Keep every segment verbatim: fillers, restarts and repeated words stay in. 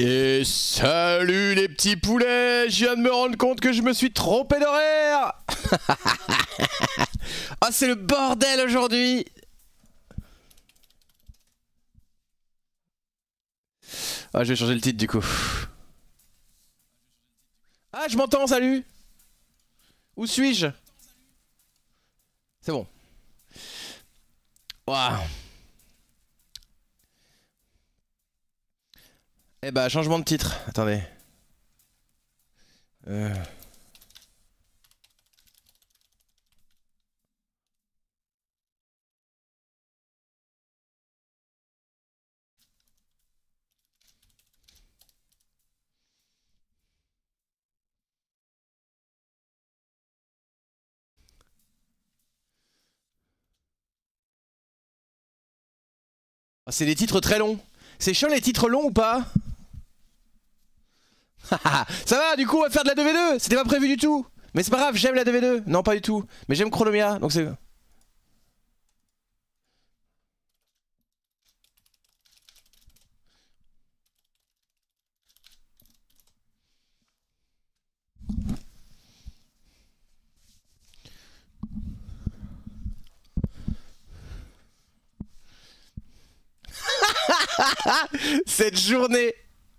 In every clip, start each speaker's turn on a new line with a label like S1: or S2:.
S1: Et salut les petits poulets, je viens de me rendre compte que je me suis trompé d'horaire. Ah, c'est le bordel aujourd'hui. Ah, je vais changer le titre du coup. Ah, je m'entends, salut. Où suis-je? C'est bon. Waouh. Eh bah, changement de titre. Attendez. Euh... Oh, c'est des titres très longs. C'est chiant les titres longs ou pas? Ça va, du coup on va faire de la deux v deux. C'était pas prévu du tout. Mais c'est pas grave, j'aime la deux v deux. Non, pas du tout. Mais j'aime Chronomia, donc c'est... Cette journée,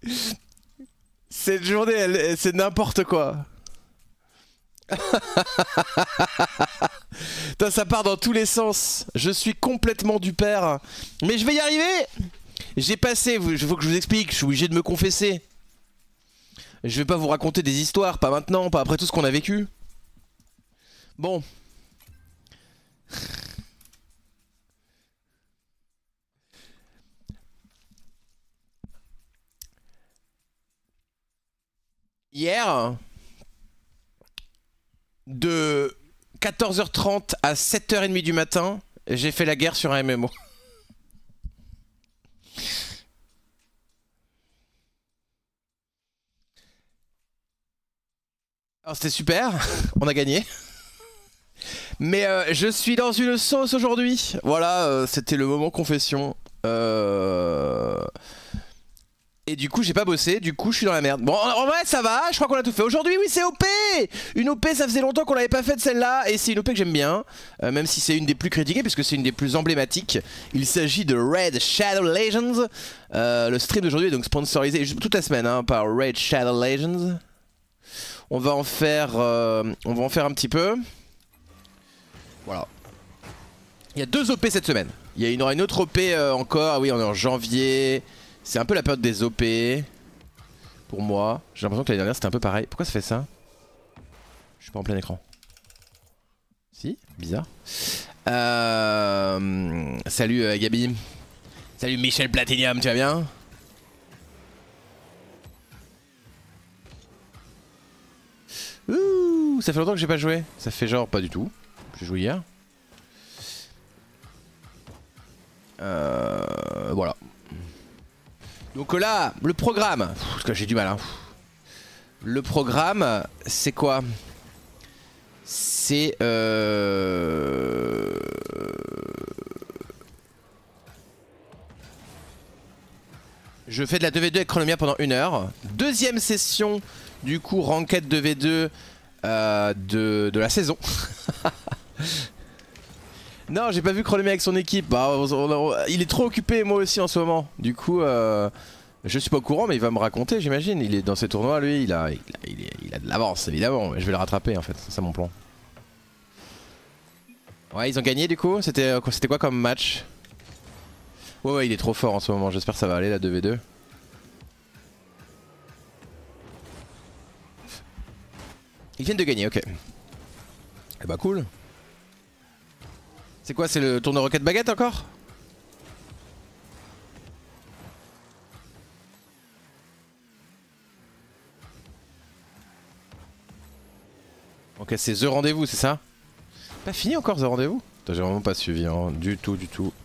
S1: cette journée, elle, c'est n'importe quoi. Putain, ça part dans tous les sens. Je suis complètement du père. Mais je vais y arriver. J'ai passé, il faut que je vous explique, je suis obligé de me confesser. Je vais pas vous raconter des histoires, pas maintenant, pas après tout ce qu'on a vécu. Bon. Hier, de quatorze heures trente à sept heures trente du matin, j'ai fait la guerre sur un M M O. Alors c'était super, on a gagné. Mais euh, je suis dans une sauce aujourd'hui. Voilà, euh, c'était le moment confession. Euh... Et du coup j'ai pas bossé, du coup je suis dans la merde. Bon en vrai ça va, je crois qu'on a tout fait. Aujourd'hui oui c'est O P. Une O P, ça faisait longtemps qu'on l'avait pas faite celle-là. Et c'est une O P que j'aime bien, euh, même si c'est une des plus critiquées, puisque c'est une des plus emblématiques. Il s'agit de Raid Shadow Legends. euh, Le stream d'aujourd'hui est donc sponsorisé toute la semaine hein, par Raid Shadow Legends. On va en faire euh, On va en faire un petit peu. Voilà. Il y a deux O P cette semaine. Il y a une, une autre O P euh, encore. Ah oui, on est en janvier. C'est un peu la période des O P. Pour moi. J'ai l'impression que l'année dernière c'était un peu pareil. Pourquoi ça fait ça? Je suis pas en plein écran. Si, bizarre. Euh... Salut euh, Gabi. Salut Michel Platinium, tu vas bien? Ouh, ça fait longtemps que j'ai pas joué. Ça fait genre pas du tout. J'ai joué hier. Euh... Voilà. Donc là, le programme, parce que j'ai du mal hein. Le programme, c'est quoi? C'est euh... je fais de la deux v deux avec Chronomia pendant une heure. Deuxième session, du coup, Ranked deux v deux euh, de, de la saison. Non, j'ai pas vu Chronomia avec son équipe. Bah, on, on, on, il est trop occupé, moi aussi en ce moment. Du coup, euh, je suis pas au courant, mais il va me raconter, j'imagine. Il est dans ces tournois, lui. Il a, il a, il est, il a de l'avance, évidemment. Mais je vais le rattraper, en fait. C'est ça mon plan. Ouais, ils ont gagné, du coup. C'était c'était quoi comme match? Ouais, ouais, il est trop fort en ce moment. J'espère que ça va aller, la deux v deux. Ils viennent de gagner, ok. Eh bah, cool. C'est quoi, c'est le tournoi Rocket Baguette encore? Ok, c'est The Rendez-vous, c'est ça? Pas fini encore The Rendez-vous? J'ai vraiment pas suivi, hein. Du tout, du tout.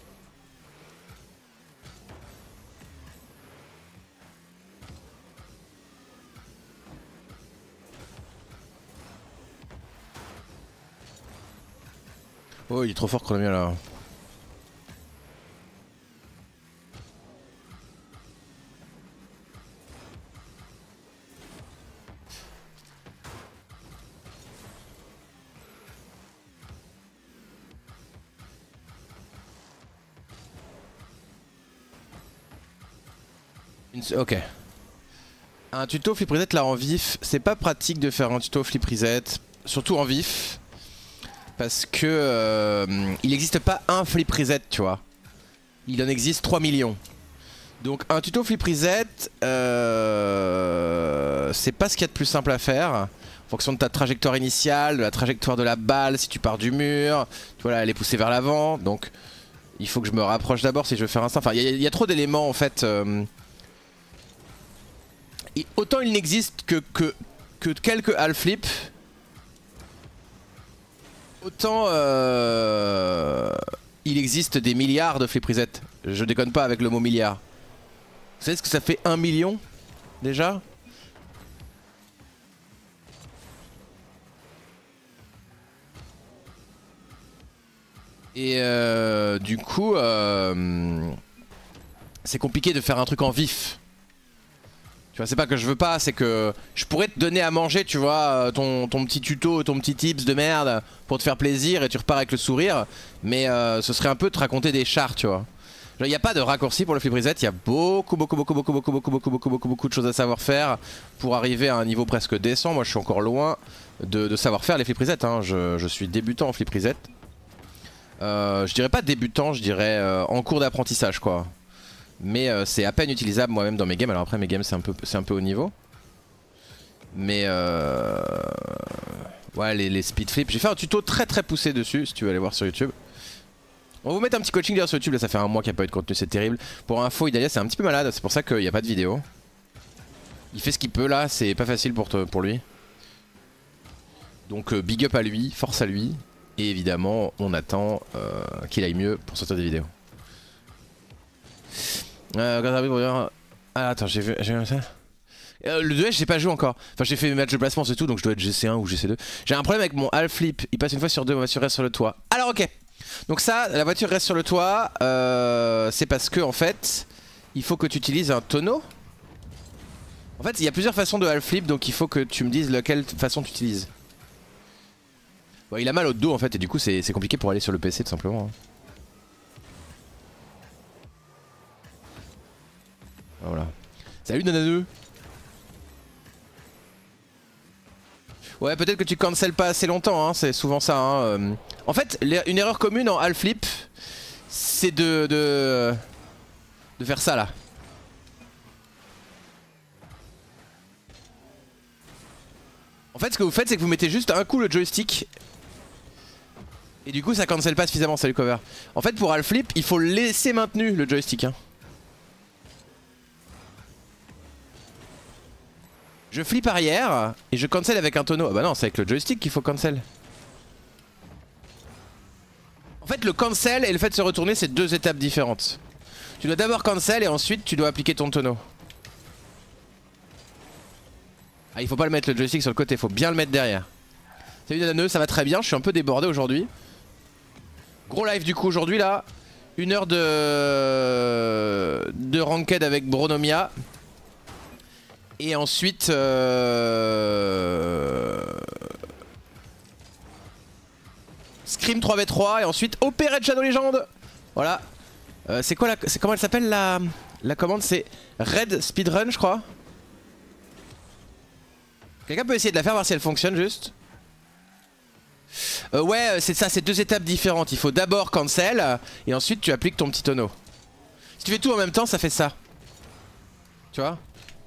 S1: Oh, il est trop fort Chronomia là. Une... Ok. Un tuto flip reset là en vif, c'est pas pratique de faire un tuto flip reset, surtout en vif, parce que euh, il n'existe pas un flip reset, tu vois. Il en existe trois millions. Donc un tuto flip reset, euh, c'est pas ce qu'il y a de plus simple à faire. En fonction de ta trajectoire initiale, de la trajectoire de la balle, si tu pars du mur, tu vois là elle est poussée vers l'avant, donc il faut que je me rapproche d'abord si je veux faire un ça. Enfin il y, y a trop d'éléments en fait. Euh, Et autant il n'existe que, que, que quelques half flips, autant euh, il existe des milliards de flip reset. Je déconne pas avec le mot milliard. Vous savez ce que ça fait un million déjà? Et euh, du coup, euh, c'est compliqué de faire un truc en vif. Tu vois, c'est pas que je veux pas, c'est que je pourrais te donner à manger, tu vois, ton, ton petit tuto, ton petit tips de merde pour te faire plaisir et tu repars avec le sourire. Mais euh, ce serait un peu te raconter des chars, tu vois. Il n'y a pas de raccourci pour le flip reset, il y a beaucoup, beaucoup, beaucoup, beaucoup, beaucoup, beaucoup, beaucoup, beaucoup, beaucoup, beaucoup de choses à savoir faire pour arriver à un niveau presque décent. Moi, je suis encore loin de, de savoir faire les flip reset, hein. je, je suis débutant en flip reset. Euh, je dirais pas débutant, je dirais euh, en cours d'apprentissage, quoi. Mais euh, c'est à peine utilisable moi-même dans mes games. Alors après mes games c'est un peu, c'est un peu haut niveau. Mais euh... ouais les, les speed flips. J'ai fait un tuto très très poussé dessus si tu veux aller voir sur YouTube. On va vous mettre un petit coaching d'ailleurs sur YouTube. Là ça fait un mois qu'il n'y a pas eu de contenu, c'est terrible. Pour info Idalia c'est un petit peu malade. C'est pour ça qu'il n'y a pas de vidéo. Il fait ce qu'il peut là, c'est pas facile pour, te, pour lui. Donc euh, big up à lui, force à lui. Et évidemment on attend euh, qu'il aille mieux pour sortir des vidéos. Euh, ah, attends, j'ai vu, vu ça. Euh, le deux S j'ai pas joué encore. Enfin j'ai fait mes matchs de placement c'est tout, donc je dois être G C un ou G C deux. J'ai un problème avec mon half flip, il passe une fois sur deux, ma voiture reste sur le toit. Alors ok, donc ça, la voiture reste sur le toit, euh, c'est parce que en fait, il faut que tu utilises un tonneau. En fait il y a plusieurs façons de half flip, donc il faut que tu me dises laquelle façon tu utilises. Bon, il a mal au dos en fait et du coup c'est compliqué pour aller sur le P C tout simplement. Voilà. Salut Nananeux. Ouais peut-être que tu cancel pas assez longtemps hein, c'est souvent ça hein. En fait une erreur commune en half flip c'est de, de de faire ça là. En fait ce que vous faites c'est que vous mettez juste un coup le joystick et du coup ça cancel pas suffisamment. Salut cover. En fait pour half flip il faut laisser maintenu le joystick hein. Je flip arrière et je cancel avec un tonneau. Ah bah non, c'est avec le joystick qu'il faut cancel. En fait, le cancel et le fait de se retourner, c'est deux étapes différentes. Tu dois d'abord cancel et ensuite tu dois appliquer ton tonneau. Ah, il faut pas le mettre le joystick sur le côté, il faut bien le mettre derrière. Salut Dananeux, ça va très bien, je suis un peu débordé aujourd'hui. Gros live du coup aujourd'hui là. Une heure de... de ranked avec Bronomia. Et ensuite... Euh... Scream trois v trois et ensuite Opérette Shadow Legend. Voilà. Euh, c'est quoi la... c'est comment elle s'appelle la... la commande? C'est Red Speedrun je crois. Quelqu'un peut essayer de la faire voir si elle fonctionne juste. euh, Ouais c'est ça, c'est deux étapes différentes. Il faut d'abord cancel et ensuite tu appliques ton petit tonneau. Si tu fais tout en même temps ça fait ça. Tu vois?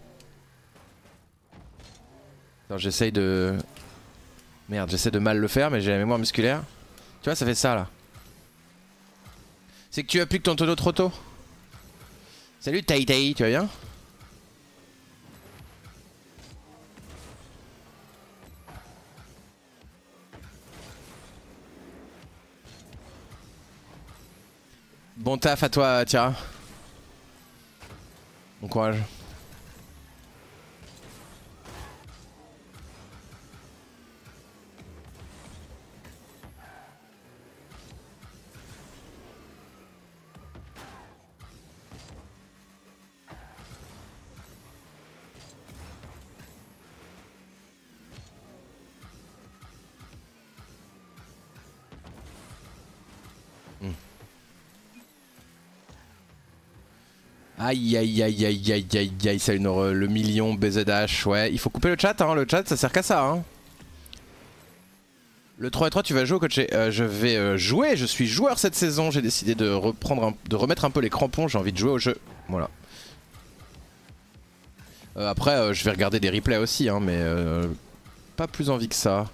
S1: J'essaye de... Merde, j'essaie de mal le faire mais j'ai la mémoire musculaire. Tu vois, ça fait ça là. C'est que tu appliques ton tonneau trop tôt. Salut Tai Tai, tu vas bien? Bon taf à toi, Tira. Bon courage. Aïe aïe aïe aïe aïe aïe aïe, ça une horreur, le million B Z H, ouais. Il faut couper le chat, hein, le chat ça sert qu'à ça. Hein. Le trois et trois tu vas jouer au coaché. euh, Je vais euh, jouer, je suis joueur cette saison, j'ai décidé de, reprendre un, de remettre un peu les crampons, j'ai envie de jouer au jeu. Voilà. Euh, après euh, je vais regarder des replays aussi, hein, mais euh, pas plus envie que ça.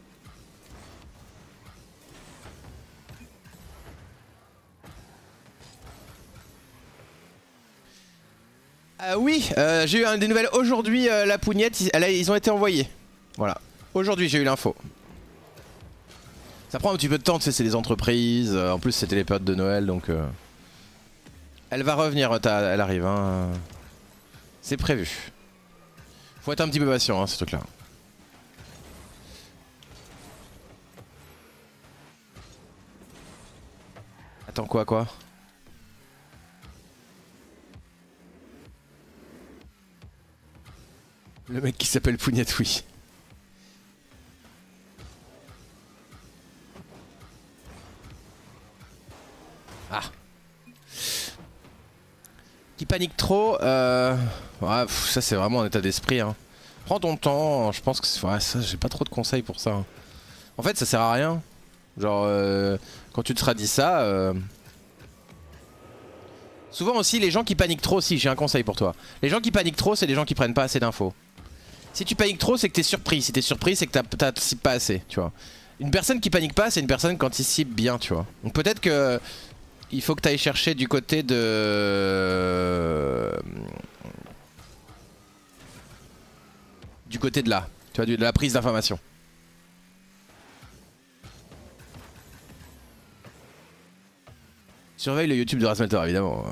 S1: Euh, oui, euh, j'ai eu un, des nouvelles aujourd'hui, euh, la pougnette, ils, elle, ils ont été envoyés. Voilà, aujourd'hui j'ai eu l'info. Ça prend un petit peu de temps, tu sais, c'est des entreprises, euh, en plus c'était les périodes de Noël, donc... Euh... Elle va revenir, elle arrive, hein. C'est prévu. Faut être un petit peu patient, hein, ce truc-là. Attends, quoi, quoi? Le mec qui s'appelle Pougnette, oui. Ah. Qui panique trop, euh... ouais, pff, ça c'est vraiment un état d'esprit. Hein. Prends ton temps, je pense que ouais, ça j'ai pas trop de conseils pour ça. Hein. En fait ça sert à rien. Genre euh, quand tu te seras dit ça... Euh... Souvent aussi les gens qui paniquent trop, si j'ai un conseil pour toi. Les gens qui paniquent trop c'est des gens qui prennent pas assez d'infos. Si tu paniques trop c'est que t'es surpris, si t'es surpris c'est que t'anticipes pas assez, tu vois. Une personne qui panique pas c'est une personne qui anticipe bien, tu vois. Donc peut-être que... Il faut que tu ailles chercher du côté de... Du côté de là. Tu vois, de la prise d'information. Surveille le YouTube de Rasmelter, évidemment.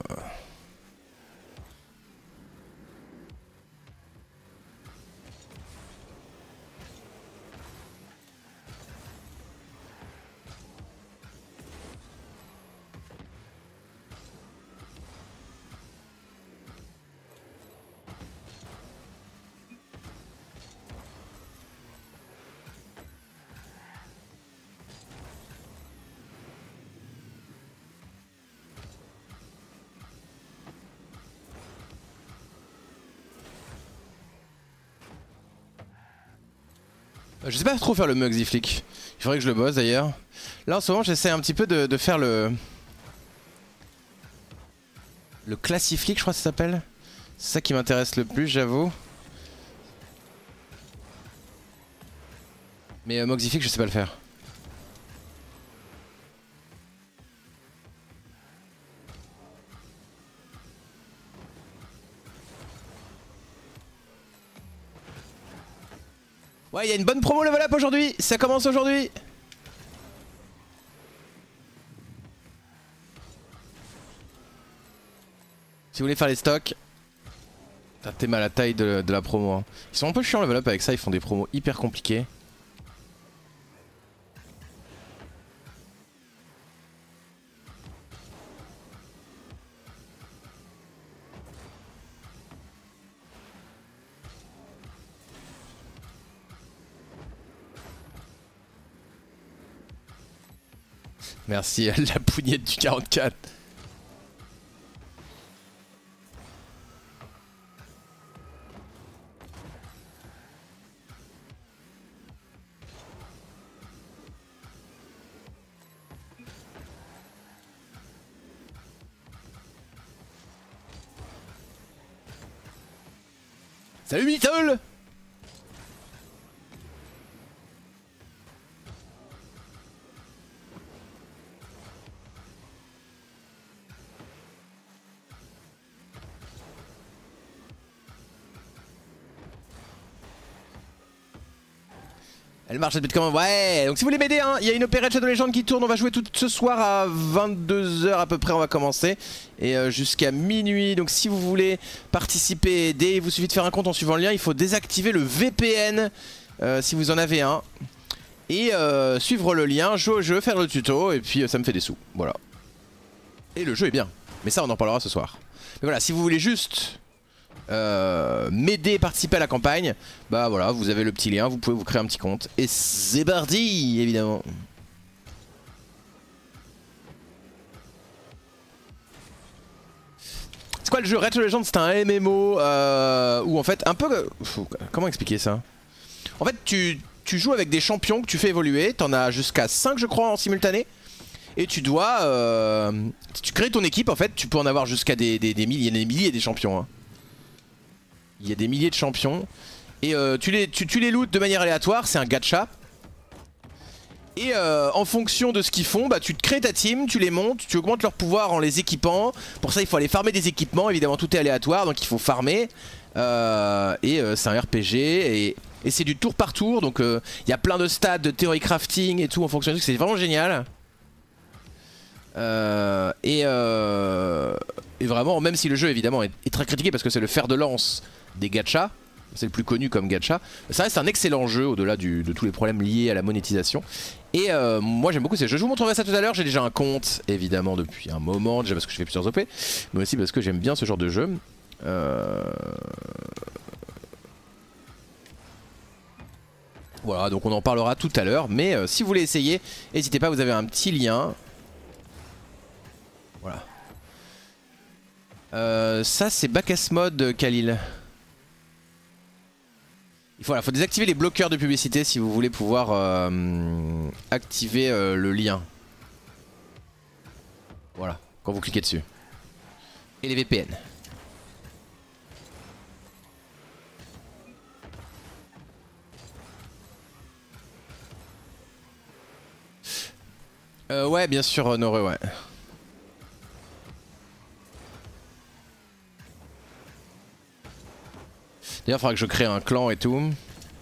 S1: Je sais pas trop faire le Mugsy Flick. Il faudrait que je le bosse d'ailleurs. Là en ce moment j'essaie un petit peu de, de faire le... Le Classy Flick je crois que ça s'appelle. C'est ça qui m'intéresse le plus j'avoue. Mais euh, Mugsy Flick je sais pas le faire. Ouais, il y a une bonne promo level up aujourd'hui. Ça commence aujourd'hui. Si vous voulez faire les stocks, t'es mal à la taille de, de la promo. Hein. Ils sont un peu chiants level up avec ça. Ils font des promos hyper compliqués. Merci à la pougnette du quarante-quatre. Salut Mitol. Elle marche cette bête quand même. Ouais, donc si vous voulez m'aider, hein, il y a une opérette Shadow Legends qui tourne. On va jouer tout ce soir à vingt-deux heures à peu près. On va commencer. Et euh, jusqu'à minuit. Donc si vous voulez participer et aider, il vous suffit de faire un compte en suivant le lien. Il faut désactiver le V P N euh, si vous en avez un. Et euh, suivre le lien, jouer au jeu, faire le tuto. Et puis euh, ça me fait des sous. Voilà. Et le jeu est bien. Mais ça, on en parlera ce soir. Mais voilà, si vous voulez juste... Euh, m'aider, participer à la campagne, bah voilà, vous avez le petit lien, vous pouvez vous créer un petit compte. Et c'est parti, évidemment. C'est quoi le jeu? Rage of Legends, c'est un M M O euh, où en fait un peu... Comment expliquer ça? En fait tu, tu joues avec des champions que tu fais évoluer, t'en as jusqu'à cinq je crois en simultané. Et tu dois... Euh, tu crées ton équipe en fait, tu peux en avoir jusqu'à des, des, des milliers, des milliers des champions. Hein. Il y a des milliers de champions. Et euh, tu les, tu, tu les lootes de manière aléatoire, c'est un gacha. Et euh, en fonction de ce qu'ils font, bah, tu te crées ta team, tu les montes, tu augmentes leur pouvoir en les équipant. Pour ça il faut aller farmer des équipements, évidemment tout est aléatoire donc il faut farmer. Euh, et euh, c'est un R P G et, et c'est du tour par tour. Donc il euh, y a plein de stats, de théorie crafting et tout en fonction de ce que c'est vraiment génial. Euh, et, euh, et vraiment, même si le jeu évidemment est, est très critiqué parce que c'est le fer de lance des gachas, c'est le plus connu comme gacha, ça reste un excellent jeu au-delà de tous les problèmes liés à la monétisation. Et euh, moi j'aime beaucoup ces jeux, je vous montrerai ça tout à l'heure, j'ai déjà un compte évidemment depuis un moment, déjà parce que je fais plusieurs O P, mais aussi parce que j'aime bien ce genre de jeu. Euh... Voilà, donc on en parlera tout à l'heure, mais euh, si vous voulez essayer, n'hésitez pas, vous avez un petit lien. Voilà. Euh, ça c'est Bacchus Mode, Khalil. Il faut, voilà, faut désactiver les bloqueurs de publicité si vous voulez pouvoir euh, activer euh, le lien. Voilà, quand vous cliquez dessus. Et les V P N. Euh, ouais, bien sûr, Honoré, ouais. D'ailleurs, il faudra que je crée un clan et tout.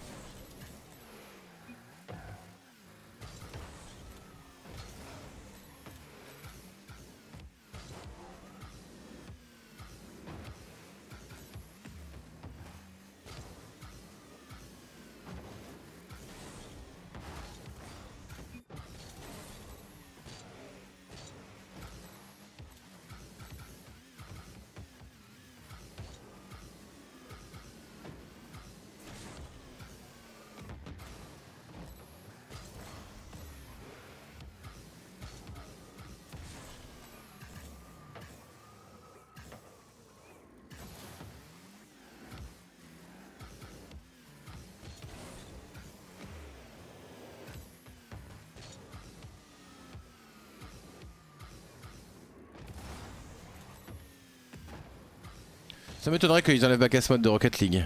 S1: Ça m'étonnerait qu'ils enlèvent Bacchus Mode de Rocket League.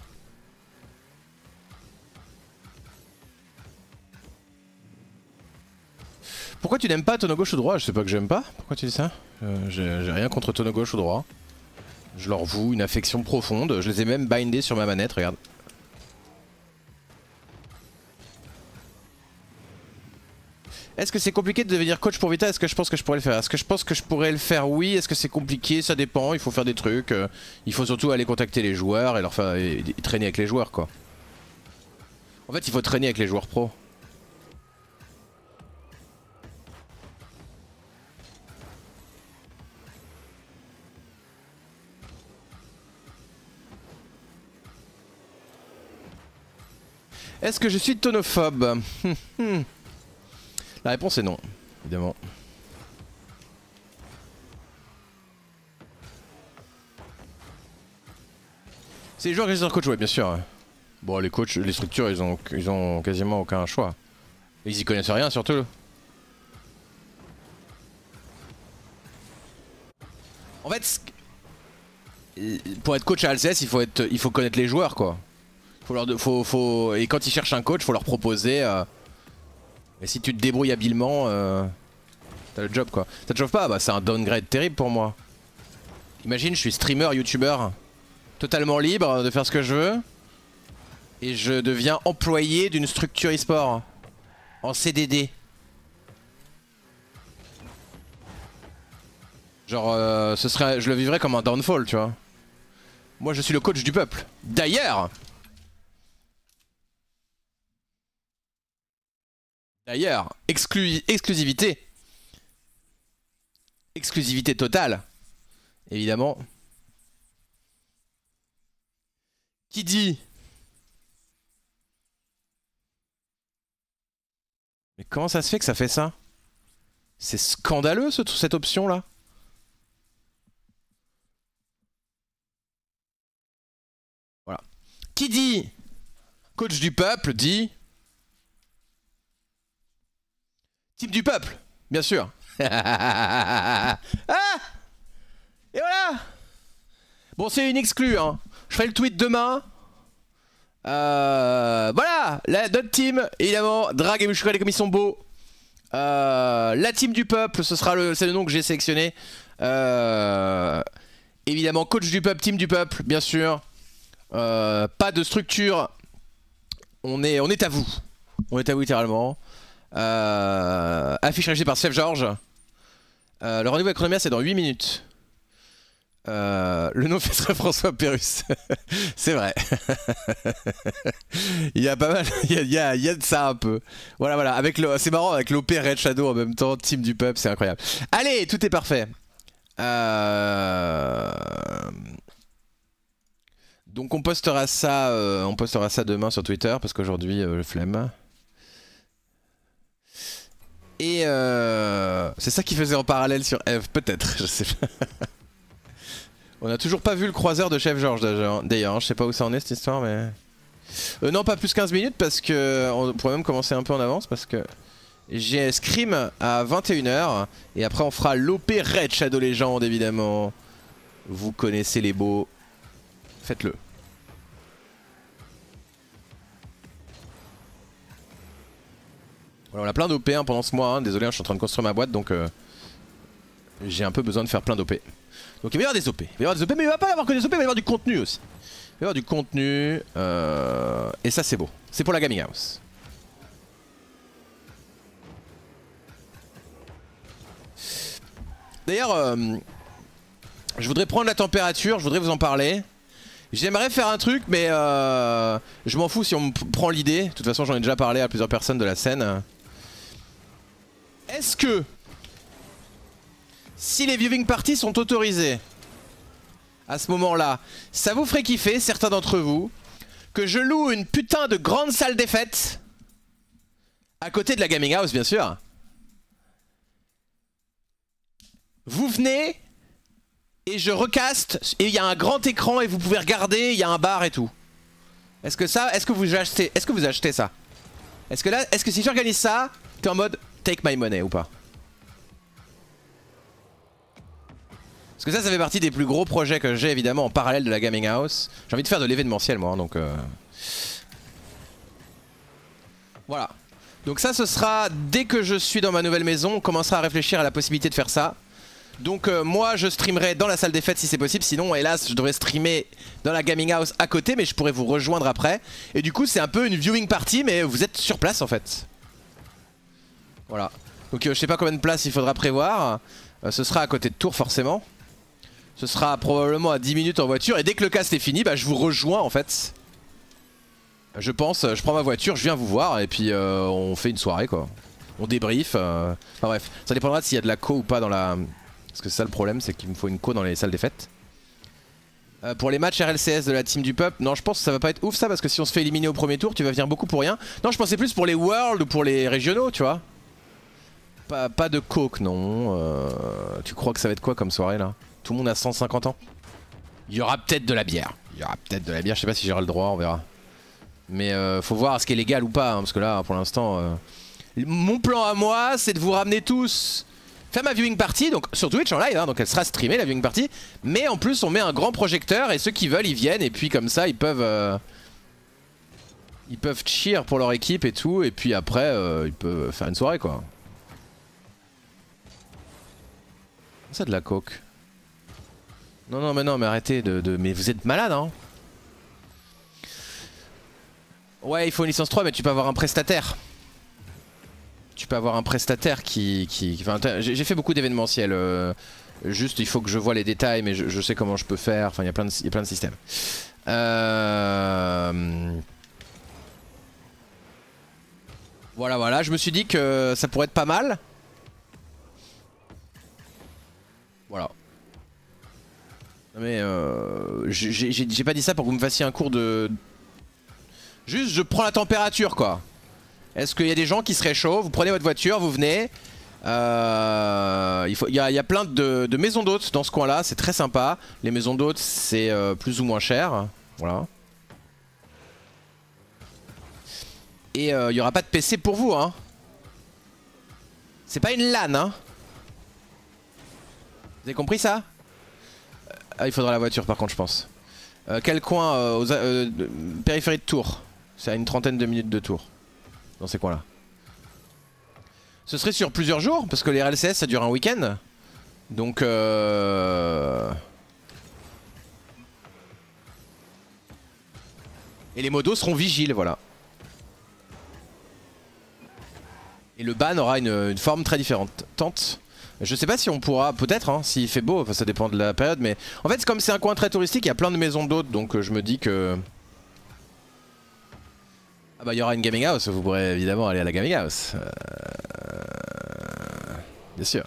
S1: Pourquoi tu n'aimes pas tonneau gauche ou droit? Je sais pas que j'aime pas. Pourquoi tu dis ça? euh, J'ai rien contre tonneau gauche ou droit. Je leur voue une affection profonde. Je les ai même bindés sur ma manette, regarde. Est-ce que c'est compliqué de devenir coach pour Vita? Est-ce que je pense que je pourrais le faire? Est-ce que je pense que je pourrais le faire? Oui. Est-ce que c'est compliqué? Ça dépend, il faut faire des trucs. Euh, il faut surtout aller contacter les joueurs et leur faire et, et traîner avec les joueurs quoi. En fait il faut traîner avec les joueurs pro. Est-ce que je suis tonophobe? La réponse est non, évidemment. C'est les joueurs qui sont coach, ouais, bien sûr. Bon, les coachs, les structures, ils ont, ils ont quasiment aucun choix. Ils y connaissent rien, surtout. En fait, pour être coach à L C S, il faut, être, il faut connaître les joueurs, quoi. Faut leur, faut, faut, et quand ils cherchent un coach, faut leur proposer... Euh, et si tu te débrouilles habilement, euh, t'as le job quoi. Ça te chauffe pas? Bah c'est un downgrade terrible pour moi. Imagine, je suis streamer, youtubeur, totalement libre de faire ce que je veux. Et je deviens employé d'une structure e-sport. En C D D. Genre, euh, ce serait, je le vivrais comme un downfall, tu vois. Moi je suis le coach du peuple. D'ailleurs D'ailleurs, exclu exclusivité. Exclusivité totale. Évidemment. Qui dit? Mais comment ça se fait que ça fait ça? C'est scandaleux ce, cette option là. Qui dit coach du peuple dit type du peuple, bien sûr. Ah, et voilà. Bon, c'est une exclue, hein. Je ferai le tweet demain. Euh, voilà, la, notre team, évidemment, Drag et Mushkale comme ils sont beaux. Euh, la team du peuple, ce sera le, c'est le nom que j'ai sélectionné. Euh, évidemment, coach du peuple, team du peuple, bien sûr. Euh, pas de structure. On est, on est à vous. On est à vous littéralement. Euh, affiche réalisée par Chef Georges. Euh, le rendez-vous avec Chronomia, c'est dans huit minutes. Euh, le nom fait François Pérus. C'est vrai. Il y a pas mal, il y a, il y a, il y a de ça un peu. Voilà, voilà. Avec le, c'est marrant avec l'O P Red Shadow en même temps, team du peuple, c'est incroyable. Allez, tout est parfait. Euh... Donc on postera ça, euh, on postera ça demain sur Twitter parce qu'aujourd'hui euh, flemme. Et euh... c'est ça qui faisait en parallèle sur Eve, peut-être, je sais pas. On a toujours pas vu le croiseur de Chef Georges d'ailleurs, je sais pas où ça en est cette histoire mais... Euh, non, pas plus quinze minutes parce que... On pourrait même commencer un peu en avance parce que... J'ai Scream à vingt et une heures et après on fera l'O P Red Shadow Legend évidemment. Vous connaissez les beaux. Faites-le. Voilà, on a plein d'O P hein, pendant ce mois, hein. Désolé, hein, je suis en train de construire ma boîte donc... Euh... J'ai un peu besoin de faire plein d'O P. Donc il va y avoir des O P, il va y avoir des O P, mais il va pas y avoir que des O P, il va y avoir du contenu aussi. Il va y avoir du contenu, euh... et ça c'est beau. C'est pour la Gaming House. D'ailleurs, euh... je voudrais prendre la température, je voudrais vous en parler. J'aimerais faire un truc, mais euh... je m'en fous si on me prend l'idée. De toute façon, j'en ai déjà parlé à plusieurs personnes de la scène. Est-ce que... si les viewing parties sont autorisées à ce moment-là, ça vous ferait kiffer, certains d'entre vous, que je loue une putain de grande salle des fêtes à côté de la Gaming House, bien sûr. Vous venez et je recaste et il y a un grand écran et vous pouvez regarder, il y a un bar et tout. Est-ce que ça, est-ce que vous achetez, est-ce que vous achetez ça? Est-ce que là, est-ce que si j'organise ça, t'es en mode take my money ou pas? Parce que ça, ça fait partie des plus gros projets que j'ai évidemment en parallèle de la Gaming House. J'ai envie de faire de l'événementiel moi, hein, donc... Euh... Voilà. Donc ça, ce sera dès que je suis dans ma nouvelle maison, on commencera à réfléchir à la possibilité de faire ça. Donc euh, moi, je streamerai dans la salle des fêtes si c'est possible. Sinon, hélas, je devrais streamer dans la Gaming House à côté, mais je pourrais vous rejoindre après. Et du coup, c'est un peu une viewing party, mais vous êtes sur place en fait. Voilà. Donc euh, je sais pas combien de places il faudra prévoir. Euh, ce sera à côté de Tours forcément. Ce sera probablement à dix minutes en voiture. Et dès que le cast est fini, bah, je vous rejoins en fait. Je pense, je prends ma voiture, je viens vous voir et puis euh, on fait une soirée quoi. On débrief. Euh... Enfin bref, ça dépendra de s'il y a de la co ou pas dans la... Parce que c'est ça le problème, c'est qu'il me faut une co dans les salles des fêtes. Euh, pour les matchs R L C S de la team du peuple, non je pense que ça va pas être ouf ça parce que si on se fait éliminer au premier tour, tu vas venir beaucoup pour rien. Non je pensais plus pour les Worlds ou pour les régionaux tu vois. Pas, pas de coke non. Euh... Tu crois que ça va être quoi comme soirée là? Tout le monde a cent cinquante ans. Il y aura peut-être de la bière. Il y aura peut-être de la bière, je sais pas si j'aurai le droit, on verra. Mais euh, faut voir ce qui est légal ou pas, hein, parce que là, pour l'instant... Euh... Mon plan à moi, c'est de vous ramener tous... Faire ma viewing party, donc sur Twitch en live, hein, donc elle sera streamée la viewing party. Mais en plus, on met un grand projecteur et ceux qui veulent, ils viennent. Et puis comme ça, ils peuvent... Euh... Ils peuvent cheer pour leur équipe et tout. Et puis après, euh, ils peuvent faire une soirée, quoi. C'est de la coke. Non, non, mais non, mais arrêtez de, de... Mais vous êtes malade, hein. Ouais, il faut une licence trois, mais tu peux avoir un prestataire. Tu peux avoir un prestataire qui... qui... Enfin, j'ai fait beaucoup d'événementiels. Euh... Juste, il faut que je vois les détails, mais je, je sais comment je peux faire. Enfin, il y a plein de, il y a plein de systèmes. Euh... Voilà, voilà. Je me suis dit que ça pourrait être pas mal. Voilà. Mais euh, j'ai pas dit ça pour que vous me fassiez un cours de... Juste je prends la température quoi. Est-ce qu'il y a des gens qui seraient chauds? Vous prenez votre voiture, vous venez. euh, Il faut, il y, a, il y a plein de, de maisons d'hôtes dans ce coin là, c'est très sympa. Les maisons d'hôtes c'est euh, plus ou moins cher. Voilà. Et il euh, n'y aura pas de P C pour vous, hein. C'est pas une LAN, hein. Vous avez compris ça? Ah, il faudra la voiture par contre, je pense. Euh, quel coin euh, aux, euh, périphérie de Tours. C'est à une trentaine de minutes de Tours. Dans ces coins-là. Ce serait sur plusieurs jours, parce que les R L C S ça dure un week-end. Donc euh... Et les modos seront vigiles, voilà. Et le ban aura une, une forme très différente. Tente. Je sais pas si on pourra, peut-être, hein, s'il fait beau, enfin, ça dépend de la période, mais en fait, comme c'est un coin très touristique, il y a plein de maisons d'hôtes, donc euh, je me dis que. Ah bah, il y aura une gaming house, vous pourrez évidemment aller à la gaming house. Euh... Bien sûr.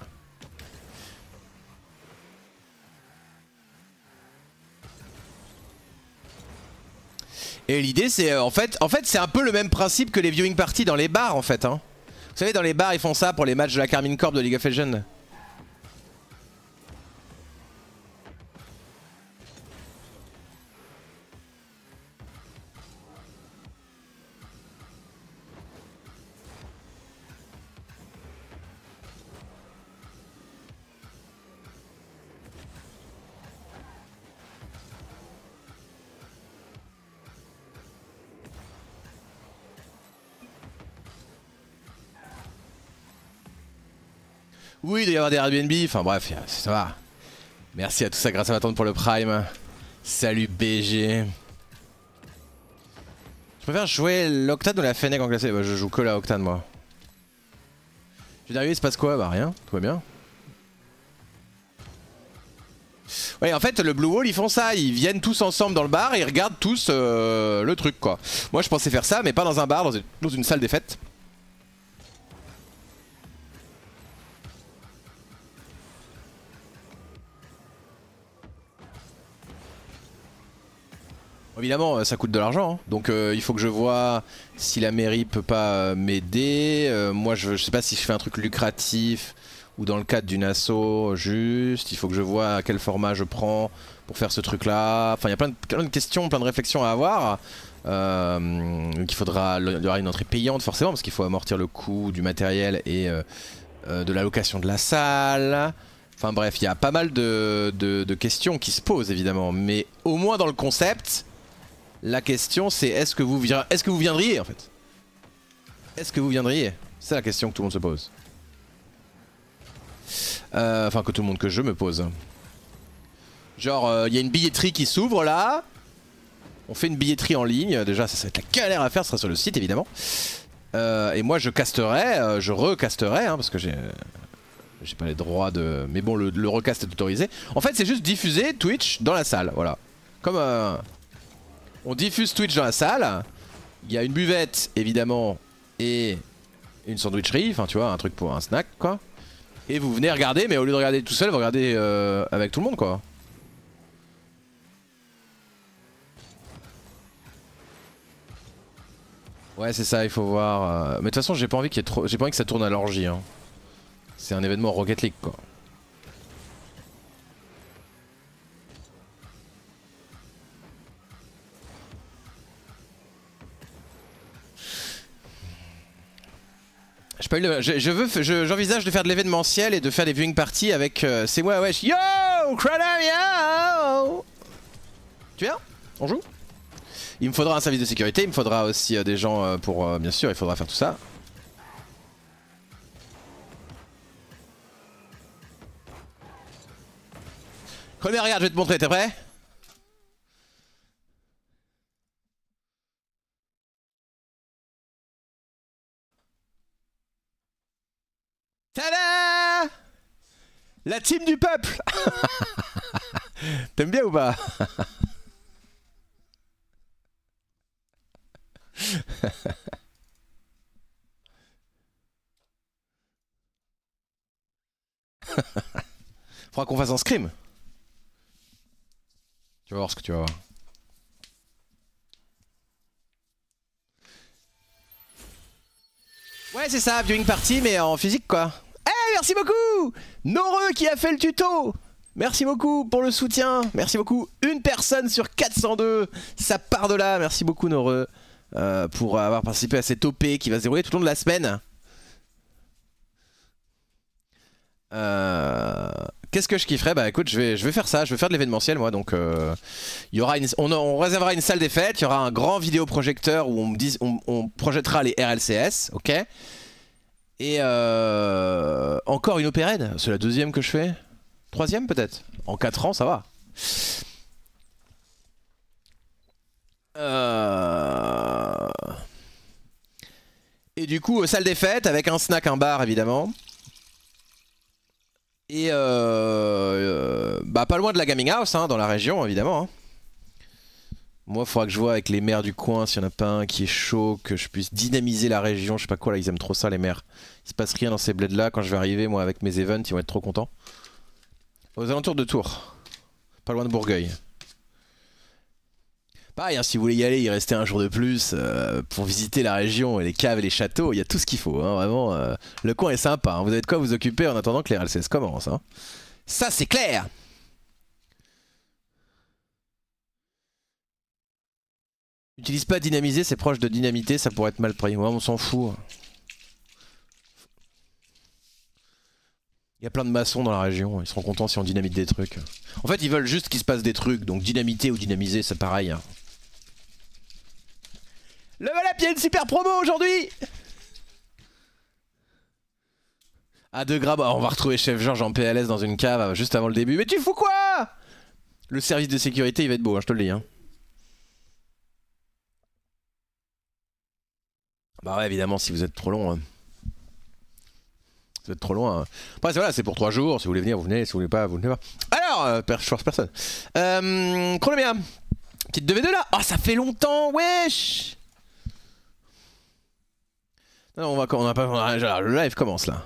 S1: Et l'idée, c'est euh, en fait, en fait c'est un peu le même principe que les viewing parties dans les bars, en fait. Hein. Vous savez, dans les bars, ils font ça pour les matchs de la Carmine Corp de League of Legends. Oui, il doit y avoir des Airbnb, enfin bref, ça va. Merci à tout ça, grâce à ma tante pour le Prime. Salut B G. Je préfère jouer l'Octane ou la Fennec en classé. Bah, je joue que la Octane moi. Je vais d'arriver, il se passe quoi? Bah rien, tout va bien. Ouais, en fait, le Blue Wall, ils font ça. Ils viennent tous ensemble dans le bar et ils regardent tous euh, le truc, quoi. Moi, je pensais faire ça, mais pas dans un bar, dans une, dans une salle des fêtes. Évidemment, ça coûte de l'argent, hein. Donc euh, il faut que je vois si la mairie peut pas euh, m'aider. Euh, moi, je, je sais pas si je fais un truc lucratif ou dans le cadre d'une asso juste. Il faut que je vois quel format je prends pour faire ce truc-là. Enfin, il y a plein de, plein de questions, plein de réflexions à avoir. Euh, donc il faudra, il y aura une entrée payante forcément parce qu'il faut amortir le coût du matériel et euh, euh, de la location de la salle. Enfin bref, il y a pas mal de, de, de questions qui se posent évidemment, mais au moins dans le concept. La question c'est est-ce que vous est-ce que vous viendriez en fait? Est-ce que vous viendriez? C'est la question que tout le monde se pose. Euh, enfin que tout le monde, que je me pose. Genre il euh, y a une billetterie qui s'ouvre là. On fait une billetterie en ligne. Déjà ça, ça va être la galère à faire, ce sera sur le site évidemment. Euh, et moi je casterai, euh, je recasterai hein, parce que j'ai... J'ai pas les droits de... Mais bon le, le recast est autorisé. En fait c'est juste diffuser Twitch dans la salle, voilà. Comme... Euh... On diffuse Twitch dans la salle. Il y a une buvette évidemment et une sandwicherie, enfin tu vois, un truc pour un snack quoi. Et vous venez regarder, mais au lieu de regarder tout seul, vous regardez euh, avec tout le monde quoi. Ouais c'est ça, il faut voir. Euh... Mais de toute façon j'ai pas envie qu'il y ait trop. J'ai pas envie que ça tourne à l'orgie hein. C'est un événement Rocket League quoi. Pas eu le... Je, je veux, j'envisage de faire de l'événementiel et de faire des viewing parties avec. Euh, c'est moi, wesh. Yo, Cranam, yo. Tu viens? On joue? Il me faudra un service de sécurité, il me faudra aussi euh, des gens euh, pour. Euh, bien sûr, il faudra faire tout ça. Premier, regarde, je vais te montrer, t'es prêt? Tada! La team du peuple. T'aimes bien ou pas? Faudra qu'on fasse un scrim. Tu vas voir ce que tu vas voir. Ouais c'est ça, viewing party mais en physique quoi. Eh hey, merci beaucoup Noreux qui a fait le tuto. Merci beaucoup pour le soutien. Merci beaucoup. Une personne sur quatre cent deux. Ça part de là. Merci beaucoup Noreux. euh, pour avoir participé à cette O P qui va se dérouler tout au long de la semaine. Euh, Qu'est-ce que je kifferais? Bah écoute, je vais, je vais faire ça, je vais faire de l'événementiel moi, donc euh, y aura une, on, on réservera une salle des fêtes, il y aura un grand vidéoprojecteur où on, dit, on, on projettera les R L C S, ok? Et euh, encore une opérette, c'est la deuxième que je fais? Troisième peut-être? En quatre ans ça va. Euh... Et du coup, salle des fêtes avec un snack, un bar évidemment. Et euh, euh, bah pas loin de la gaming house, hein, dans la région évidemment. Hein. Moi, il faudra que je vois avec les maires du coin s'il n'y en a pas un qui est chaud, que je puisse dynamiser la région. Je sais pas quoi là, ils aiment trop ça les maires. Il se passe rien dans ces bleds là. Quand je vais arriver, moi avec mes events, ils vont être trop contents. Aux alentours de Tours, pas loin de Bourgueil. Pareil, hein, si vous voulez y aller, y rester un jour de plus euh, pour visiter la région et les caves et les châteaux, il y a tout ce qu'il faut. Hein, vraiment, euh, le coin est sympa. Hein, vous avez de quoi vous occuper en attendant que les R L C S commencent. Hein. Ça, c'est clair. Utilise pas dynamiser, c'est proche de dynamiter, ça pourrait être mal pris. Ouais, on s'en fout. Il y a plein de maçons dans la région, ils seront contents si on dynamite des trucs. En fait, ils veulent juste qu'il se passe des trucs, donc dynamiter ou dynamiser, c'est pareil. Hein. Level up, il y a une super promo aujourd'hui. À deux grammes, on va retrouver Chef Georges en P L S dans une cave juste avant le début. Mais tu fous quoi? Le service de sécurité, il va être beau, hein, je te le dis. Hein. Bah ouais, évidemment, si vous êtes trop long. Hein. Si vous êtes trop loin. Hein. Après, voilà, c'est pour trois jours. Si vous voulez venir, vous venez. Si vous voulez pas, vous venez pas. Alors, euh, je force personne. Euh, Chronomia. Petite deux v deux là. Oh, ça fait longtemps, wesh. Non, on va, on a pas, on a, le live commence là.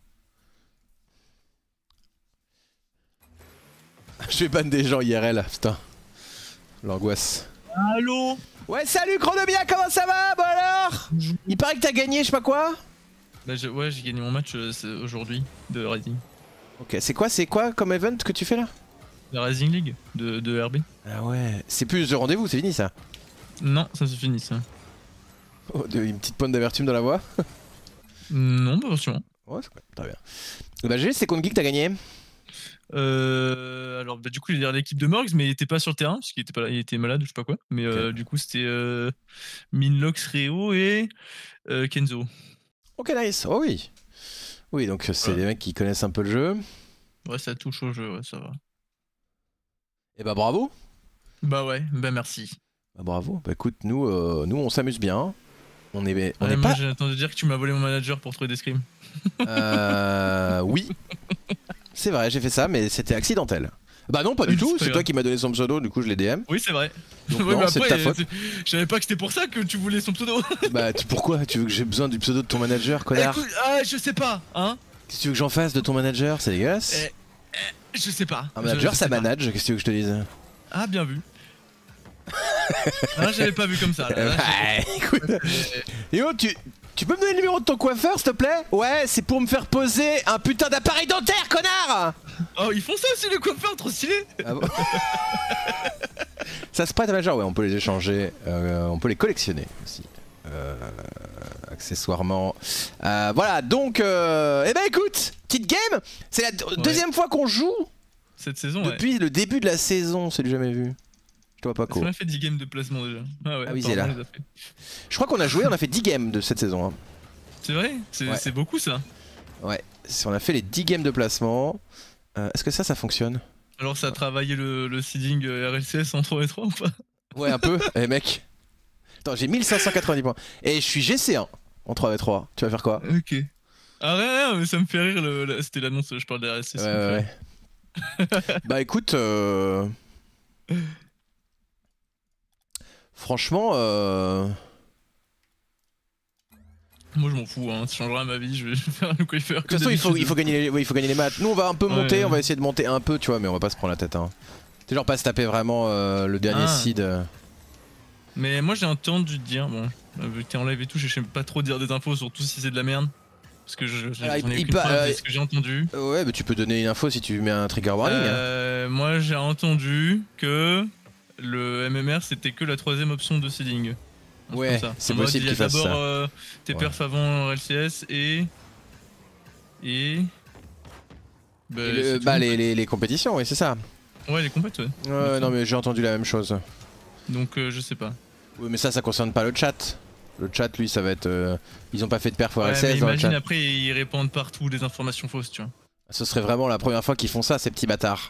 S1: Je vais ban des gens I R L, putain. L'angoisse.
S2: Allô?
S1: Ouais, salut Chronomia, comment ça va? Bon alors? Il paraît que t'as gagné, je sais pas quoi.
S2: Bah je, ouais, j'ai gagné mon match euh, aujourd'hui de Rising.
S1: Ok, c'est quoi, c'est quoi comme event que tu fais là?
S2: La Rising League de, de R B.
S1: Ah ouais, c'est plus de rendez-vous, c'est fini ça?
S2: Non, ça c'est fini ça.
S1: Oh, une petite pointe d'amertume dans la voix?
S2: Non, pas forcément.
S1: Ouais, c'est très bien. Bah G G, c'est contre qui que t'as gagné?
S2: Euh, alors bah, du coup il y a l'équipe de Morgs mais il était pas sur le terrain parce qu'il était pas là, il était malade ou je sais pas quoi. Mais okay. euh, du coup c'était euh, Minlox, Réo et euh, Kenzo.
S1: Ok nice, oh oui. Oui donc c'est ouais. Des mecs qui connaissent un peu le jeu.
S2: Ouais ça touche au jeu, ouais ça va.
S1: Et bah bravo.
S2: Bah ouais, bah merci.
S1: Bah bravo, bah écoute nous, euh, nous on s'amuse bien. On est, on
S2: ouais,
S1: est
S2: moi
S1: pas...
S2: j'ai entendu dire que tu m'as volé mon manager pour trouver des scrims.
S1: Euh... Oui. C'est vrai, j'ai fait ça, mais c'était accidentel. Bah non, pas du tout, c'est toi qui m'as donné son pseudo, du coup je l'ai D M.
S2: Oui, c'est vrai.
S1: Donc ouais, non, c'est ta faute.
S2: Je savais pas que c'était pour ça que tu voulais son pseudo.
S1: Bah tu, pourquoi? Tu veux que j'ai besoin du pseudo de ton manager, connard?
S2: Écoute, ah, je sais pas, hein.
S1: Qu'est-ce que tu veux que j'en fasse de ton manager? C'est dégueulasse.
S2: eh, eh, Je sais pas.
S1: Un manager,
S2: je, je
S1: ça manage, qu'est-ce que tu veux que je te dise?
S2: Ah, bien vu. Ah, j'avais pas vu comme ça. Là, là,
S1: ouais, écoute. Et oh, tu... Tu peux me donner le numéro de ton coiffeur, s'il te plaît? Ouais, c'est pour me faire poser un putain d'appareil dentaire, connard!
S2: Oh, ils font ça aussi, les coiffeurs, trop stylé!
S1: Ah bon. Ça se prête à majeur, ouais, on peut les échanger, euh, on peut les collectionner aussi. Euh, accessoirement. Euh, voilà, donc, euh, eh ben écoute, petite game! C'est la ouais. deuxième fois qu'on joue
S2: cette saison,
S1: depuis
S2: ouais.
S1: le début de la saison, c'est du jamais vu. Je vois pas quoi.
S2: On a fait dix games de placement déjà. Ah, ouais,
S1: ah oui, c'est là. Je crois qu'on a joué, on a fait dix games de cette saison. Hein.
S2: C'est vrai? C'est ouais. beaucoup ça.
S1: Ouais, on a fait les dix games de placement. Euh, Est-ce que ça, ça fonctionne?
S2: Alors ça a travaillé le, le seeding R L C S en trois v trois ou pas?
S1: Ouais, un peu. Eh mec. Attends, j'ai mille cinq cent quatre-vingt-dix points. Et je suis G C un en trois v trois. Tu vas faire quoi?
S2: Ok. Ah rien, mais ça me fait rire. Le... C'était l'annonce, je parle des R L C S.
S1: Ouais, ouais, ouais. Bah écoute... Euh... Franchement, euh...
S2: moi je m'en fous, hein. Ça changera ma vie, je vais faire un coiffeur.
S1: De toute façon, il faut, il, faut gagner les, oui, il faut gagner les maths. Nous, on va un peu ouais, monter, ouais. on va essayer de monter un peu, tu vois, mais on va pas se prendre la tête. Hein. C'est genre pas se taper vraiment euh, le dernier ah. seed. Euh...
S2: Mais moi j'ai entendu dire, bon, vu que t'es en live et tout, je sais pas trop dire des infos, surtout si c'est de la merde. Parce que je, je,
S1: Alors,
S2: j'en ai
S1: il,
S2: aucune preuve
S1: euh,
S2: de ce que j'ai entendu.
S1: Ouais, mais tu peux donner une info si tu mets un trigger warning.
S2: Euh, hein. Moi j'ai entendu que le M M R c'était que la troisième option de seeding.
S1: Ouais, c'est possible qu'il fasse ça.
S2: D'abord euh, tes ouais. perfs avant L C S et... Et...
S1: Bah, et le, bah les, les, les compétitions, oui c'est ça.
S2: Ouais les compètes ouais.
S1: Ouais non mais j'ai entendu la même chose.
S2: Donc euh, je sais pas.
S1: Oui mais ça ça concerne pas le chat. Le chat lui ça va être... Euh, ils ont pas fait de perf pour
S2: ouais,
S1: L C S dans le chat.
S2: Imagine après ils répandent partout des informations fausses tu vois.
S1: Ce serait vraiment la première fois qu'ils font ça ces petits bâtards.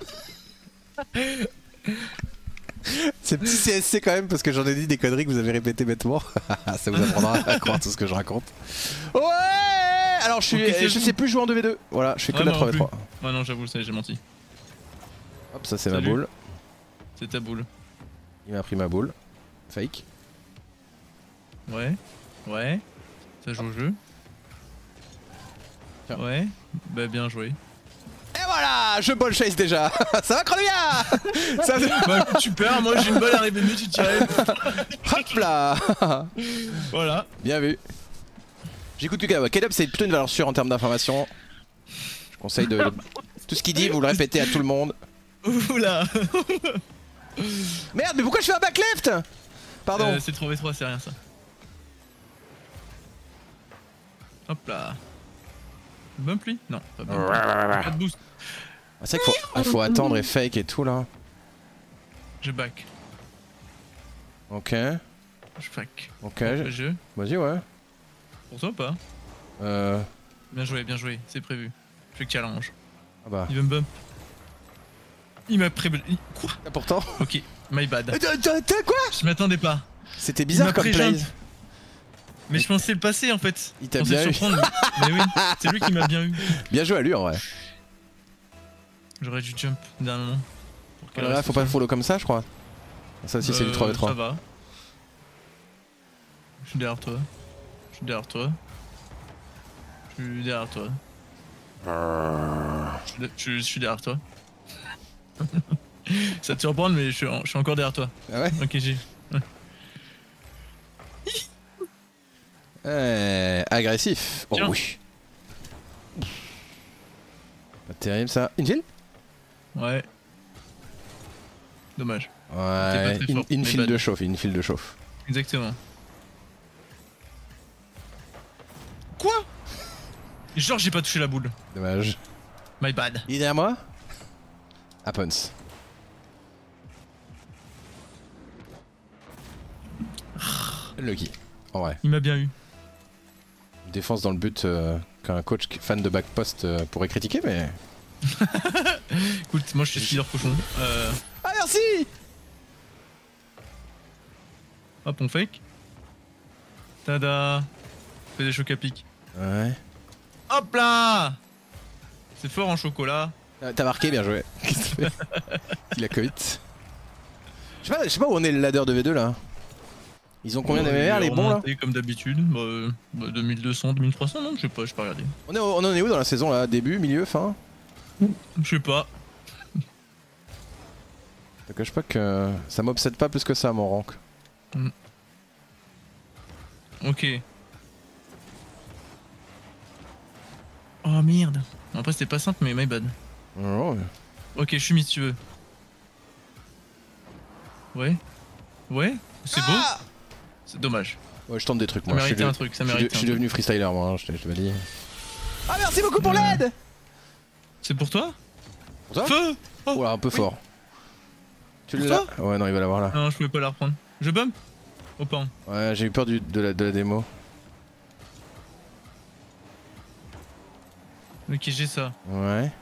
S1: Ces petits C S C quand même parce que j'en ai dit des conneries que vous avez répétées bêtement. Ça vous apprendra à croire tout ce que je raconte. Ouais. Alors je suis, okay, je sais plus jouer en deux v deux. Voilà, je fais que ouais, la trois v trois.
S2: Ouais non j'avoue ça j'ai menti.
S1: Hop ça c'est ma boule.
S2: C'est ta boule.
S1: Il m'a pris ma boule. Fake.
S2: Ouais. Ouais. Ça joue au jeu. Tiens. Ouais. Bah bien joué.
S1: Et voilà, je ball chase déjà. Ça va Chronomia. Ça...
S2: Bah super, moi j'ai une balle arrivée de tu tirais.
S1: Hop là.
S2: Voilà.
S1: Bien vu. J'écoute Lucas, ouais, K-Dub c'est plutôt une valeur sûre en termes d'information. Je conseille de... Tout ce qu'il dit, vous le répétez à tout le monde.
S2: Oula.
S1: Merde, mais pourquoi je fais un back left? Pardon.
S2: Euh, c'est trois v trois, c'est rien ça. Hop là. Bump lui? Non, pas bump. Pas de boost.
S1: C'est vrai qu'il faut... Ah, faut attendre et fake et tout là.
S2: Je back.
S1: Ok.
S2: Je back.
S1: Ok.
S2: Je...
S1: Vas-y ouais.
S2: Pour toi ou pas?
S1: Euh...
S2: Bien joué, bien joué, c'est prévu. Je fais que challenge.
S1: Ah bah.
S2: Il veut me bump. Il m'a pré... Quoi?
S1: Ah, pourtant.
S2: Ok, my bad.
S1: T'as quoi?
S2: Je m'attendais pas.
S1: C'était bizarre comme play.
S2: Mais je pensais le passer en fait.
S1: Il t'a bien eu.
S2: Mais oui, c'est lui qui m'a bien eu.
S1: Bien joué à lui en vrai.
S2: J'aurais dû jump dernièrement.
S1: Ah là, faut pas le follow comme ça je crois. Ça aussi euh, c'est du trois v trois.
S2: Ça va. Je suis derrière toi. Je suis derrière toi. Je suis derrière toi. Je, je, je suis derrière toi. Ça te surprend mais je suis, je suis encore derrière toi.
S1: Ah ouais?
S2: Ok j'ai... Ouais.
S1: Euh, agressif. Oh
S2: tiens.
S1: Oui. Pas terrible ça. Infield?
S2: Ouais. Dommage.
S1: Ouais. In, infield de chauffe, infield de chauffe.
S2: Exactement. Quoi? Genre j'ai pas touché la boule.
S1: Dommage.
S2: My bad.
S1: Il est derrière moi? Happens. Lucky. En vrai.
S2: Il m'a bien eu.
S1: Défense dans le but euh, qu'un coach fan de back post euh, pourrait critiquer, mais.
S2: Écoute, moi je suis speeder cochon. Euh...
S1: Ah merci.
S2: Hop, on fake. Tada. Fais des chocs à pic.
S1: Ouais.
S2: Hop là. C'est fort en chocolat.
S1: Euh, T'as marqué, bien joué. Il a commit. Je sais pas, je sais pas où on est le ladder de V deux là. Ils ont combien oh, d'M M R les bons là?
S2: Comme d'habitude, bah, bah, deux mille deux cents, deux mille trois cents, non? Je sais pas, j'ai pas regardé.
S1: On, est, on en est où dans la saison là? Début, milieu, fin?
S2: Je sais pas.
S1: Je te cache pas que ça m'obsède pas plus que ça mon rank.
S2: Mm. Ok. Oh merde. Après c'était pas simple mais my bad.
S1: Oh, ouais.
S2: Ok, je suis mis si tu veux. Ouais. Ouais. C'est beau.
S1: Ah,
S2: c'est dommage.
S1: Ouais, je tente des trucs moi.
S2: Ça méritait
S1: je
S2: un truc, ça méritait.
S1: Je suis devenu freestyler moi, hein, je te l'ai dit. Ah merci beaucoup pour
S2: euh...
S1: l'aide.
S2: C'est pour toi?
S1: Pour toi?
S2: Feu.
S1: Oh, oh là, un peu oui. Fort. Tu
S2: l'as?
S1: Ouais non il va l'avoir là.
S2: Non je pouvais pas la reprendre. Je bump? Au pan.
S1: Ouais j'ai eu peur du, de, la, de la démo.
S2: Ok j'ai ça.
S1: Ouais.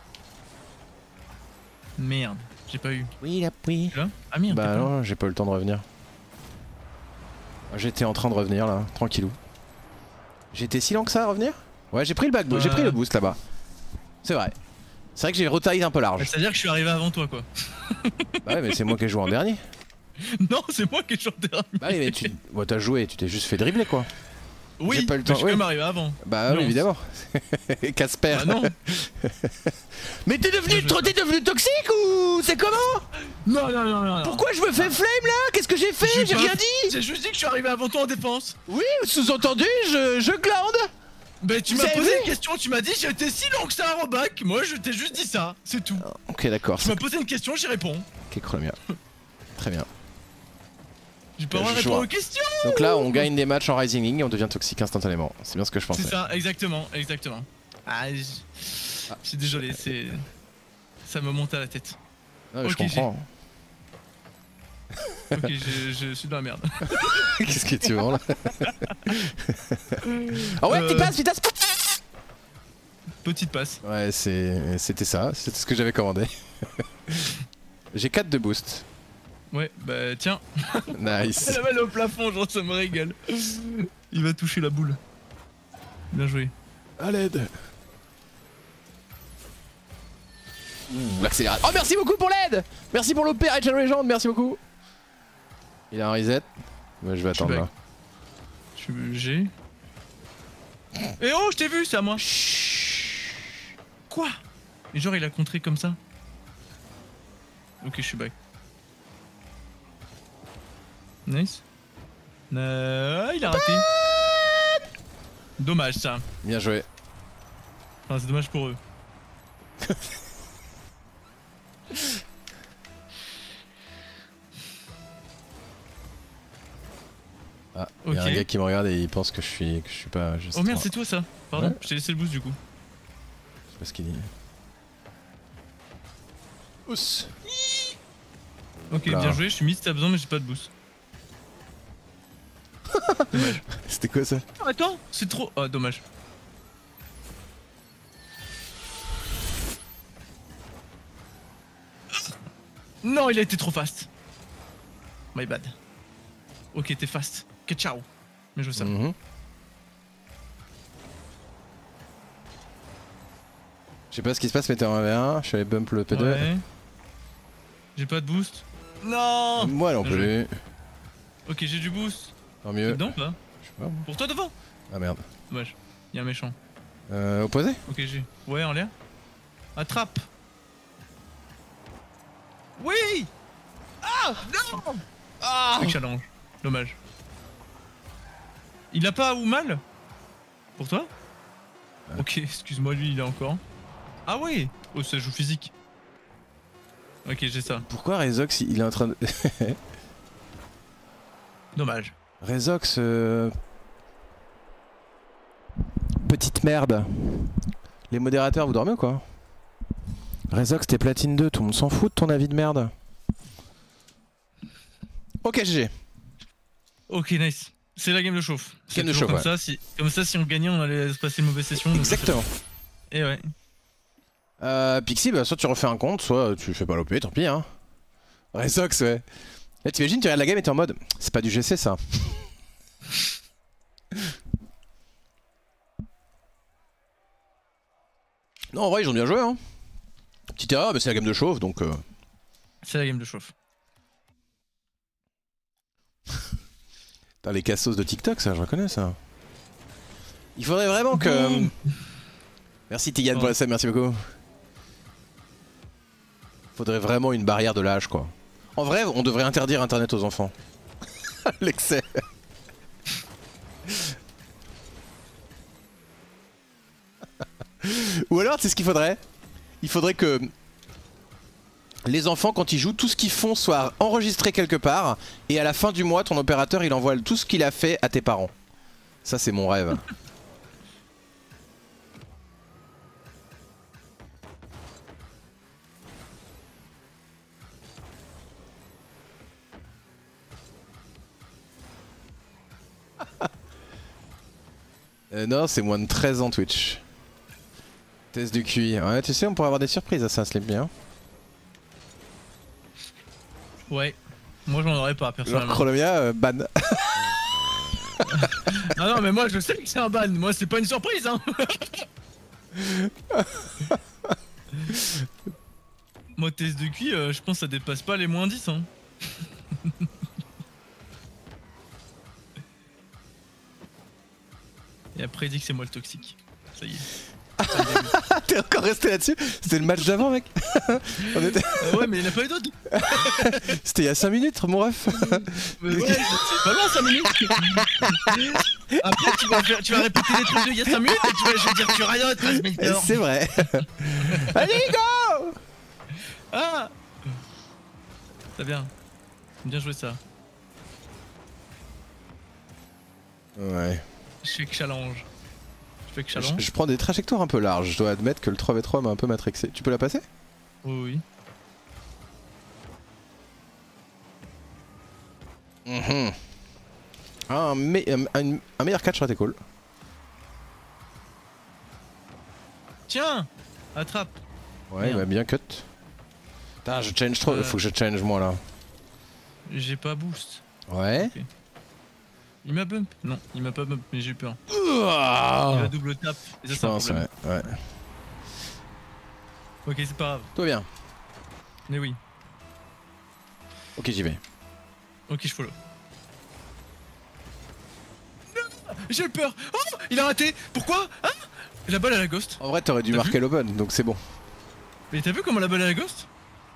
S2: Merde, j'ai pas eu.
S1: Oui il a pris.
S2: Là ah merde.
S1: Bah non j'ai pas eu le temps de revenir. J'étais en train de revenir là, tranquillou. J'étais si lent que ça à revenir? Ouais j'ai pris le back, euh... j'ai pris le boost là-bas. C'est vrai. C'est vrai que j'ai retaillé un peu large.
S2: C'est à dire que je suis arrivé avant toi quoi.
S1: Bah ouais mais c'est moi qui ai joué en dernier.
S2: Non c'est moi qui ai joué en dernier.
S1: Bah oui mais tu ouais, t'as joué, tu t'es juste fait dribbler quoi.
S2: Oui, pas le temps. Je suis oui. Quand même arrivé avant.
S1: Bah non. Oui évidemment. Casper.
S2: Ah non.
S1: Mais t'es devenu, t'es devenu toxique ou c'est comment?
S2: Non non non non.
S1: Pourquoi je me fais flame là? Qu'est-ce que j'ai fait? J'ai rien dit.
S2: J'ai juste dit que je suis arrivé avant toi en défense.
S1: Oui, sous-entendu, je, je glande.
S2: Bah tu m'as posé une question, tu m'as dit j'étais si long que ça en bac. Moi je t'ai juste dit ça, c'est tout.
S1: Ok d'accord.
S2: Tu m'as posé une question, j'y réponds.
S1: Ok Chromia. Très bien.
S2: J'ai pas
S1: Euh,
S2: le droit de
S1: je
S2: répondre
S1: vois.
S2: aux questions.
S1: Donc là, on gagne des matchs en Rising League et on devient toxique instantanément. C'est bien ce que je pensais.
S2: C'est ça, exactement, exactement. Ah, je
S1: Ah.
S2: je suis désolé, c'est. Ça me monte à la tête.
S1: Ah, je
S2: Ok,
S1: comprends.
S2: Ok, je, je suis dans la merde.
S1: Qu'est-ce que tu vends là? Ah ouais,
S2: Euh.
S1: petite passe, vitesse.
S2: Petite passe.
S1: Ouais, c'est- c'était ça, c'était ce que j'avais commandé. J'ai quatre de boost.
S2: Ouais, bah tiens.
S1: Nice.
S2: La balle au plafond, genre ça me régale. Il va toucher la boule. Bien joué.
S1: À l'aide. L'accélérateur. Oh, merci beaucoup pour l'aide. Merci pour l'O P, Rachel Legend, merci beaucoup. Il a un reset. Ouais, je vais attendre
S2: back.
S1: là.
S2: Je suis G. Eh oh, je t'ai vu, c'est à moi. Quoi? Et genre il a contré comme ça. Ok, je suis back. Nice. Euh, il a raté. Dommage ça.
S1: Bien joué.
S2: Enfin, c'est dommage pour eux.
S1: Ah, il y a
S2: Ok.
S1: un gars qui me regarde et il pense que je suis, que je suis pas juste.
S2: Oh merde, c'est toi ça. Pardon,
S1: Ouais.
S2: je t'ai laissé le boost du coup.
S1: Je sais pas ce qu'il dit. Ouss.
S2: Ok,
S1: Là.
S2: bien joué, je suis mis si t'as besoin, mais j'ai pas de boost. Dommage.
S1: C'était quoi ça?
S2: Oh, attends, c'est trop. Ah, dommage. Non, il a été trop fast. My bad. Ok, t'es fast. Ok, ciao. Mais je veux ça.
S1: Mhm. Je sais pas ce qui se passe, mais t'es en un v un, je suis allé bump le P deux.
S2: Ouais. J'ai pas de boost. Non.
S1: Moi non
S2: Bien
S1: plus.
S2: Ok, j'ai du boost.
S1: Tant
S2: T'es
S1: mieux.
S2: dedans ou pas?
S1: Je sais pas.
S2: Pour toi devant.
S1: Ah merde.
S2: Dommage. Y'a un méchant.
S1: Euh, opposé?
S2: Ok, j'ai. Ouais, en l'air. Attrape. Oui. Ah non.
S1: Ah!
S2: Quick challenge. Dommage. Il a pas ou mal? Pour toi?
S1: Ouais.
S2: Ok, excuse-moi, lui il a encore. Ah ouais. Oh, ça joue physique. Ok, j'ai ça.
S1: Pourquoi Rezox il est en train de.
S2: Dommage.
S1: Rezox. Euh... Petite merde. Les modérateurs, vous dormez ou quoi? Rezox, t'es platine deux, tout le monde s'en fout de ton avis de merde. Ok, G G.
S2: Ok, nice. C'est la game de chauffe. C'est
S1: Game de
S2: toujours
S1: chauffe,
S2: comme
S1: ouais.
S2: ça, si, comme ça, si on gagnait, on allait se passer une mauvaise session. donc-
S1: Exactement.
S2: Et ouais.
S1: Euh, Pixie, bah, soit tu refais un compte, soit tu fais pas l'O P, tant pis, hein. Rezox, ouais. Là, t'imagines, tu regardes la game et t'es en mode, c'est pas du G C ça. Non, en vrai, ils ont bien joué, hein. Petite erreur, mais c'est la game de chauffe, donc. Euh...
S2: C'est la game de chauffe.
S1: Putain, les cassos de TikTok, ça, je reconnais ça. Il faudrait vraiment que.
S2: Boum.
S1: Merci Tigan
S2: Oh.
S1: pour la sub, merci beaucoup. Faudrait vraiment une barrière de l'âge, quoi. En vrai, on devrait interdire Internet aux enfants. L'excès. Ou alors, tu sais ce qu'il faudrait? Il faudrait que les enfants, quand ils jouent, tout ce qu'ils font soit enregistré quelque part, et à la fin du mois, ton opérateur, il envoie tout ce qu'il a fait à tes parents. Ça, c'est mon rêve. Euh, non, c'est moins de treize ans Twitch. Test du Q I. Ouais, tu sais, on pourrait avoir des surprises à ça, Sleep bien.
S2: Ouais. Moi, j'en aurais pas,
S1: Genre
S2: personnellement.
S1: Chronomia, euh, ban.
S2: Ah non, mais moi, je sais que c'est un ban. Moi, c'est pas une surprise, hein. Moi, test de Q I, euh, je pense que ça dépasse pas les moins dix, hein. Et après, il dit que c'est moi le toxique. Ça y est.
S1: T'es encore resté là-dessus? C'était le match d'avant, mec. On était...
S2: Euh, ouais, mais il n'y en a pas eu d'autres.
S1: C'était il y a cinq minutes, mon ref.
S2: Mais ouais, c'est pas loin cinq minutes. Après, tu vas, faire, tu vas répéter des trucs de il y a cinq minutes et tu vas, je vais dire tu rien d'autre, Smelter.
S1: C'est vrai. Allez, go!
S2: Ah. Très bien. Bien joué ça.
S1: Ouais.
S2: Je fais que challenge. Je fais que
S1: Je,
S2: challenge.
S1: je prends des trajectoires un peu larges, je dois admettre que le trois v trois m'a un peu matrixé. Tu peux la passer?
S2: Oui, oui.
S1: Mmh. un, me un, un, un meilleur catch aurait été cool.
S2: Tiens, attrape.
S1: Ouais, il m'a bien cut. Putain, je change trop, euh... faut que je change moi là.
S2: J'ai pas boost.
S1: Ouais.
S2: Okay. Il m'a bump? Non, il m'a pas bump, mais j'ai eu peur.
S1: Ouah,
S2: il a double tap, et ça c'est un problème.
S1: Ouais, ouais.
S2: Ok, c'est pas grave.
S1: Tout bien.
S2: Mais oui.
S1: Ok, j'y vais.
S2: Ok, je follow. J'ai eu peur. Oh, il a raté. Pourquoi? Hein? La balle à la ghost.
S1: En vrai, t'aurais dû marquer l'open, donc c'est bon.
S2: Mais t'as vu comment la balle à la ghost?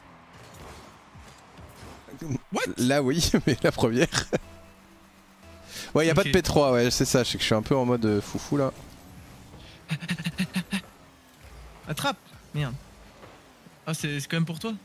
S2: What?
S1: Là oui, mais la première. Ouais, y'a okay. pas de P trois, ouais, c'est ça, je sais que je suis un peu en mode foufou là.
S2: Attrape. Merde. Ah, c'est quand même pour toi?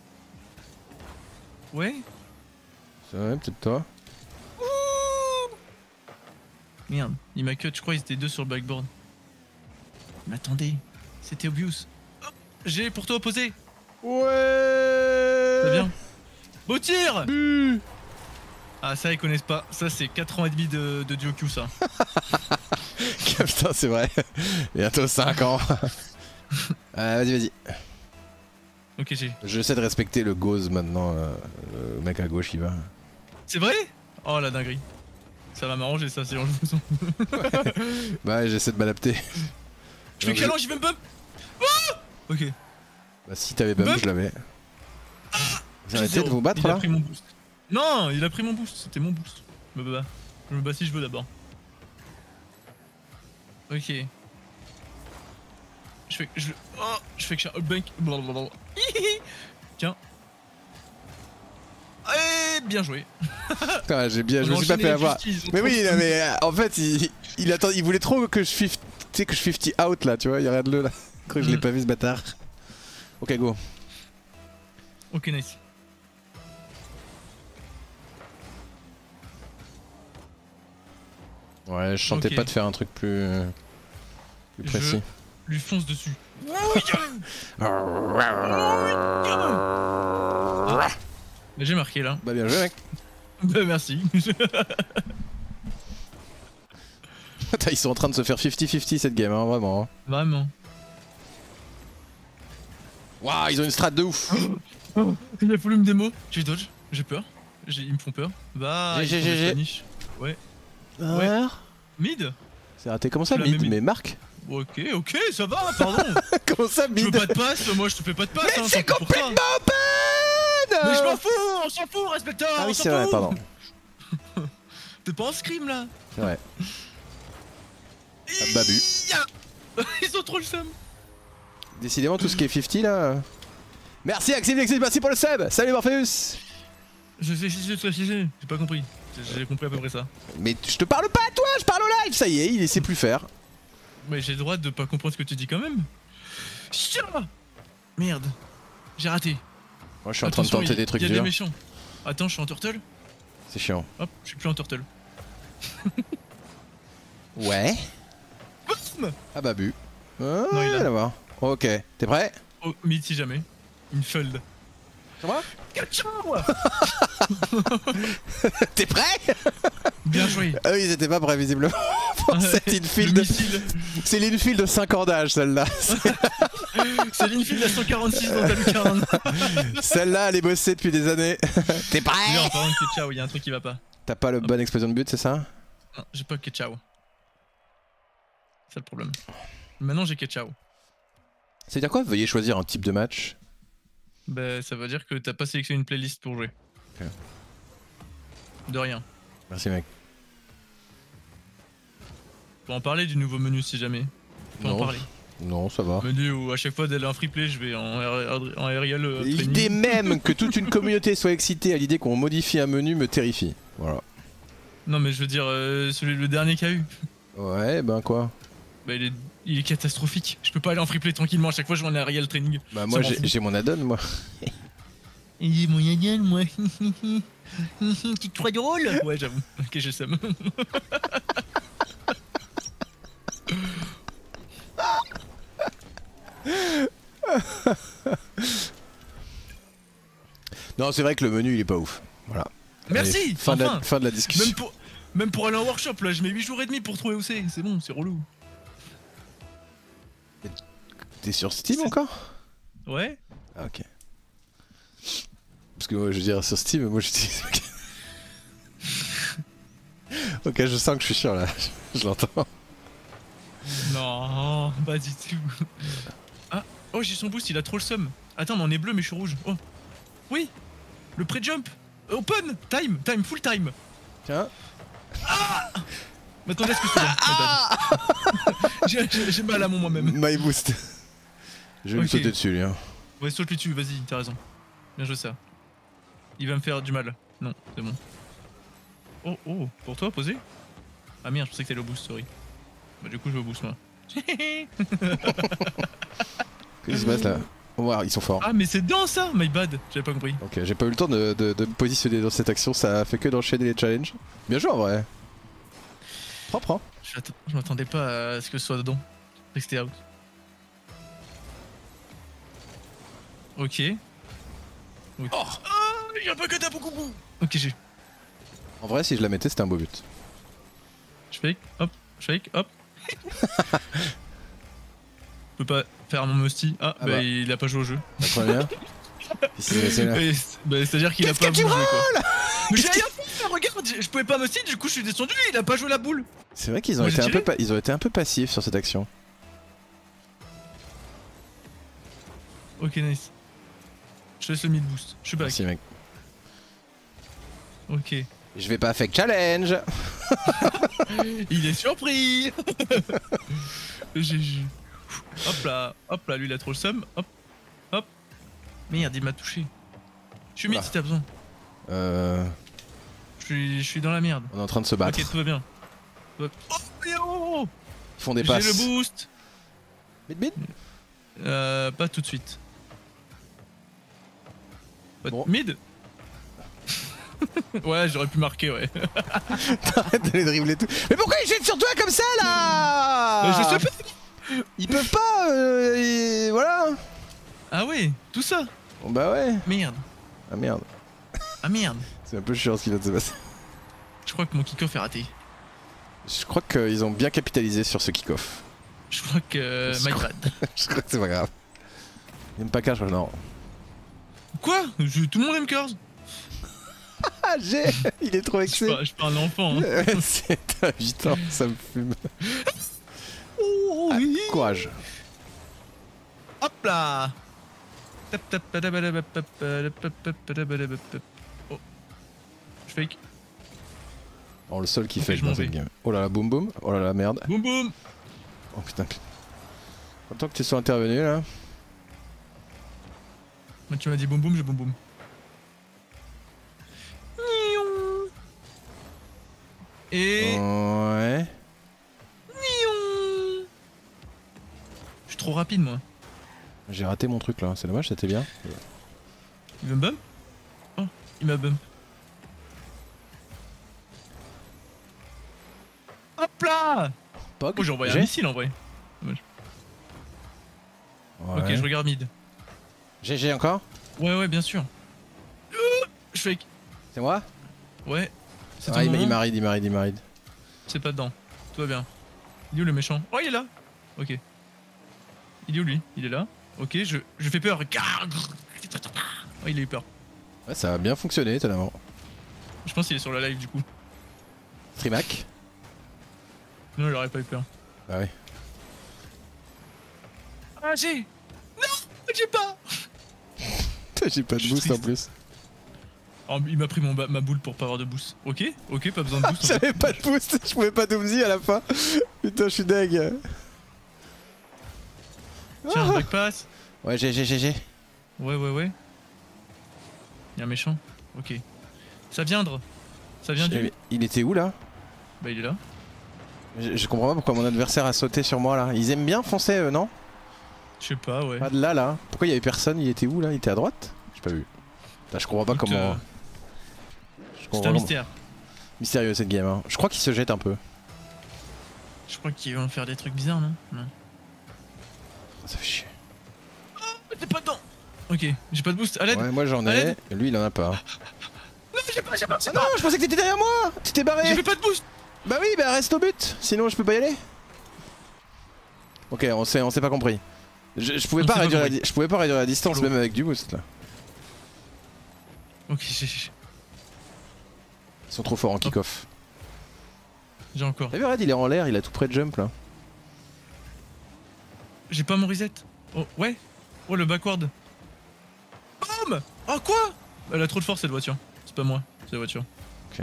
S2: Ouais.
S1: C'est vrai, peut-être toi.
S2: Ouh, merde, il m'a cut, je crois qu'ils étaient deux sur le backboard. Mais attendez, c'était obvious. Oh, j'ai pour toi opposé.
S1: Ouais.
S2: C'est bien. Beau tir.
S1: Mmh.
S2: Ah, ça ils connaissent pas, ça c'est quatre ans et demi de, de duo Q ça.
S1: Putain, c'est vrai. Bientôt cinq ans. euh, vas-y, vas-y.
S2: Ok, j'ai.
S1: J'essaie de respecter le gauze maintenant, euh, le mec à gauche il va.
S2: C'est vrai? Oh la dinguerie. Ça va m'arranger ça, c'est en jouant.
S1: Ouais. Bah ouais, j'essaie de m'adapter.
S2: Je fais que challenge, il veut me bump. Oh, ok.
S1: Bah si t'avais bump, bump, je l'avais. Ah, vous arrêtez de vous battre
S2: il
S1: là?
S2: Il a pris mon boost. Non, il a pris mon boost, c'était mon boost. Je me bats. Je me bats si je veux d'abord. Ok. Je fais que je... Oh, je fais que je suis un bank. Blablabla. Tiens. Eh, bien joué.
S1: Ah, j'ai bien, je me suis pas fait avoir. Mais oui, non, mais euh, en fait, il, il attend, il voulait trop que je cinquante, tu sais que je cinquante out là, tu vois, il y a rien de le là. Je crois que je l'ai mm. pas vu ce bâtard. Ok, go.
S2: Ok, nice.
S1: Ouais, je sentais okay. pas de faire un truc plus, plus précis.
S2: Je lui fonce dessus. Ah. J'ai marqué là.
S1: Bah bien joué mec.
S2: Bah merci.
S1: Attends, ils sont en train de se faire cinquante cinquante cette game, hein, vraiment. Hein.
S2: Vraiment.
S1: Waouh, ils ont une strat de ouf.
S2: Il a voulu me démo. J'ai dodge, j'ai peur. Ils me font peur. Bah,
S1: G G G.
S2: Ouais.
S1: Alors
S2: ouais. Mid.
S1: C'est raté, comment ça mid? mid Mais Marc.
S2: Ok, ok, ça va, pardon.
S1: Comment ça mid?
S2: Je veux pas de passe, moi je te fais pas de passe.
S1: Mais
S2: hein,
S1: c'est complètement open.
S2: Mais je m'en fous, on s'en fout, respecteur.
S1: Ah oui, c'est vrai, pardon.
S2: T'es pas en scrim là?
S1: C'est vrai. Ah, Babu.
S2: Ils ont trop le seum.
S1: Décidément, tout ce qui est cinquante là. Merci Axel, merci pour le sub. Salut Morpheus.
S2: Je fais six de j'ai pas compris. J'ai compris à peu près ça.
S1: Mais je te parle pas à toi, je parle au live, ça y est, il sait plus faire.
S2: Mais j'ai le droit de pas comprendre ce que tu dis quand même. Merde, j'ai raté.
S1: Moi je suis en train Attention, de tenter
S2: y,
S1: des trucs
S2: durs. Il y a
S1: durs.
S2: des méchants. Attends, je suis en turtle.
S1: C'est chiant.
S2: Hop, je suis plus en turtle.
S1: Ouais. Ah bah bu. Ah,
S2: non, il a.
S1: Là voir. Ok, t'es prêt?
S2: Oh, mid si jamais. Une fold.
S1: Ça va?
S2: Ciao.
S1: T'es prêt?
S2: Bien joué.
S1: Ah oui, ils étaient pas prêts visiblement. C'est l'infield. C'est l'infield de cinq ans d'âge celle-là.
S2: C'est l'infield à cent quarante-six dans ta lucarne.
S1: Celle-là, elle est bossée depuis des années. T'es prêt?
S2: Non, par contre, ciao, il y a un truc qui va pas.
S1: T'as pas le bon explosion de but, c'est ça?
S2: Non, j'ai pas que ciao. C'est le problème. Maintenant, j'ai que ciao.
S1: Ça veut dire quoi? Veuillez choisir un type de match.
S2: Bah, ça veut dire que t'as pas sélectionné une playlist pour jouer.
S1: Ok.
S2: De rien.
S1: Merci mec.
S2: Faut en parler du nouveau menu si jamais. Faut
S1: non.
S2: en parler.
S1: Non, ça va.
S2: Menu où à chaque fois d'aller en free play, je vais en, en R L. Euh,
S1: l'idée même que toute une communauté soit excitée à l'idée qu'on modifie un menu me terrifie. Voilà.
S2: Non mais je veux dire, euh, celui le dernier qu'il y a eu.
S1: Ouais, ben quoi?
S2: Bah il est, il est catastrophique. Je peux pas aller en free play tranquillement, à chaque fois je vais en R L training.
S1: Bah moi j'ai mon add-on moi.
S2: Et mon add-on moi. Petite fois drôle. Ouais j'avoue, ok j'ai le seum.
S1: Non, c'est vrai que le menu il est pas ouf. Voilà.
S2: Merci.
S1: Allez, fin,
S2: enfin,
S1: de la, fin de la discussion.
S2: même pour, même pour aller en workshop, là, je mets huit jours et demi pour trouver où c'est. C'est bon, c'est relou.
S1: T'es sur Steam encore?
S2: Ouais.
S1: Ah, ok. Parce que moi je veux dire sur Steam, moi j'utilise. Ok, je sens que je suis sûr là, je l'entends.
S2: Non, pas du tout. Ah, oh, j'ai son boost, il a trop le seum. Attends, mais on est bleu, mais je suis rouge. Oh, oui, le pré-jump. Open, time, time, full time.
S1: Tiens.
S2: Ah, m'attendez à ce que je sois
S1: Ah
S2: J'ai j'ai mal à mon moi-même.
S1: My boost. Je vais
S2: Ok.
S1: lui sauter dessus lui. Hein.
S2: Ouais, saute lui dessus, vas-y, t'as raison. Bien joué ça. Il va me faire du mal. Non, c'est bon. Oh, oh, pour toi, posé? Ah merde, je pensais que t'allais au boost, sorry. Bah du coup, je vais au boost, moi.
S1: Qu'est-ce qui se passe là? On va voir, ils sont forts.
S2: Ah, mais c'est dans ça, my bad, j'avais pas compris.
S1: Ok, j'ai pas eu le temps de, de, de me positionner dans cette action, ça a fait que d'enchaîner les challenges. Bien joué en vrai. Propre hein.
S2: Je m'att- je m'attendais pas à ce que ce soit dedans. Je croyais que c'était out. Ok. Ok. Oh, ah, y'a pas que t'as beaucoup. Ok, j'ai.
S1: En vrai, si je la mettais, c'était un beau but.
S2: Je fake, hop, shake, hop. Je peux pas faire mon musty. Ah,
S1: Ah
S2: bah,
S1: bah.
S2: il a pas joué au jeu.
S1: La première. Qu'est-ce qui s'est passé là?
S2: Ouais, c'est- bah, c'est-à-dire qu'il a
S1: Qu'est-ce
S2: pas
S1: que tu
S2: bougé quoi.
S1: rôles?
S2: Mais j'ai rien fait, regarde, je pouvais pas musty, du coup je suis descendu, il a pas joué la boule.
S1: C'est vrai qu'ils ont,
S2: Moi,
S1: été
S2: j'ai
S1: un
S2: tiré.
S1: peu pa- ils ont été un peu passifs sur cette action.
S2: Ok, nice. Je laisse le mid boost. Je suis back.
S1: Merci mec.
S2: Ok.
S1: Je vais pas fake challenge.
S2: Il est surpris. G G. Hop là, hop là, lui il a trop le seum. Hop, hop. Merde, il m'a touché. Je suis mid
S1: Oula.
S2: si t'as besoin.
S1: Euh,
S2: Je suis, je suis dans la merde.
S1: on est en train de se battre.
S2: Ok, tout va bien. Tout va- Oh, yo
S1: Ils font des
S2: J'ai
S1: passes.
S2: le boost.
S1: Mid mid.
S2: Euh, pas tout de suite. Pas-
S1: Bon.
S2: Mid. Ouais, j'aurais pu marquer, ouais.
S1: Arrête de les dribbler tout. Mais pourquoi ils jettent sur toi comme ça là?
S2: Mais je sais pas.
S1: Ils peuvent pas. Euh, et voilà.
S2: Ah ouais, tout ça.
S1: Bon bah ouais.
S2: Merde.
S1: Ah merde.
S2: Ah merde.
S1: C'est un peu chiant ce qui vient de se passer.
S2: Je crois que mon kick-off est raté.
S1: Je crois qu'ils ont bien capitalisé sur ce kick-off.
S2: Je crois que...
S1: Je
S2: My
S1: crois-
S2: bad.
S1: Je crois que c'est pas grave. Il aime pas cash, non.
S2: Quoi? Je- Tout le monde aime Curse.
S1: Ah j'ai. Il est trop
S2: Je suis
S1: excité.
S2: pas, je suis pas un enfant. Hein.
S1: C'est à huit ans, ça me fume.
S2: Oh
S1: Ah,
S2: oui.
S1: courage.
S2: Hop là. Tap, tap, padabadabap, padabadabap, padabadabap. Oh. Je fake.
S1: Oh, le seul qui
S2: Ok,
S1: fait
S2: je
S1: dans
S2: m'en
S1: cette
S2: vais.
S1: game. Oh là là, boum boum. Oh là là, merde.
S2: Boum boum.
S1: Oh putain. Content que tu sois intervenu là.
S2: Moi, tu m'as dit boum boum, j'ai boum boum. Nion. Et...
S1: Ouais.
S2: Nion. Je suis trop rapide, moi.
S1: J'ai raté mon truc là, c'est dommage, c'était bien.
S2: Il veut me bump? Oh, il m'a bump. Hop là.
S1: Pog.
S2: Oh, j'ai envoyé un
S1: J'ai
S2: missile en vrai.
S1: Ouais.
S2: Ok, je regarde mid.
S1: G G encore.
S2: Ouais, ouais, bien sûr. Euh, je fake.
S1: C'est moi.
S2: Ouais. C'est
S1: Ah,
S2: ton
S1: il
S2: moment.
S1: m'arride, il m'arride, il m'arride.
S2: C'est pas dedans. Tout va bien. Il est où le méchant? Oh, il est là. Ok. Il est où lui? Il est là. Ok, je, je fais peur. Oh, il a eu peur.
S1: Ouais, ça a bien fonctionné, étonnamment.
S2: Je pense qu'il est sur la live du coup.
S1: Trimac.
S2: Non, il aurait pas eu peur.
S1: Ah oui.
S2: Ah, j'ai. Non, j'ai pas.
S1: J'ai pas
S2: Je
S1: de
S2: suis
S1: boost en
S2: triste.
S1: plus.
S2: Oh, il m'a pris mon ba- ma boule pour pas avoir de boost. Ok, ok, pas besoin de boost. en fait.
S1: J'avais pas de boost, je pouvais pas doomsy à la fin. Putain, je suis deg.
S2: Tiens, back pass.
S1: Ouais, G G G G.
S2: Ouais, ouais, ouais. Y'a un méchant. Ok. Ça viendra. Ça vient du.
S1: Il était où là?
S2: Bah, il est là.
S1: je, je comprends pas pourquoi mon adversaire a sauté sur moi là. Ils aiment bien foncer eux, non?
S2: Je sais pas, ouais.
S1: Pas de là là. Pourquoi il y avait personne? Il était où là? Il était à droite? J'ai pas vu. Putain, je comprends pas
S2: Écoute,
S1: comment.
S2: euh,
S1: Je
S2: C'est
S1: comprends
S2: un
S1: vraiment-
S2: mystère.
S1: Mystérieux cette game. Hein. Je crois qu'il se jette un peu.
S2: Je crois qu'ils vont faire des trucs bizarres, non? Non.
S1: Ça fait chier.
S2: Mais t'es pas dedans. Ok, j'ai pas de boost. À l'aide.
S1: Ouais, moi j'en
S2: À
S1: ai,
S2: l'aide.
S1: lui il en a pas.
S2: Non, j'ai pas, j'ai pas.
S1: Ah non, je pensais que t'étais derrière moi. Tu t'es barré.
S2: J'avais pas de boost.
S1: Bah oui, bah reste au but, sinon je peux pas y aller. Ok, on s'est on s'est pas compris. Je, je pouvais
S2: On
S1: pas
S2: s'est pas
S1: réduire la,
S2: compris.
S1: di- je pouvais pas réduire la distance
S2: Flou.
S1: même avec du boost là.
S2: Ok, j'ai- j'ai
S1: Ils sont trop forts en kick-off.
S2: j'ai encore.
S1: T'as vu Red, il est en l'air, il a tout près de jump là.
S2: J'ai pas mon reset. Oh, ouais. Oh, le backward. Boum. Oh, quoi? Elle a trop de force cette voiture. C'est pas moi, c'est la voiture.
S1: Ok.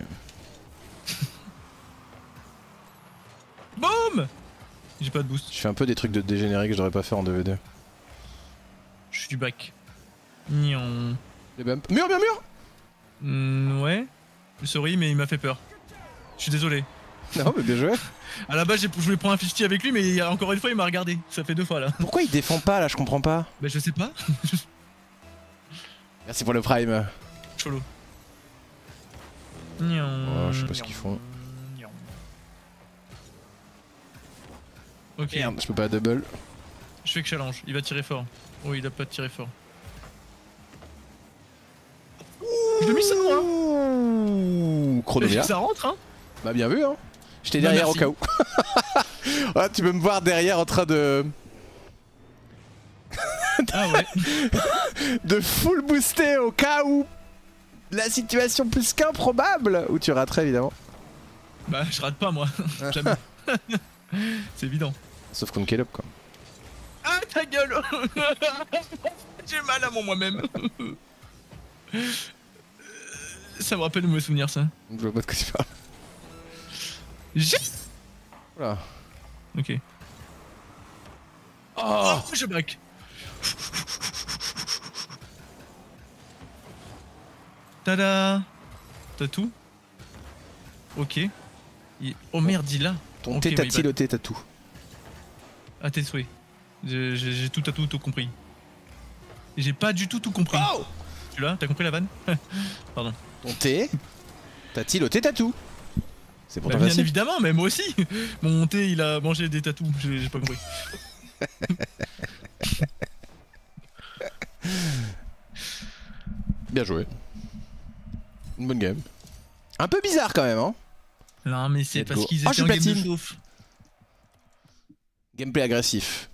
S2: Boum. J'ai pas de boost.
S1: Je fais un peu des trucs de dégénéré que je devrais pas faire en deux v deux.
S2: Je suis du back. Nion.
S1: Les bumps. Mur, mur, mur.
S2: Mm, ouais. Sorry, mais il m'a fait peur. Je suis désolé.
S1: Non mais bien joué.
S2: À la base, j'ai- je voulais prendre un cinquante avec lui, mais encore une fois, il m'a regardé. Ça fait deux fois là.
S1: Pourquoi il défend pas là, je comprends pas.
S2: Bah, je sais pas.
S1: Merci pour le prime.
S2: Cholo. Nion.
S1: Oh, je sais pas ce qu'ils font.
S2: Nion. Ok.
S1: Merde, je peux pas double.
S2: Je fais que challenge. Il va tirer fort. Oh, il a pas tiré fort. Je l'ai mis ça, moi.
S1: Ouh, chronomètre.
S2: Ça rentre, hein.
S1: Bah bien vu hein. J'étais
S2: Bah,
S1: derrière au
S2: merci.
S1: cas où. Ah, tu peux me voir derrière en train de
S2: Ah ouais.
S1: de full booster au cas où la situation plus qu'improbable où tu raterais évidemment.
S2: Bah, je rate pas, moi. Jamais. C'est évident.
S1: Sauf contre Caleb quoi.
S2: Ah, ta gueule. J'ai mal à mon moi-même. Ça me rappelle de mes souvenirs, ça.
S1: Je vois pas de quoi tu parles.
S2: J'ai...
S1: Voilà.
S2: Ok.
S1: Oh,
S2: Oh, je back. Tada. T'as tout? Ok. Il- Oh merde, il l'a.
S1: ton
S2: Ok,
S1: thé
S2: bah, il
S1: tactile
S2: va-
S1: au thé, t'as tout.
S2: À tes souhaits. J'ai j'ai tout à tout, tout compris. Et j'ai pas du tout tout compris.
S1: Oh,
S2: Tu l'as? T'as compris la vanne? Pardon.
S1: ton thé tactile au thé, t'as tout. C'est
S2: Bah,
S1: pourtant
S2: bien
S1: facile.
S2: évidemment, mais moi aussi. Mon thé, il a mangé des tatous. J'ai j'ai pas compris.
S1: Bien joué. Une bonne game. Un peu bizarre quand même hein.
S2: Non, mais c'est
S1: Let's
S2: parce
S1: go.
S2: qu'ils
S1: Oh,
S2: étaient
S1: je
S2: en game de
S1: patine.
S2: chauffe.
S1: Gameplay agressif.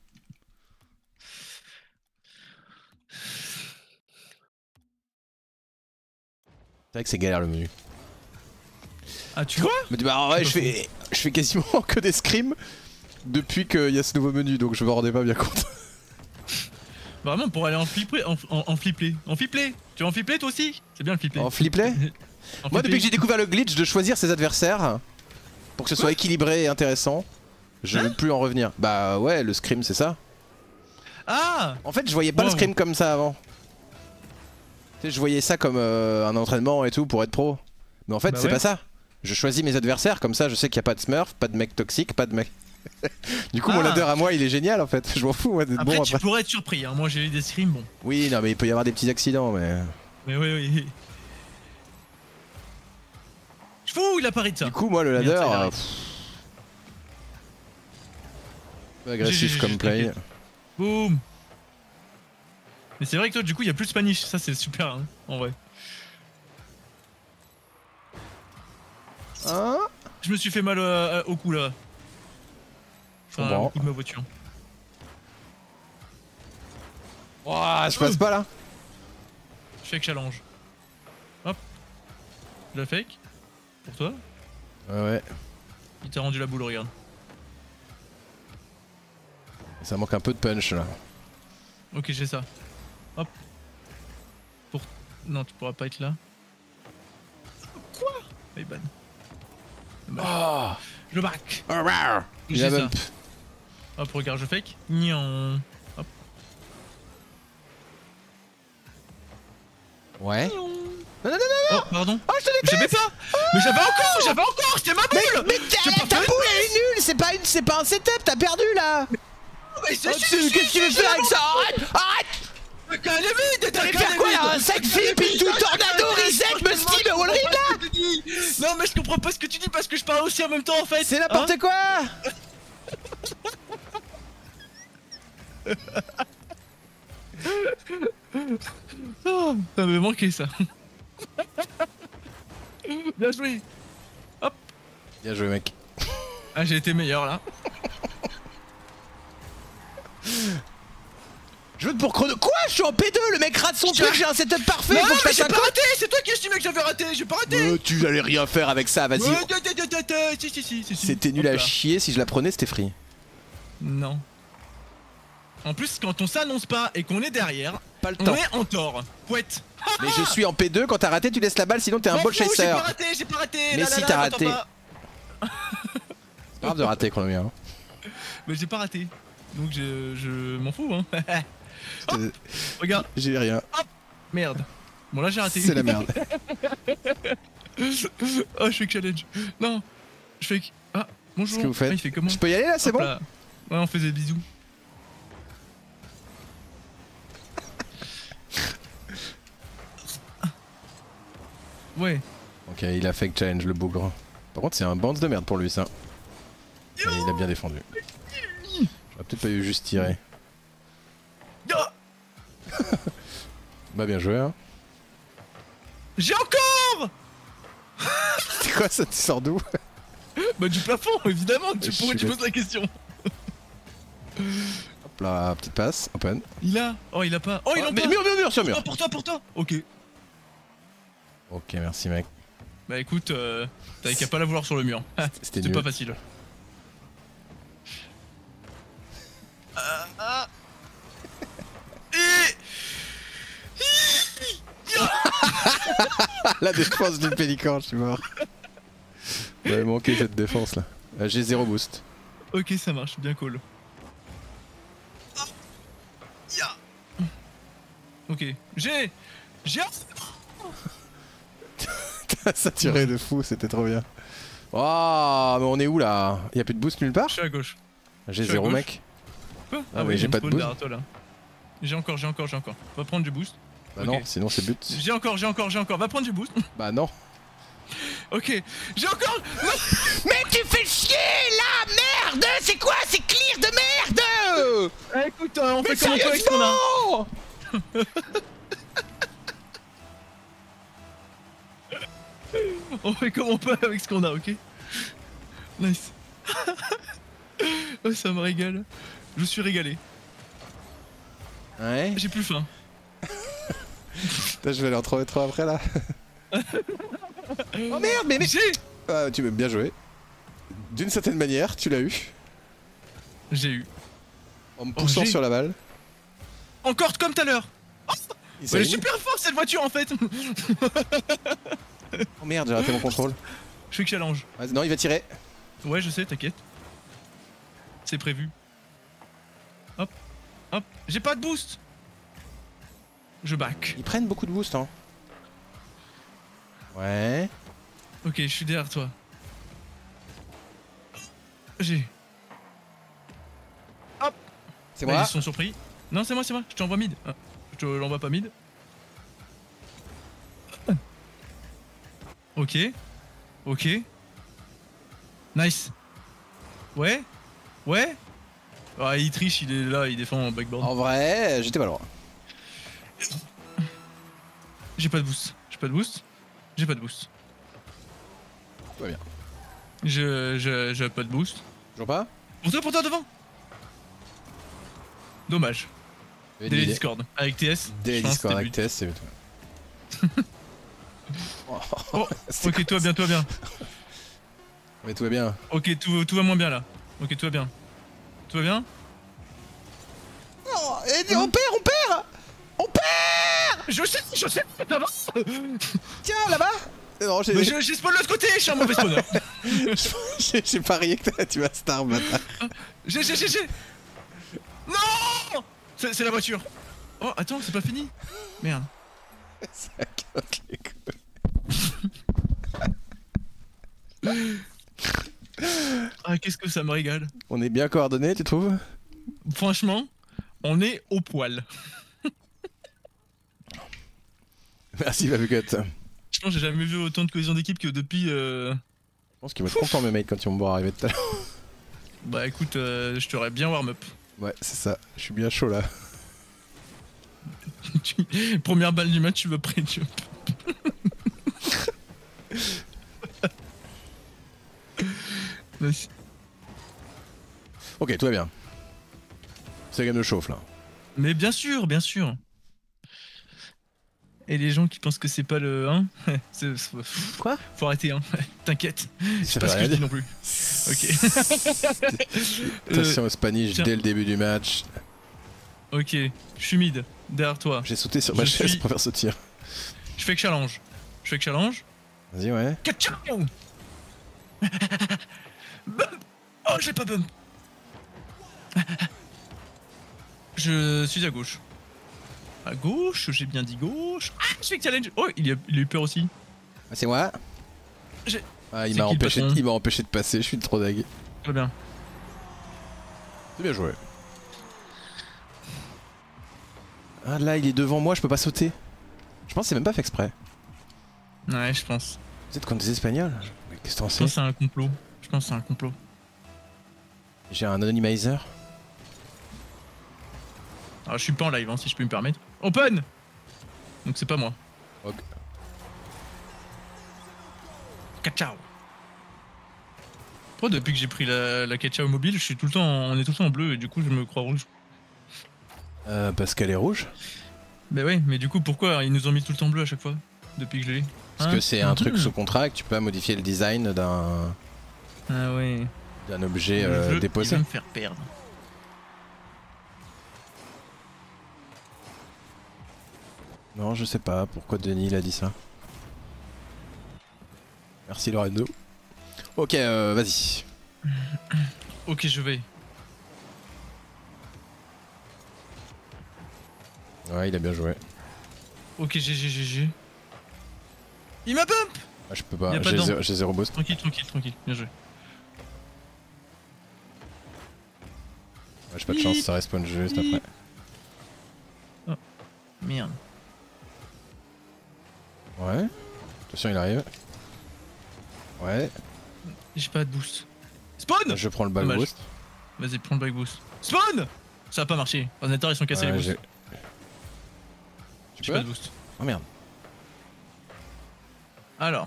S1: C'est vrai que c'est galère le menu.
S2: Ah, tu vois?
S1: Mais bah ouais,
S2: pas
S1: je fais, je fais quasiment que des scrims depuis qu'il y a ce nouveau menu, donc je me rendais pas bien compte.
S2: Vraiment, pour aller en flipplay, en, en, en flipplay. En flipplay. Tu veux en flipplay toi aussi? C'est bien le flipplay.
S1: En flipplay.
S2: En
S1: Moi,
S2: flipplay.
S1: depuis que j'ai découvert le glitch de choisir ses adversaires pour que ce soit équilibré et intéressant, je
S2: Hein
S1: veux plus en revenir. Bah ouais, le scrim c'est ça.
S2: Ah!
S1: En fait, je voyais pas le
S2: Wow.
S1: scrim comme ça avant. Tu sais, je voyais ça comme euh, un entraînement et tout pour être pro. Mais en fait,
S2: Bah
S1: c'est
S2: ouais.
S1: pas ça. Je choisis mes adversaires comme ça, je sais qu'il y a pas de smurf, pas de mec toxique, pas de mec. Du coup, mon
S2: Ah.
S1: ladder à moi, il est génial en fait. Je m'en fous moi d'être
S2: Après,
S1: bon
S2: tu
S1: après.
S2: pourrais être surpris. Hein. Moi, j'ai eu des scrims, bon.
S1: Oui, non, mais il peut y avoir des petits accidents, mais.
S2: Mais oui, oui. Je fous, il a pari de ça.
S1: Du coup, moi, le
S2: Merde,
S1: ladder.
S2: ça, il
S1: euh,
S2: arrive.
S1: pff, peu
S2: J'ai-
S1: agressif
S2: j'ai-
S1: comme
S2: j'ai-
S1: play.
S2: t'inquiète. Boum. Mais c'est vrai que toi, du coup, il y a plus de Spanish. Ça, c'est super, hein, en vrai.
S1: Hein?
S2: Je me suis fait mal euh, au cou là. Enfin,
S1: comprends.
S2: au coup de ma voiture.
S1: Ouah, je passe pas là.
S2: Fake challenge. Hop. Je la fake. Pour toi.
S1: Ouais, ouais.
S2: Il t'a rendu la boule, regarde.
S1: Ça manque un peu de punch là.
S2: Ok, j'ai ça. Hop. Pour... Non, tu pourras pas être là. Quoi? Mais ban.
S1: Oh!
S2: Je le back.
S1: Oh, rar. Il
S2: J'ai
S1: a
S2: ça.
S1: bump.
S2: Hop, regarde, je fake. Nion. Hop.
S1: Ouais.
S2: Nion.
S1: Non, non, non,
S2: Oh, pardon.
S1: Oh, je te
S2: Mais j'avais pas. Mais j'avais encore, j'avais encore, c'était ma boule.
S1: Mais
S2: J'ai
S1: ta,
S2: pas
S1: ta
S2: fait-
S1: boule elle est nulle, c'est pas, une, c'est pas un setup, t'as perdu là.
S2: Mais c'est
S1: Oh, tu- Qu'est-ce que tu veux faire avec ça? Arrête, arrête.
S2: T'as qu'à aller vite,
S1: T'allais faire quoi là? Un side flip, into tornado, reset, me steam, wall rip là?
S2: Non mais je comprends pas ce que tu dis parce que je parle aussi en même temps en fait.
S1: C'est n'importe
S2: Hein?
S1: quoi.
S2: Oh, ça m'avait manqué ça. Bien joué. Hop.
S1: Bien joué mec.
S2: Ah j'ai été meilleur là.
S1: Je veux pour chrono. Quoi? Je suis en P deux, le mec rate son truc, j'ai un setup parfait,
S2: Non
S1: faut que je
S2: mais
S1: fasse
S2: j'ai
S1: un
S2: pas
S1: code.
S2: raté, c'est toi qui estimais que j'avais raté, j'ai pas raté.
S1: Euh, tu allais rien faire avec ça, vas-y.
S2: Euh, ta, ta, ta, ta, ta, si, si, si, si, si.
S1: C'était nul
S2: Hop
S1: à
S2: là.
S1: chier, si je la prenais c'était free.
S2: Non. En plus quand on s'annonce pas et qu'on est derrière,
S1: Pas le
S2: on
S1: temps.
S2: est en tort. Pouette.
S1: Mais je suis en P deux, quand t'as raté tu laisses la balle sinon t'es un
S2: M'en
S1: ball
S2: fous, J'ai
S1: chaser.
S2: pas raté, j'ai pas raté.
S1: Mais
S2: là,
S1: si
S2: là,
S1: t'as
S2: là,
S1: raté.
S2: t'entends pas.
S1: C'est pas grave de rater chrono hein.
S2: Mais j'ai pas raté. Donc je, je m'en fous hein. Oh, regarde.
S1: J'ai rien.
S2: Merde. Bon là j'ai raté.
S1: C'est la merde.
S2: Oh je fais que challenge. Non. Je fais que... Ah bonjour.
S1: Qu'est-ce que vous faites?
S2: Ah, il fait comment?
S1: Je peux y aller là, c'est
S2: Hop
S1: bon?
S2: là. Ouais on faisait des bisous. Ouais.
S1: Ok, il a fake challenge le bougre. Par contre c'est un bounce de merde pour lui ça. Et il a bien défendu. J'aurais peut-être pas eu juste tiré. Bah bien joué hein.
S2: J'ai encore.
S1: C'est quoi ça, tu sors d'où?
S2: Bah du plafond évidemment. Tu
S1: Je
S2: pourrais
S1: suis
S2: tu
S1: bête.
S2: poses la question.
S1: Hop là, petite passe, open.
S2: Il a. Oh il a pas. Oh il
S1: Oh,
S2: en
S1: mais
S2: pas.
S1: mur, mur, mur sur mur.
S2: Oh, pour toi pour toi. Ok.
S1: Ok, merci mec.
S2: Bah écoute, euh, t'avais qu'à pas la vouloir sur le mur.
S1: C'était
S2: C'était
S1: nul.
S2: pas facile. Euh, ah. Et...
S1: La défense du pélican, je suis mort. J'avais manqué cette défense là. Euh, J'ai zéro boost.
S2: Ok, ça marche, bien cool. Ah. Ya. Ok, j'ai... J'ai...
S1: T'as saturé de fou, c'était trop bien. Oh, mais on est où là? Y'a plus de boost nulle part?
S2: Je suis à gauche.
S1: J'ai
S2: je suis à
S1: zéro
S2: gauche.
S1: mec.
S2: Quoi
S1: Ah, mais
S2: ouais,
S1: j'ai
S2: il y a
S1: pas
S2: une
S1: de
S2: spawn
S1: boost.
S2: derrière toi là. J'ai encore, j'ai encore, j'ai encore. Va prendre du boost.
S1: Bah
S2: Ok.
S1: non, sinon c'est but.
S2: J'ai encore, j'ai encore, j'ai encore. Va prendre du boost.
S1: Bah non.
S2: Ok, j'ai encore...
S1: Mais tu fais chier là, merde! C'est quoi? C'est clear de merde!
S2: Eh, écoute, euh, on fait comme on peut avec ce qu'on a. On fait comme on peut avec ce qu'on a, ok? Nice. Oh, ça me régale. Je suis régalé.
S1: Ouais.
S2: J'ai plus faim.
S1: Putain, je vais aller en trouver trois après là. Oh merde, mais mais.
S2: J'ai...
S1: Ah, tu m'as bien joué. D'une certaine manière, tu l'as eu.
S2: J'ai eu.
S1: En me
S2: Oh,
S1: poussant
S2: j'ai-
S1: sur la balle.
S2: Encore comme tout à l'heure.
S1: Il
S2: Elle
S1: s'est
S2: est
S1: mis.
S2: super forte cette voiture en fait.
S1: Oh merde, j'ai raté mon contrôle.
S2: Je fais que challenge.
S1: Ah, non, il va tirer.
S2: Ouais, je sais, t'inquiète. C'est prévu. Hop, hop. J'ai pas de boost. Je back.
S1: Ils prennent beaucoup de boost, hein. Ouais.
S2: Ok, je suis derrière toi. J'ai. Hop.
S1: C'est
S2: Ouais,
S1: moi.
S2: ils sont surpris. Non, c'est moi, c'est moi. Je t'envoie mid. Ah, je te l'envoie pas mid. Ok. Ok. Nice. Ouais. Ouais. Ah, il triche, il est là, il défend en backboard.
S1: En vrai, j'étais pas loin.
S2: J'ai pas de boost. J'ai pas de boost. J'ai pas de boost.
S1: Tout va bien.
S2: Je, je, j'ai pas de boost.
S1: Toujours pas?
S2: Pour toi, pour toi, devant. Dommage. Délai Discord. Avec T S.
S1: Délai
S2: je pense
S1: Discord
S2: que
S1: avec
S2: c'était
S1: T S, c'est mieux.
S2: Oh, ok, toi bien, toi bien.
S1: Mais tout va bien.
S2: Ok, tout, tout va moins bien là. Ok, tout va bien. Tout va bien.
S1: Oh, et on perd, on perd! On perd!
S2: Je sais, je sais, ça va.
S1: Tiens, là-bas! Non, j'ai
S2: Mais je- j'ai spawn de l'autre côté, je suis un mauvais spawner.
S1: j'ai- j'ai parié que t'as- tu vas star, bâtard.
S2: J'ai, j'ai, j'ai, j'ai. Non. C'est c'est la voiture. Oh, attends, c'est pas fini. Merde.
S1: Ça casse les couilles.
S2: Ah, qu'est-ce que ça me régale.
S1: On est bien coordonnés, tu trouves?
S2: Franchement, on est au poil.
S1: Merci, Babucut. Je
S2: Je pense que j'ai jamais vu autant de cohésion d'équipe que depuis. Euh...
S1: pense qu'ils vont être contents, mes mecs, quand ils vont me voir arriver tout à l'heure.
S2: Bah écoute, euh, je t'aurais bien warm up.
S1: Ouais, c'est ça. Je suis bien chaud là.
S2: Tu- Première balle du match, tu veux pré-jump. Vas-y.
S1: Ok, tout va bien. C'est la game de chauffe là.
S2: Mais bien sûr, bien sûr. Et les gens qui pensent que c'est pas le hein, c'est- c'est-
S1: Quoi?
S2: faut arrêter hein. T'inquiète.
S1: Ça
S2: C'est pas
S1: veut
S2: ce que
S1: rien
S2: je dis
S1: dire.
S2: non plus. Ok.
S1: Attention au Spanish
S2: tiens.
S1: dès le début du match.
S2: Euh, ok. Je suis mid. Derrière toi.
S1: J'ai sauté sur
S2: Je
S1: ma chaise
S2: suis-
S1: pour faire ce tir.
S2: Je fais que challenge. Je fais que challenge.
S1: Vas-y, ouais.
S2: Ciao. Bump. Oh, j'ai pas bump. Je suis à gauche. À gauche, j'ai bien dit gauche. Ah, je fais que challenge. Oh, il a, il a eu peur aussi.
S1: Ah, c'est moi.
S2: J'ai-
S1: Ah, il
S2: C'est
S1: m'a
S2: qui le
S1: empêché,
S2: patron
S1: il m'a empêché de passer, je suis trop deg.
S2: Très bien.
S1: C'est bien joué. Ah là, il est devant moi, je peux pas sauter. Je pense que c'est même pas fait exprès.
S2: Ouais, je pense.
S1: Vous êtes contre des Espagnols? Mais qu'est-ce que t'en
S2: Je
S1: sais?
S2: pense que c'est un complot. Je pense que c'est un complot.
S1: J'ai un anonymizer.
S2: Alors, je suis pas en live, hein, si je peux me permettre. Open. Donc c'est pas moi.
S1: Ok.
S2: Ciao. Pourquoi depuis que j'ai pris la, la Ketchup mobile, je suis tout le temps, en- on est tout le temps en bleu et du coup je me crois rouge.
S1: Euh, parce qu'elle est rouge.
S2: Bah ouais, mais du coup pourquoi ils nous ont mis tout le temps bleu à chaque fois depuis que je l'ai?
S1: Parce
S2: Hein
S1: que c'est un
S2: Mhm.
S1: truc sous contrat et que tu peux pas modifier le design d'un
S2: Ah ouais.
S1: d'un objet
S2: Le
S1: euh,
S2: jeu,
S1: déposé.
S2: Il va me faire perdre.
S1: Non, je sais pas pourquoi Denis il a dit ça. Merci Lorenzo. Ok, euh, vas-y.
S2: Ok, je vais.
S1: Ouais, il a bien joué.
S2: Ok, G G G G. Il m'a bump.
S1: Ah, je peux
S2: Y
S1: pas,
S2: a pas
S1: j'ai
S2: dedans.
S1: zéro, j'ai zéro boost.
S2: Tranquille, tranquille, tranquille. Bien joué.
S1: Ouais, j'ai pas de chance, ça respawn juste après.
S2: Merde.
S1: Ouais. Attention, il arrive. Ouais.
S2: J'ai pas de boost. Spawn.
S1: Je prends le back
S2: Dommage.
S1: boost.
S2: Vas-y, prends le back boost. Spawn. Ça a pas marché. Les ordinateurs ils sont cassés
S1: Ouais,
S2: les
S1: j'ai-
S2: boosts.
S1: Tu
S2: J'ai
S1: peux
S2: pas de boost.
S1: Oh merde.
S2: Alors.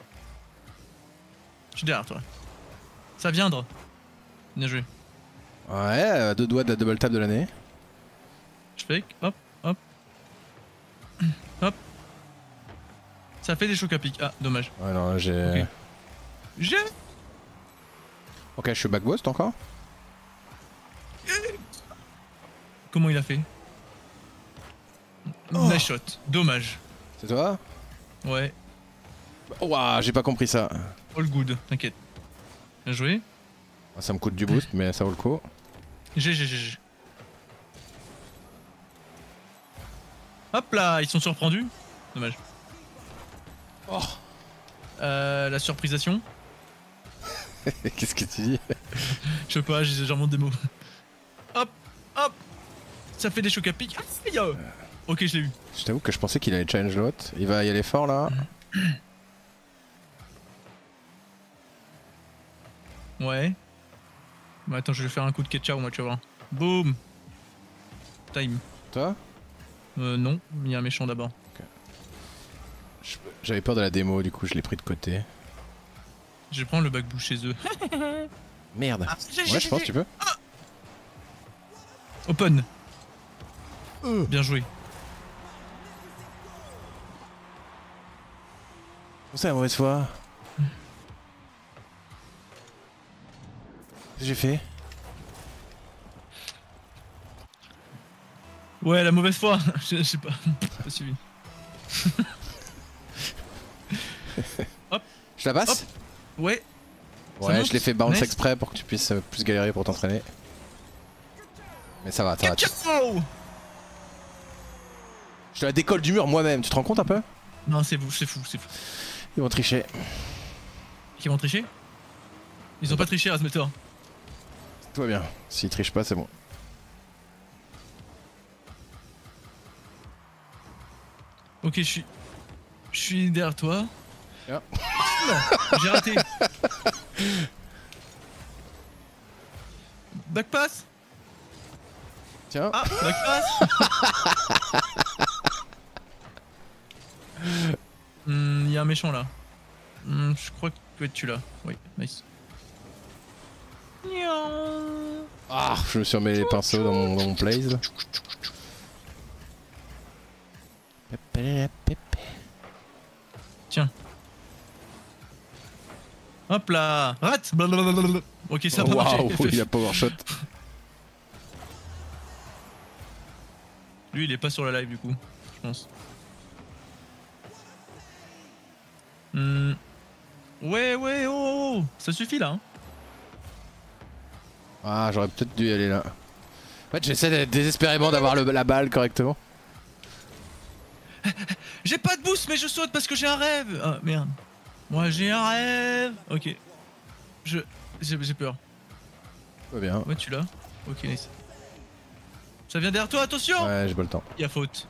S2: Je suis derrière toi. Ça viendra. Bien joué.
S1: Ouais, à deux doigts de la double tap de l'année.
S2: Je fake. Hop, hop. Hop. Ça fait des chocs à pic. Ah, dommage.
S1: Ouais, non, j'ai.
S2: Ok. J'ai.
S1: Ok, je suis back boost encore.
S2: Comment il a fait?
S1: Oh.
S2: Nice shot. Dommage.
S1: C'est toi?
S2: Ouais.
S1: Ouah, j'ai pas compris ça.
S2: All good. T'inquiète. Bien joué.
S1: Ça me coûte du boost, mais ça vaut le coup.
S2: G G G G. Hop là, ils sont surprendus. Dommage.
S1: Oh.
S2: Euh, la surprisation.
S1: Qu'est-ce que tu dis?
S2: Je sais pas, j'ai genre des mots. Hop, hop. Ça fait des chocs à pic. Aïe. Ok, je l'ai eu.
S1: Je t'avoue que je pensais qu'il allait challenge l'autre. Il va y aller fort là.
S2: Ouais. Bon, attends, je vais faire un coup de ketchup, moi, tu vas voir. Boum. Time.
S1: Toi?
S2: Euh, non, il y a un méchant d'abord.
S1: Je- J'avais peur de la démo, du coup je l'ai pris de côté.
S2: Je vais prendre le backboo chez eux.
S1: Merde.
S2: Ah, j'ai-
S1: Ouais,
S2: j'ai-
S1: je pense que tu peux.
S2: Open.
S1: Euh.
S2: Bien joué.
S1: C'est la mauvaise foi. Qu'est-ce que j'ai fait?
S2: Ouais, la mauvaise foi. Je je sais pas. Pas suivi.
S1: Je la passe?
S2: Ouais. Ça
S1: Ouais,
S2: monte.
S1: je l'ai fait bounce
S2: Nice.
S1: exprès pour que tu puisses euh, plus galérer pour t'entraîner. Mais ça va, ça va. tu-
S2: Ketchup.
S1: Je te la décolle du mur moi-même, tu te rends compte un peu?
S2: Non, c'est vous, c'est fou, c'est fou.
S1: Ils vont tricher.
S2: Qui vont tricher? Ils ont pas triché, Razmetor.
S1: Tout va bien. S'ils trichent pas, c'est bon.
S2: Ok, je suis. Je suis derrière toi.
S1: Ah.
S2: Bam. J'ai raté. Backpass.
S1: Tiens.
S2: Ah, backpass. Il y a un méchant là. Hmm, je crois que tu peux être tu là. Oui, nice.
S1: Ah, je me suis remis les pinceaux dans mon, dans mon place là.
S2: Tiens. Hop là. Rate. Blablabla. Ok, ça va marcher.
S1: Waouh, il a power shot.
S2: Lui, il est pas sur la live du coup, je pense. Hmm. Ouais, ouais, oh, oh, oh, ça suffit là. Hein.
S1: Ah, j'aurais peut-être dû y aller là. En fait, j'essaie désespérément d'avoir la balle correctement.
S2: J'ai pas de boost, mais je saute parce que j'ai un rêve. Ah merde. Moi j'ai un rêve. Ok. Je. J'ai peur.
S1: Pas bien.
S2: Ouais, tu l'as. Ok, nice. Ça vient derrière toi, attention.
S1: Ouais, j'ai pas le temps.
S2: Y'a faute.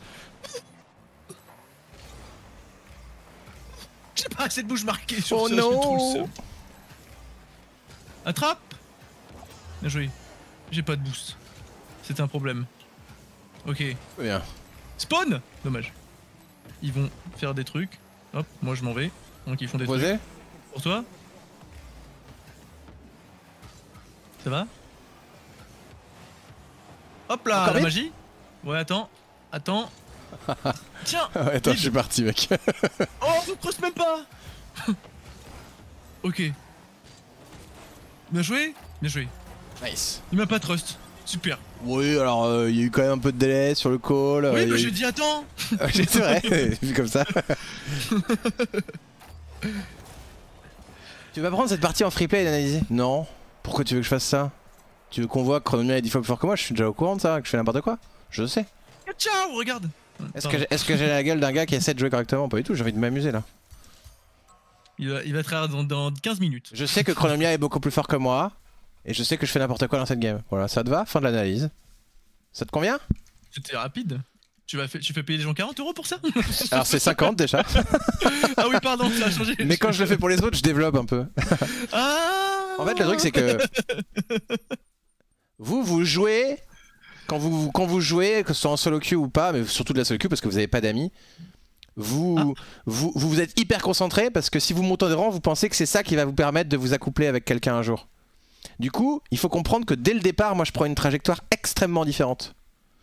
S2: J'ai pas assez de bouche marquée sur
S1: oh
S2: ça.
S1: non.
S2: Attrape. Bien joué. J'ai pas de boost. C'est un problème. Ok.
S1: Pas bien.
S2: Spawn. Dommage. Ils vont faire des trucs. Hop, moi je m'en vais. Donc ils font des
S1: Posé.
S2: trucs. Pour toi. Ça va? Hop là,
S1: encore
S2: la
S1: vite
S2: magie. Ouais, attends. Attends. Tiens.
S1: Ouais, attends,
S2: vide.
S1: je suis parti, mec.
S2: Oh, on creuse même pas. Ok. Bien joué. Bien joué.
S1: Nice.
S2: Il m'a pas trust. Super.
S1: Oui, alors il euh, y a eu quand même un peu de délai sur le call.
S2: Oui,
S1: euh,
S2: mais
S1: eu...
S2: j'ai dit attends.
S1: C'est vrai, vu comme ça. Tu vas prendre cette partie en free play et l'analyser? Non. Pourquoi tu veux que je fasse ça? Tu veux qu'on voit que Chronomia est dix fois plus fort que moi? Je suis déjà au courant de ça, que je fais n'importe quoi. Je sais.
S2: Ciao, regarde.
S1: Est-ce que j'ai est-ce que j'ai la gueule d'un gars qui essaie de jouer correctement? Pas du tout, j'ai envie de m'amuser là.
S2: Il va, il va être dans, dans quinze minutes.
S1: Je sais que Chronomia est beaucoup plus fort que moi. Et je sais que je fais n'importe quoi dans cette game. Voilà, ça te va? Fin de l'analyse. Ça te convient?
S2: C'était rapide. Tu, vas fait, tu fais payer les gens quarante euros pour ça?
S1: Alors c'est cinquante déjà.
S2: Ah oui, pardon, ça a changé.
S1: Mais quand je le fais pour les autres, je développe un peu.
S2: Ah.
S1: En fait, le truc c'est que vous, vous jouez quand vous, quand vous jouez, que ce soit en solo queue ou pas, mais surtout de la solo queue parce que vous n'avez pas d'amis. Vous, ah. vous, vous vous êtes hyper concentré parce que si vous montez de rang, vous pensez que c'est ça qui va vous permettre de vous accoupler avec quelqu'un un jour. Du coup, il faut comprendre que dès le départ, moi je prends une trajectoire extrêmement différente.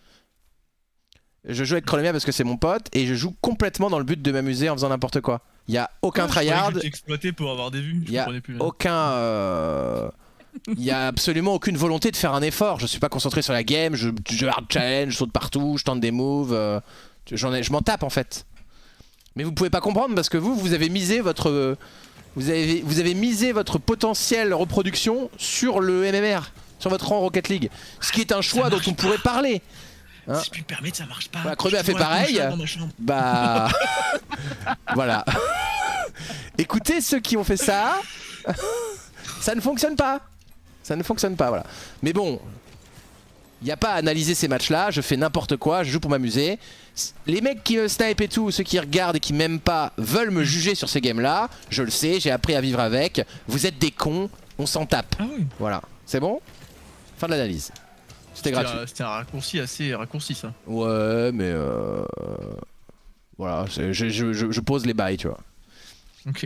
S1: Je joue avec Chronomia parce que c'est mon pote et je joue complètement dans le but de m'amuser en faisant n'importe quoi. Il y a aucun
S2: ah,
S1: tryhard.
S2: Exploité pour avoir des vues.
S1: Il y a aucun. Euh... Il y a absolument aucune volonté de faire un effort. Je suis pas concentré sur la game. Je, je hard challenge, je saute partout, je tente des moves. Euh... J'en ai, je m'en tape en fait. Mais vous pouvez pas comprendre parce que vous, vous avez misé votre. Vous avez, vous avez misé votre potentiel reproduction sur le M M R, sur votre rang Rocket League. Ce qui est un choix dont on pourrait parler. Hein,
S2: si je puis me permettre, ça marche pas.
S1: Bah, Crevé a fait pareil. Bah. Voilà. Écoutez, ceux qui ont fait ça, ça ne fonctionne pas. Ça ne fonctionne pas, voilà. Mais bon, il n'y a pas à analyser ces matchs-là. Je fais n'importe quoi, je joue pour m'amuser. Les mecs qui me snipe et tout, ceux qui regardent et qui m'aiment pas, veulent me juger sur ces games-là. Je le sais, j'ai appris à vivre avec. Vous êtes des cons, on s'en tape.
S2: Ah oui.
S1: Voilà, c'est bon? Fin de l'analyse. C'était gratuit.
S2: C'était un raccourci assez raccourci ça.
S1: Ouais, mais euh... voilà, je, je, je, je pose les bails, tu vois.
S2: Ok.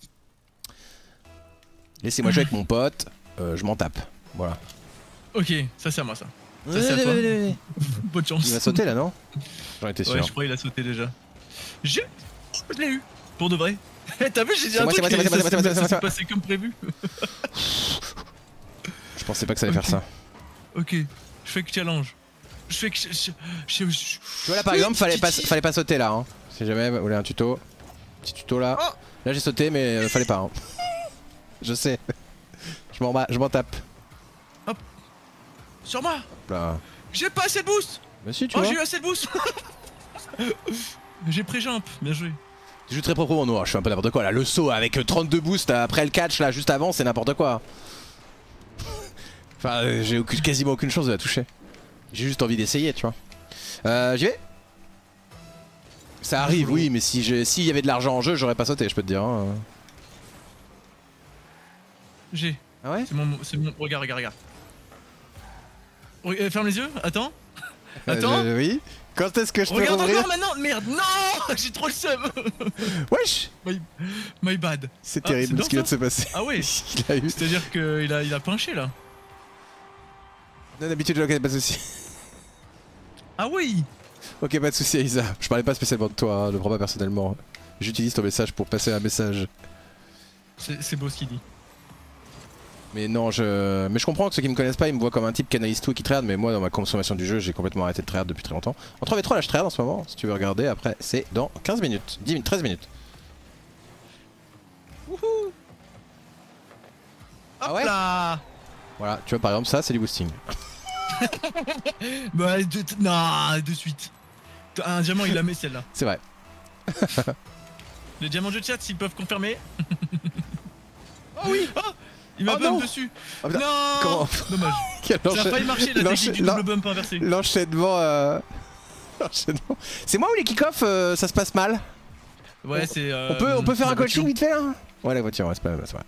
S1: Laissez-moi jouer avec mon pote, euh, je m'en tape. Voilà.
S2: Ok, ça c'est à moi ça. Ça
S1: ouais,
S2: c'est à toi.
S1: Ouais, ouais.
S2: Bonne chance.
S1: Il va sauter là, non? J'en étais sûr.
S2: Ouais, je crois qu'il a sauté déjà. J'ai... Je l'ai eu. Pour de vrai. T'as vu, j'ai dit un
S1: moi,
S2: truc
S1: moi,
S2: et
S1: moi,
S2: ça,
S1: moi,
S2: ça,
S1: moi,
S2: ça s'est passé comme prévu.
S1: Je pensais pas que ça allait
S2: okay.
S1: faire ça.
S2: Ok, je fais que challenge. Je fais que... Je, je, je, je...
S1: Tu vois là par exemple, fallait pas, fallait pas sauter là. Hein. Si jamais vous voulez un tuto. Petit tuto là. Oh, là j'ai sauté mais euh, fallait pas. Hein. Je sais. Je m'en je m'en tape.
S2: Hop. Sur moi. J'ai pas assez de boost.
S1: Mais si, tu
S2: oh,
S1: vois.
S2: J'ai eu assez de boost. J'ai pré-jump, bien joué.
S1: Tu joues très proprement noir, je fais un peu n'importe quoi là. Le saut avec trente-deux boosts après le catch là, juste avant, c'est n'importe quoi. Enfin, euh, j'ai aucune, quasiment aucune chance de la toucher. J'ai juste envie d'essayer, tu vois. Euh, j'y vais. Ça arrive, oui, mais si je, s'il y avait de l'argent en jeu, j'aurais pas sauté, je peux te dire. Hein.
S2: J'ai.
S1: Ah ouais?
S2: C'est mon, c'est mon. Regarde, regarde, regarde. Re ferme les yeux, attends. Attends.
S1: Euh, oui. Quand est-ce que je peux
S2: Regarde
S1: rouvrir?
S2: encore maintenant. Merde, non. J'ai trop le seum.
S1: Wesh.
S2: My, my bad.
S1: C'est
S2: Ah,
S1: terrible
S2: c'est
S1: ce qui vient
S2: dans
S1: de se passer.
S2: Ah ouais.
S1: Il a eu.
S2: C'est-à-dire qu'il a, il a pinché là.
S1: Non, d'habitude, je pas de soucis.
S2: Ah oui.
S1: Ok, pas de soucis, Isa. Je parlais pas spécialement de toi, hein, ne prends pas personnellement. J'utilise ton message pour passer un message.
S2: C'est beau ce qu'il dit.
S1: Mais non, je. Mais je comprends que ceux qui me connaissent pas, ils me voient comme un type qui analyse tout et qui tryhard. Mais moi, dans ma consommation du jeu, j'ai complètement arrêté de tryhard depuis très longtemps. En trois v trois, là, je tryhard en ce moment. Si tu veux regarder, après, c'est dans quinze minutes. dix minutes, treize minutes.
S2: Wouhou.
S1: Ah
S2: Hop
S1: ouais
S2: là.
S1: Voilà, tu vois, par exemple, ça, c'est du boosting.
S2: Bah, de, de- non, de suite. Un diamant, il la met celle-là.
S1: C'est vrai.
S2: Les diamants de chat, s'ils peuvent confirmer.
S1: Oh oui.
S2: Oh, il m'a
S1: Oh
S2: bump
S1: non.
S2: dessus.
S1: Oh, putain.
S2: Non.
S1: Comment
S2: Dommage.
S1: Quel
S2: Ça a
S1: encha-
S2: failli marcher la
S1: l'encha-
S2: technique du
S1: l'en-
S2: double bump inversé.
S1: L'enchaînement. Euh... L'enchaînement. C'est moi ou les kick-off, euh, ça se passe mal?
S2: Ouais, c'est. Euh,
S1: on, peut, on peut faire
S2: la
S1: un coaching
S2: voiture.
S1: vite fait là? Ouais, la voiture, ouais, c'est pas mal, c'est vrai.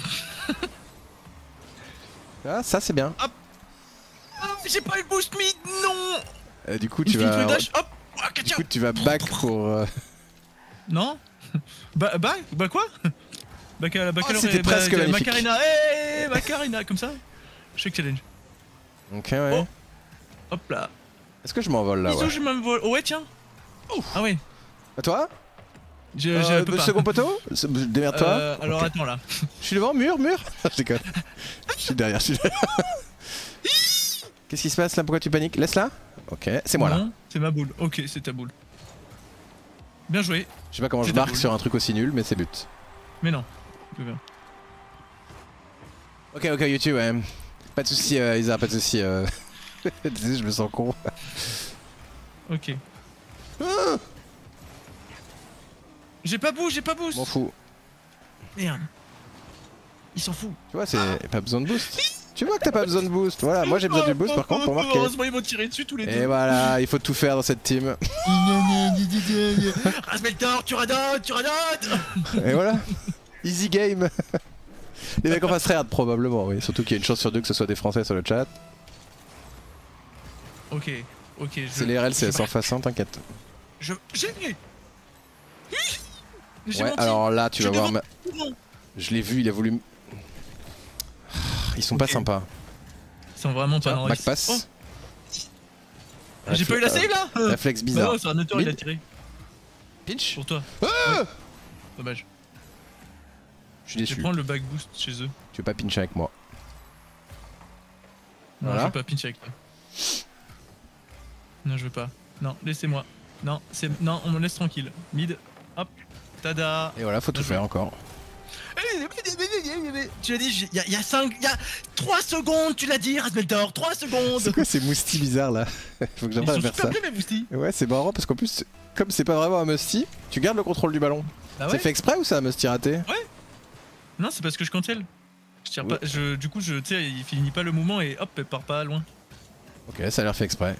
S1: Ah, ça c'est bien.
S2: Ah, j'ai pas eu le boost mid, non.
S1: Euh, du coup,
S2: Une
S1: tu
S2: fine
S1: vas.
S2: dash, hop. Ah,
S1: Du
S2: tiens.
S1: coup, tu vas back pour. euh,
S2: Non. Bah, bah, bah quoi? Bah, bah, bah,
S1: Oh, c'était
S2: bah,
S1: presque
S2: bah,
S1: magnifique.
S2: Macarena, hey, Macarena, comme ça. Check challenge.
S1: Ok, ouais.
S2: Oh. Hop là.
S1: Est-ce que je m'envole là?
S2: Bisous,
S1: Ouais.
S2: je m'envole. Oh ouais, tiens. Ah ouais.
S1: À toi?
S2: Je,
S1: Euh,
S2: je peux
S1: le
S2: pas.
S1: second poteau? Se- Démerde-toi.
S2: Euh, alors
S1: Ok.
S2: attends là.
S1: Je suis devant, mur, mur. Je déconne. Je suis derrière, je suis derrière. Qu'est-ce qui se passe là? Pourquoi tu paniques? Laisse là. Ok, c'est moi là.
S2: Non, c'est ma boule. Ok, c'est ta boule. Bien joué.
S1: Je sais pas comment
S2: C'est
S1: je
S2: ta
S1: marque
S2: boule.
S1: sur un truc aussi nul, mais c'est but.
S2: Mais non. Tout bien.
S1: Ok, ok, YouTube, ouais. Pas de soucis, euh, Isa, pas de soucis. Euh... Désolé, je me sens con.
S2: Ok.
S1: Ah,
S2: J'ai pas boost, j'ai pas boost.
S1: m'en fous.
S2: Merde. Il s'en fout.
S1: Tu vois, c'est pas besoin de boost. Tu vois que t'as pas besoin de boost. Voilà, moi j'ai besoin du boost par contre pour marquer.
S2: Heureusement, ils vont tirer dessus tous les deux.
S1: Et voilà, il faut tout faire dans cette team.
S2: Rasmeltor, tu radotes, tu radotes.
S1: Et voilà. Easy game. Les mecs en face tryhard probablement, oui. Surtout qu'il y a une chance sur deux que ce soit des Français sur le chat.
S2: Ok, ok. je-
S1: C'est les R L C S
S2: je-
S1: en face, hein, t'inquiète.
S2: Je. J'ai. J'ai
S1: Ouais,
S2: menti.
S1: alors là, tu
S2: Je
S1: vas voir.
S2: devant-
S1: Ma... Je l'ai vu, il a voulu. m- Ils sont pas
S2: Ok.
S1: sympas.
S2: Ils sont vraiment pas
S1: Tiens,
S2: nice.
S1: back pass.
S2: Oh, j'ai pas eu la save là.
S1: Réflexe bizarre.
S2: Non, c'est un auteur, il a
S1: Mid.
S2: tiré.
S1: Pinch.
S2: Pour toi.
S1: Ah,
S2: Dommage.
S1: je suis
S2: Je vais
S1: déçu.
S2: prendre le back boost chez eux.
S1: Tu veux pas pincher avec moi.
S2: Non,
S1: Voilà.
S2: je veux pas pinch avec toi. Non, je veux pas. Non, laissez-moi. Non, c'est non, on me laisse tranquille. Mid. Hop. Tada.
S1: Et voilà, faut tout
S2: Bien
S1: faire encore.
S2: Tu l'as dit, il y a, y a cinq, il y a trois secondes, tu l'as dit, Rasmeltor, trois secondes.
S1: C'est quoi ces moustis bizarres là? Faut que
S2: Ils
S1: j'apprenne
S2: sont
S1: à faire
S2: super
S1: ça.
S2: bien mes boosties.
S1: Ouais, c'est marrant parce qu'en plus, comme c'est pas vraiment un musty, tu gardes le contrôle du ballon.
S2: Bah
S1: C'est
S2: ouais.
S1: fait exprès ou c'est un musty raté?
S2: Non, c'est parce que je cancel. Je tire
S1: Oui.
S2: pas, je, du coup, je, tu sais, il finit pas le mouvement et hop, elle part pas loin.
S1: Ok, ça a l'air fait exprès.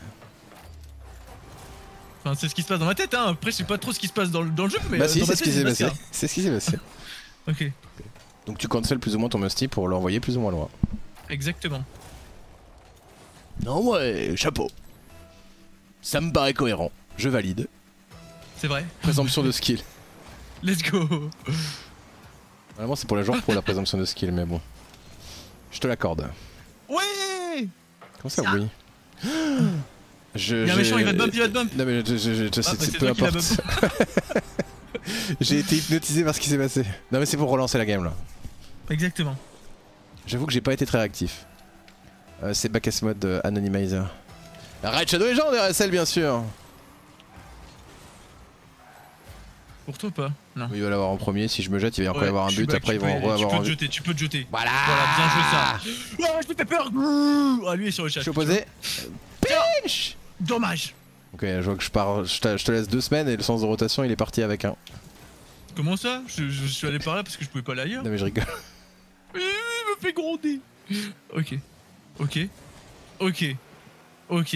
S2: Enfin, c'est ce qui se passe dans ma tête, hein. Après, je sais pas trop ce qui se passe dans, le- dans le jeu, mais
S1: Bah
S2: euh,
S1: si,
S2: dans
S1: c'est
S2: ma
S1: ce
S2: tête,
S1: qui s'est
S2: il se
S1: passé.
S2: passe
S1: C'est ce qui s'est passé.
S2: ça. Ok,
S1: Donc tu cancels plus ou moins ton musty pour l'envoyer plus ou moins loin.
S2: exactement.
S1: Non ouais, chapeau. Ça me paraît cohérent. Je valide.
S2: C'est vrai.
S1: Présomption de skill.
S2: Let's go.
S1: Vraiment c'est pour les gens pour la présomption de skill, mais bon. Je te l'accorde.
S2: Ouais.
S1: Comment ça oui? Je,
S2: Il y a un
S1: j'ai-
S2: méchant, il va te bump, il va te bump.
S1: Non mais je, je, je, je-
S2: Ah,
S1: c'est-
S2: bah,
S1: c'est
S2: c'est
S1: peu
S2: toi qui l'as
S1: importe. J'ai été hypnotisé par ce qui s'est passé. Non mais c'est pour relancer la game là.
S2: Exactement.
S1: J'avoue que j'ai pas été très réactif. Euh, c'est back S mode euh, Anonymizer. Raid Shadow Legend R S L bien sûr.
S2: Pour toi ou pas? Non.
S1: Oui, il va l'avoir en premier. Si je me jette, il va encore y
S2: Ouais,
S1: avoir un
S2: je suis
S1: but.
S2: back,
S1: Après,
S2: tu
S1: ils
S2: peux y
S1: vont
S2: aller,
S1: re avoir
S2: Tu
S1: un
S2: peux te
S1: but.
S2: jeter, tu peux te jeter.
S1: Voilà.
S2: Voilà, bien joué ça. Oh, je me fais peur. Ah, lui est sur le chat.
S1: Je suis opposé. Pinch.
S2: Dommage.
S1: Ok, je vois que je pars. Je te, je te laisse deux semaines et le sens de rotation il est parti avec un.
S2: Comment ça je, je suis allé par là parce que je pouvais pas aller ailleurs.
S1: Non mais je rigole.
S2: Il me fait gronder. Ok. Ok. Ok. Ok.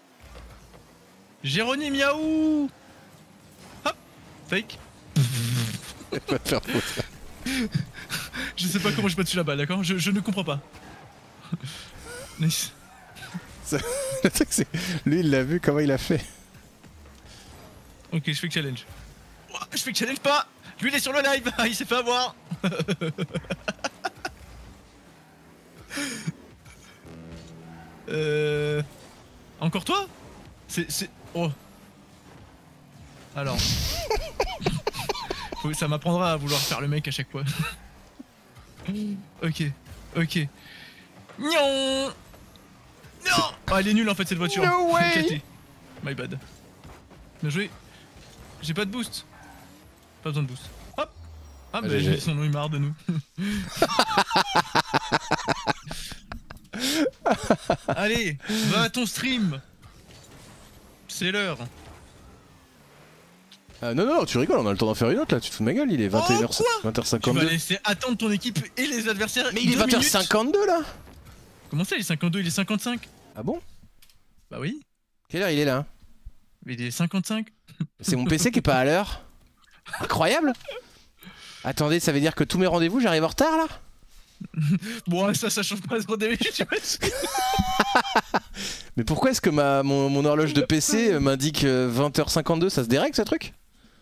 S2: Jérôme Miaou. Hop. Fake.
S1: Va te faire foutre.
S2: Je sais pas comment je peux dessus la balle, d'accord je, je ne comprends pas. Nice.
S1: Ça- Le truc, c'est. Lui, il l'a vu, comment il a fait.
S2: Ok, je fais que challenge. Ouah, je fais que challenge pas. Lui, il est sur le live. Il s'est fait avoir. euh... Encore toi? C'est... c'est... Oh. Alors... Faut- ça m'apprendra à vouloir faire le mec à chaque fois. Ok, ok. Non. Non. Ah, elle est nulle en fait cette voiture.
S1: No way.
S2: Éclatée. My bad. Bien joué. J'ai pas de boost. Pas besoin de boost. Hop. Ah bah
S1: G G.
S2: son nom il marre de nous. Allez, va à ton stream. C'est l'heure.
S1: Ah, non, non, non, tu rigoles, on a le temps d'en faire une autre là, tu te fous de ma gueule, il est vingt et une heures
S2: Oh, quoi Tu vas
S1: cinquante-deux.
S2: laisser attendre ton équipe et les adversaires.
S1: Mais il est
S2: deux
S1: vingt heures
S2: minutes.
S1: cinquante-deux là.
S2: Comment ça il est cinquante-deux, il est cinquante-cinq?
S1: Ah bon?
S2: Bah oui,
S1: Quelle heure il est là?
S2: mais il est cinquante-cinq.
S1: C'est mon P C qui est pas à l'heure. Incroyable. Attendez, ça veut dire que tous mes rendez-vous j'arrive en retard là?
S2: Bon ça, ça change pas trop des minutes.
S1: Mais pourquoi est-ce que ma, mon, mon horloge de P C m'indique euh, vingt heures cinquante-deux? Ça se dérègle ce truc?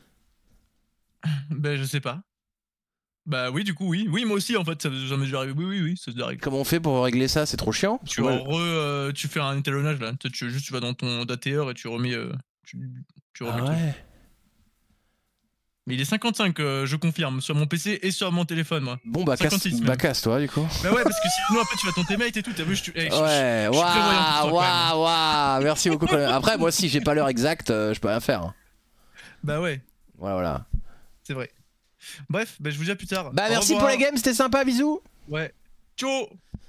S2: Bah je sais pas. Bah oui du coup oui. Oui moi aussi en fait ça, ça m'est déjà arrivé. Oui oui oui ça se dérègle.
S1: Comment on fait pour régler ça? C'est trop chiant.
S2: Tu,
S1: Moi,
S2: re, euh, tu fais un étalonnage là. Tu, tu, juste tu vas dans ton D A T R et tu remets... Euh, tu, tu remets
S1: ah
S2: le truc.
S1: ouais.
S2: Mais il est cinquante-cinq, euh, je confirme, sur mon P C et sur mon téléphone, moi.
S1: Bon bah casse,
S2: cinquante-six même.
S1: bah casse toi du coup.
S2: Bah ouais, parce que sinon après tu vas ton teammate et tout, t'as vu, je, hey, je,
S1: Ouais,
S2: je, je suis prévoyant pour
S1: waouh,
S2: toi, quand même, hein.
S1: waouh, waouh, merci beaucoup. quand même. Après, moi, si j'ai pas l'heure exacte, euh, je peux rien faire. hein.
S2: Bah ouais,
S1: Voilà, voilà.
S2: c'est vrai. Bref, bah je vous dis à plus tard.
S1: Bah,
S2: Au
S1: merci
S2: revoir.
S1: pour les games, c'était sympa, bisous.
S2: Ouais. Ciao.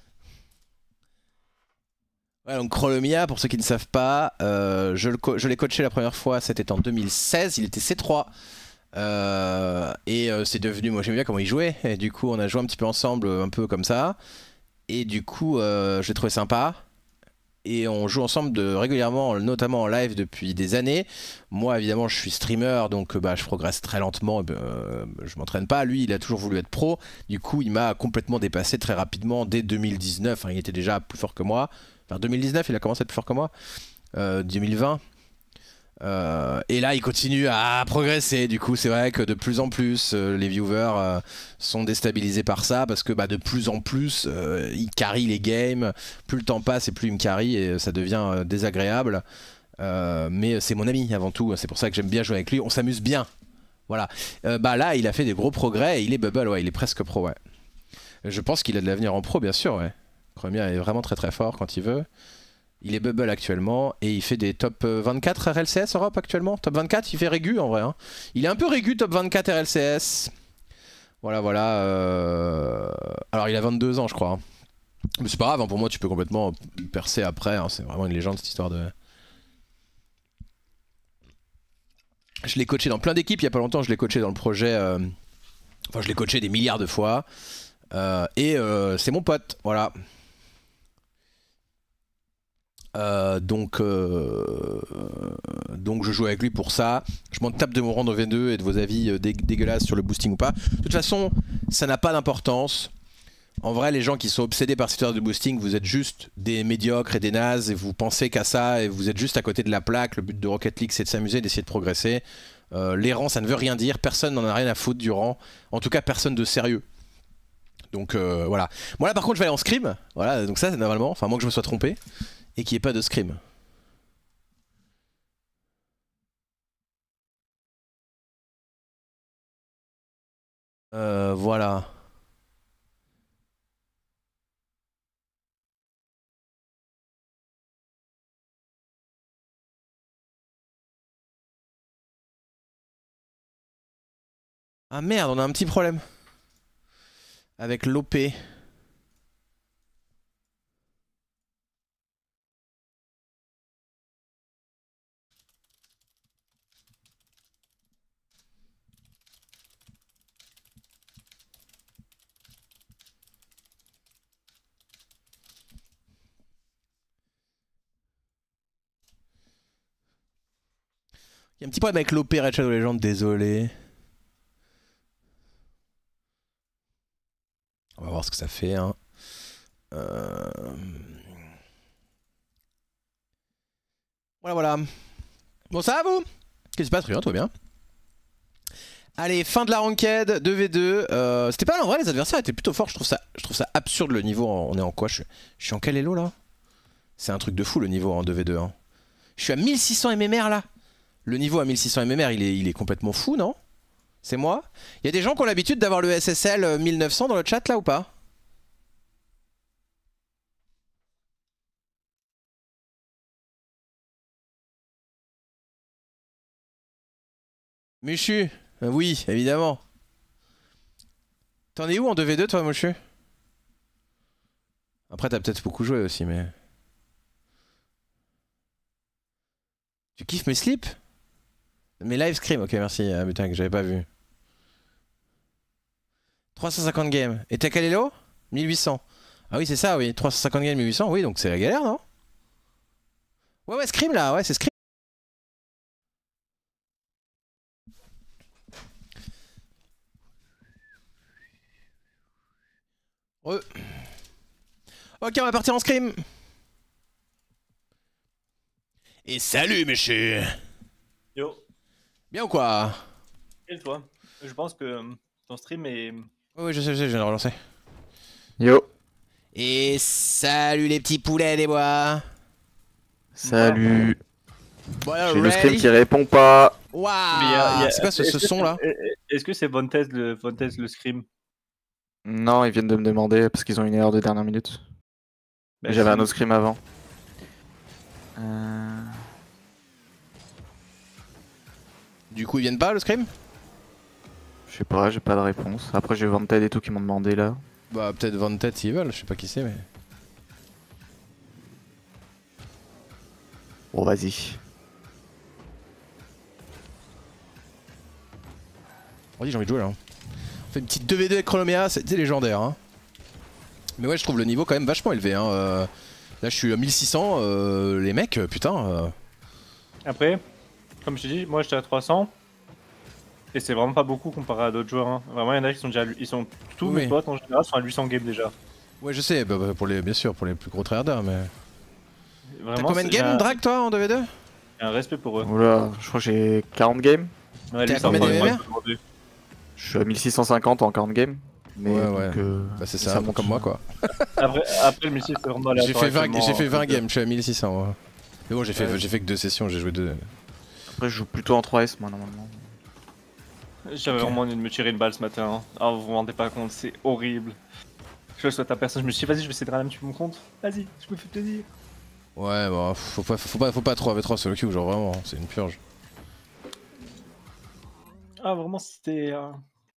S1: Ouais, donc Chrolomia, pour ceux qui ne savent pas, euh, je, le co- je l'ai coaché la première fois, c'était en deux mille seize, il était C trois. Euh, et euh, c'est devenu, moi j'aime bien comment il jouait, et du coup on a joué un petit peu ensemble, un peu comme ça. Et du coup, euh, je l'ai trouvé sympa. Et on joue ensemble de, régulièrement, notamment en live depuis des années. Moi, évidemment, je suis streamer, donc bah, je progresse très lentement. Euh, je m'entraîne pas. Lui, il a toujours voulu être pro. Du coup, il m'a complètement dépassé très rapidement dès deux mille dix-neuf. Enfin, il était déjà plus fort que moi. Enfin, deux mille dix-neuf, il a commencé à être plus fort que moi. Euh, deux mille vingt. Euh, et là il continue à progresser, du coup c'est vrai que de plus en plus euh, les viewers euh, sont déstabilisés par ça parce que bah, de plus en plus euh, il carry les games, plus le temps passe et plus il me carry et ça devient euh, désagréable. Euh, mais c'est mon ami avant tout, c'est pour ça que j'aime bien jouer avec lui, on s'amuse bien. Voilà. Euh, bah là il a fait des gros progrès et il est bubble, ouais, il est presque pro, ouais. Je pense qu'il a de l'avenir en pro, bien sûr, ouais. Chromia est vraiment très très fort quand il veut. Il est bubble actuellement et il fait des top vingt-quatre R L C S Europe actuellement. Top vingt-quatre, il fait régu en vrai. Hein. Il est un peu régu top vingt-quatre R L C S. Voilà, voilà. Euh... Alors il a vingt-deux ans je crois. Mais c'est pas grave, hein, pour moi tu peux complètement percer après. Hein. C'est vraiment une légende cette histoire de... Je l'ai coaché dans plein d'équipes il y a pas longtemps. Je l'ai coaché dans le projet... Euh... Enfin je l'ai coaché des milliards de fois. Euh... Et euh, c'est mon pote, voilà. Euh, donc, euh, donc je joue avec lui pour ça. Je m'en tape de mon rang au V deux et de vos avis dé dégueulasses sur le boosting ou pas. De toute façon, ça n'a pas d'importance. En vrai, les gens qui sont obsédés par cette histoire de boosting, vous êtes juste des médiocres et des nazes et vous pensez qu'à ça et vous êtes juste à côté de la plaque. Le but de Rocket League, c'est de s'amuser, d'essayer de progresser. Euh, les rangs, ça ne veut rien dire. Personne n'en a rien à foutre du rang. En tout cas, personne de sérieux. Donc euh, voilà. Moi là, par contre, je vais aller en scrim. Voilà, donc ça, c'est normalement. Enfin, moi que je me sois trompé. Et qu'il n'y ait pas de scrim. Euh, voilà. Ah merde, on a un petit problème. Avec l'O P. Il y a un petit problème avec l'O P Red Shadow Legend, désolé. On va voir ce que ça fait. Hein. Euh... Voilà, voilà. Bon, ça va vous? Qu'est-ce qui se passe? Rien, tout va bien. Allez, fin de la ranked, deux v deux. Euh, C'était pas mal en vrai, les adversaires étaient plutôt forts. Je trouve ça, je trouve ça absurde le niveau. On est en quoi? je suis, je suis en quel elo là? C'est un truc de fou le niveau en deux v deux. Hein. Je suis à mille six cents M M R là. Le niveau à mille six cents M M R, il est, il est complètement fou, non? C'est moi? Il y a des gens qui ont l'habitude d'avoir le S S L mille neuf cents dans le chat là ou pas? Mushu? Euh, Oui, évidemment. T'en es où en deux v deux toi, Mushu? Après, t'as peut-être beaucoup joué aussi, mais... Tu kiffes mes slips? Mes live scream, ok, merci, ah, putain, que j'avais pas vu. trois cent cinquante games. Et t'as quel elo? mille huit cents. Ah oui, c'est ça, oui. trois cent cinquante games, mille huit cents, oui, donc c'est la galère, non? Ouais, ouais, scream là, ouais, c'est scream. Ouais. Ok, on va partir en scrim. Et salut, monsieur.
S3: Yo,
S1: Bien ou quoi?
S3: et toi? Je pense que euh, ton stream est...
S1: Oui, oui, je sais, je sais, je viens de relancer.
S4: Yo,
S1: Et salut les petits poulets des bois.
S4: salut.
S1: Voilà,
S4: J'ai le stream
S1: ready?
S4: qui répond pas.
S3: Mais y a-
S1: Waouh!
S3: y a-
S1: C'est quoi ce,
S3: est-ce
S1: ce
S3: que
S1: son là?
S3: c'est- Est-ce que c'est Vontes le, Vontes le scream?
S4: Non, ils viennent de me demander parce qu'ils ont une erreur de dernière minute.
S3: Bah,
S4: J'avais
S3: si.
S4: un autre scrim avant. Euh...
S1: Du coup, ils viennent pas le scrim?
S4: Je sais pas, j'ai pas de réponse. Après, j'ai Vanted et tout qui m'ont demandé là.
S1: Bah, peut-être Vanted s'ils veulent, je sais pas qui c'est, mais.
S4: Bon, vas-y.
S1: On dit, j'ai envie de jouer là. On fait une petite deux v deux avec Chronomea, c'était légendaire. Hein. Mais ouais, je trouve le niveau quand même vachement élevé. Hein. Euh, là, je suis à mille six cents. Euh, les mecs, euh, putain. Euh...
S3: Après, comme je te dis, moi j'étais à trois cents. Et c'est vraiment pas beaucoup comparé à d'autres joueurs. Hein. Vraiment, il y en a qui sont déjà... à- Ils sont... Tous
S1: Oui.
S3: mes potes en général sont à huit cents games déjà.
S1: Ouais, je sais, bah, bah, pour les, bien sûr, pour les plus gros tryharders, mais.
S3: Vraiment,
S1: T'as combien de
S3: c'est- j'ai
S1: games,
S3: un...
S1: Drag, toi, en deux v deux?
S3: j'ai un respect pour eux.
S4: Oula, je crois que j'ai quarante games.
S3: Ouais,
S1: T'es
S3: lui,
S1: à
S3: ça
S1: combien
S3: me
S1: de
S3: prend
S1: M M R?
S3: une fois aujourd'hui.
S4: Je suis à mille six cent cinquante en quarante games. Mais
S1: Ouais,
S4: donc,
S1: ouais.
S4: euh,
S1: Bah, c'est ça,
S4: monte.
S1: comme moi, quoi.
S3: Après, après, le Messi, c'est vraiment
S1: J'ai
S3: aléatoire
S1: fait vingt,
S3: actuellement,
S1: j'ai fait
S3: hein.
S1: vingt games, je suis à mille six cents. Ouais. Mais bon, j'ai fait,
S3: Ouais.
S1: j'ai fait que deux sessions, j'ai joué deux.
S4: Après, je joue plutôt en trois S moi normalement.
S3: J'avais
S1: Ok.
S3: vraiment envie de me tirer une balle ce matin. Hein. Ah, vous vous rendez pas compte, c'est horrible. Je le souhaite à personne, je me suis dit, vas-y, je vais essayer de ramener un petit peu mon compte. Vas-y, je me fais plaisir.
S1: Ouais, bah, faut pas, faut pas, faut pas trois v trois solo queue, genre vraiment, c'est une purge.
S3: Ah, vraiment, c'était. Euh...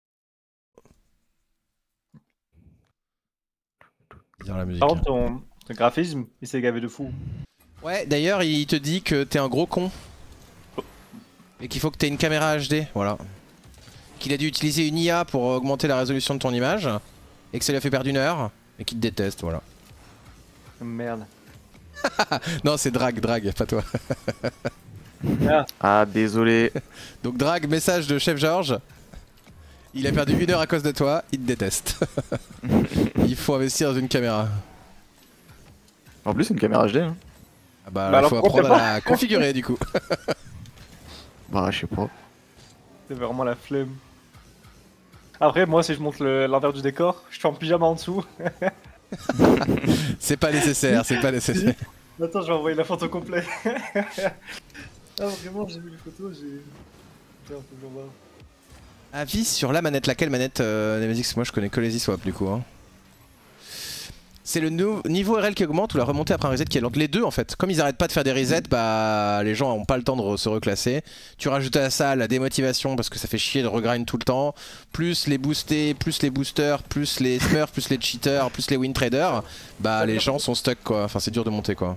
S1: Bizarre la musique.
S3: Par contre, ton, ton graphisme, il s'est gavé de fou.
S1: Ouais, d'ailleurs, il te dit que t'es un gros con. Et qu'il faut que t'aies une caméra H D, voilà. Qu'il a dû utiliser une I A pour augmenter la résolution de ton image. Et que ça lui a fait perdre une heure. Et qu'il te déteste, voilà.
S3: Merde.
S1: Non, c'est Drag, Drag, pas toi.
S3: Ah,
S4: Ah, désolé.
S1: Donc Drag, message de Chef Georges. Il a perdu une heure à cause de toi, il te déteste. Il faut investir dans une caméra.
S4: En plus, c'est une caméra H D. Hein.
S1: Ah bah,
S3: Bah
S1: il
S3: alors
S1: faut
S3: pourquoi
S1: apprendre
S3: pas
S1: à la configurer du coup.
S4: Bah, je sais pas.
S3: c'est vraiment la flemme. Après, moi, si je monte le- l'envers du décor, je suis en pyjama en dessous.
S1: C'est pas nécessaire, c'est pas nécessaire.
S3: Attends, je vais envoyer la photo complète. Ah, vraiment, j'ai vu les photos, j'ai. Putain, faut que j'en vois.
S1: Avis sur la manette, laquelle manette euh, Nemesis? Moi je connais que les e-swap du coup. Hein. C'est le nou- niveau R L qui augmente ou la remontée après un reset qui est lente? Les deux en fait. Comme ils arrêtent pas de faire des resets, bah les gens ont pas le temps de re- se reclasser. Tu rajoutes à ça la démotivation parce que ça fait chier de regrind tout le temps. Plus les boostés, plus les boosters, plus les smurfs, plus les cheaters, plus les win traders. Bah les gens sont stuck quoi. Enfin c'est dur de monter quoi.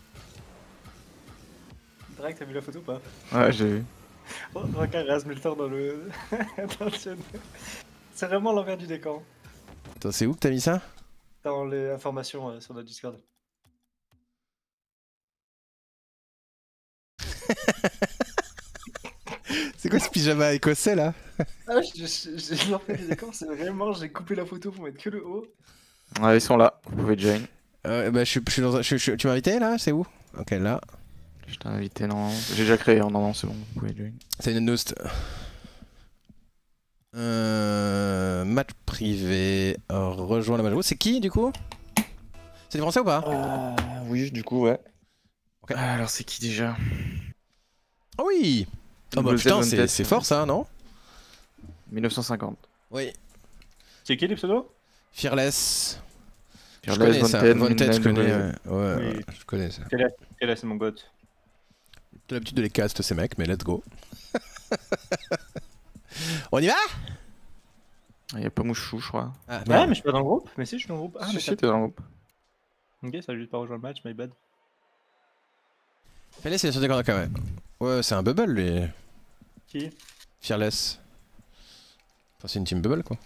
S3: Drake, t'as vu la photo ou pas?
S4: Ouais, j'ai vu.
S3: Oh, Draka rase Milter dans le. dans le channel. C'est vraiment l'envers du décor.
S1: Attends, c'est où que t'as mis ça?
S3: Dans les informations euh, sur notre Discord.
S1: C'est quoi ce pyjama écossais là?
S3: Ah, je- je- j'ai l'envers du décor, c'est vraiment, j'ai coupé la photo pour mettre que le haut.
S4: Ouais, ils sont là. Vous pouvez join.
S1: euh, Bah je suis, je suis dans un... je suis- je suis- Tu m'as invité là? C'est où? Ok là.
S4: Je t'ai invité, non. J'ai déjà créé, non, non, c'est bon, vous pouvez join.
S1: C'est une Nost. Euh, match privé. Euh, rejoins la majorité. C'est qui du coup? C'est des Français ou pas?
S4: Euh, oui, du coup, ouais.
S1: Ok.
S4: Ah, alors, c'est qui déjà?
S1: Oh oui. Oh bah
S4: Double
S1: putain,
S4: Z,
S1: c'est
S4: Wanted.
S1: c'est fort ça, non?
S4: mille neuf cent cinquante.
S1: Oui.
S3: C'est qui les pseudos?
S1: Fearless. Je
S4: Fearless,
S1: connais ça.
S4: Wanted,
S1: Wanted, je connais.
S4: Midnight,
S1: Ouais, ouais,
S3: Oui.
S1: ouais, je connais ça.
S3: Quel est, quel est, c'est mon bot.
S1: J'ai l'habitude de les cast ces mecs, mais let's go. On y va?
S4: Il y a pas Mouchou, je crois.
S1: Ah,
S3: Ouais,
S1: merde.
S3: mais je suis pas dans le groupe. Mais si, je suis dans le groupe. Ah,
S4: si,
S3: mais
S4: si,
S3: ça...
S4: t'es dans le groupe.
S3: Ok, ça a juste pas rejoint le match, my bad.
S1: Fearless, il est sur des cordes quand même. Ouais, c'est un bubble lui.
S3: Qui?
S1: Fearless. Enfin, c'est une team bubble quoi.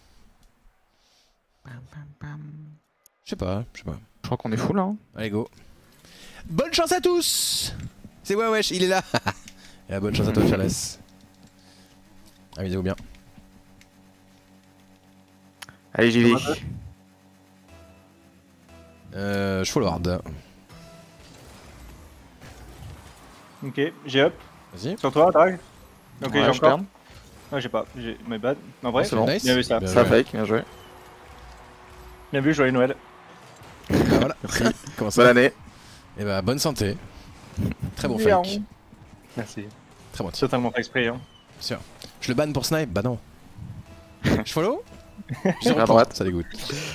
S1: Je sais pas, je sais pas.
S4: Je crois qu'on est full, hein.
S1: Allez, go. Bonne chance à tous. C'est ouais, wesh, il est là. Et la bonne chance à toi, Fearless. Amusez-vous bien.
S4: Allez, j'y vais.
S1: Euh, je forward.
S3: Ok, j'ai up.
S1: Vas-y.
S3: Sur toi, tag. Ok,
S4: Ouais,
S3: j'ai
S4: je
S3: encore.
S4: perds.
S3: Ah, j'ai pas. J'ai my bad. En vrai,
S4: c'est bon.
S1: Nice.
S3: Bien vu ça.
S1: Bien
S4: Ça
S1: joué.
S4: fake, bien joué.
S3: bien vu, joyeux Noël.
S1: Ah, voilà. Merci. Comment ça?
S4: Bonne année.
S1: Et bah, bonne santé. Très bon fake.
S3: Merci.
S1: Très bon tir.
S3: Totalement fait exprès. Hein.
S1: Sûr. Je le banne pour snipe? Bah non. Je follow? Je
S4: À droite.
S1: Ça dégoûte.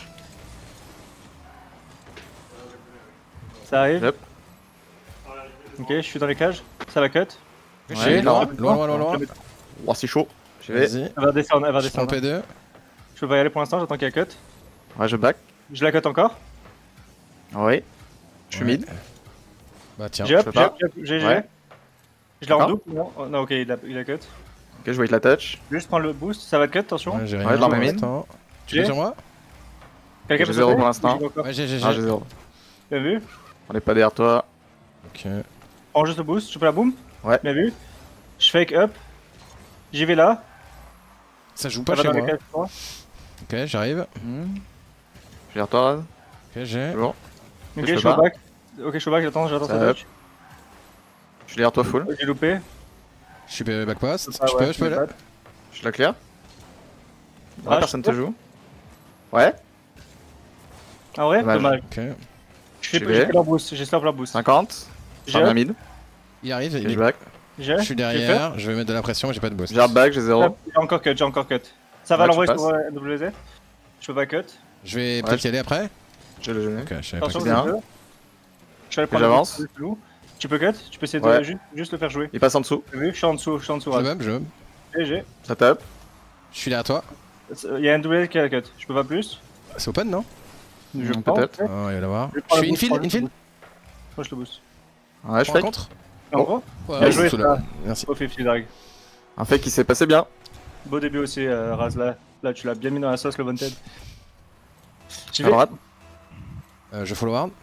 S3: Ça arrive.
S4: Yep.
S3: Ok, je suis dans les cages. Ça va cut.
S1: J'ai
S4: non.
S1: loin, loin, loin, loin, loin.
S4: Oh, c'est chaud. J'y vais.
S1: Vas-y.
S3: Elle va descendre, elle va
S1: Je prends
S3: descendre.
S1: P deux.
S3: Je peux pas y aller pour l'instant, j'attends qu'elle cut.
S4: Ouais, je back.
S3: Je la cut encore.
S4: Oui. Je suis
S1: Ouais.
S4: mid.
S1: Bah tiens.
S3: J'ai up,
S4: peux
S3: j'ai
S4: pas.
S3: up, j'ai up, j'ai
S4: Ouais.
S3: Je la
S4: D'accord.
S3: redouble. Non, oh, non, ok, il a, il a cut.
S4: Ok, je wait la touch.
S3: Juste prendre le boost, ça va cut, attention.
S1: Ouais, j'ai
S4: Ouais,
S1: rien.
S4: je l'en
S1: pour
S4: mets
S1: l'instant. Tu
S3: J'ai.
S1: peux sur moi?
S3: Quelqu'un
S4: J'ai
S3: peut
S4: zéro
S3: sauter
S4: pour l'instant.
S3: J'ai encore.
S1: Ouais, j'ai, j'ai,
S4: Ah,
S1: j'ai.
S4: j'ai zéro.
S3: Bien vu.
S4: On est pas derrière toi.
S1: Ok.
S3: Prends juste le boost, je peux la boom.
S4: Ouais.
S3: Bien vu. Je fake up. J'y vais là.
S1: Ça joue pas
S3: Ça
S1: chez
S3: va dans
S1: moi.
S3: les cages, je crois.
S1: Ok, j'arrive.
S4: Hmm. Je suis derrière toi, Raz.
S1: Ok, j'ai.
S4: C'est bon.
S3: Ok,
S4: Je
S3: je
S4: peux
S3: suis au
S4: pas.
S3: back. Ok, je suis au back, j'attends, j'attends
S4: Ça
S3: ça
S4: up.
S3: touch.
S4: Je suis derrière toi, full.
S3: J'ai loupé.
S1: Je suis back post.
S3: Ah
S1: Je
S3: ouais,
S1: peux, je peux
S3: my
S1: là.
S3: bad.
S4: Je la clear.
S3: Ah,
S4: Ouais,
S3: je
S4: personne
S3: peux.
S4: te joue. Ouais.
S3: Ah ouais,
S4: Dommage.
S3: dommage.
S1: Ok.
S3: Je fais
S4: J'y
S3: j'ai
S4: vais.
S3: fait leur boost, j'ai slap leur boost.
S4: cinquante.
S3: J'ai
S4: J'en ai un
S3: up,
S4: mid.
S1: Il arrive.
S4: Ok,
S1: Il
S4: je
S1: est...
S4: back.
S3: j'ai
S1: Je suis derrière. Je vais mettre de la pression, mais j'ai pas de boost.
S4: J'ai un back, j'ai zéro.
S3: J'ai encore cut, j'ai encore cut. Ça va
S4: Ouais, tu
S3: l'envoyer
S4: passes.
S3: sur euh, W Z. Je peux pas cut.
S1: Je vais
S4: Ouais,
S1: peut-être
S4: je-
S1: y aller après.
S4: J'ai le genou.
S1: Ok, je savais pas
S3: Attention,
S1: que
S3: je
S4: bien.
S3: peux. Je vais aller
S4: Que
S3: prendre le
S4: j'avance.
S3: boost du loup. Tu peux cut, tu peux essayer de
S4: Ouais.
S3: juste, juste le faire jouer.
S4: Il passe en dessous.
S3: T'as vu, je suis en dessous, je suis en dessous.
S1: je
S3: Raz.
S1: meuble, je meuble.
S3: G G.
S4: Ça tape.
S1: Je suis derrière toi.
S3: Il y a un W Z qui a la cut. Je peux pas plus.
S1: C'est open, non?
S3: Je
S4: Hmm,
S3: pense,
S4: peut-être.
S3: ouais.
S1: Oh, il va l'avoir.
S3: Je
S1: Je
S3: prends
S1: suis
S3: le boost,
S1: infield,
S3: prends juste le
S1: infield.
S3: boost. Moi je le boost.
S4: Ouais, je
S1: Prends un
S4: fake.
S1: contre.
S3: En gros,
S1: Ouais,
S3: Bien
S1: ouais,
S3: joué,
S1: sous
S3: ça.
S1: la- Merci.
S3: au cinquante drag.
S4: Un fake qui s'est passé bien.
S3: Beau début aussi, euh, Raz. Là, là, tu l'as bien mis dans la sauce, le Wanted. J'y
S4: À
S3: vais.
S4: droite.
S1: Euh, je follow ward.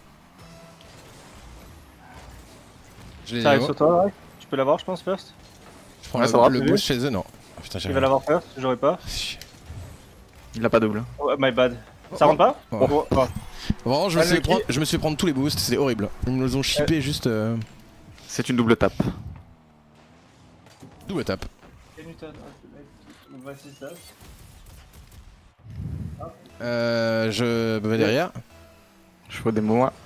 S1: Je les
S3: Ça arrive
S1: ai.
S3: sur toi, Raz. Tu peux l'avoir, je pense, first.
S1: Je prends
S4: Ouais,
S1: le,
S4: ça va.
S1: le
S3: T'as vu
S1: boost chez eux, non. Ah, putain,
S3: Il
S1: j'ai
S3: va l'avoir first, j'aurais pas.
S4: Il a pas double.
S3: Oh, my bad. Ça rentre pas
S1: Oh.
S3: Oh, oh.
S1: Vraiment, je me,
S3: Ah,
S1: suis
S3: le
S1: fait prendre, je me suis fait prendre tous les boosts, c'est horrible. Ils me les ont chippés juste. Euh...
S4: C'est une double tape.
S1: Double tape. Euh, je vais derrière.
S4: Je fais des mots. moi.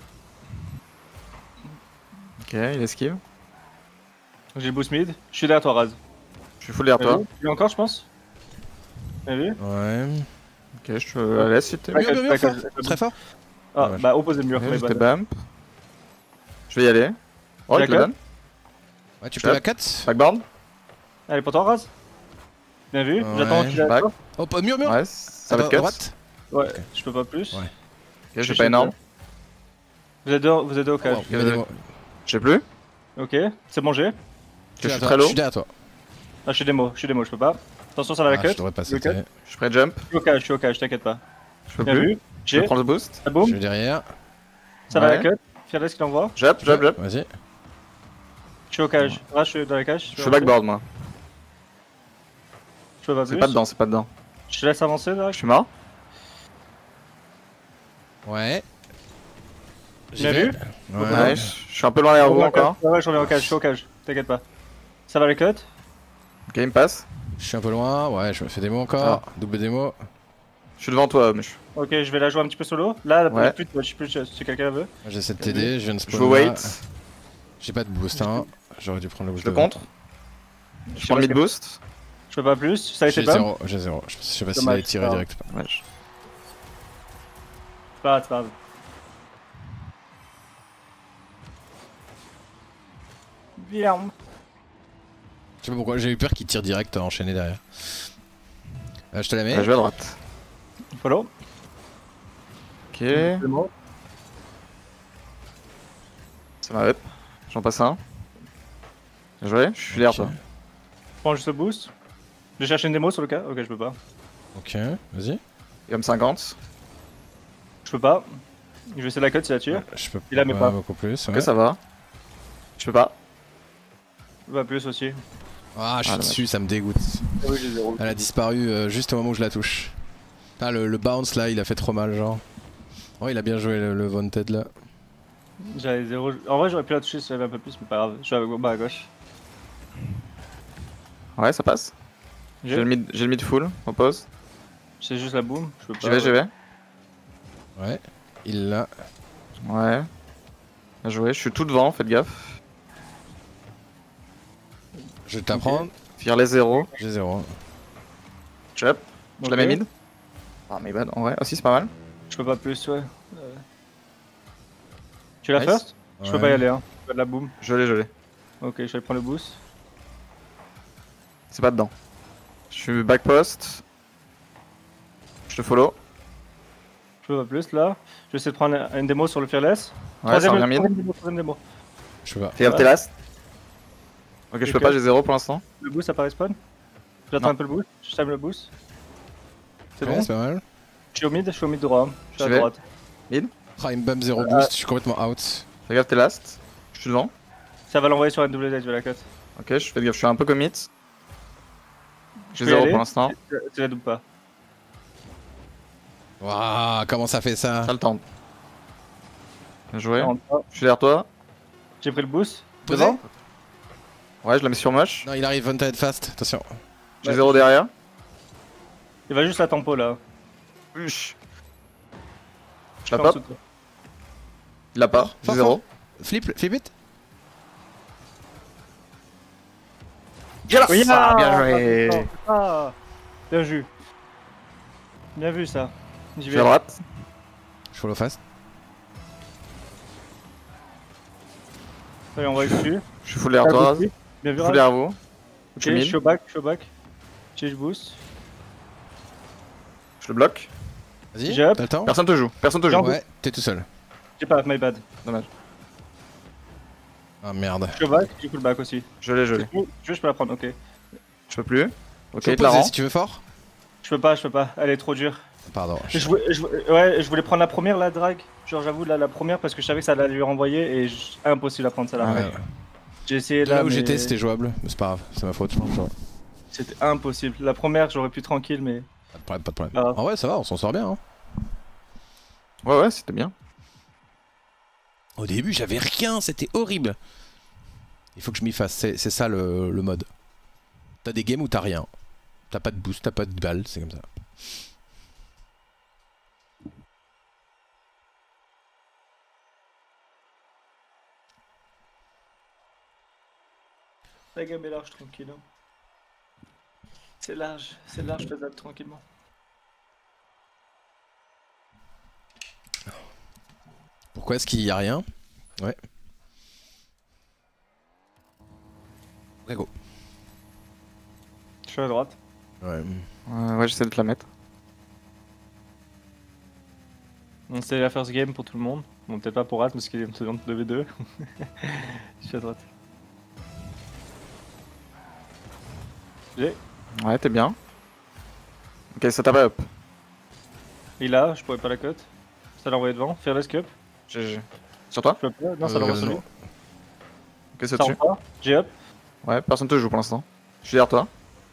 S4: Ok, il esquive.
S3: J'ai le boost mid. Je suis derrière toi, Raz.
S4: Je suis full derrière toi.
S3: Tu l'as encore, je pense. Bien vu.
S1: Ouais.
S4: Ok, je te la laisse si t'es.
S1: Mur,
S3: Back
S1: mur,
S3: up,
S1: mur,
S3: back
S1: fort.
S3: up, back up.
S1: Très fort.
S3: Ah,
S1: Dommage.
S3: bah opposé le mur,
S4: Ok,
S3: my
S4: je te
S3: bad.
S4: bump. Je vais y aller. Oh,
S3: Tu
S4: il te
S3: la
S4: le donne.
S1: Ouais, tu
S4: Shot.
S1: peux la cut.
S4: Backboard.
S3: Allez, pour toi, Raz. Bien vu.
S1: Ouais,
S3: J'attends qu'il a
S4: back.
S1: Oh, pas- mur, mur.
S4: Ouais, ça va
S1: Attends,
S4: te cut.
S1: droite.
S3: Ouais, je peux pas plus.
S1: Ouais.
S4: Ok,
S3: Je
S4: j'ai
S3: suis
S4: pas énorme.
S3: Vous êtes deux, vous êtes deux au
S1: Oh,
S3: cage.
S1: wow, il y avait des mots.
S4: J'ai plus.
S3: Ok, c'est bon, j'ai.
S1: Je
S4: Je suis
S1: derrière
S4: très
S1: toi,
S4: low.
S1: Je suis derrière toi.
S3: Ah, je suis démo, je suis démo, je peux pas. Attention, ça va la
S1: Ah,
S3: cut.
S1: je devrais pas
S3: Le cut.
S1: sauter.
S4: Je suis prêt jump.
S3: Je suis au cage, je suis au cage, t'inquiète pas.
S4: Je peux
S3: Bien
S4: plus.
S3: vu.
S4: Je vais
S3: J'ai.
S4: prendre le boost.
S3: Ça
S1: Je
S3: boum.
S1: vais derrière.
S3: Ça va la
S4: Ouais.
S3: cut. Fearless qui l'envoie.
S4: Jump, jump, jump.
S1: Vas-y.
S3: Je suis au cage. Raz, je suis dans la cage.
S4: Je suis backboard moi.
S3: Je peux pas
S4: C'est
S3: plus.
S4: pas dedans, c'est pas dedans.
S3: Je te laisse avancer,
S4: Je
S3: Derek.
S4: suis mort.
S1: Ouais. J'y
S3: Bien
S1: vais.
S3: vu.
S1: Ouais.
S4: Ouais, je je suis un peu loin derrière vous encore.
S3: Ouais, ouais, je reviens au cage, je suis au cage, t'inquiète pas. Ça va les cuts?
S4: Ok, il me passe.
S1: Je suis un peu loin, ouais, je me fais démo encore. Double démo.
S4: Je suis devant toi, mais je,
S3: Ok, je vais la jouer un petit peu solo. Là,
S4: Ouais.
S3: j'ai plus de touch, plus de touch, si quelqu'un veut.
S1: Moi, j'essaie de t'aider, je viens de
S4: je
S1: spawn
S4: veux
S1: là.
S4: wait.
S1: J'ai pas de boost, hein. J'aurais dû prendre le boost.
S4: Je le
S1: devant.
S4: contre. Je prends le
S3: sais
S4: mid
S3: pas
S4: boost.
S3: Je peux pas plus, ça a été
S1: J'ai
S3: pas.
S1: zéro, j'ai zéro. Je sais pas s'il
S3: Dommage,
S1: allait tirer
S3: c'est pas
S1: direct.
S4: Ouais, je-
S3: C'est pas grave, c'est pas grave. Bien.
S1: Je sais pas pourquoi, j'ai eu peur qu'il tire direct enchaîné derrière. Euh, je te la mets.
S4: Ouais, je vais à droite.
S3: Follow.
S4: Ok,
S3: C'est bon.
S4: ça m'a up. J'en passe un. Bien joué, je suis derrière
S1: Ok.
S4: toi.
S3: Je prends juste le boost. Je cherche une démo sur le cas. Ok, je peux pas.
S1: Ok, vas-y.
S4: Il va me cinquante.
S3: Je peux pas. Je vais essayer la cut si la tue.
S1: Je peux
S3: Il la met pas.
S1: beaucoup plus.
S4: Ok,
S1: Ouais.
S4: ça va. Je peux pas.
S3: Pas plus aussi.
S1: Ah, je suis
S4: Ah,
S1: dessus, ça me dégoûte.
S3: Ah oui, j'ai zéro.
S1: Elle a disparu euh, juste au moment où je la touche. Ah, le, le bounce là, il a fait trop mal, genre. Oh, il a bien joué le, le Wanted là.
S3: J'avais zéro. En vrai, j'aurais pu la toucher si j'avais un peu plus, mais pas grave. Je suis avec Boba à gauche.
S4: Ouais, ça passe. J'ai le
S3: J'ai
S4: mid, j'ai le mid full, on pause.
S3: C'est juste la boom. Je peux pas.
S4: J'y vais, j'y vais.
S1: Ouais, il l'a.
S4: Ouais. Bien joué, je suis tout devant, faites gaffe.
S1: Je vais t'apprendre.
S4: Fire les zéros.
S1: J'ai zéro.
S4: Chop. Je la
S3: Ok.
S4: mets mid. Ah, mais bad, en vrai, aussi c'est pas mal.
S3: Je peux pas plus, ouais. Euh. Tu l'as
S4: Nice.
S3: first? Je peux
S1: Ouais.
S3: pas y aller, hein. Je peux de la boom.
S4: Je l'ai, je l'ai.
S3: Ok, je vais prendre le boost.
S4: C'est pas dedans. Je suis back post. Je te follow.
S3: Je peux pas plus là. Je vais essayer de prendre une démo sur le fearless.
S4: Ouais, ça revient mid.
S3: troisième démo, troisième démo.
S1: Je peux pas.
S4: Fais gaffe, t'es last. Ok, je peux
S3: Ok.
S4: pas, j'ai zéro pour l'instant.
S3: Le boost ça paraît spawn. J'attends
S4: Non.
S3: un peu le boost. Je sème le boost. C'est
S1: Ouais,
S3: bon.
S1: c'est pas mal.
S3: Je suis au mid, je suis au mid droit. Je suis
S4: J'y
S3: à
S4: vais.
S3: droite.
S1: Ah, il me bump zéro
S3: Euh,
S1: boost, je suis complètement out.
S4: Fais gaffe, t'es last. Je suis devant.
S3: Ça va l'envoyer sur un double dead, je vais la cut.
S4: Ok, je fais gaffe, je suis un peu commit. J'ai
S3: peux y
S4: zéro
S3: aller.
S4: pour l'instant.
S3: Tu la doubles pas.
S1: Waouh, comment ça fait ça?
S4: Ça le tente. Bien joué.
S3: Ça rentre pas.
S4: Je suis derrière toi.
S3: J'ai pris le boost.
S1: Posé?
S3: Devant.
S4: Ouais, je la mets sur moche.
S1: Non, il arrive Wanted fast, attention.
S4: J'ai
S3: Ouais.
S4: zéro derrière.
S3: Il va juste la tempo là.
S4: Uch. Je la
S3: En
S4: pop.
S3: dessous de toi.
S4: Il l'a pas. J'ai
S1: Fort,
S4: zéro.
S1: Flip, flip it.
S4: Yes
S3: Oui,
S4: ah,
S3: ah,
S4: bien joué.
S3: Ah, bien vu. Bien vu ça. J'y
S4: Je
S3: vais.
S4: suis à droite.
S1: Je follow fast.
S3: Allez, on va dessus.
S4: Je suis full derrière toi.
S3: Bien
S4: Je
S3: vu.
S4: suis full
S3: Raz.
S4: derrière vous.
S3: Ok,
S4: je suis
S3: je
S4: mid.
S3: suis au back, je suis au back. Je boost.
S4: Je le bloque.
S1: Vas-y,
S3: J'ai up.
S1: t'as le temps?
S4: Personne te joue. Personne te joue.
S3: Jump.
S1: Ouais, t'es tout seul.
S3: J'ai pas, my bad.
S4: Dommage.
S1: Ah merde.
S3: Je suis au back, j'ai full back aussi.
S4: Je l'ai, je l'ai.
S3: Tu veux, tu veux, je peux la prendre, ok.
S4: Je peux plus. Ok,
S1: Je
S4: il
S1: peux
S4: te la
S1: poser
S4: rend.
S1: si tu veux fort.
S3: Je peux pas, je peux pas. Elle est trop dure.
S1: Pardon.
S3: Je voulais, je, voulais- ouais, je voulais prendre la première, la drag. Genre, j'avoue, là, la première, parce que je savais que ça allait lui renvoyer et je- impossible à prendre ça là.
S1: Ah ouais.
S3: J'ai essayé
S1: De
S3: là.
S1: là où
S3: mais
S1: j'étais, c'était jouable, mais c'est pas grave, c'est ma faute. Genre,
S3: C'était impossible. La première, j'aurais pu tranquille, mais.
S1: Pas de problème, pas de problème.
S3: Ah.
S1: En vrai, ça va, on s'en sort bien. Hein.
S4: Ouais, ouais, c'était bien.
S1: Au début, j'avais rien, c'était horrible. Il faut que je m'y fasse, c'est c'est ça le, le mode. T'as des games où t'as rien. T'as pas de boost, t'as pas de balle, c'est comme ça.
S3: La gamme est large, tranquille. hein. C'est large, c'est large, faisable tranquillement.
S1: Pourquoi est-ce qu'il y a rien? Ouais. Ok, go.
S3: Je suis à droite.
S1: Ouais.
S4: Euh, ouais, j'essaie de te la mettre.
S3: Bon, c'est la first game pour tout le monde. Bon, peut-être pas pour Rat parce qu'il est en deux v deux. Je suis à droite. J'ai.
S4: Ouais, t'es bien. Ok, ça tape up.
S3: Il a, je pourrais pas la cut. Ça l'a envoyé devant. Fearless cup.
S4: G G. Sur toi?
S3: Je peux pas. Non, ça
S1: Euh,
S3: l'envoie solo.
S1: non.
S4: Ok, c'est
S3: Ça
S4: dessus.
S3: rentre pas. J'ai up.
S4: Ouais, personne te joue pour l'instant. Je suis derrière toi.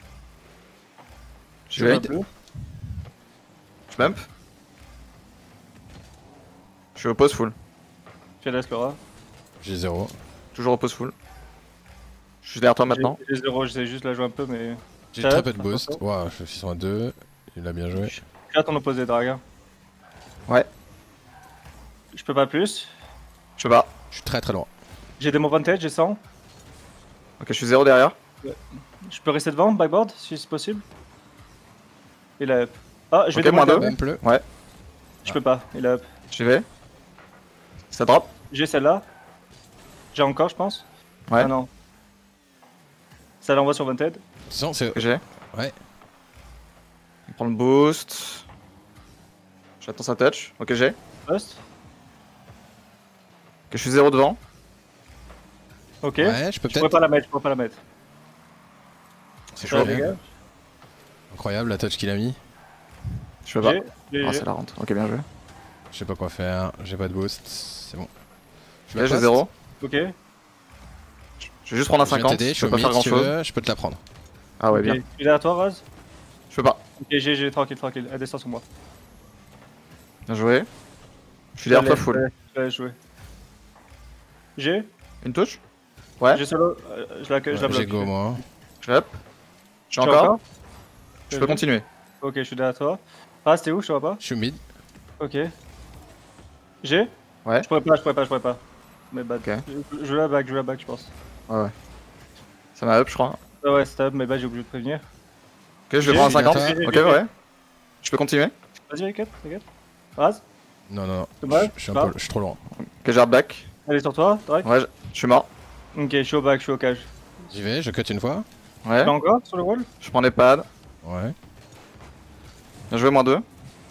S4: Je
S3: Je
S4: vais.
S3: peux plus.
S4: Je bump. Je suis au pause full.
S3: fais l'Escora.
S1: J'ai zéro.
S4: Toujours repose full. Je suis derrière toi maintenant.
S3: J'ai zéro, j'essaie juste de la jouer un peu, mais.
S1: J'ai
S3: Ça
S1: très
S3: va,
S1: peu de boost.
S3: attention.
S1: Waouh, je suis sur un deux. Il a bien joué.
S3: Là, ton opposé, Draga.
S4: Ouais.
S3: Je peux pas plus.
S4: Je sais pas.
S1: Je suis très très loin.
S3: J'ai des mots vantage, j'ai cent.
S4: Ok, je suis zéro derrière.
S3: Je peux rester devant, backboard, si c'est possible. Il a up. Ah, je vais
S4: Ok, moins
S3: démonter.
S4: deux.
S1: Même pleu.
S3: Je peux pas, il a up.
S4: J'y vais. Ça drop.
S3: J'ai celle-là. J'ai encore, je pense.
S4: Ouais.
S3: Ah non. Ça l'envoie sur Vanted.
S1: Sinon, c'est.
S4: Que j'ai.
S1: Ouais.
S4: On prend le boost. J'attends sa touch. Ok, j'ai.
S3: Post.
S4: Ok, je suis zéro devant.
S3: Ok.
S1: Ouais, je peux
S3: Je pourrais
S1: peut-être.
S3: pas la mettre, je pourrais pas la mettre.
S1: C'est
S3: Ça,
S1: chaud.
S3: les gars.
S1: Incroyable la touch qu'il a mis.
S4: Je peux pas.
S3: J'ai. j'ai-
S4: Ah,
S3: j'ai.
S4: c'est la rente. Ok, bien joué.
S1: Je sais pas quoi faire. J'ai pas de boost. C'est bon. Je
S4: Là,
S1: la
S4: j'ai
S1: poste.
S4: zéro.
S3: Ok.
S4: Je vais juste prendre un
S1: Je viens
S4: cinquante.
S1: t'aider,
S4: Je
S1: suis
S4: peux
S1: au
S4: pas faire
S1: mid,
S4: grand
S1: si tu
S4: chose.
S1: veux, je peux te la prendre.
S4: Ah ouais,
S3: Ok.
S4: bien.
S3: Tu es derrière toi, Raz?
S4: Je peux pas.
S3: Ok, j'ai, j'ai, tranquille, tranquille. Elle descend sur moi.
S4: Bien joué. Je suis derrière toi
S3: Je
S4: full.
S3: laisse- je laisse jouer. J'ai.
S4: Une touche. Ouais.
S3: J'ai solo. euh, Je la, je la
S1: Ouais,
S3: bloque.
S1: J'ai go moi.
S4: Je hop.
S3: Tu
S4: J'ai
S3: as
S4: encore. Je peux
S3: Vas-y.
S4: continuer.
S3: Ok, je suis derrière toi. Raz, t'es où? Je te vois pas.
S1: Je suis mid.
S3: Ok. J'ai.
S4: Ouais.
S3: Je pourrais pas, je pourrais pas, je pourrais pas. Mais bad.
S4: Ok.
S3: Je, je joue la back, je joue la back, je pense.
S4: Ouais, ouais. Ça m'a up, je crois.
S3: Ah ouais, c'est up, mais bad, j'ai oublié de prévenir.
S4: Ok, je vais
S3: J'ai-
S4: prendre un
S1: j'ai
S4: cinquante.
S1: gagné.
S4: Ok, ouais. Je peux continuer.
S3: Vas-y, t'inquiète, t'inquiète. Raz,
S1: Non, non, non.
S3: dommage.
S1: Je suis un
S3: pas.
S1: peu. Je suis trop loin.
S4: Ok, j'ai hard back.
S3: Elle est sur toi, Drake.
S4: Ouais, je je suis mort.
S3: Ok, je suis au back, je suis au cage.
S1: J'y vais, je cut une fois.
S4: Ouais.
S3: Tu l'as encore sur le wall?
S4: Je prends les pads.
S1: Ouais.
S4: Bien joué, moins deux.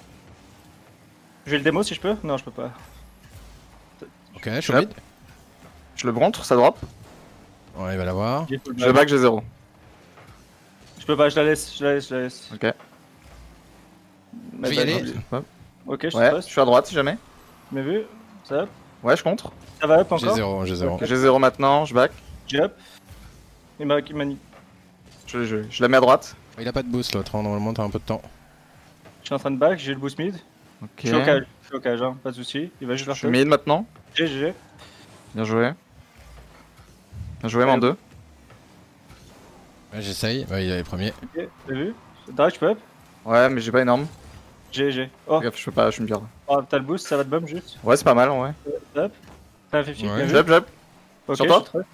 S3: Je vais le démo si je peux? Non, je peux pas.
S1: Ok, je suis
S4: Hop.
S1: mid.
S4: Je le brontre, ça drop.
S1: Ouais, il va l'avoir.
S3: J'ai full
S4: Je le
S3: back.
S4: back, j'ai zéro.
S3: Je peux pas, je la laisse, je la laisse, je la laisse.
S4: Ok.
S1: Je
S3: Mais
S1: vais y
S3: bad,
S1: aller.
S3: non. Ok, je te
S4: Ouais, je
S3: poste.
S4: suis à droite si jamais.
S3: Mais vu, ça up.
S4: Ouais, je contre.
S3: Ça va up
S1: J'ai
S3: encore?
S1: zéro, j'ai zéro.
S4: Ok, j'ai zéro maintenant, je back.
S3: J'ai up. Il m'a il m'a ni-
S4: Je, je, je la mets à droite.
S1: Il a pas de boost l'autre, hein, normalement t'as un peu de temps.
S3: Je suis en train de back, j'ai le boost mid.
S4: Ok.
S3: Je suis au cage, je suis au cage, hein, pas de soucis. Il va juste
S4: Je
S3: faire
S4: suis mid maintenant.
S3: G G.
S4: Bien joué. Bien joué, moins deux.
S1: Ouais, j'essaye. Ouais, il est premier.
S3: Ok, t'as vu? Drake, je peux up?
S4: Ouais, mais j'ai pas énorme.
S3: G G. Oh,
S4: Fais gaffe, je peux pas, je me garde.
S3: oh, t'as le boost, ça va te bump juste.
S4: Ouais, c'est pas mal, ouais.
S3: Up. T'as un cinquante,
S1: Ouais.
S3: bien vu.
S4: Jump, jump.
S3: Ok,
S4: Sur toi
S3: je suis très-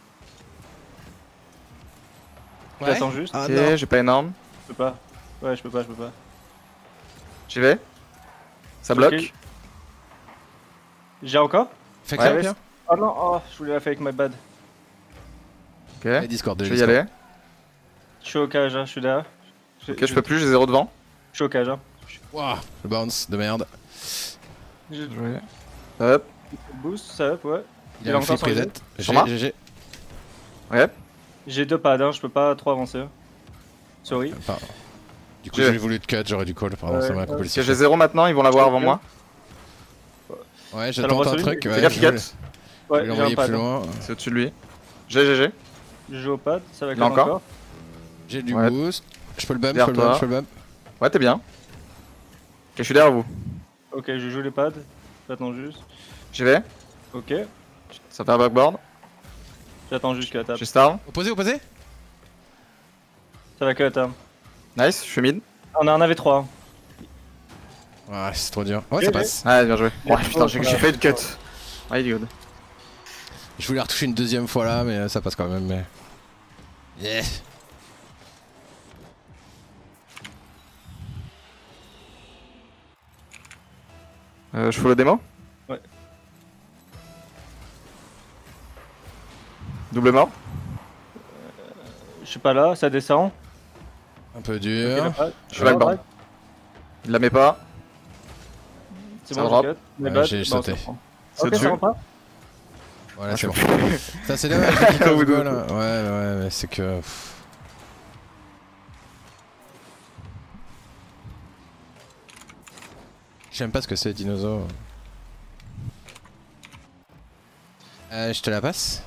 S1: Ouais.
S3: J'attends juste.
S1: Ah
S4: Ok,
S1: non.
S4: j'ai pas énorme.
S3: Je peux pas. Ouais, je peux pas, je peux pas.
S4: J'y vais. Ça
S3: Ok.
S4: bloque.
S3: J'ai encore?
S1: Fais
S4: Ouais,
S1: clap,
S3: ouais,
S1: Pierre.
S3: Oh non, oh, je voulais la faire avec my bad.
S4: Ok.
S1: Allez, Discord,
S4: Je vais y
S1: Discord.
S4: aller.
S3: Je suis au cage, hein, je suis derrière.
S4: Ok, je peux plus, j'ai zéro devant.
S3: Je suis au cage, hein.
S1: Wouah, le bounce de merde.
S3: J'ai le
S4: Joué. Hop.
S3: boost, ça up, ouais.
S1: Il
S3: Il
S1: a
S3: a
S1: un
S3: encore
S1: flip
S3: son
S1: reset. G
S4: Sur moi
S1: G G.
S4: Ouais.
S3: J'ai deux pads, hein, je peux pas trop avancer. hein. Sorry.
S1: Enfin, du coup,
S4: J'ai-
S1: j'ai voulu te cut, j'aurais dû call. Pardon,
S3: Ouais,
S1: ça m'a
S3: ouais.
S1: coupé le
S4: Ok, j'ai
S1: sifflet.
S4: zéro maintenant, ils vont l'avoir avant moi.
S1: Ouais, je
S3: Alors,
S1: tente un
S3: celui-
S1: truc.
S3: fais
S1: Ouais,
S4: Fais gaffe,
S1: je
S4: il
S1: vais
S4: cut.
S1: je
S3: Ouais,
S1: vais
S3: j'ai un
S1: l'envoyer
S3: pad.
S1: plus
S3: hein.
S1: loin.
S4: C'est au-dessus de lui. G G G.
S3: Je joue au pad, ça va
S4: Il
S3: quand
S4: a
S3: même
S4: encore
S3: encore.
S1: J'ai du
S4: Ouais.
S1: boost. Je peux le bump, je
S4: Derrière
S1: peux le bump,
S4: toi.
S1: je peux le bump.
S4: Ouais, t'es bien. Ok, je suis derrière vous.
S3: Ok, je joue les pads. J'attends juste.
S4: J'y vais.
S3: Ok.
S4: Ça fait un backboard.
S3: J'attends juste que la tape.
S4: J'ai star.
S1: Opposé, opposé.
S3: Ça va que la tape.
S4: Nice, je suis mid.
S3: On en avait trois.
S1: Ouais, c'est trop dur. Ouais,
S3: Ok,
S1: ça
S3: ok.
S1: passe.
S4: Ouais, bien joué. Ouais,
S3: Ouais,
S4: putain, j'ai
S3: voilà.
S4: j'ai fait une cut. Ouais, il est good.
S1: Je voulais retoucher une deuxième fois là, mais ça passe quand même. Mais... Yeah.
S4: Euh, je fais le démo.
S3: Ouais.
S4: Double mort.
S3: Je suis pas là, ça descend.
S1: Un peu
S3: Ok,
S1: dur.
S3: le pad.
S4: Je suis backboard. Il la met pas.
S3: C'est
S4: Ça
S3: bon,
S4: drop.
S3: je cut. Les
S1: Ouais,
S3: bad,
S1: j'ai
S3: bah, on
S1: sauté.
S3: se reprend.
S4: C'est
S3: Ok,
S4: dessus.
S3: ça rentre pas.
S1: Voilà,
S4: Ah,
S1: c'est bon.
S4: je-
S1: Ça, c'est dommage. le kick
S4: Au
S1: off
S4: bout de-
S1: goal, hein. Ouais, ouais, mais c'est que. pff. J'aime pas ce que c'est, dinosaure. Euh, je te la passe.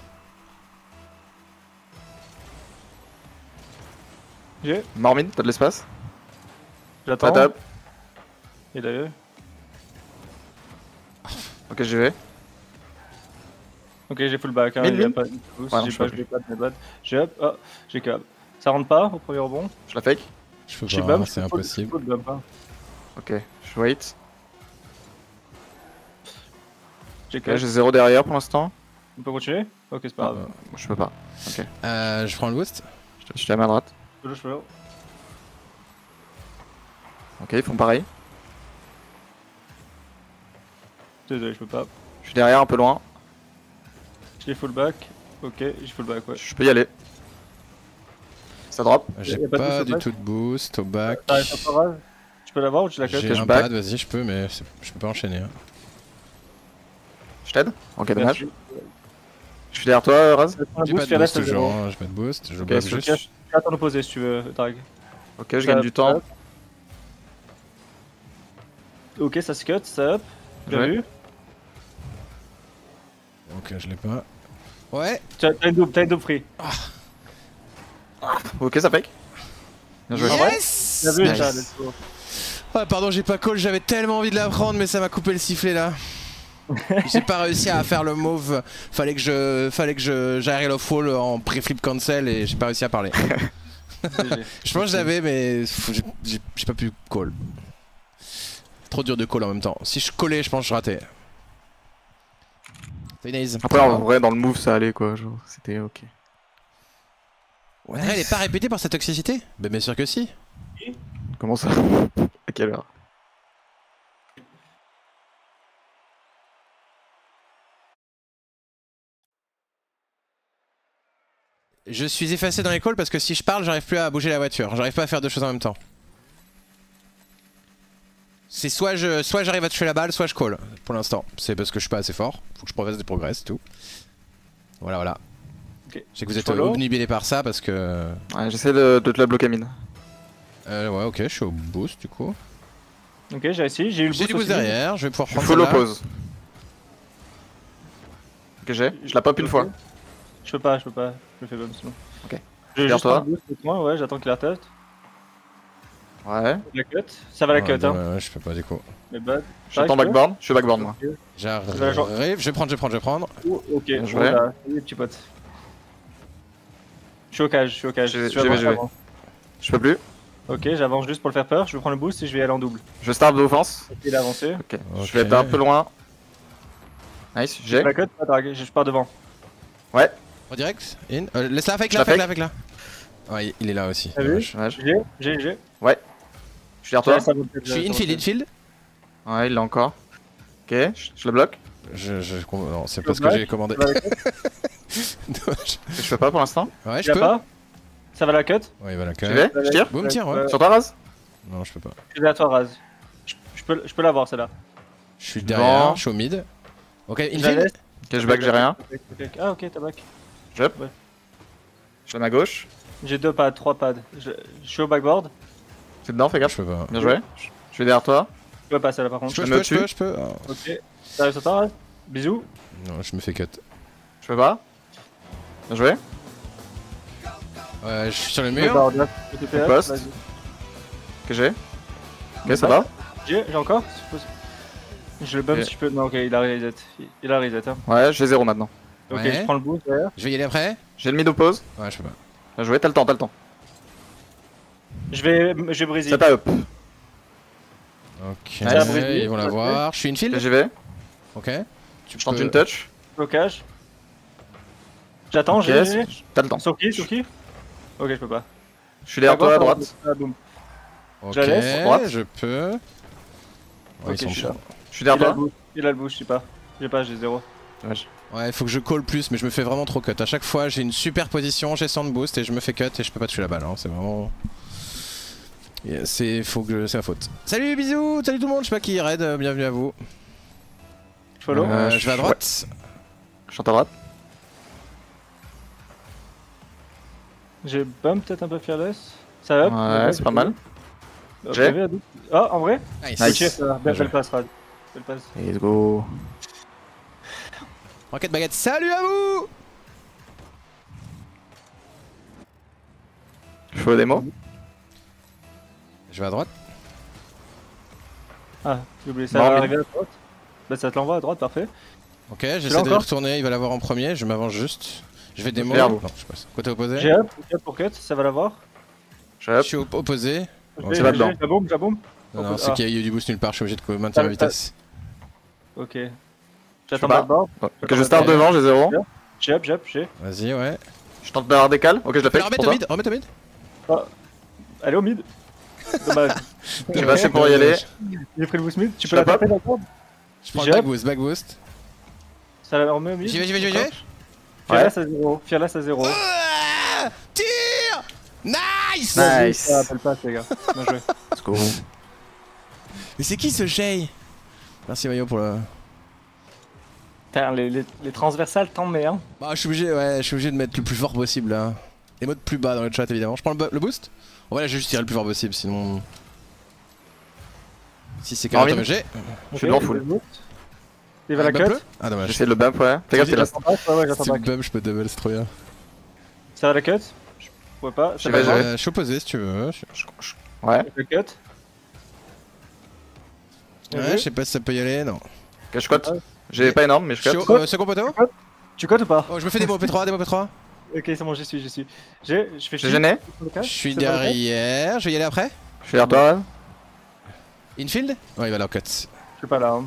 S3: J'ai.
S4: Mormine, t'as de l'espace.
S3: J'attends.
S4: Pas top.
S3: Il a eu.
S4: Ok, j'y vais.
S3: Ok, j'ai full back, hein,
S4: Mid,
S3: il y a
S4: mid.
S3: pas de boost,
S4: Ouais, non,
S3: j'ai
S4: je
S3: pas,
S4: peux
S3: j'ai pas de bad. J'ai up, oh, j'ai cab. Ça rentre pas au premier rebond.
S4: Je la fake.
S1: Je peux
S3: Je suis
S1: pas,
S3: bump,
S1: c'est
S3: je suis full-
S1: impossible.
S3: je suis full bump, hein.
S4: Ok, je wait.
S3: J'ai
S4: Ok,
S3: cab.
S4: j'ai zéro derrière pour l'instant.
S3: On peut continuer? Ok, c'est pas grave.
S4: Euh, je peux pas. Ok,
S1: Euh, je prends le boost.
S4: je suis à ma droite.
S3: Je peux le
S4: Ok, ils font pareil.
S3: Désolé, je peux pas.
S4: Je suis derrière un peu loin.
S3: J'ai full back. Ok, j'ai full back, ouais.
S4: Je peux y aller. Ça drop.
S1: J'ai
S3: y a pas de
S1: pas
S3: boost au
S1: du
S3: back
S1: tout de boost au back.
S3: T'arrives pas rase? Tu peux l'avoir ou tu la cut?
S1: J'ai
S4: je
S1: un
S4: back.
S1: pad, vas-y, je peux, mais c'est- je peux pas enchaîner. Hein.
S4: Je t'aide. Ok, dommage.
S3: Merci.
S4: Je suis derrière toi, Raz.
S3: Je prends un
S1: J'ai pas
S3: boost,
S1: de
S3: Fearless
S1: boost
S3: à
S1: toujours,
S3: zéro.
S1: hein, j'ai pas de boost, je
S4: Ok,
S1: bloque
S4: c'est
S1: juste.
S3: Je suis à ton opposé si tu veux, Tarek.
S4: Ok, je gagne
S3: Ça
S4: du
S3: up,
S4: temps.
S3: ça up. Ok, ça se cut, ça up. Bien
S4: Ouais.
S3: vu.
S1: Ok, je l'ai pas. Ouais,
S3: Tu as t'as une double, t'as une double free.
S4: Ok, ça fake. Bien joué.
S1: yes.
S3: Bien vu,
S4: Nice.
S3: ça, let's go.
S1: Ouais, pardon, j'ai pas call, j'avais tellement envie de la prendre, mais ça m'a coupé le sifflet là. J'ai pas réussi à faire le move. Fallait que je, fallait que je, j'aille off wall en pré-flip cancel et j'ai pas réussi à parler.
S3: G G.
S1: Je pense que j'avais, mais pff, j'ai- j'ai j'ai pas pu call. Trop dur de call en même temps. Si je collais, je pense que je ratais. T'as une ace.
S4: Après, en vrai, dans le move, ça allait quoi. Genre, c'était ok.
S1: Ouais, elle est pas répétée par sa toxicité? Bah, bien sûr que si.
S4: Comment ça? À quelle heure?
S1: Je suis effacé dans les calls parce que si je parle, j'arrive plus à bouger la voiture. J'arrive pas à faire deux choses en même temps. C'est soit je, soit j'arrive à toucher la balle, soit je call. Pour l'instant, c'est parce que je suis pas assez fort. Faut que je progresse des progrès, c'est tout. Voilà, voilà.
S3: Ok.
S1: Je sais que vous êtes
S3: Follow.
S1: obnubilés par ça parce que.
S4: Ouais, j'essaie de, de te la bloquer mine.
S1: Euh, ouais, ok, je suis au boost du coup.
S3: Ok, j'ai essayé, j'ai eu le
S1: J'ai
S3: boost
S1: du boost
S3: aussi.
S1: derrière, je vais pouvoir
S4: Je
S1: prendre
S4: full
S1: celle-là.
S4: oppose. Ok, j'ai. Je la pop une
S3: Ok.
S4: fois.
S3: Je peux pas, je peux pas. Je le fais bump sinon.
S4: Ok.
S3: J'ai
S4: Vers
S3: juste
S4: toi.
S3: un boost avec moi, ouais, j'attends qu'il la tête.
S4: Ouais.
S3: La cut. Ça va la
S1: Ouais,
S3: cut, hein.
S1: ouais, ouais, je peux pas du coup.
S3: Mais bad.
S4: J'attends
S3: Tarek,
S4: backboard. Je suis backboard moi.
S3: tu peux
S1: J'arrive, je vais prendre, je vais prendre, je vais prendre.
S3: Oh, ok,
S4: Bien
S3: oh
S4: joué.
S3: là, salut petit pote. Je suis au cage, je suis au cage.
S4: J'y vais,
S3: Tu
S4: j'y vais,
S3: avances,
S4: j'y vais.
S3: j'avance.
S4: Je peux plus.
S3: Ok, j'avance juste pour le faire peur, je vais prendre le boost et je vais y aller en double.
S4: Je start d'offense.
S3: Ok, il a avancé.
S4: Ok.
S1: Ok.
S4: Je vais être un peu loin. Nice. J'ai.
S3: La cut, pas Tarek, je je pars devant.
S4: Ouais.
S1: Redirect, in. Euh, Laisse-la, fake
S4: Je
S1: là,
S4: la
S1: fake là,
S4: fake.
S1: fake là. Ouais, il est là aussi.
S3: T'as vu
S1: dommage.
S4: Ouais, je
S3: J'ai, j'ai, j'ai.
S4: je suis derrière toi.
S3: Ouais, ça vaut peut-être,
S1: Je suis
S3: ça vaut
S1: infield,
S3: peut-être.
S1: infield.
S4: Ouais, il l'a encore. Ok, je, je le bloque.
S1: Je, je, non, c'est
S3: Je
S1: pas ce que
S3: bloque.
S1: j'ai commandé.
S3: Ça va la cut.
S1: Dommage.
S4: Je fais pas pour l'instant.
S1: Ouais,
S3: Tu
S1: je
S3: l'as
S1: peux.
S3: pas Ça va la cut.
S1: Ouais, il va la
S4: J'y
S1: cut.
S4: vais. Je tire.
S1: Boum, tire, ouais.
S3: Ouais.
S4: Sur toi, Raz.
S1: Non, je peux pas.
S3: Je vais à toi, Raz. Je, je peux, je peux l'avoir celle-là.
S1: Je suis derrière,
S4: Bon.
S1: je suis au mid. Ok,
S3: Je la
S1: infield.
S3: laisse.
S4: Ok, je back, j'ai rien.
S3: Ok, ok. Ah, ok, t'as back.
S4: Je suis à ma gauche.
S3: J'ai deux pads, trois pads. Je, je suis au backboard.
S4: C'est dedans, fais gaffe.
S1: Je peux pas.
S4: Bien joué. Je je suis derrière toi.
S3: Je peux pas celle-là par contre.
S1: Je peux,
S4: me
S1: je peux, je
S4: tue.
S1: peux, je peux. Ah,
S3: Ok. T'arrives sur toi, Raz. Bisous.
S1: non, je me fais cut.
S4: Je peux pas. Bien joué.
S1: Ouais, je suis sur le
S3: Je
S1: mur.
S3: backboard, là. S'il te plaît,
S4: Poste.
S3: vas-y.
S4: Ok, j'ai. Ok, ça va.
S3: J'ai, j'ai encore Je le bump
S4: Ok.
S3: si je peux. Non, ok, il a reset. Il a reset, hein.
S4: Ouais, j'ai zéro maintenant.
S3: Ok,
S1: Ouais.
S3: je prends le boost derrière.
S1: Je vais y aller après.
S4: J'ai le mid oppose.
S1: Ouais, je peux pas.
S4: Bien joué, t'as le temps, t'as le temps.
S3: Je vais, je vais briser.
S4: C'est pas up.
S1: Ok,
S3: Ça a brisé,
S1: ils vont la
S3: ok.
S1: voir. Je suis
S4: Ok,
S1: infield.
S4: j'y vais.
S1: Ok. Tu
S4: Je tente
S1: peux-
S4: une touch.
S3: Blocage. J'attends,
S4: Ok,
S3: j'ai, j'ai.
S4: t'as le temps.
S3: Sur qui, sur qui Ok, je peux pas.
S4: Je suis derrière toi à
S3: Backboard,
S4: droite.
S3: ah, boum.
S1: Ok,
S3: Je la laisse,
S4: à droite.
S1: je peux. Ouais,
S3: Ok,
S1: ils sont
S3: je suis
S1: chauds.
S3: là.
S4: Je suis
S3: Il a
S4: derrière
S3: le
S4: toi.
S3: boost, il a le boost, je sais pas. J'ai pas, j'ai zéro.
S4: Dommage.
S1: Ouais, il faut que je call plus, mais je me fais vraiment trop cut. À chaque fois, j'ai une super position, j'ai cent de boost et je me fais cut et je peux pas toucher la balle. Hein. C'est vraiment. Yeah, c'est faut que je- c'est ma faute. Salut, bisous, salut tout le monde. Je sais pas qui est raid, euh, bienvenue à vous.
S3: Je follow.
S1: Euh,
S4: Euh,
S1: je vais à
S4: je-
S1: droite.
S4: Je suis à droite.
S3: J'ai bump peut-être un peu fearless. Ça va up.
S4: Ouais, c'est pas mal.
S3: Ok,
S4: J'ai.
S3: vas-y. Ah, en vrai
S1: Nice.
S4: Nice.
S3: Ok, ça va. Belle,
S1: joué.
S3: belle passe, Rad. Belle passe.
S4: Let's go.
S1: Rocket baguette, salut à vous.
S4: Je fais au démo.
S1: Je vais à droite.
S3: Ah, j'ai oublié ça.
S4: Non,
S3: va
S4: mais-
S3: arriver à droite. Bah, ça te l'envoie à droite, parfait.
S1: Ok, j'essaie
S3: là
S1: de y
S3: encore
S1: retourner, il va l'avoir en premier, je m'avance juste. Je vais démo.
S4: Merde.
S1: Non, je passe. Côté opposé.
S3: J'ai up, j'ai up pour cut, ça va l'avoir.
S4: Je
S1: Je suis op- opposé.
S3: Je
S1: Bon,
S3: vais-
S1: c'est
S4: pas
S3: je
S4: dedans.
S3: vais- La bombe, la bombe.
S1: Non, non,
S3: Ah.
S1: c'est qu'il y a eu du boost nulle part, je suis obligé de maintenir la
S3: T'as- t'as-
S1: vitesse.
S3: Ok.
S4: Je
S3: J'attends
S4: sais pas.
S3: backboard.
S4: Ok, je start devant, j'ai zéro.
S3: J'ai up, j'ai up, j'ai.
S1: Vas-y, ouais.
S4: Je tente d'avoir décal. Ok, je la fais.
S1: Remets
S4: pour
S1: au
S4: toi.
S1: mid, remets au mid.
S3: Allez au mid. Dommage.
S4: J'ai lâché pour y aller.
S3: J'ai pris le boost mid. Tu
S4: Je
S3: peux la
S4: la
S3: taper d'accord.
S1: Je prends le
S3: J'ai
S1: back
S3: up.
S1: boost, back boost.
S3: Ça la remet au mid.
S1: J'y vais, j'y vais, j'y vais, j'y vais.
S3: Fearless à zéro. Fearless à zéro.
S1: Ah, tire. Nice.
S4: Nice.
S3: Ça appelle pas, les gars. Bien joué.
S4: Let's go.
S1: Mais c'est qui ce Jay? Merci Mayo pour le...
S3: Putain, les, les, les transversales t'en mets, hein.
S1: Bah je suis obligé, ouais, je suis obligé de mettre le plus fort possible là. Les modes plus bas dans le chat évidemment. Je prends le, bo- le boost. On va là, je vais juste tirer le plus fort possible sinon... Si c'est
S4: Non,
S1: carré,
S4: mais-
S1: j'ai.
S4: Je suis devant full.
S3: Il va la cut.
S1: Ah dommage.
S4: J'essaie de le bump, ouais. Fais gaffe, t'es là.
S3: J'attends back, ouais, ouais, j'attends
S1: Si tu me
S3: back.
S1: bump, je peux double, c'est trop bien.
S3: Ça va la cut. Je pourrais pas.
S4: J'y
S3: Ça
S4: vais,
S3: va
S4: j'y vais.
S3: la
S1: Euh, je suis opposé si tu veux. Je-
S4: Je- je- Ouais.
S3: cut.
S1: Ouais, je sais pas si ça peut y aller, non.
S4: Ok, je cote. J'ai pas énorme, mais je
S1: Je suis
S4: cote.
S1: au euh, second poteau.
S3: Tu cotes ou pas?
S1: Oh, je me fais des mots P trois, des mots P trois.
S3: Ok, c'est bon, j'y suis, j'y suis. J'ai, je fais
S4: J'ai gêné.
S1: Je suis derrière, je vais y aller après.
S4: Je suis derrière toi. ouais.
S1: Infield. Ouais, il va leur cut.
S3: Je suis pas là.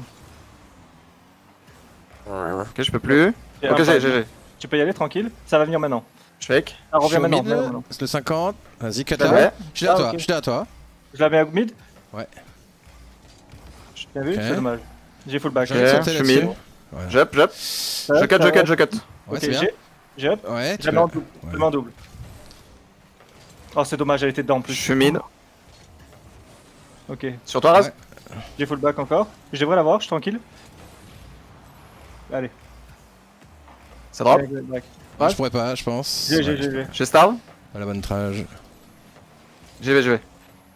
S3: hein.
S4: Ok, je peux plus.
S3: J'ai
S4: Ok,
S3: un
S4: j'ai,
S3: pas.
S4: j'ai, j'ai.
S3: Tu peux y aller tranquille. Ça va venir maintenant.
S4: Je fake.
S3: Ça
S1: Je suis
S3: revient
S1: au
S3: maintenant.
S1: mid,
S3: reviens maintenant.
S1: c'est le cinquante. Vas-y, cut
S3: Ouais.
S1: là. Je suis derrière
S3: Ah,
S1: toi,
S3: ok.
S1: je suis derrière toi.
S3: Je la mets à mid.
S1: Ouais.
S3: Bien vu,
S1: Ok.
S3: c'est dommage. J'ai full back.
S1: J'ai envie de
S4: Ok,
S1: sauter
S4: je suis
S1: là-dessus.
S4: mid.
S1: Ouais,
S4: Jump, jump.
S3: Ça,
S4: Je cut,
S3: ça
S4: je cut,
S3: va.
S4: je cut.
S1: ouais
S3: Ok,
S1: c'est bien.
S3: j'ai. J'ai up.
S1: Ouais,
S3: Je
S1: tu
S3: la mets en
S1: peux.
S3: double. Je
S1: Ouais.
S3: la mets en double. Oh, c'est dommage, elle était dedans en
S4: Je
S3: plus.
S4: suis mid.
S3: Ok.
S4: Sur toi, Raz.
S1: Ouais.
S3: J'ai full back encore. Je devrais l'avoir, je suis tranquille. Allez.
S4: Ça drop.
S3: Allez, back.
S1: Ah, je pourrais pas, je pense.
S3: J'ai, j'ai,
S1: Ouais,
S3: j'ai, j'ai.
S4: J'ai star.
S1: à la bonne trage.
S4: J'y vais, j'y vais.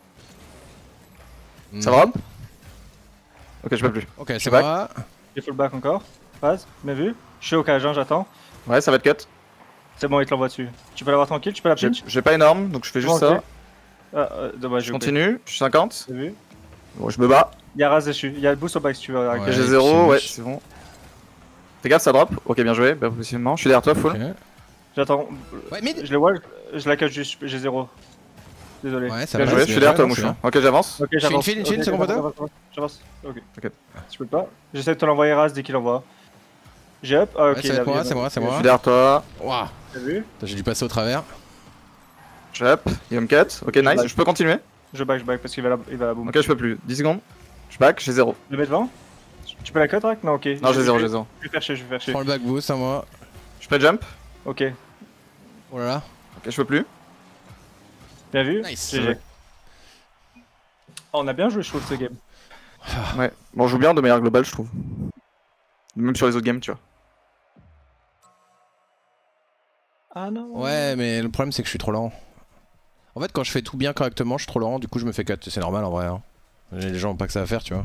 S4: Ça drop. Ok, je peux plus.
S1: Ok, c'est
S4: back.
S1: moi.
S3: J'ai full back encore. Phase, bien vu. Je suis au cage, hein, j'attends.
S4: Ouais, ça va être cut.
S3: C'est bon, il te l'envoie dessus. Tu peux l'avoir tranquille, tu peux la
S4: J'ai
S3: pinch.
S4: j'ai pas énorme, donc je fais juste
S3: Bon,
S4: ça.
S3: ok. Ah, euh, dommage,
S4: Je
S3: j'ai coupé.
S4: continue. Je suis cinquante.
S3: T'as vu?
S4: Bon, je me bats.
S3: Il y a ras dessus, il y a le boost au back si tu veux.
S1: Ouais.
S4: Ok, j'ai
S1: puis
S4: zéro.
S1: c'est
S4: Ouais,
S1: moche.
S4: c'est bon. Fais gaffe, ça drop. Ok, bien joué. Bien positionnement. Je suis derrière toi, full.
S1: Ok.
S3: J'attends.
S1: Ouais, mid.
S3: Je les vois, je, je la cache juste, j'ai zéro. Désolé.
S1: Ouais, ça
S4: Bien
S1: va.
S4: joué,
S1: c'est
S4: je suis derrière toi,
S1: c'est
S4: mouchon.
S1: bien.
S4: Ok, j'avance.
S3: Ok,
S1: Je fais
S3: j'avance.
S1: une file, une file,
S3: Ok,
S1: second
S3: j'avance,
S1: poteau
S3: j'avance, j'avance. Ok.
S4: Ok.
S3: Tu peux pas. J'essaie de te l'envoyer ras dès qu'il envoie. J'ai up. Ah, ok.
S1: Ouais, ça
S3: il
S1: va
S3: a
S1: être moi,
S3: vu,
S1: c'est moi, c'est
S4: Je
S1: moi.
S4: suis derrière toi.
S1: Waouh.
S3: T'as vu?
S1: Putain, j'ai dû passer au travers.
S4: Je up. Il va me cut. Ok, nice. Je peux continuer.
S3: Je back, je back parce qu'il va la, il va la boom.
S4: Ok, je peux plus. dix secondes. Je back, j'ai zéro.
S3: Je le mets devant. Tu peux la cut, Rack? Non, ok.
S4: Non, j'ai
S3: Je-
S4: zéro,
S3: je-
S4: j'ai zéro.
S3: Je vais faire chier, je vais faire
S1: Je
S3: chier.
S1: prends le back boost à moi.
S4: Je peux jump.
S3: Ok.
S1: Oh là là.
S4: Ok, je peux plus.
S3: Bien vu.
S1: Nice.
S3: G G. Oh, on a bien joué, je trouve, ce game.
S4: Ouais. Bon, on joue bien de manière globale, je trouve. Même sur les autres games, tu vois.
S3: Ah non.
S1: Ouais, mais le problème c'est que je suis trop lent. En fait, quand je fais tout bien correctement, je suis trop lent, du coup je me fais cut. C'est normal en vrai. Hein. Les gens ont pas que ça à faire, tu vois.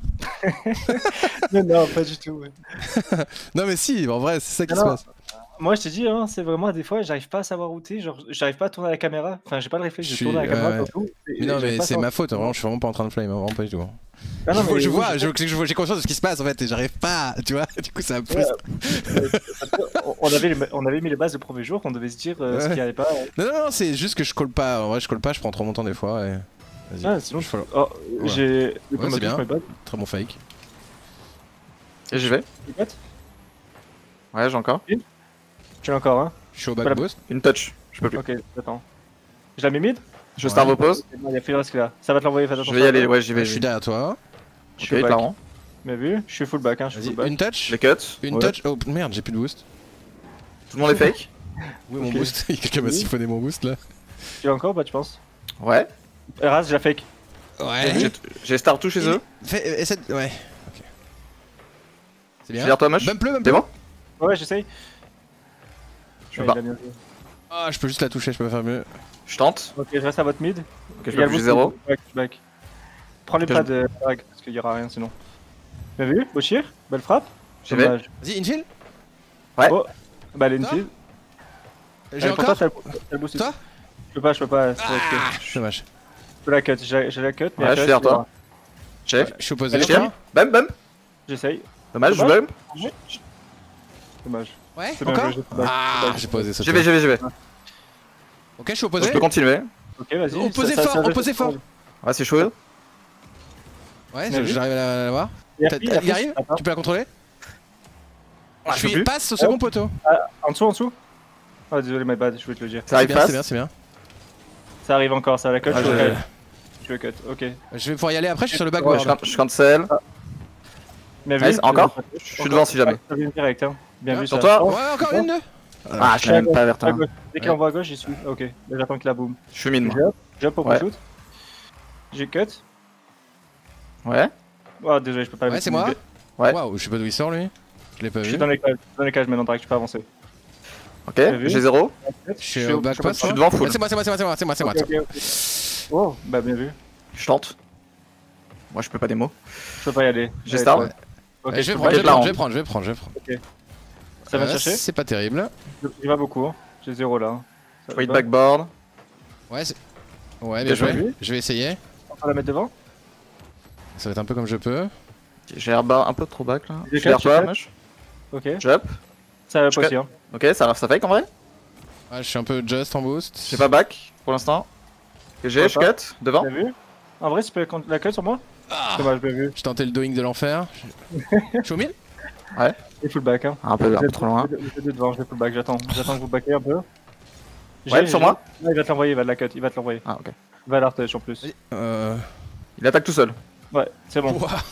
S3: Non, non, pas du tout. ouais.
S1: Non, mais si, en vrai, c'est ça qui
S3: Ah
S1: se
S3: non.
S1: passe.
S3: Moi, je te dis, hein, c'est vraiment des fois, j'arrive pas à savoir où t'es. Genre, j'arrive pas à tourner la caméra. Enfin, j'ai pas le réflexe
S1: Je
S3: de
S1: suis-
S3: tourner la
S1: ouais,
S3: caméra
S1: ouais.
S3: surtout. et-
S1: Mais non,
S3: j'arrive
S1: mais
S3: pas à
S1: c'est
S3: savoir-
S1: ma faute, vraiment, je suis vraiment pas en train de flame, hein, vraiment pas du tout. hein.
S3: Ah non,
S1: je, vois-
S3: mais
S1: je
S3: oui,
S1: vois,
S3: je-
S1: je- je- j'ai conscience de ce qui se passe en fait, et j'arrive pas, tu vois, du coup ça me frustre.
S3: on- on, avait les- on avait mis les bases le premier jour, on devait se dire euh, ce
S1: Ouais.
S3: qui allait pas.
S1: Non, non, non, c'est juste que je colle pas, en vrai je colle pas, je prends trop mon temps des fois, et... Vas-y,
S3: Ah, sinon,
S1: je follow.
S3: Oh,
S1: Ouais.
S3: j'ai. le
S1: Ouais,
S3: combo
S1: c'est bien.
S3: touche mes bases.
S1: Très bon fake.
S4: Et j'y vais.
S3: Tu cut
S4: Ouais, j'ai encore.
S3: Tu l'as encore, hein?
S1: Je suis au
S3: Voilà.
S1: back boost.
S4: Une touch. Je peux plus.
S3: Ok, attends. Je la mets mid?
S4: Je start
S1: Ouais.
S4: vos pauses.
S3: Il y a Fearless qui est là. Ça va te l'envoyer, fais attention.
S4: Je vais y aller, ouais, j'y
S1: Je
S4: vais.
S1: suis
S4: j'y vais.
S1: derrière toi.
S3: Je
S4: Ok,
S3: suis back.
S4: clairement.
S3: Bien vu, je suis full back, hein, je suis
S1: Vas-y,
S3: full back.
S1: une touch.
S4: Les cuts.
S1: Une
S4: Ouais.
S1: touch. Oh merde, j'ai plus de boost.
S4: Tout le monde est fake.
S1: Oui, mon
S3: Ok.
S1: boost. Quelqu'un m'a
S3: Oui.
S1: siphonné mon boost là.
S3: Tu l'as encore ou pas, tu penses?
S4: Ouais.
S3: Ras, je la fake.
S1: Ouais.
S4: J'ai- J'ai start tout chez
S1: Il-
S4: eux.
S1: Fais, euh, essaie de... Ouais. Ok. C'est
S4: Je suis
S1: bien.
S4: derrière toi, Moche.
S1: Bump le, bump
S4: T'es
S1: le.
S4: bon?
S3: Ouais, j'essaye.
S4: Je peux
S3: Ouais,
S4: pas.
S3: il a bien joué.
S1: Ah, je peux juste la toucher, je peux pas faire mieux.
S4: Je tente.
S3: Ok, je reste à votre mid.
S4: Ok, je
S3: Il y a
S4: peux
S3: le
S4: plus, j'ai
S3: boost,
S4: zéro.
S3: Back, back. Prends les
S4: Ok,
S3: pads
S4: je-
S3: de drag parce qu'il y aura rien sinon. Bien vu, Bochir, belle frappe.
S4: J'y vais.
S3: Dommage.
S1: Vas-y, infield.
S4: Ouais.
S3: Oh, bah elle est une
S1: Toi
S3: fille.
S1: J'ai
S3: Allez, pour toi,
S1: encore.
S3: t'as le- t'as le boost.
S1: Toi
S3: Je peux pas, je peux pas. c'est
S1: Ah,
S3: ok.
S1: dommage.
S3: Je peux la cut, j'ai j'ai la cut. Mais
S4: Ouais,
S3: après,
S4: je suis derrière
S3: tu verras.
S4: toi. Check.
S1: Je suis opposé.
S3: Allez,
S1: je crois.
S4: Bum, bum.
S3: J'essaye.
S4: Dommage, je
S3: Dommage.
S4: bump.
S3: Dommage.
S1: Ouais,
S3: C'est bien
S1: encore
S3: joué, j'ai pas-
S1: Ah,
S3: j'ai pas-
S1: j'ai pas osé sauter.
S4: J'y vais, j'y vais, j'y vais.
S1: Ok, je suis
S4: Je
S1: opposé.
S4: peux continuer.
S3: Ok, vas-y.
S1: Opposé
S3: ça- ça-
S1: fort,
S3: ça-
S1: opposé fort.
S4: Ouais, c'est chaud.
S1: Ouais,
S3: Bien
S1: je-
S3: vu.
S1: j'arrive à la- à la voir.
S3: Il
S1: T'as-
S3: appuie,
S1: t'as- Il
S3: appuie.
S1: arrive
S3: Attends.
S1: Tu peux la contrôler
S4: Ah,
S1: Je
S4: je peux
S1: suis
S4: plus.
S1: passe au second poteau.
S3: En dessous, en dessous. Ah, désolé, my bad, je voulais te le dire.
S4: Ça
S1: C'est
S4: arrive
S1: bien,
S4: fast.
S1: c'est bien, c'est bien.
S3: Ça arrive encore, ça, la cut,
S1: Ah,
S3: je suis au
S1: je-
S3: cut. Je suis au cut, ok.
S1: Je vais pouvoir y aller après, je suis sur le
S4: Ouais,
S1: backboard.
S4: je can- je cancel.
S3: Bien vu.
S4: Nice, encore Je suis devant si jamais.
S3: Ça vient direct, hein. Bien vu,
S4: Sur
S3: ça.
S4: toi
S1: Ouais, encore une, deux.
S4: Ah, je l'ai même pas averti.
S3: À gauche. Dès qu'il envoie à gauche, j'y suis. Ok, là, j'attends que la boum.
S4: Je suis mine, moi.
S3: Jump, jump pour
S4: Ouais.
S3: shoot. J'ai cut.
S4: Ouais.
S3: Oh, désolé, je peux pas
S1: Ouais,
S3: mettre
S1: c'est
S3: une
S1: moi.
S3: bête.
S4: Ouais.
S1: Waouh, je sais pas d'où il sort lui. Je l'ai pas
S3: Je
S1: vu.
S3: suis dans les cages, dans les cages maintenant, direct, je peux avancer.
S4: Ok,
S3: T'as vu
S4: j'ai zéro.
S1: Je suis au back
S3: je
S1: post.
S4: Je suis devant full.
S1: Ouais, c'est moi, c'est moi, c'est moi, c'est moi, c'est moi, c'est moi.
S3: Ok, ok, ok. Oh, bah bien vu.
S4: Je tente. Moi, je peux pas démo.
S3: Je peux pas y aller.
S4: J'ai
S3: Allez,
S4: star.
S3: ouais. Ok,
S1: Eh, Je vais
S3: peux
S1: prendre,
S3: pas
S1: je
S3: y
S1: vais
S3: aller.
S1: prendre, je vais prendre, je vais prendre, je vais prendre.
S3: Ça va me
S1: Euh,
S3: chercher.
S1: C'est pas terrible.
S3: Il va beaucoup. hein. J'ai zéro là. hein. Ça
S4: Wait
S3: va.
S4: backboard.
S1: Ouais, c'est. Ouais, bien
S4: Bien
S1: joué.
S3: joué.
S1: Je vais essayer.
S3: On va la mettre devant.
S1: Ça va être un peu comme je peux.
S4: J'ai airbar un peu trop back là.
S3: J'ai
S4: Je suis derrière
S3: quatre,
S4: toi,
S3: j'ai
S4: Mesh.
S3: Ok.
S4: Jump.
S3: Ça va
S4: Je
S3: pas aussi. Hein.
S4: Ok, ça, ça fake en vrai.
S1: Ouais, je suis un peu just en boost.
S4: J'ai pas back pour l'instant. Ok, j'ai, je
S3: Pourquoi
S4: cut. Devant.
S3: Bien vu. En vrai, tu peux compter la cut sur moi.
S1: Ah,
S3: Dommage, bien vu.
S1: je tentais le doing de l'enfer. Je suis au mille.
S3: Et full back. Hein.
S4: Un peu, un peu trop loin.
S3: Je vais devant, je vais full back. J'attends. J'attends que vous backez un peu. J'ai-
S4: Ouais, sur
S3: j'ai-
S4: moi.
S3: Là, il va te l'envoyer, il va te la cut. Il va te l'envoyer.
S4: Ah, ok.
S3: Il va à l'artèche en plus.
S1: Euh.
S4: Il attaque tout seul.
S3: Ouais, c'est bon.
S1: Ouah.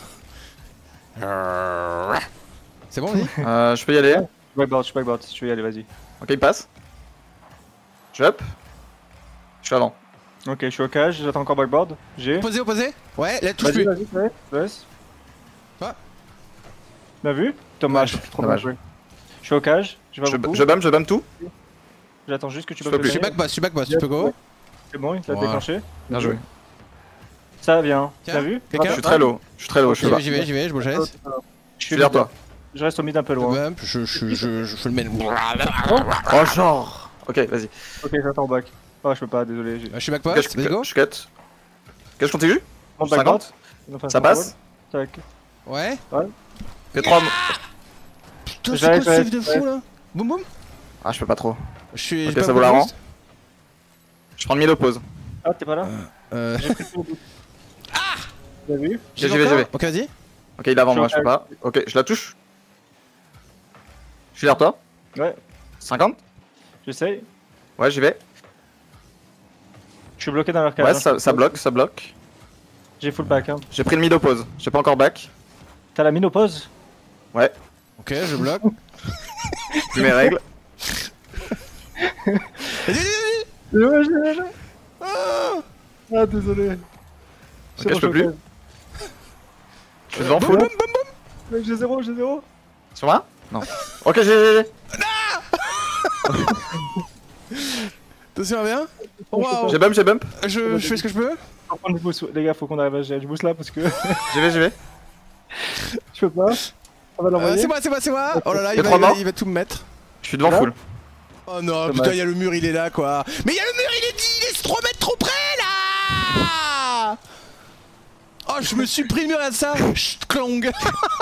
S1: C'est bon, vas-y.
S4: Euh, je peux y aller.
S3: Backboard, je suis backboard. Si tu veux y aller, vas-y.
S4: Ok, il passe. Jump. Je suis avant.
S3: Ok, je suis au cage. J'attends encore backboard. J'ai.
S1: Opposé, opposé. Ouais, là, touche
S3: Vas-y,
S1: plus.
S3: vas-y, ouais. Laisse.
S1: Pas.
S3: Bien vu. Dommage.
S1: Ouais,
S3: Trop
S4: dommage.
S3: bien joué. Je suis au cage. Je vais
S4: Je,
S3: beaucoup.
S4: je bump, je bump tout.
S3: J'attends juste que tu
S4: Je
S3: bumps
S4: peux
S3: le
S1: Je suis
S4: plus.
S3: dernier.
S1: back boss, je suis back boss, tu peux go.
S3: C'est bon, il te l'a
S1: Voilà.
S3: déclenché.
S4: Bien joué.
S3: Ça vient.
S1: Tiens,
S3: T'as vu
S1: quelqu'un
S4: Je suis très low. Je suis très low, je
S1: J'y
S4: peux pas.
S1: vais, j'y vais, j'y vais, je bouge.
S3: Je
S4: suis derrière toi.
S3: Je reste au mid un peu
S1: Je
S3: loin.
S1: bump, je, je, je, je fais le mène.
S4: Oh, genre. Ok, vas-y.
S3: Ok, j'attends au back. Oh, je peux pas, désolé. j'ai-
S1: Je suis back
S4: Ok,
S1: post,
S4: je
S1: let's go.
S4: je cut. Ok, je continue.
S3: Monte backboard.
S4: cinquante. Ça passe.
S3: Tac.
S1: Ouais.
S4: Fait trois.
S1: Putain, c'est
S3: J'arrive,
S1: quoi ce save de
S3: j'arrive,
S1: fou là Boum boum.
S4: Ah, je peux pas trop.
S1: Je suis.
S4: Ok,
S1: j'ai pas
S4: ça
S1: beaucoup
S4: vaut la
S1: de
S4: rang.
S1: boost.
S4: Je prends le mille pause.
S3: Ah, t'es pas là
S1: Euh.
S3: J'ai pris le coup. Ah T'as vu
S4: J'y vais, j'y vais.
S1: Ok, vas-y.
S4: Ok, il est avant
S3: Je
S4: moi,
S3: suis
S4: je peux pas. Ok, je la touche. Je suis derrière toi.
S3: Ouais,
S4: cinquante.
S3: j'essaye.
S4: Ouais, j'y vais.
S3: Je suis bloqué dans leur cage.
S4: Ouais,
S3: hein.
S4: ça, ça bloque, ça bloque.
S3: J'ai full back. Hein.
S4: J'ai pris le mid pause. J'ai pas encore back.
S3: T'as la minopause
S1: Ok, je bloque.
S4: Plus mes règles.
S1: Vas-y, vas-y, vas-y.
S3: Ouais, j'ai j'ai.
S1: Ah.
S3: Ah, désolé.
S4: Ok, je peux plus. Je suis devant full.
S1: Boum boum boum.
S3: Mec, j'ai zéro, j'ai zéro.
S4: Sur moi? Non. Ok, j'ai, j'ai, j'ai.
S1: Attention, bien. Waouh.
S4: J'ai bump, j'ai bump.
S1: Je, je fais ce que je peux.
S3: Faut prendre du boost. Les gars, faut qu'on arrive à gérer du boost là parce que
S4: J'y vais, j'y vais.
S3: je peux pas. On va
S1: Euh,
S3: l'envoyer.
S1: c'est moi, c'est moi, c'est moi. Oh là là,
S4: Y'a
S1: il va,
S4: trois
S1: il va,
S4: morts.
S1: il va tout me mettre.
S4: Je suis devant
S3: Là
S4: full.
S1: Oh non,
S3: Dommage.
S1: putain, il y a le mur, il est là quoi. Mais il y a le mur, il est dit, il est trois mètres trop près là. Oh, je me suis pris le mur à ça. Chut, clong.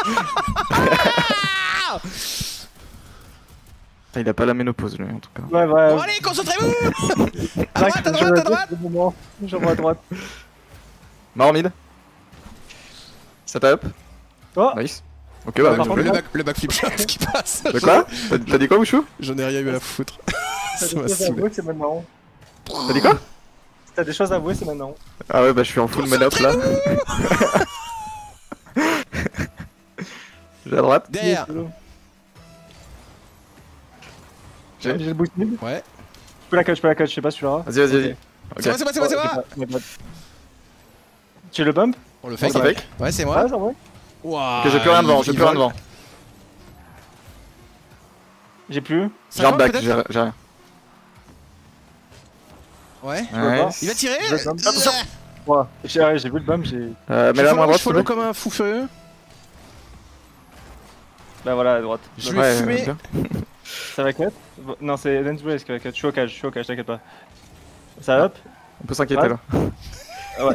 S4: Putain, il a pas la ménopause lui en tout cas.
S3: Ouais, ouais.
S1: Bon, allez, concentrez-vous. À droite, à droite, à droite.
S3: J'envoie à droite.
S4: Mort mid. Setup.
S3: Oh
S4: Nice. Ok, bah,
S3: par
S4: tu
S3: contre,
S4: peux.
S1: le, back, le backflip shot qui passe.
S4: De quoi? T'as t'as dit quoi, Wouchou?
S1: J'en ai rien eu à la foutre.
S3: T'as
S1: Ça
S3: des
S1: m'a
S3: choses à
S1: saoulé.
S3: avouer, c'est maintenant.
S4: T'as dit quoi?
S3: T'as des choses à avouer, c'est maintenant.
S4: Ah ouais, bah je suis en full monop là. J'ai à droite.
S1: Derrière.
S3: J'ai
S4: J'ai.
S3: le boost mid.
S1: Ouais.
S3: Je peux la cut, je peux la cut, je sais pas si tu l'auras.
S4: Vas-y, vas-y, vas-y.
S1: C'est moi, c'est moi, c'est moi, c'est moi.
S3: moi. Tu le bump?
S1: On le
S4: On
S1: fake.
S4: le fake.
S1: Ouais, c'est
S3: Ah,
S1: moi.
S3: c'est vrai.
S1: Waouh.
S4: Ok, j'ai plus rien devant, j'ai
S1: il
S4: plus rien
S1: vole.
S4: devant.
S3: J'ai plus.
S4: J'ai un
S1: cinquante,
S4: back,
S1: peut-être.
S4: j'ai j'ai rien.
S1: Ouais.
S4: Nice.
S1: Il va tirer.
S3: Je bump.
S1: Euh,
S3: Attention. Ouais, j'ai ouais, j'ai vu le bump, j'ai.
S4: Euh,
S1: Je
S4: mets la main à
S1: follow,
S4: droite,
S1: je
S4: s'il te
S1: follow
S4: plaît.
S1: comme un fou furieux.
S3: Bah voilà, à droite.
S1: Je vais
S4: Ouais,
S1: fumer.
S4: bien.
S3: Ça va cut? Non, c'est Lens Blaze qui va cut. Je suis au cage, je suis au cage, t'inquiète pas. Ça up?
S4: On peut s'inquiéter
S3: Ouais.
S4: là.
S3: Ouais.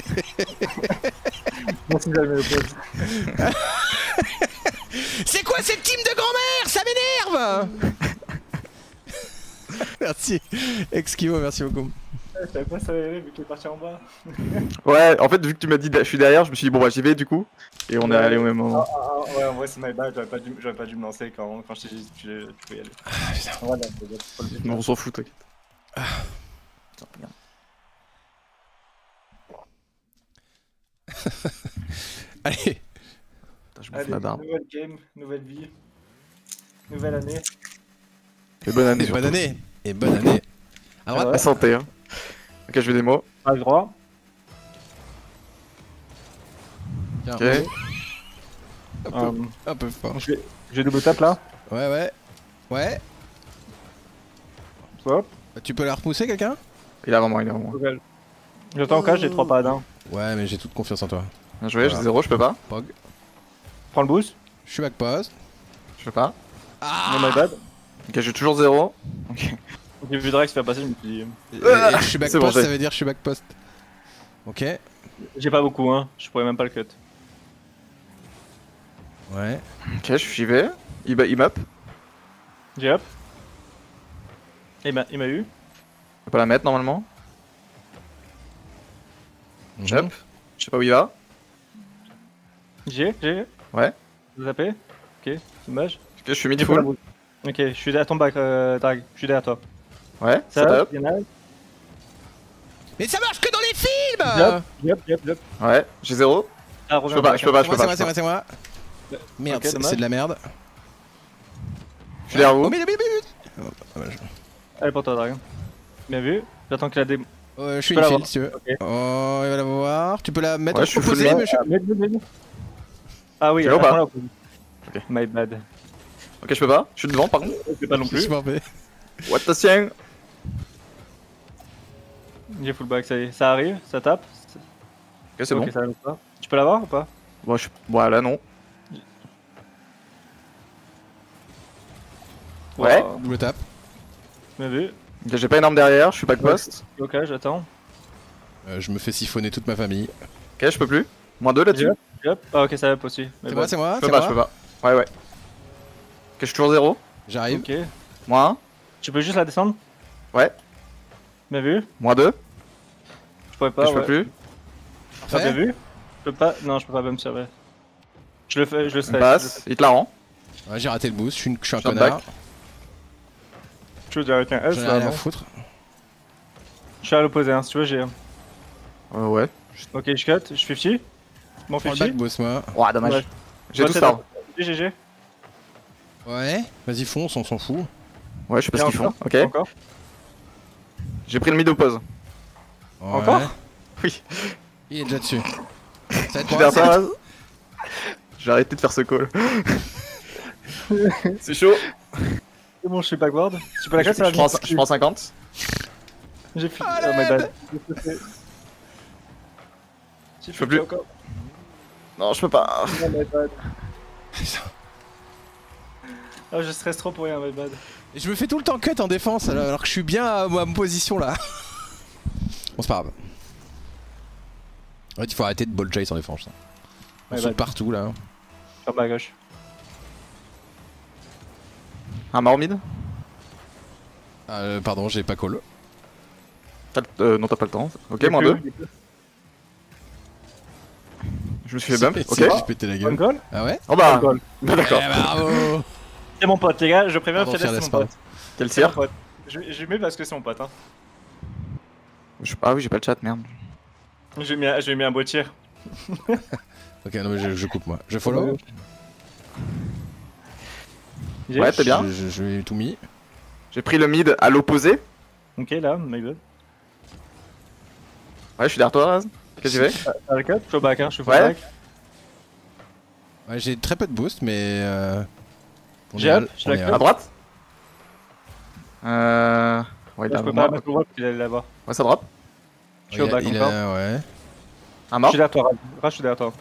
S3: Merci d'aller le pause.
S1: C'est quoi cette team de grand-mère? Ça m'énerve. m'énerve. Merci. Exquimo, merci beaucoup.
S3: Je savais pas ça allait aller vu qu'il est parti en bas.
S4: Ouais, en fait, vu que tu m'as dit je suis derrière, je me suis dit bon bah j'y vais du coup. Et on est allé au même moment.
S3: Ah, ah, ah, ouais, en vrai, c'est my bad, j'aurais pas, dû- j'aurais pas dû me lancer quand, quand je t'ai dit que tu, tu peux y aller.
S1: Ah, putain.
S3: Voilà, c'est bien, faut le dire.
S4: Non, on s'en fout, t'inquiète.
S1: Ah.
S4: Putain, regarde.
S1: Allez.
S4: Putain, je bouffe
S3: Allez,
S4: ma barbe.
S3: nouvelle game, nouvelle vie, nouvelle année.
S4: Et bonne année.
S1: Et bonne
S4: surtout.
S1: année. Et bonne année. À droite.
S3: Ouais.
S4: La santé, hein. Ok, je vais des mots.
S3: Pas le droit.
S1: Tiens,
S4: Ok.
S1: un, peu,
S3: Euh,
S1: un peu fort.
S3: je vais, je vais double tap là.
S1: Ouais, ouais. Ouais.
S3: Hop.
S1: Tu peux la repousser, quelqu'un?
S4: Il est avant moi, il est avant moi.
S3: Nouvelle. J'attends encore, j'ai trois paladins.
S1: Ouais, mais j'ai toute confiance en toi.
S4: Bien joué, j'ai
S1: Voilà.
S4: zéro, je peux pas.
S1: Pog.
S3: Prends le boost.
S1: Je suis back post.
S4: Je peux pas.
S1: Ah
S3: No my bad.
S4: Ok, j'ai toujours zéro. Ok.
S3: J'ai vu Drax faire passer, je me suis dit.
S1: Et- et je suis back
S4: C'est bon,
S1: post,
S4: j'ai-
S1: ça veut dire je suis back post. Ok.
S3: J'ai pas beaucoup, hein. Je pourrais même pas le cut.
S1: Ouais.
S4: Ok, j'y vais. Il, ba- il m'up.
S3: J'ai hop. Il m'a il m'a eu.
S4: Je peux pas la mettre normalement.
S1: Mhm.
S4: J'up. Je sais pas où il va.
S3: J'ai, j'ai.
S4: Ouais.
S3: Vous tapez. Ok, dommage.
S4: Ok, je suis mid
S3: J'ai pas la
S4: full.
S3: boucle. Ok, je suis à ton back, euh, Drag. Je suis derrière toi.
S4: Ouais,
S3: Ça
S4: ça
S3: va,
S4: tape.
S3: il y en a.
S1: Mais ça marche que dans les films.
S3: Jump, jump, jump, jump.
S4: Ouais, j'ai zéro.
S3: Ah,
S4: Je peux pas, je peux pas, je
S1: C'est
S4: peux
S1: moi,
S4: pas.
S1: c'est
S4: je
S1: moi,
S4: peux
S1: c'est moi,
S4: pas.
S1: c'est moi. Merde,
S3: Ok,
S1: c'est
S3: dommage.
S1: c'est de la merde.
S4: Je suis derrière
S1: Oh,
S4: vous.
S1: mais, mais, mais, mais. Oh, dommage.
S3: Allez pour toi, Dragon. Bien vu. J'attends qu'il a des.
S1: Euh, je suis
S3: peux
S1: une
S3: l'avoir.
S1: file si tu veux.
S3: Ok.
S1: Oh, il va la voir. Tu peux la mettre
S4: Ouais,
S1: en
S4: je suis
S1: opposé,
S4: full
S1: mais je...
S3: Ah, mets- mets- mets- Ah oui,
S4: Tu l'as ou pas
S3: attends-la, opposé.
S4: Ok.
S3: My bad.
S4: Ok, je peux pas. Je suis devant, par contre.
S3: Je sais pas non
S1: Je
S3: plus.
S1: suis mauvais.
S4: What the sien.
S3: J'ai full back, ça y est. Ça arrive, ça tape.
S4: Ok, c'est
S3: Ok,
S4: bon.
S3: ça arrive pas. Tu peux l'avoir ou pas?
S4: Bon, je... bon, là, non. Ouais.
S3: Wow.
S1: Double tap.
S3: Bien vu.
S4: Ok, j'ai pas une arme derrière, je suis back post.
S3: Ok, j'attends.
S1: Euh, je me fais siphonner toute ma famille.
S4: Ok, je peux plus. Moins deux là-dessus.
S3: Hop, hop. Ah, ok, ça up aussi. My
S1: C'est moi,
S3: bad.
S1: c'est moi,
S4: Je
S1: c'est
S4: peux pas, je
S1: moi.
S4: peux pas. Ouais, ouais. Ok, je suis toujours zéro.
S1: J'arrive.
S3: Ok.
S4: Moins un.
S3: Tu peux juste la descendre?
S4: Ouais.
S3: Bien vu.
S4: Moins deux.
S3: Je pourrais pas.
S4: je peux
S3: ouais.
S4: plus.
S3: Ah, bien
S1: Fait.
S3: vu. Je peux pas. Non, je peux pas même servir. Je le fais, je le
S4: Il
S3: serai.
S4: passe. Il te la rend.
S1: Ouais, j'ai raté le boost, je suis, une- je suis un
S4: Je suis un
S1: connard.
S4: back.
S3: Je veux dire avec un S
S1: J'en ai
S3: là,
S1: rien à
S3: non?
S1: foutre.
S3: Je suis à l'opposé, hein, si tu veux, j'ai.
S4: Euh, ouais.
S3: Ok, je cut, je suis cinquante. Bon,
S1: Prends le back
S3: cinquante.
S1: boost, moi.
S4: Ouah, dommage.
S3: Ouais.
S4: J'ai
S3: Ouais,
S4: tout
S3: c'est
S4: ça.
S3: bon. G G.
S1: Ouais. Vas-y, fonce, on s'en fout.
S4: Ouais, je sais pas ce
S3: Et
S4: qu'ils font.
S3: encore
S4: Ok.
S3: Encore.
S4: J'ai pris le mid oppose.
S1: Ouais.
S3: Encore
S4: Oui.
S1: Il est déjà dessus. Ça va être
S4: Je suis
S1: moi,
S4: derrière
S1: ça va
S4: toi,
S1: être-
S4: Raz. J'ai arrêté de faire ce call. C'est chaud.
S3: C'est bon, je suis backward. Tu peux la
S4: Je,
S3: cut, ça va
S4: je prends,
S3: bien.
S4: je prends cinquante.
S3: J'ai fini.
S1: Ah,
S3: Oh my
S1: l'aide.
S3: bad.
S4: Je peux plus.
S3: Encore.
S4: Non, je peux pas.
S3: Oh my bad. Oh, je stresse trop pour rien, my bad.
S1: Et je me fais tout le temps cut en défense alors alors que je suis bien à ma position là. Bon, c'est pas grave. En fait, il faut arrêter de ball chase en défense. hein. On
S3: Ouais,
S1: saute
S3: bah.
S1: partout là.
S3: Sur ma gauche.
S4: Un mort mid.
S1: Ah, euh, pardon, j'ai pas call.
S4: T'as le- euh, non, t'as pas le temps. Ok,
S3: Il
S4: moins
S3: peut,
S4: deux.
S3: il peut.
S4: Je me suis fait bump.
S1: C'est-
S4: Ok.
S1: c'est- J'ai pété la
S3: One
S1: gueule.
S3: goal.
S1: Ah ouais?
S4: Oh bah.
S3: One goal.
S4: Bah d'accord.
S1: Eh, bravo.
S3: C'est mon pote, les gars, je préviens,
S1: Pardon,
S3: Fiades, c'est
S1: Fiades,
S3: mon
S1: pardon.
S3: pote.
S4: Quel
S3: C'est mon
S4: tir
S3: pote. Je, je mets parce que c'est mon pote, hein.
S4: Je- Ah oui, j'ai pas le chat, merde.
S3: J'ai mis, un- j'ai mis un beau tir.
S1: Ok, non mais je, je coupe moi. Je follow.
S4: Ouais, t'es bien.
S1: Je, je, je vais tout mis.
S4: J'ai pris le mid à l'opposé.
S3: Ok, là, my bad.
S4: Ouais, je suis derrière toi, Raz. Qu'est-ce que tu fais?
S3: T'as le cut? Je suis au back, hein, je suis full
S4: Ouais.
S3: back.
S1: Ouais, j'ai très peu de boost mais. Euh... on
S3: J'ai
S1: est
S3: up,
S1: al-
S3: je
S1: on
S3: la
S1: est
S3: cut.
S1: al-
S4: À droite. Euh. Ouais, il
S3: Là,
S4: est
S3: je peux
S4: avant
S3: pas
S4: moi.
S3: mettre le drop, il allait l'avoir.
S4: Ouais, ça drop.
S3: Je suis au
S1: il a-
S3: back
S1: il
S3: encore.
S1: a- ouais.
S4: Un
S3: Je
S4: mort.
S3: suis derrière toi, Raj. Raj, je suis derrière toi.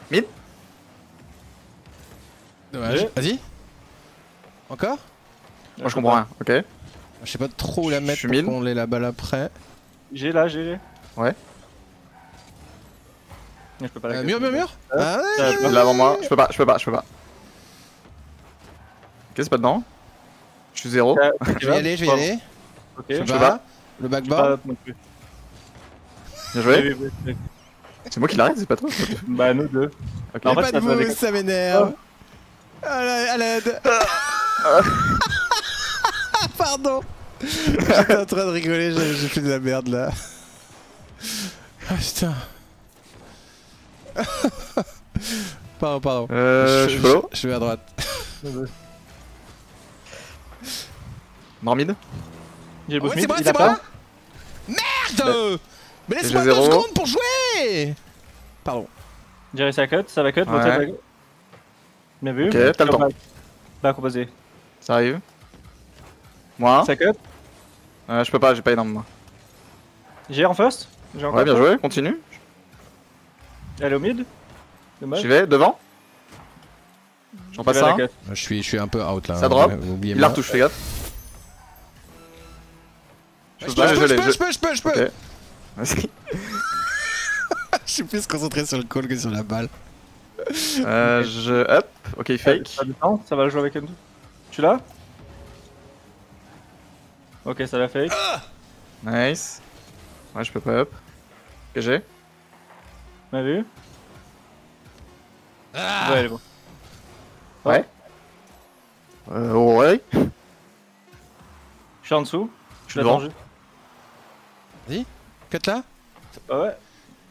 S1: Dommage.
S3: Ouais.
S1: Vas-y. Encore?
S4: Moi, je comprends rien. Ok.
S1: Je sais pas trop où la
S4: Je
S1: mettre
S4: suis
S1: pour
S4: mid.
S1: qu'on ait la balle après.
S3: J'ai là, j'ai.
S4: Ouais.
S3: Je peux pas la
S1: Euh,
S3: cut.
S1: mur, mur, mur.
S3: Ouais.
S1: Ah ouais.
S3: Euh,
S4: Il est là avant moi. Je peux pas, je peux pas, je peux pas. Ok, c'est pas dedans. Je suis zéro.
S3: T'as-
S1: Je vais y aller, je vais y aller.
S3: Ok.
S1: Je
S3: Je
S1: vais
S4: pas.
S1: Le
S3: sais pas
S1: backboard.
S3: non plus.
S4: Bien joué.
S3: Oui, oui, oui.
S4: C'est moi qui l'arrête, c'est pas toi.
S3: Bah, nous deux.
S4: Ok.
S3: En
S1: Y'a
S3: fait,
S1: pas de
S3: ça fait des-
S1: boost, ça m'énerve. À la- à l'aide. Pardon. J'étais en train de rigoler, j'ai j'ai fait de la merde là. Ah putain. Pardon, pardon.
S4: Euh, je suis follow.
S1: je vais à droite.
S4: Normide.
S3: J'ai le
S1: Ouais,
S3: boss
S1: c'est
S3: mid,
S1: moi,
S3: il
S1: c'est
S3: a
S1: moi.
S3: pas.
S1: Merde. Mais
S4: J'ai
S1: laisse-moi deux
S4: zéro.
S1: secondes pour jouer. Pardon.
S3: J'ai réussi à cut, ça va cut,
S4: Ouais.
S3: votre cut. Bien vu.
S4: Ok, t'as le temps.
S3: Bah, composé.
S4: Ça arrive. Moi.
S3: Ça cut.
S4: Euh, je peux pas, j'ai pas énorme moi.
S3: J'ai en first. J'ai encore
S4: Ouais, bien
S3: first.
S4: joué, continue.
S3: Elle est au mid. Dommage.
S4: J'y vais, devant. J'en passe
S3: Je vais à
S4: un.
S3: la cut.
S1: Je suis, je suis un peu out là.
S4: Ça drop.
S1: Oubliez
S4: Il la retouche, fais gaffe.
S1: Je
S4: peux
S1: peux,
S4: pas,
S1: je
S4: je
S1: peux, je
S4: l'ai,
S1: peux,
S4: je-
S1: je peux, je peux, je peux.
S4: Ok. Vas-y.
S1: Je suis plus concentré sur le call que sur la balle.
S4: Euh, je. Hop. Ok, il fake.
S3: Ça dépend, ça va jouer avec M deux. Tu l'as? Ok, ça l'a fake.
S4: Nice. Ouais, je peux pas up. Que j'ai.
S3: Bien vu.
S1: Ah.
S3: Ouais, elle est bon.
S4: Ouais. Euh, ouais.
S3: Je suis en dessous.
S4: Je suis
S3: J'attends
S4: devant.
S3: juste.
S1: Cut là.
S3: Ah ouais.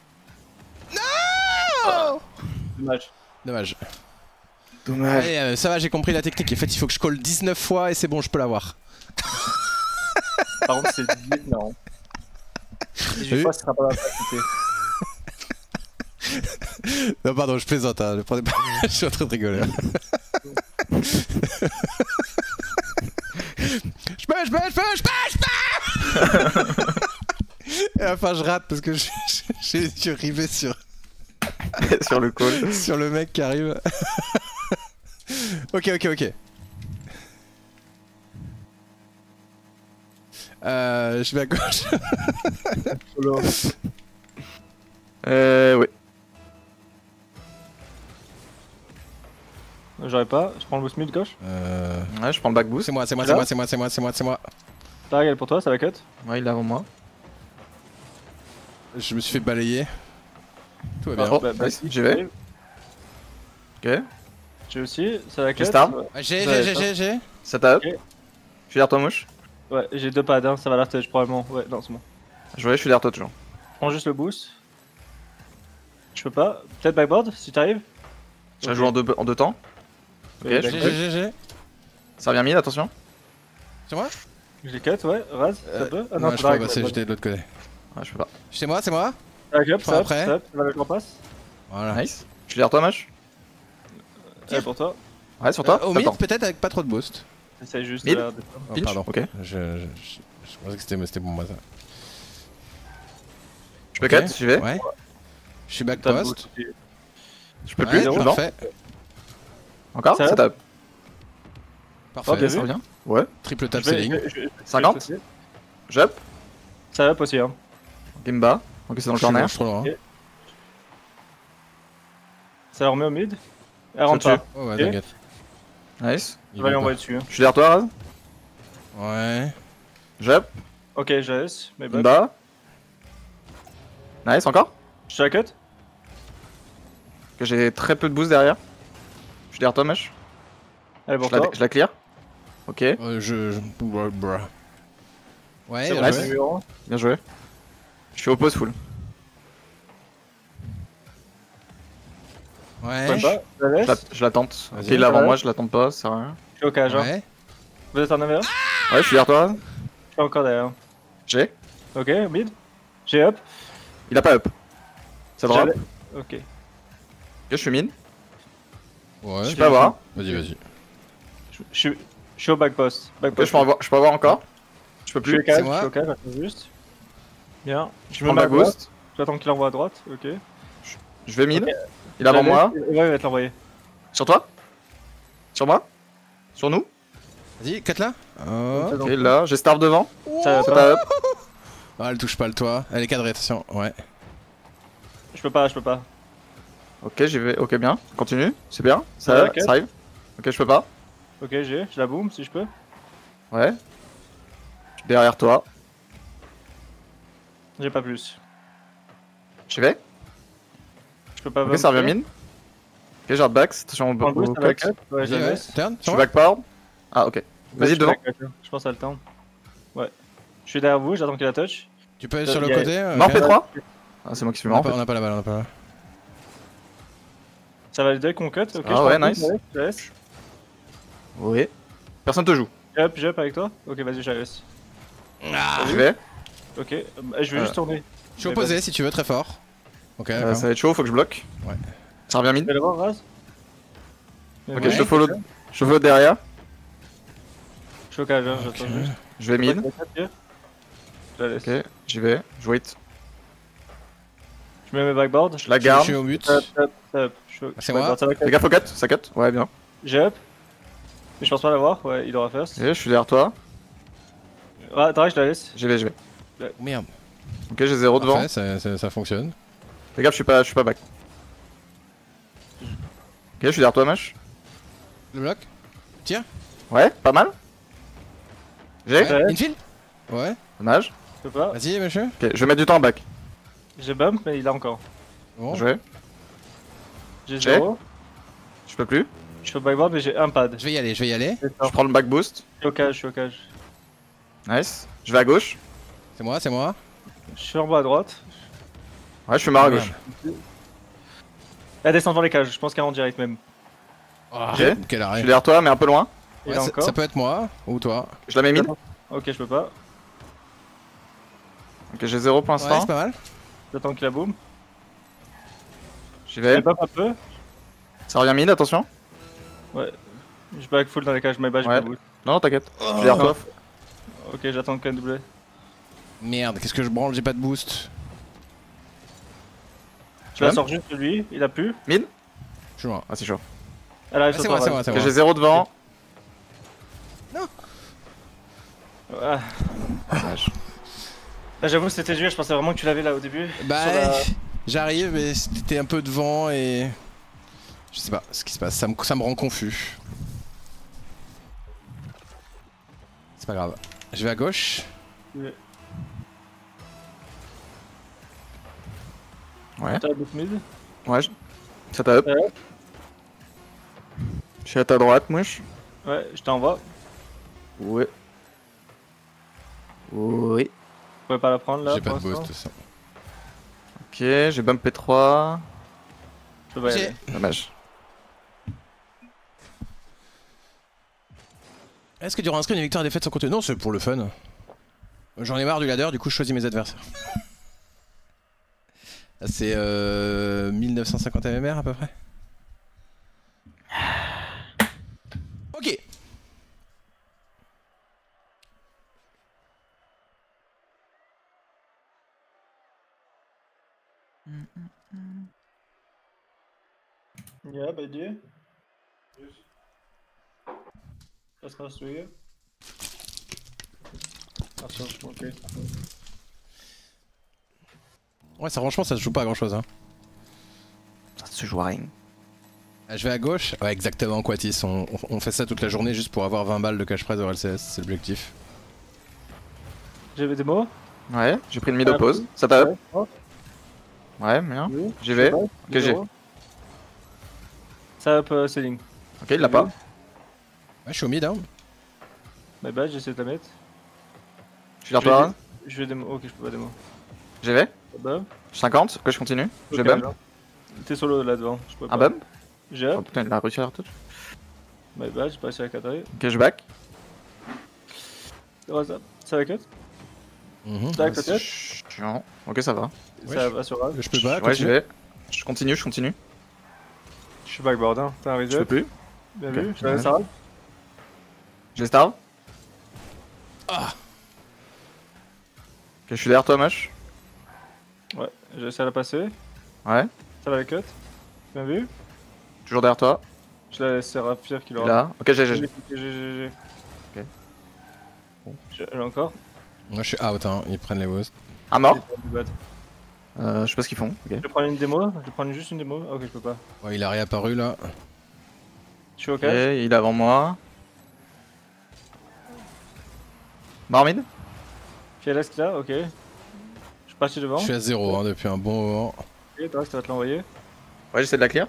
S1: Oh
S3: Dommage.
S1: Dommage.
S4: Dommage.
S1: Allez, euh, ça va, j'ai compris la technique. En fait, il faut que je call dix-neuf fois et c'est bon, je peux l'avoir.
S3: Par contre, c'est dix-huit, non. dix-huit
S1: Oui.
S3: fois, ce sera pas la facilité.
S1: Non, pardon, je plaisante. Hein. Je, prenais pas... je suis en train de rigoler. Je peux, je peux, je peux, je peux, je peux. Et à la fin, je rate parce que je- je- j'ai les yeux rivés sur,
S4: Sur le call.
S1: sur le mec qui arrive. Ok, ok, ok. Euh, je vais à gauche.
S3: Solo.
S4: Euh, oui.
S3: J'aurais pas. Je prends le boost mid gauche.
S1: Euh...
S4: Ouais, je prends le back boost.
S1: C'est moi, c'est moi,
S3: Tu
S1: c'est
S3: l'as
S1: moi, c'est moi, c'est moi, c'est moi, c'est moi.
S3: Targ, elle est pour toi, ça va cut.
S4: Ouais, il est avant moi.
S1: Je me suis fait balayer. Tout va bien.
S4: Oh,
S3: bah, bah,
S4: nice,
S3: si,
S4: j'y vais. Ok.
S3: J'ai aussi, ça va cut.
S4: J'ai star.
S3: Ouais,
S1: Ah, J'ai,
S3: Ouais,
S1: j'ai,
S3: ça.
S1: j'ai, j'ai.
S4: Ça tape.
S3: Ok.
S4: Je suis derrière toi, mouche.
S3: Ouais, j'ai deux pads, hein, ça va la touch probablement. Ouais, non, c'est bon.
S4: Je vois, je suis derrière toi toujours.
S3: Je prends juste le boost. Je peux pas. Peut-être backboard si t'arrives.
S4: J'ai
S3: Ok.
S4: joué en deux, en deux temps. Ok,
S3: Ouais,
S4: je
S1: J'ai,
S3: d'accord.
S1: j'ai, j'ai, j'ai.
S4: Ça revient mid, attention.
S1: C'est moi?
S3: Je les cut, ouais. Raz, ça
S1: Euh,
S3: peut. Ah
S1: non,
S3: non,
S1: je
S3: faudra
S1: peux
S3: avec
S1: passer,
S3: backboard.
S1: j'étais de l'autre côté.
S4: Ouais, je peux pas.
S1: C'est moi, c'est moi.
S3: Ah, ok,
S1: Enfin,
S3: ça
S1: après.
S3: ça ça va le grand passe.
S1: Voilà.
S4: Nice. Je suis derrière toi, mâche.
S3: Ouais, pour toi.
S4: Ouais, sur toi.
S1: Euh, au
S4: T'as
S1: mid,
S4: le temps.
S1: peut-être avec pas trop de boost.
S3: J'essaie juste
S4: Mid.
S3: de la descendre.
S1: Oh,
S4: Pinch,
S1: pardon.
S4: ok.
S1: Je, je, je, je pensais que c'était, c'était pour moi ça.
S4: Je peux
S1: Ok.
S4: cut, j'y vais.
S1: Ouais. Je suis back
S3: T'as le
S1: post.
S3: boost aussi.
S4: Je peux
S1: Ouais,
S4: plus, je suis dedans.
S1: parfait.
S4: Encore.
S3: Ça
S4: Ça
S3: va
S4: tape.
S1: Parfait.
S3: Oh, bien
S4: Ok,
S3: vu.
S4: ça revient. Ouais.
S1: Triple tap
S3: Je vais-
S1: ceiling.
S3: je- je- je-
S4: cinquante.
S3: je- je-
S4: Jump.
S3: Ça va aussi, hein.
S4: Game bas. Ok, c'est dans le
S1: Je suis
S4: corner.
S1: loin, je suis trop loin.
S3: Ok. Ça la remet au mid. Elle rentre
S4: dessus.
S3: pas.
S1: Oh ouais,
S3: Ok.
S1: t'inquiète.
S4: Nice.
S3: Je vais aller envoyer dessus. hein.
S4: Je suis derrière toi, Raz.
S1: Ouais.
S4: Jump.
S3: Ok, je laisse. Mais
S4: Game
S3: bah.
S4: bas. Nice, encore.
S3: Je te la cut.
S4: Que j'ai très peu de boost derrière. Je suis derrière toi, mèche.
S3: Elle est pour
S4: Je la,
S3: toi.
S4: je la clear. Ok,
S1: Euh, je. je... bruh, bruh. Ouais,
S3: C'est
S1: bien
S3: bon,
S1: joué.
S3: c'est numéro
S4: bien joué. Je suis au pause full.
S3: un.
S1: Ouais.
S3: Ouais, pas. Je la
S4: Je la,
S3: laisse.
S4: je la tente. Ok,
S1: Vas-y.
S4: il est avant
S3: Ouais.
S4: moi, je la tente pas, ça sert à rien.
S3: Je suis au cage. hein.
S1: Ouais.
S3: Vous êtes en neuf.
S4: Ouais, je suis derrière toi.
S3: Je suis encore derrière.
S4: J'ai.
S3: Ok, mid. J'ai up.
S4: Il a pas up. Ça drop.
S3: J'allais-
S4: Ok,
S3: Ok.
S4: je suis mid.
S1: Ouais.
S4: Je peux avoir.
S1: Vas-y, vas-y.
S3: Je je suis je suis au back post. Back
S4: Ok,
S3: post.
S4: je peux avoir, je peux avoir encore. Je peux
S3: Je suis au
S4: plus.
S3: cage,
S1: c'est
S3: je
S1: moi.
S3: suis au cage, j'attends juste. Bien. Je
S4: Je
S3: me
S4: prends
S3: mets à
S4: back
S3: gauche.
S4: boost.
S3: J'attends qu'il envoie à droite. Ok.
S4: Je vais mid.
S3: Ok.
S4: Il est avant
S3: Je la
S4: moi.
S3: laisse, et- Ouais, il va te l'envoyer.
S4: Sur toi. Sur moi. Sur nous.
S1: Vas-y, cut là. Oh.
S4: Ok, là, j'ai starve devant.
S3: Ça va
S4: Ça
S3: pas.
S4: tape.
S1: Ah, elle touche pas le toit. Elle est cadrée, attention. Ouais.
S3: Je peux pas, je peux pas.
S4: Ok, j'y vais. Ok, bien. Continue. C'est bien.
S3: Ça
S4: Ça,
S3: va, ok.
S4: ça arrive. Ok, je peux pas.
S3: Ok, j'ai. Je la boom si je peux.
S4: Ouais. Je suis derrière toi.
S3: J'ai pas plus.
S4: J'y vais.
S3: Je peux pas.
S4: Ok, ça revient mine. Ok, j'ai back. Attention au,
S3: En boost,
S4: au
S3: ça va
S4: cut.
S3: cut. Ouais, je
S1: Vas-y,
S3: la
S1: ouais.
S3: laisse.
S1: Turn,
S4: Je
S1: sur
S4: suis
S1: moi.
S4: backboard. Ah, ok. Vas-y,
S3: Je
S4: devant.
S3: suis back, je pense à le temps. Ouais. Je suis derrière vous, j'attends qu'il la touch.
S1: Tu peux aller
S3: Euh,
S1: sur le
S3: y a-
S1: côté. euh,
S4: Mort
S1: ok.
S4: P trois. Ah, c'est moi qui suis
S1: On
S4: mort
S1: n'a
S4: en
S1: pas,
S4: fait.
S1: on a pas la balle, on a pas la balle.
S3: Ça va les qu'on cut. Ok,
S4: Ah
S3: je
S4: ouais,
S3: prends le
S4: nice.
S3: coup, je la laisse, je la laisse.
S4: Oui. Personne te joue.
S3: Jump, jump avec toi. Ok, vas-y, je la laisse.
S1: Ah,
S4: J'y vais.
S3: Ok, euh, je vais
S4: Euh.
S3: juste tourner.
S1: je suis
S3: Mais
S1: opposé si tu veux, très fort. Ok,
S4: Euh,
S1: d'accord.
S4: ça va être chaud, faut que je bloque.
S1: Ouais.
S4: Ça revient
S3: Tu
S4: mine.
S3: vas l'avoir, Raz.
S4: Ok,
S1: Ouais.
S4: je te follow. Je te follow derrière.
S3: Je suis au cage, hein,
S1: Ok.
S3: j'attends juste.
S4: Je vais mine.
S3: Je la laisse.
S4: Ok, j'y vais. Je wait.
S3: Je mets mes backboards.
S4: Je la
S1: Je
S4: garde.
S1: suis au but.
S3: Top, top, top. Je suis- je suis
S1: C'est moi.
S3: backboard, ça va
S4: Fais
S3: cut.
S4: gaffe au cut. Ça cut. Ouais, bien.
S3: J'ai up. Mais je pense pas l'avoir. Ouais, il aura first.
S4: Ok, je suis derrière toi.
S3: Ouais, attends, je la laisse.
S4: J'y vais, j'y vais.
S1: Merde.
S4: Ok, j'ai zéro devant.
S1: Parfait, ça, ça, ça fonctionne.
S4: Fais gaffe, je suis pas, je suis pas back. Ok, je suis derrière toi, Mash.
S1: Le bloc.
S4: Ouais, pas mal. J'ai.
S1: Ouais. Infield. Ouais.
S4: Dommage.
S3: Je peux pas.
S1: Vas-y, monsieur.
S4: Ok, je vais mettre du temps en back.
S3: J'ai bump, mais il a encore.
S1: Bon.
S4: Je vais.
S3: J'ai
S4: J'ai.
S3: zéro.
S4: Je peux plus.
S3: Je suis au backboard, mais j'ai un pad.
S1: Je vais y aller, je vais y aller.
S3: Je
S4: Je prends le back boost.
S3: suis au cage, je suis au cage.
S4: Nice. Je vais à gauche.
S1: C'est moi, c'est moi.
S3: Je suis en bas à droite.
S4: Ouais, je suis mort à gauche.
S3: Elle descend devant les cages, je pense qu'elle est en direct même.
S1: Ah,
S4: J'ai.
S1: quel
S4: Je
S1: arrêt.
S4: suis derrière toi, mais un peu loin.
S3: Il
S1: Ouais,
S3: a
S1: ça,
S3: encore.
S1: ça peut être moi ou toi.
S4: Je la mets mine.
S3: Ok, je peux pas.
S4: Ok, j'ai zéro pour
S1: Ouais,
S4: l'instant.
S1: c'est pas mal.
S3: J'attends qu'il la boom.
S4: J'y
S3: Je
S4: vais.
S3: bump un peu.
S4: Ça revient mine, attention.
S3: Je back full dans les cages, my bad, j'ai
S4: Ouais.
S3: pas boule.
S4: Non, non, t'inquiète. Je suis derrière toi.
S3: Ok, j'attends qu'elle double.
S1: Merde, qu'est-ce que je branle, j'ai pas de boost.
S3: Je la
S4: Bump.
S3: sors juste de lui, il a pu.
S1: Je suis loin.
S4: Ah, c'est chaud.
S3: Elle arrive
S1: Ah,
S3: sur
S1: c'est
S3: toi.
S1: moi, c'est moi, c'est
S4: Ok,
S1: moi.
S4: j'ai zéro devant.
S3: Ah.
S4: Dommage.
S3: Là, j'avoue, c'était dur, je pensais vraiment que tu l'avais là au début.
S1: Bah,
S3: Sur la-
S1: j'arrive et t'étais un peu devant et. Je sais pas ce qui se passe, ça me, ça me rend confus. C'est pas grave. Je vais à gauche.
S4: Ouais.
S3: T'as la bouffe mid.
S4: Ouais, je... ça t'a up.
S3: Ouais.
S4: Je suis à ta droite, mouche.
S3: Ouais, je t'envoie.
S4: Ouais. Oui.
S3: Vous pouvez pas la prendre là
S1: J'ai pas
S3: pour
S1: de boost.
S3: l'instant.
S1: ça.
S4: Ok, j'ai bump P trois.
S3: Je peux pas y
S1: Ok.
S3: aller.
S4: Dommage.
S1: Est-ce que tu auras inscrit une victoire et défaite sans compter? Non, c'est pour le fun. J'en ai marre du ladder, du coup je choisis mes adversaires. C'est euh, mille neuf cent cinquante M M R à peu près. Ok.
S3: Yeah, bei dir? Was machst du hier? Achso, ok.
S1: Ouais, ça franchement ça se joue pas à grand chose hein.
S4: Ça se joue à rien.
S1: Ah, je vais à gauche. Ouais exactement Quatis, on, on- on fait ça toute la journée juste pour avoir vingt balles de cash prize au L C S, c'est l'objectif.
S3: J'ai des mots?
S4: Ouais, j'ai pris une mid pause. Ça t'a up.
S3: Ouais.
S4: Ouais, bien.
S3: Oui.
S4: J'y vais.
S3: Ok,
S4: j'ai.
S3: Ça up euh, ceiling.
S4: Ok, il l'a pas.
S1: Ouais, je suis au mid hein.
S3: My bad, j'essaie de la mettre.
S4: Je suis derrière toi.
S3: Je vais démo. Ok, je peux pas démo.
S4: J'y vais.
S3: Bump.
S4: cinquante. Ok, je continue. Je
S3: Ok,
S4: bump.
S3: là. T'es solo là devant. Je peux pas.
S4: Un bump.
S3: J'ai
S4: Oh
S3: up.
S4: putain, il a réussi à la touch.
S3: My bad, j'ai pas réussi à la cadrer.
S4: Ok, je back.
S3: Ça, ça va cut?
S1: Mhm.
S3: Tac,
S4: C'est
S3: peut-être?
S4: chiant. Ok, ça va.
S1: Ouais,
S3: Ça
S1: je-
S3: va sur Raz.
S1: Je peux pas,
S4: Ouais, j'y
S1: continue.
S4: vais. Je continue, je continue.
S3: Je suis backboard, hein. T'as un
S4: Je peux
S3: reset.
S4: plus.
S3: Bien
S4: Ok.
S3: vu. Je la laisse à Raz.
S4: J'ai star.
S1: Ah.
S4: Ok, je suis derrière toi, Mash.
S3: Ouais, j'ai réussi à la passer.
S4: Ouais.
S3: Ça va la cut. Bien vu.
S4: Toujours derrière toi.
S3: Je la laisse à Fier qu'il aura.
S4: Là. Ok, j'ai, j'ai.
S3: G G, G G.
S4: Ok.
S3: J'ai j'ai encore.
S1: Moi je suis out hein, ils prennent les boosts.
S4: Un mort.
S3: Du bad.
S4: Euh, je sais pas ce qu'ils font. Ok.
S3: Je vais prendre une démo. Je vais prendre juste une démo. Ah, ok, je peux pas.
S1: Ouais, il a réapparu là.
S3: Je suis au
S4: Ok,
S3: cage.
S4: il est avant moi. Barre mid.
S3: P L S qui là, ok. Je suis parti devant.
S1: Je suis à zéro hein, depuis un bon moment.
S3: Ok, toi, ça va te l'envoyer.
S4: Ouais, j'essaie de la clear.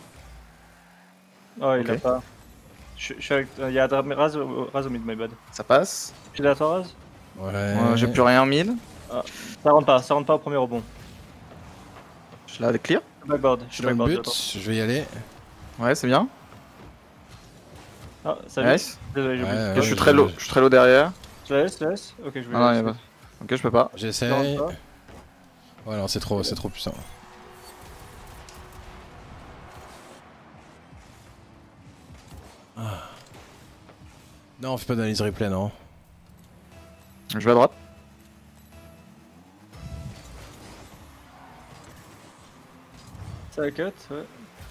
S3: Oh, il
S4: Ok.
S3: a pas. Je je suis avec. Il y a Raz, Raz au mid, my bad.
S4: Ça passe.
S3: Je suis là, toi, Raz.
S1: Ouais.
S4: Euh, J'ai plus rien mid.
S3: Ça rentre pas, ça rentre pas au premier rebond.
S4: Je la clear.
S3: Backboard, je
S1: Je
S3: suis
S1: suis dans le
S3: backboard.
S1: but,
S3: j'attends.
S1: je vais y aller.
S4: Ouais, c'est bien.
S3: Ah, salut.
S4: Nice.
S3: Désolé, j'ai
S1: Ouais,
S3: oublié.
S4: Ok,
S1: ouais,
S4: je suis
S1: je-
S4: très low. Je suis très low derrière.
S3: Je la laisse, je la laisse. Ok, je vais
S4: Ah non,
S3: la
S4: y a
S3: laisser.
S4: pas. Ok, je peux pas.
S3: Je
S1: J'essaye.
S3: rentre
S1: Ouais,
S3: pas.
S1: non, c'est trop, c'est trop puissant. Ah. Non, on fait pas d'analyse replay, non.
S4: Je vais à droite.
S3: Ça la cut, ouais.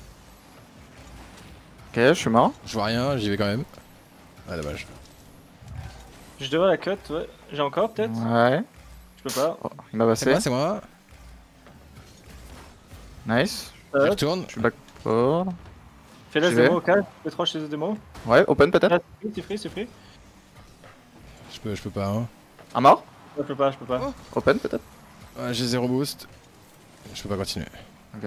S4: Ok, je suis mort.
S1: Je vois rien, j'y vais quand même. Ah, dommage.
S3: Je devrais la cut, ouais. J'ai encore peut-être.
S4: Ouais.
S3: Je peux pas.
S4: Oh, il m'a
S1: C'est
S4: passé.
S1: moi, c'est moi.
S4: Nice.
S1: Je
S3: Euh,
S1: retourne.
S4: Je suis backboard.
S3: Fais la
S4: J'y vais.
S3: démo, calme. P trois chez les démos.
S4: Ouais, open peut-être.
S3: Là, c'est free, c'est free.
S1: Je peux, je peux pas. Hein.
S4: Un mort.
S3: Je peux pas, je peux pas.
S1: Oh.
S4: Open peut-être.
S1: Ouais, j'ai zéro boost. Je peux pas continuer.
S4: Ok.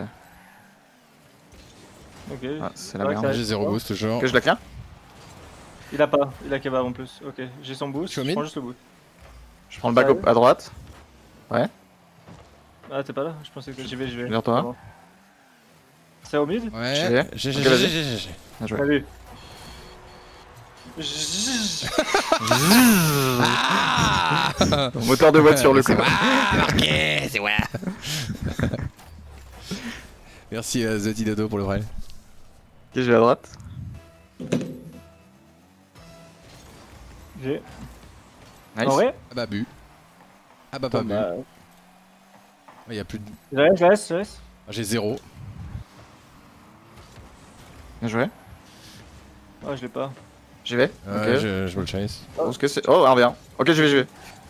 S3: Ok.
S4: Ah, c'est la
S3: Ouais,
S4: merde.
S3: ça-
S1: J'ai zéro boost toujours.
S4: Ok, je la clear.
S3: Il a pas, il a kebab en plus. Ok, j'ai son boost.
S1: Je suis au
S3: Je
S1: mid.
S3: prends juste le boost.
S4: Je prends le back
S3: Sérieux
S4: à droite.
S3: Ah, t'es pas là? Je pensais que j'y vais, j'y vais.
S4: Vers toi.
S3: C'est bon. C'est au mid?
S4: J'y
S1: Ouais,
S4: vais.
S1: j'ai,
S4: Ok,
S1: j'ai,
S4: vas-y.
S1: j'ai, j'ai, j'ai.
S4: Bien joué.
S3: Salut.
S1: Ah
S4: Moteur de voiture le coup.
S1: C'est moi, marqué, c'est moi. Merci euh, Zeti Dodo pour le vrai.
S4: Ok, je vais à droite.
S3: J'ai.
S4: Nice.
S3: En vrai?
S1: Ah bah bu. Ah bah pas bu.
S3: Bah,
S1: Il y a plus de...
S3: Je laisse, je laisse, je laisse.
S1: Ah, j'ai zéro.
S4: Bien joué.
S3: Ah, je l'ai pas.
S4: J'y vais.
S1: Ouais,
S4: Ok.
S1: je, je me le chase.
S4: Oh, ce que c'est. Oh, un bien. Ok, je vais, je vais.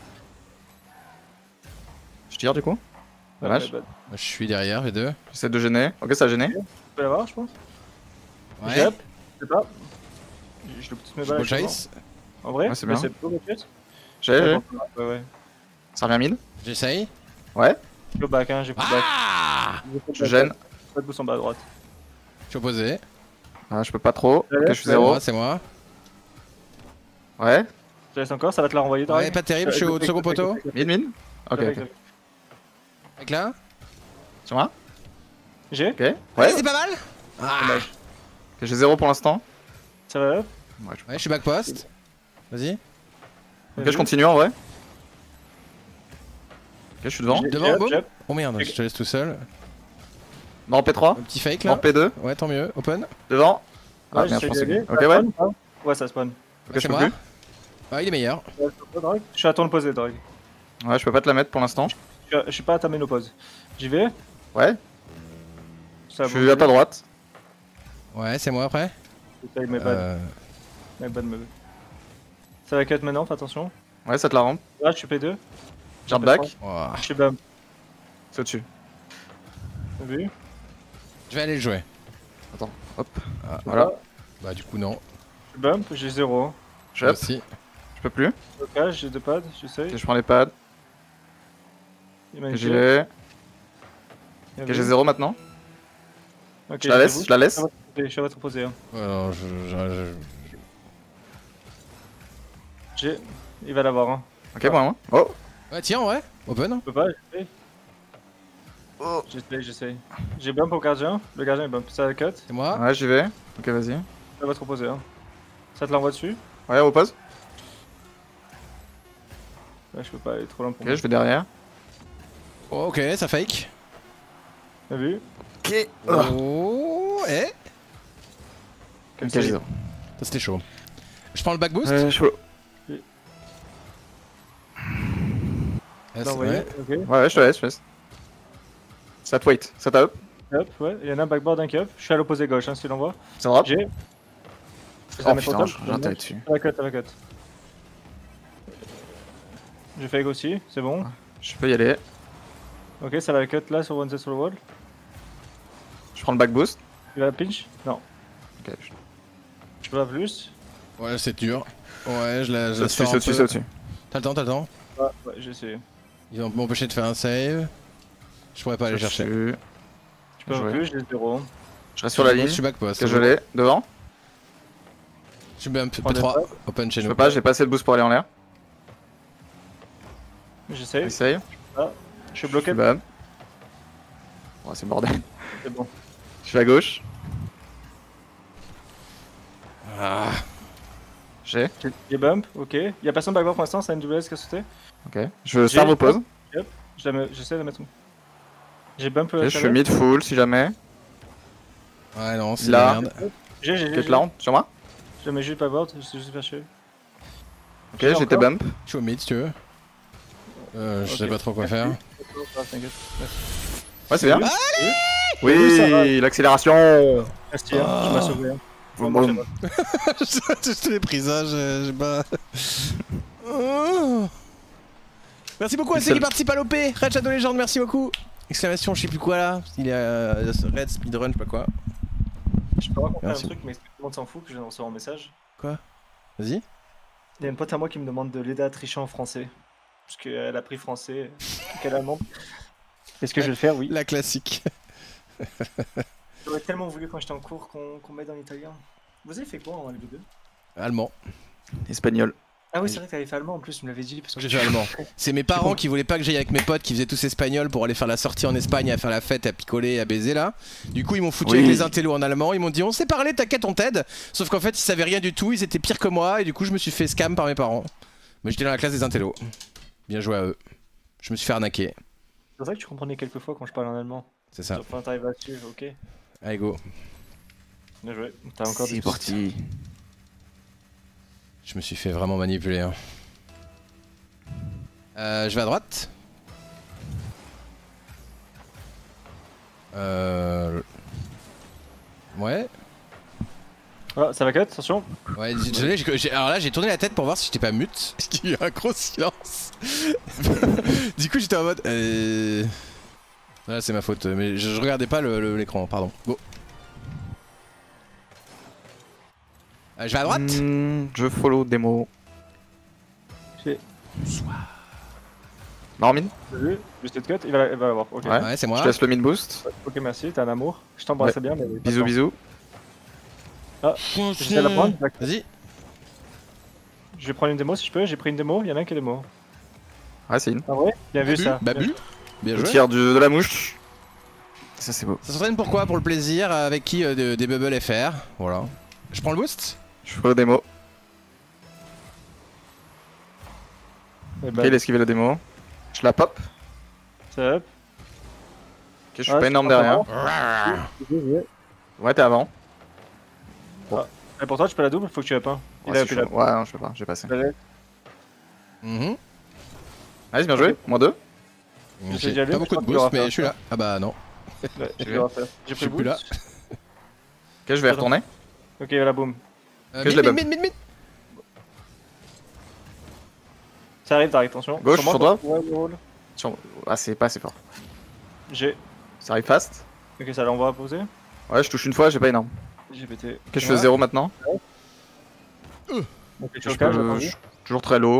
S4: Je tire du coup. Dommage.
S3: Ouais, bah,
S1: Je suis derrière les deux.
S4: J'essaie de gêner. Ok, ça a gêné.
S3: je peux l'avoir, je pense.
S1: Ouais.
S3: J'ai up, je sais pas. Je je le pousse mes
S1: Je
S3: balles.
S1: me
S3: je sais
S1: chase.
S3: pas. En vrai?
S4: Ouais, c'est
S3: mais
S4: bien.
S3: C'est plutôt le chase.
S4: J'ai, j'ai.
S3: Ouais, ouais.
S4: Ça revient mid.
S1: J'essaye.
S4: Ouais.
S3: Je peux back, hein, j'ai plus de back.
S1: Ah
S3: J'ai pas de
S4: Je
S3: back.
S4: gêne.
S3: Pas de boost en bas à droite.
S1: Je suis opposé.
S4: Ah, je peux pas trop. Ok, je suis
S1: C'est
S4: zéro.
S1: moi, c'est moi.
S4: Ouais.
S3: Je te laisse encore, ça va te la renvoyer.
S1: Ouais, pas terrible, je suis au second poteau.
S4: Mid, mid. Ok, ok.
S1: Avec là.
S4: Sur moi.
S3: J'ai.
S4: Ok.
S1: Ouais,
S4: Ouais.
S1: c'est pas mal. Ah.
S3: Dommage.
S4: Ok, j'ai zéro pour l'instant.
S3: Ça va up.
S4: Ouais, je...
S1: Ouais, je suis back post. Vas-y.
S4: Ok, je continue en vrai. Ok, je suis devant.
S3: J'ai-
S1: Devant,
S3: j'ai up,
S1: boum.
S3: j'ai up.
S1: Oh merde, je te laisse tout seul.
S4: Non, P trois.
S1: Un petit fake
S4: Non,
S1: là.
S4: P deux.
S1: Ouais, tant mieux. Open.
S4: Devant. Ah,
S3: Ouais,
S4: merde, je
S3: j'essaie
S4: pensais
S3: d'y aller.
S4: que. Ok,
S3: Ça
S4: ouais.
S3: spawn ou pas Ouais, ça spawn.
S4: Ok,
S1: c'est
S4: je peux
S1: moi.
S4: plus.
S1: Ah, il est meilleur.
S3: Ouais, je peux pas, Drag. Je suis à ton opposé, Drag.
S4: Ouais, je peux pas te la mettre pour l'instant.
S3: Je suis- je suis pas à ta ménopause. J'y vais.
S4: Ouais.
S3: Ça
S4: Je suis à ta droite.
S1: Ouais, c'est moi après.
S3: J'essaye mes bad.
S1: Euh,
S3: Mes bad me. Ça va cut maintenant, fais attention.
S4: Ouais, ça te la rampe.
S3: Là, je suis P deux.
S4: Jard back.
S1: ouah.
S3: Je suis bump.
S4: C'est au-dessus.
S3: T'as vu?
S1: Je vais aller le jouer.
S4: Attends. Hop.
S1: Ah,
S4: Voilà.
S1: bah du coup non.
S3: Je suis bump, j'ai zéro.
S4: Je
S1: Moi
S4: up.
S1: aussi.
S4: Je peux plus.
S3: Ok, j'ai deux pads, j'essaye.
S4: Ok, je prends les pads.
S3: Il m'a
S4: Ok,
S3: niqué.
S4: j'y vais.
S3: Bien
S4: Ok,
S3: vu.
S4: j'ai zéro maintenant.
S3: Ok,
S4: Je la
S3: j'ai
S4: laisse,
S3: vous.
S4: je la laisse.
S3: Je suis à votre opposé. hein.
S1: Ouais, non, je, je- je-
S3: J'ai. Il va l'avoir. Hein.
S4: Ok, pour moi. Oh.
S1: Ouais, tiens, ouais. Open.
S3: Je peux pas, j'essaye.
S4: Oh.
S3: J'essaye, j'essaye. J'ai bump au gardien. Le gardien est bump. Ça cut.
S1: C'est moi.
S4: Ouais, j'y vais. Ok, vas-y.
S3: Je suis à votre opposé. Hein. Ça te l'envoie dessus.
S4: Ouais, on pose.
S3: Là, je peux pas aller trop loin pour
S4: Ok,
S3: moi.
S4: je vais derrière.
S1: Oh, ok, ça fake.
S3: T'as vu?
S4: Ok.
S1: Oh, eh.
S3: Comme
S4: Ok,
S3: ça,
S4: j'ai
S3: il-
S4: zéro.
S1: Ça c'était chaud. Je prends le back boost.
S4: Euh, chaud.
S1: Ouais,
S3: t'as
S1: c'est-
S3: envoyé.
S1: ouais.
S3: Ok.
S4: Ouais, ouais, je te laisse, je te laisse. Ça te wait. Ça t'a up.
S3: Up, ouais. Il y en a un backboard, un cup. Je suis à l'opposé gauche, hein, si tu l'envoies.
S4: Ça drop.
S3: J'ai.
S4: Oh putain, j'ai raté dessus.
S3: Ça va cut, ça va cut. J'ai fake aussi, c'est bon.
S4: Je peux y aller.
S3: Ok, ça va cut là sur one set sur le wall.
S4: Je prends le back boost.
S3: Il va pinch? Non.
S4: Ok, je...
S3: Je peux pas plus.
S1: Ouais, c'est dur. Ouais, je la, je
S4: C'est
S1: la
S4: au-dessus,
S1: sors
S4: c'est
S1: un
S4: au-dessus,
S1: peu.
S4: c'est au-dessus.
S1: T'as le temps, t'as le temps.
S3: Ah, ouais, j'ai essayé.
S1: Ils vont m'empêcher de faire un save. Je pourrais pas aller
S4: Je
S1: chercher.
S4: suis-
S3: Je peux
S4: Joué.
S3: plus, j'ai zéro.
S4: Je reste sur la
S1: Je
S4: ligne.
S1: suis back post.
S4: Que je l'ai. Devant.
S1: Je suis bump.
S3: Prends
S1: P trois.
S3: des
S1: Open chez
S4: Je
S1: nous.
S4: peux pas, j'ai pas assez de boost pour aller en l'air.
S3: J'essaye.
S4: Essaye.
S3: Je suis
S4: Je
S3: bloqué.
S4: suis bam. Ouais, c'est le bordel.
S3: C'est bon.
S4: Je suis à gauche.
S1: Ah.
S4: J'ai.
S3: J'ai j'ai bump, ok. Y'a personne backboard pour l'instant, c'est une W S qui a sauté.
S4: Ok. Je serve au pause.
S3: Je la mets- J'essaie de la mettre. J'ai bump
S4: Ok,
S3: le
S4: je suis mid full si jamais.
S1: Ouais, non, c'est de
S4: Là.
S1: la merde.
S3: J'ai, j'ai,
S4: Quel
S3: j'ai.
S4: plan sur moi?
S3: Je la mets juste backboard, je suis juste faire chier.
S4: Ok,
S3: J'ai
S4: j'étais
S3: encore.
S4: bump.
S1: Je suis au mid si tu veux. Euh, je
S3: Ok.
S1: sais pas trop quoi faire.
S3: Ah, t'inquiète.
S4: Ouais, c'est bien.
S3: Oui,
S4: Oui,
S3: ça va.
S4: l'accélération.
S3: Merci, hein,
S1: Ah.
S3: tu m'as sauvé. hein.
S4: Boum,
S3: Vraiment,
S4: boum.
S1: Je te l'ai pris ça, j'ai pas. Oh. Merci beaucoup à ceux qui
S4: Pixel.
S1: participent à l'O P. Red Shadow Legend, merci beaucoup. Exclamation, je sais plus quoi là. Il est euh, Red Speedrun, je sais pas quoi.
S3: Je peux raconter un
S1: Merci.
S3: truc, mais tout le monde s'en fout que je reçois un message.
S1: Vas-y.
S3: Il y a une pote à moi qui me demande de l'aider à tricher en français. Parce qu'elle a pris français, qu'elle est allemande. Est-ce que je vais le faire? Oui.
S1: La classique.
S3: J'aurais tellement voulu quand j'étais en cours qu'on qu'on m'aide en italien. Vous avez fait quoi en L B deux?
S1: Allemand.
S4: Espagnol.
S3: Ah oui, c'est vrai que t'avais fait allemand en plus, tu me l'avais dit. Parce que
S1: J'ai fait allemand. C'est mes parents qui voulaient pas que j'aille avec mes potes qui faisaient tous espagnol pour aller faire la sortie en Espagne, à faire la fête, à picoler, à baiser là. Du coup, ils m'ont foutu
S4: Oui.
S1: avec les intellos en allemand. Ils m'ont dit on sait parler, t'inquiète, on t'aide. Sauf qu'en fait, ils savaient rien du tout. Ils étaient pires que moi et du coup, je me suis fait scam par mes parents. Mais j'étais dans la classe des intellos. Bien joué à eux. Je me suis fait arnaquer.
S3: c'est vrai que tu comprenais quelques fois quand je parle en allemand.
S1: C'est ça.
S3: Enfin, t'arrives à suivre, ok.
S1: Allez, go.
S3: Bien joué. T'as encore
S4: C'est
S3: des
S4: parti.
S1: Je me suis fait vraiment manipuler. Hein. Euh, je vais à droite. Euh... Ouais.
S3: Ah, ça va cut, attention.
S1: Ouais, désolé, j'ai- j'ai- alors là j'ai tourné la tête pour voir si j'étais pas mute. Parce qu'il y a eu un gros silence. Du coup j'étais en mode. Euh... Là c'est ma faute, mais je, je regardais pas le- le- l'écran, pardon. Go. Euh, je vais à droite.
S4: Hmm, je follow démo.
S3: J'ai
S4: Non, mid.
S3: vu, juste cut, il va il va l'avoir. Ok.
S4: Ouais.
S1: Ouais, c'est
S4: Je
S1: moi.
S4: te laisse le mid boost.
S3: Ok, merci, t'es un amour. Je t'embrassais bien, mais.
S4: Bisous, bisous.
S3: J'essaie de la prendre.
S1: Vas-y.
S3: Je vais prendre une démo si je peux. J'ai pris une démo, il y en a un qui est démo.
S4: Ouais, c'est une.
S3: Ah ouais? Bien vu
S1: Babu,
S3: ça.
S1: Babu. Bien
S4: Je
S1: joué.
S4: tire du- de la mouche. Ça, c'est beau.
S1: Ça s'entraîne pourquoi? Pour le plaisir, avec qui euh, de- des Bubble F R. Voilà. Je prends le boost.
S4: Je follow démo.
S3: Eh
S4: Ok,
S3: ben,
S4: il a esquivé la démo. Je la pop.
S3: ça va.
S4: Ok, je suis
S3: Ouais,
S4: pas
S3: c'est
S4: énorme
S3: pas
S4: derrière.
S3: Et
S4: Ouais, t'es avant.
S3: pour toi, tu peux la double, faut que tu la peins. Il
S4: Ouais,
S3: a
S4: c'est
S3: appuyé la
S4: chaud. Ouais, non, je peux pas, j'ai passé.
S1: Mhm.
S4: Allez, bien joué. Moins deux.
S1: J'ai
S3: déjà lu,
S1: pas
S3: mais
S1: beaucoup
S3: je
S1: de
S3: crois qu'il y aura
S1: boost, mais
S3: pas.
S1: je suis là. Ah bah non.
S3: Ouais, je
S4: J'ai
S3: vais refaire. J'ai
S1: Je
S3: pris
S1: suis
S3: le
S1: plus là.
S3: boost.
S4: Ok, je vais retourner.
S3: Ok, voilà, boum.
S1: Euh,
S4: Que je
S1: mid,
S4: l'ai
S1: mid, mid, mid, mid.
S3: Ça arrive, t'arrives, attention.
S4: Gauche,
S3: moi,
S4: sur toi.
S3: Ouais, ouais, ouais.
S4: Sur- Ah, c'est pas assez fort.
S3: J'ai.
S4: Ça arrive fast.
S3: Ok, ça l'envoie à poser.
S4: Ouais, je touche une fois, j'ai pas énorme.
S3: J'ai pété.
S4: Ok, je
S1: Ouais.
S4: fais zéro maintenant.
S3: Ok, je
S4: Je
S3: suis au cas, j'ai
S4: peux-
S3: attendu.
S4: je- Toujours très low.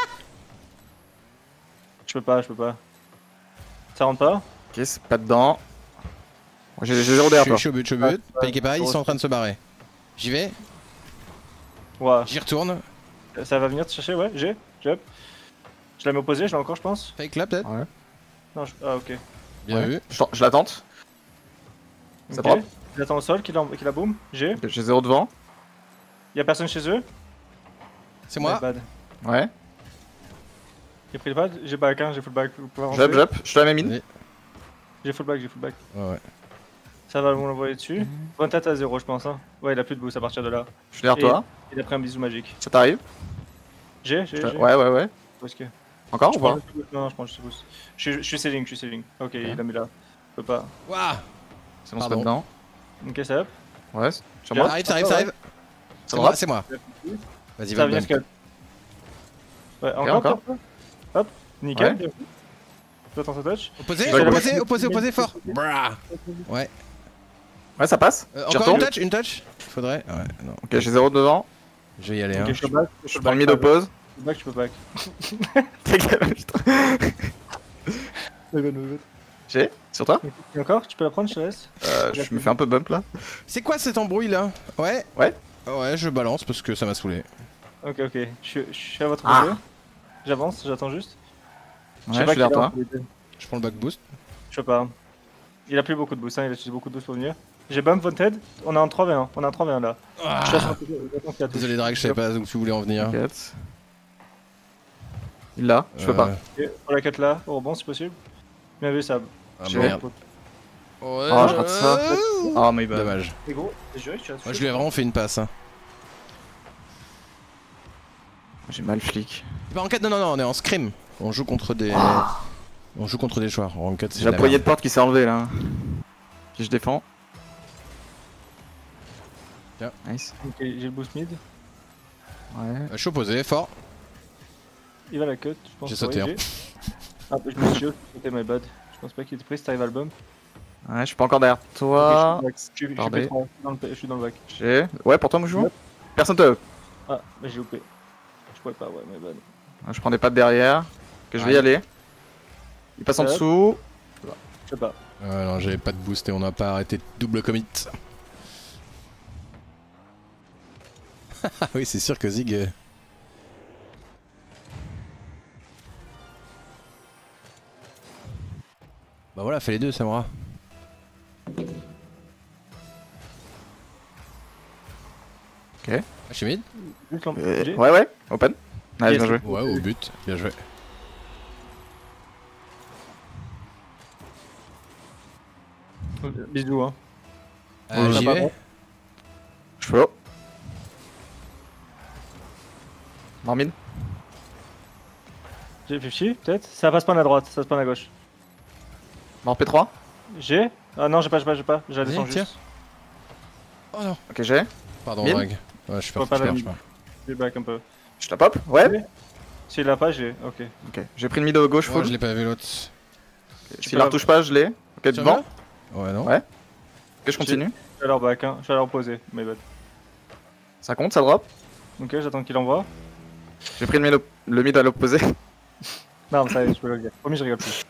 S3: Je peux pas, je peux pas. Ça rentre pas?
S4: Ok, c'est pas dedans. J'ai j'ai zéro
S1: Je
S4: derrière
S1: suis-
S4: toi.
S1: je suis au but, je suis au but. Paniquez pas, ils sont en train de se barrer. J'y vais,
S3: Ouais.
S1: j'y retourne.
S3: Ça va venir te chercher, ouais, j'ai. J'ai. Je la mets opposée, je l'ai encore, je pense.
S1: Fake là peut-être.
S4: Ouais.
S3: Non, je... Ah, ok.
S1: Bien
S4: Ouais.
S1: vu.
S4: Je, je la tente. Ça
S3: Ok.
S4: drop.
S3: J'attends au sol, qu'il en... qu'il la boum. J'ai.
S4: Ok, j'ai zéro devant.
S3: Y'a personne chez eux.
S1: C'est moi.
S3: Ouais, bad.
S4: Ouais.
S3: J'ai pris le pad, j'ai back, hein, j'ai full back. Vous pouvez avancer.
S4: Jump, jump. Je te la mets mid.
S1: Vas-y.
S3: J'ai full back, j'ai full back.
S1: Ouais, ouais.
S3: Ça va, vous l'envoyer dessus. Bonne tête à zéro, je pense. Hein. Ouais, il a plus de boost à partir de là.
S4: Je suis derrière toi.
S3: Il a pris un bisou magique.
S4: Ça t'arrive.
S3: J'ai, j'ai,
S4: Je te-
S3: j'ai.
S4: Ouais, ouais, ouais.
S3: Où est-ce que...
S4: Encore
S3: Je
S4: ou
S3: prends
S4: pas
S3: juste le boost. Non, non, je prends juste le boost. Je suis, je suis ceiling, je suis ceiling. Ok, il a mis là. Je peux pas.
S1: Waouh.
S4: C'est bon, c'est pas
S1: Pardon.
S4: dedans.
S3: Ok, ça up.
S4: Ouais, c'est- sur
S3: Bien.
S4: moi.
S1: Ça arrive, ça arrive, ça arrive. C'est
S4: va
S1: moi, c'est moi. Vas-y,
S3: Ça
S1: va
S3: va venir
S1: bump.
S3: scale. Ouais, encore,
S4: encore.
S3: hop, hop. Nickel.
S4: Ouais.
S3: bien fait. J'attends ce touch.
S1: Opposé,
S4: Ouais,
S1: opposé, opposé, opposé fort. Brah. Ouais.
S4: Ouais, ça passe.
S1: Euh,
S4: J'y
S1: encore une
S4: retourne.
S1: touch, une touch. Faudrait. Ouais, non.
S4: Ok, j'ai zéro devant.
S1: Je vais y aller.
S3: Ok,
S1: Hein.
S3: je suis back.
S4: Je prends le mid oppose.
S3: Back, tu peux back.
S4: Ta gueule, putain.
S3: My bad, my bad.
S4: J'ai sur toi.
S3: Et encore, tu peux la prendre, je te laisse.
S4: euh, Je me fais un peu bump là.
S1: C'est quoi cet embrouille là? Ouais.
S4: Ouais.
S1: Ouais, je balance parce que ça m'a saoulé.
S3: Ok, ok. Je, suis- je suis à votre
S4: Ah.
S3: milieu. J'avance, j'attends juste.
S4: Ouais,
S3: sais
S4: je
S3: pas
S4: suis derrière
S3: qui est
S4: toi.
S3: entre les deux.
S1: Je prends le back boost.
S3: Je sais pas. Il a plus beaucoup de boost, hein. Il a utilisé beaucoup de boost pour venir. J'ai bump Wanted. On est en trois v un. On est en trois v un là.
S1: Ah.
S3: Je suis à cent.
S1: Désolé Drag, je savais pas où tu voulais en venir.
S4: T'inquiète. Il l'a, je peux
S1: Euh,
S4: pas.
S3: Ok, pour la quête là, au rebond si possible. Bien vu, Sab.
S1: Ah
S4: J'ai-
S1: merde. Ouais,
S4: Ah, je rate ça.
S1: euh,
S4: Oh my bad.
S1: Dommage.
S3: C'est gros, j'ai juré que tu as
S1: Moi je lui ai vraiment fait une passe. Hein.
S4: J'ai mal flic.
S1: Bah, en quatre, non, non, non, on est en scrim. On joue contre des. On joue contre des joueurs. En quatre, c'est
S4: J'ai
S1: de
S4: la
S1: la
S4: poignée de
S1: merde.
S4: porte qui s'est enlevée là. Puis je défends.
S1: Tiens.
S4: Nice.
S3: Ok, j'ai le boost mid.
S4: Ouais.
S1: Euh, Je suis opposé, fort.
S3: Il va la cut, je pense.
S1: J'ai
S3: que
S1: sauté,
S3: oui,
S1: hein.
S3: j'ai- Ah, je me suis sauté, my bad. Je pense pas qu'il était pris si t'arrives à le bump.
S4: Ouais, je suis pas encore derrière toi.
S3: Ok, je suis, je suis, je suis
S4: Pardon.
S3: P trois, je suis dans le P- je suis dans le bac.
S4: J'ai. Ouais, pour toi, Mouchou. Personne te.
S3: Ah, mais j'ai loupé. Je pouvais pas, ouais, my bad.
S4: Je prends des pattes derrière. Que je vais y
S1: Ouais.
S4: aller. Il passe en
S3: Hop.
S4: dessous.
S3: Je sais pas.
S1: Ouais, non, j'avais pas de boost et on n'a pas arrêté de double commit. Ah oui, c'est sûr que Zig. euh, Bah voilà, fais les deux, Samura.
S4: Ok.
S1: Ah, je suis mid.
S3: Juste l'en-
S4: Euh,
S3: j'ai-
S4: ouais, ouais. Open. Nice,
S3: Yes.
S4: bien joué.
S1: Ouais, au but. Bien joué.
S3: Bisous, hein.
S1: Euh,
S4: Ouais,
S1: J'y
S3: pas
S1: vais.
S3: bon.
S4: Je peux. Marmine.
S3: J'ai cinquante peut-être. Ça passe pas à droite, ça passe pas à gauche.
S4: Mort P trois.
S3: J'ai Ah non, j'ai pas, j'ai pas, j'ai pas. J'ai la
S1: Vas-y,
S3: descends
S1: tiens.
S3: juste.
S1: Oh non.
S4: Ok, j'ai.
S1: Pardon,
S4: Mid.
S1: Drag. Ouais, je suis
S3: Faut
S1: parti,
S3: pas
S1: je
S3: la
S1: perds, je
S3: mid.
S1: perds.
S3: Je back un peu.
S4: Je la pop. Ouais.
S3: S'il l'a pas, j'ai. Ok.
S4: Ok. J'ai pris le mid au gauche
S1: Ouais,
S4: full.
S1: je l'ai pas vu l'autre.
S4: S'il la retouche pas, je l'ai. Ok,
S1: Tu
S4: devant.
S1: vois Ouais, non.
S4: Ouais. Ok, je continue.
S3: Je vais à leur back, hein. Je vais à leur poser, my bad.
S4: Ça compte, ça drop.
S3: Ok, j'attends qu'il envoie.
S4: J'ai pris le mid, au- le mid à l'opposé.
S3: Non, ça y est, je peux le regarder. Promis, je rigole plus.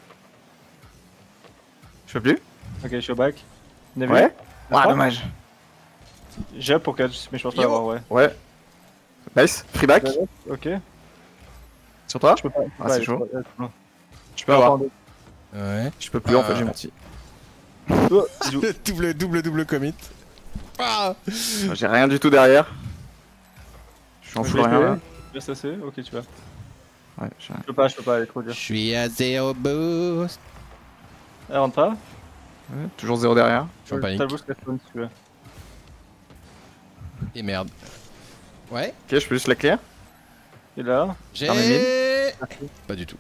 S4: Je peux plus.
S3: Ok, je suis au back. Vous avez
S4: Ouais.
S3: vu
S4: Ah, dommage.
S3: J'ai up pour catch, mais je pense pas
S1: Yo.
S3: l'avoir, ouais.
S4: Ouais. Nice. Free back.
S3: Ok.
S4: Sur toi.
S3: Je peux pas. je peux
S4: Ah,
S3: pas
S4: c'est
S3: aller,
S4: chaud.
S3: je peux pas-
S4: Je peux avoir.
S1: Ouais.
S4: Je peux plus en
S1: Ah.
S4: fait, j'ai menti.
S3: Oh, bisous.
S1: double, double, double commit. Ah
S4: J'ai rien du tout derrière. Je suis en
S3: Ok,
S4: full rien là.
S3: Yes, ça c'est. Ok, tu vas.
S4: Ouais, j'ai rien.
S3: Je peux pas, je peux pas, elle est trop
S1: Je
S3: dur.
S1: suis à zéro boost.
S3: Elle rentre pas.
S4: Ouais, toujours zéro derrière.
S1: Je suis en
S3: T'as
S1: panique.
S3: le boost respawn si tu veux.
S1: Et merde. Ouais.
S3: Ah,
S4: Ok, je peux juste la clear.
S3: Et là.
S1: J'ai.
S4: T'en mets
S1: Pas du tout.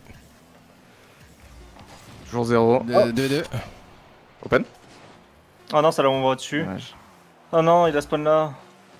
S4: Toujours zéro.
S1: deux deux.
S4: Open.
S3: Oh non, ça l'a envoie dessus.
S4: Dommage.
S3: Oh non, il a spawn là.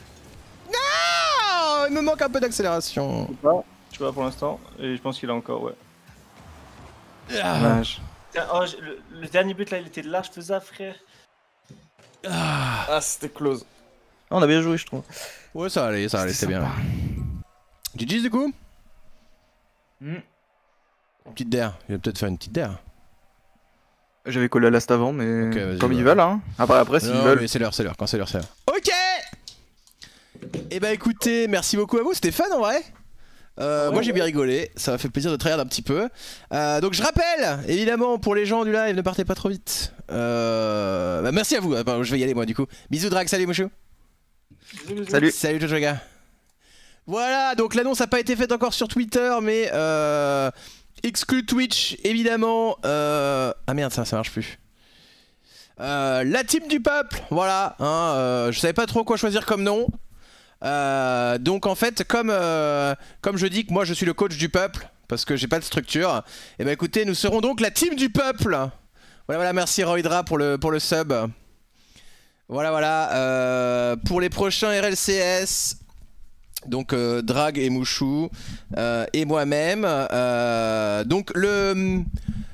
S1: Ah, il me manque un peu d'accélération.
S3: Je peux pas. Je peux pas pour l'instant. Et je pense qu'il a encore, ouais.
S1: Ah.
S4: Dommage.
S3: Tiens, oh, j'ai- le, le dernier but là, il était large, faisable, frère.
S1: Ah.
S4: Ah, c'était close. On a bien joué, je trouve.
S1: Ouais, ça allait, ça allait, c'était bien. G G's du coup.
S4: Hmm.
S1: Petite der. Il va peut-être faire une petite der.
S4: J'avais collé à l'ast avant, mais
S1: Ok, vas-y,
S4: comme ils
S1: bah.
S4: veulent, hein. Après, après s'ils
S1: Non,
S4: veulent.
S1: mais c'est l'heure, c'est l'heure. Quand c'est l'heure, c'est l'heure. Ok. Et bah écoutez, merci beaucoup à vous. C'était fun en vrai. Euh,
S3: Ouais,
S1: moi j'ai
S3: ouais.
S1: bien rigolé, ça m'a fait plaisir de tryhard un petit peu. Euh, donc je rappelle, évidemment, pour les gens du live, ne partez pas trop vite. Euh, bah, merci à vous, Enfin, je vais y aller moi du coup. Bisous Drag, salut Mouchou.
S4: Salut.
S1: Salut tout les gars. Voilà, donc l'annonce n'a pas été faite encore sur Twitter, mais euh, exclu Twitch, évidemment. Euh, ah merde, ça, ça marche plus. Euh, la team du peuple, voilà. Hein, euh, je savais pas trop quoi choisir comme nom. Euh, donc en fait, comme, euh, comme je dis que moi je suis le coach du peuple, parce que j'ai pas de structure, et bah écoutez, nous serons donc la team du peuple. Voilà, voilà, merci Roydra pour le, pour le sub. Voilà, voilà. Euh, pour les prochains R L C S, donc euh, Drag et Mouchou, euh, et moi-même. Euh, donc le...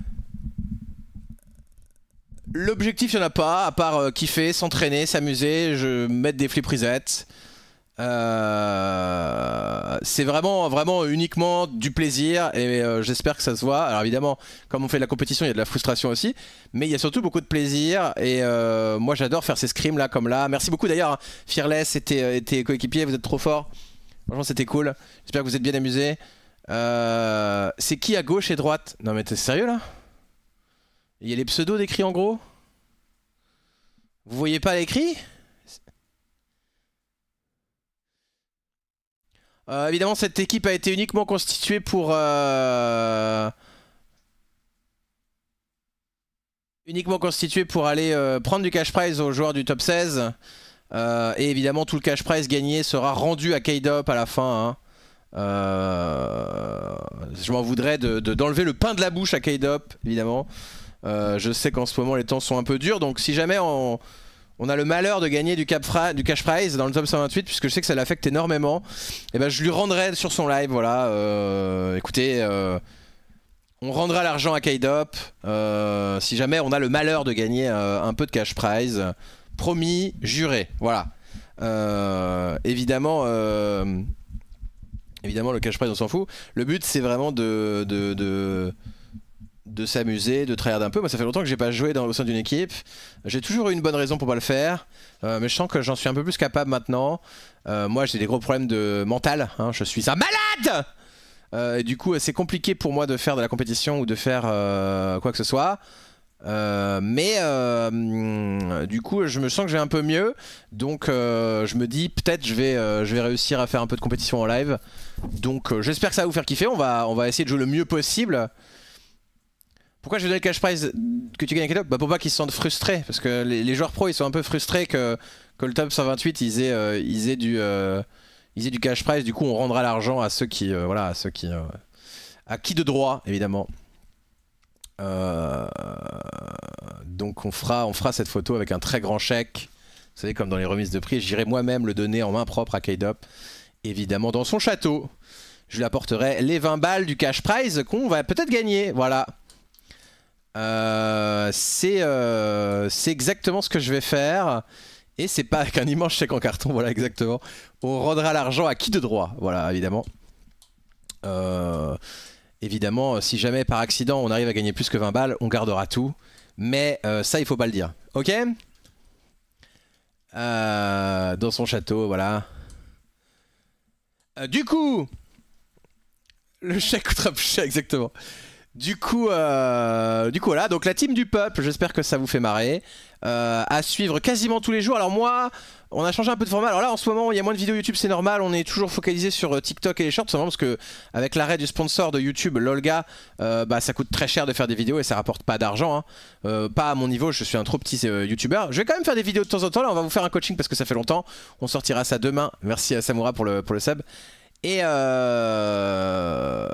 S1: L'objectif, il n'y en a pas, à part euh, kiffer, s'entraîner, s'amuser, je mettre des flip resets. Euh, c'est vraiment, vraiment uniquement du plaisir et euh, j'espère que ça se voit. Alors évidemment, comme on fait de la compétition, il y a de la frustration aussi, mais il y a surtout beaucoup de plaisir et euh, moi j'adore faire ces scrims là comme là. Merci beaucoup d'ailleurs, hein. Fearless et tes, tes coéquipiers, vous êtes trop forts. Franchement c'était cool, j'espère que vous êtes bien amusés. Euh, c'est qui à gauche et droite? Non mais t'es sérieux là? Il y a les pseudos décrits en gros? Vous voyez pas l'écrit? Euh, évidemment, cette équipe a été uniquement constituée pour... Euh... Uniquement constituée pour aller euh, prendre du cash prize aux joueurs du top seize. Euh, et évidemment, tout le cash prize gagné sera rendu à K-Dop à la fin. Hein. Euh... Je m'en voudrais d'enlever de, de, le pain de la bouche à K-Dop, évidemment. Euh, je sais qu'en ce moment, les temps sont un peu durs. Donc si jamais on... on a le malheur de gagner du, cap du cash prize dans le top cent vingt-huit, puisque je sais que ça l'affecte énormément, et ben je lui rendrai sur son live, voilà, euh, écoutez, euh, on rendra l'argent à K-Dop, euh, si jamais on a le malheur de gagner euh, un peu de cash prize, promis, juré, voilà. Euh, évidemment, euh, évidemment le cash prize on s'en fout, le but c'est vraiment de... de, de de s'amuser, de tryhard un peu. Moi ça fait longtemps que j'ai pas joué dans, au sein d'une équipe. J'ai toujours eu une bonne raison pour pas le faire, euh, mais je sens que j'en suis un peu plus capable maintenant. Euh, moi j'ai des gros problèmes de mental, hein. Je suis un malade euh, et du coup c'est compliqué pour moi de faire de la compétition ou de faire euh, quoi que ce soit. Euh, mais euh, du coup je me sens que j'ai un peu mieux, donc euh, je me dis peut-être je vais, euh, je vais réussir à faire un peu de compétition en live. Donc euh, j'espère que ça va vous faire kiffer. On va, on va essayer de jouer le mieux possible. Pourquoi je vais donner le cash prize que tu gagnes à K-Dop? Bah pour pas qu'ils se sentent frustrés, parce que les, les joueurs pro ils sont un peu frustrés que, que le top cent vingt-huit ils aient, euh, ils aient, du, euh, ils aient du cash prize. Du coup on rendra l'argent à ceux qui, euh, voilà, à ceux qui, euh, à qui de droit évidemment. Euh, donc on fera, on fera cette photo avec un très grand chèque. Vous savez, comme dans les remises de prix, j'irai moi-même le donner en main propre à K-Dop, évidemment dans son château. Je lui apporterai les vingt balles du cash prize qu'on va peut-être gagner, voilà. Euh, c'est euh, exactement ce que je vais faire. Et c'est pas avec un immense chèque en carton, voilà exactement. On rendra l'argent à qui de droit, voilà évidemment. Euh, évidemment, si jamais par accident on arrive à gagner plus que vingt balles, on gardera tout. Mais euh, ça il faut pas le dire, ok? euh, Dans son château, voilà. Euh, du coup, le chèque coûtera plus cher, exactement. Du coup, euh, du coup voilà, donc la team du peuple, j'espère que ça vous fait marrer. Euh, à suivre quasiment tous les jours. Alors moi, on a changé un peu de format. Alors là en ce moment il y a moins de vidéos YouTube, c'est normal. On est toujours focalisé sur TikTok et les shorts, tout simplement parce que avec l'arrêt du sponsor de YouTube, Lolga, euh, bah, ça coûte très cher de faire des vidéos et ça rapporte pas d'argent, hein. euh, Pas à mon niveau, je suis un trop petit euh, YouTuber. Je vais quand même faire des vidéos de temps en temps. Là on va vous faire un coaching parce que ça fait longtemps. On sortira ça demain. Merci à Samura pour le, pour le sub. Et euh...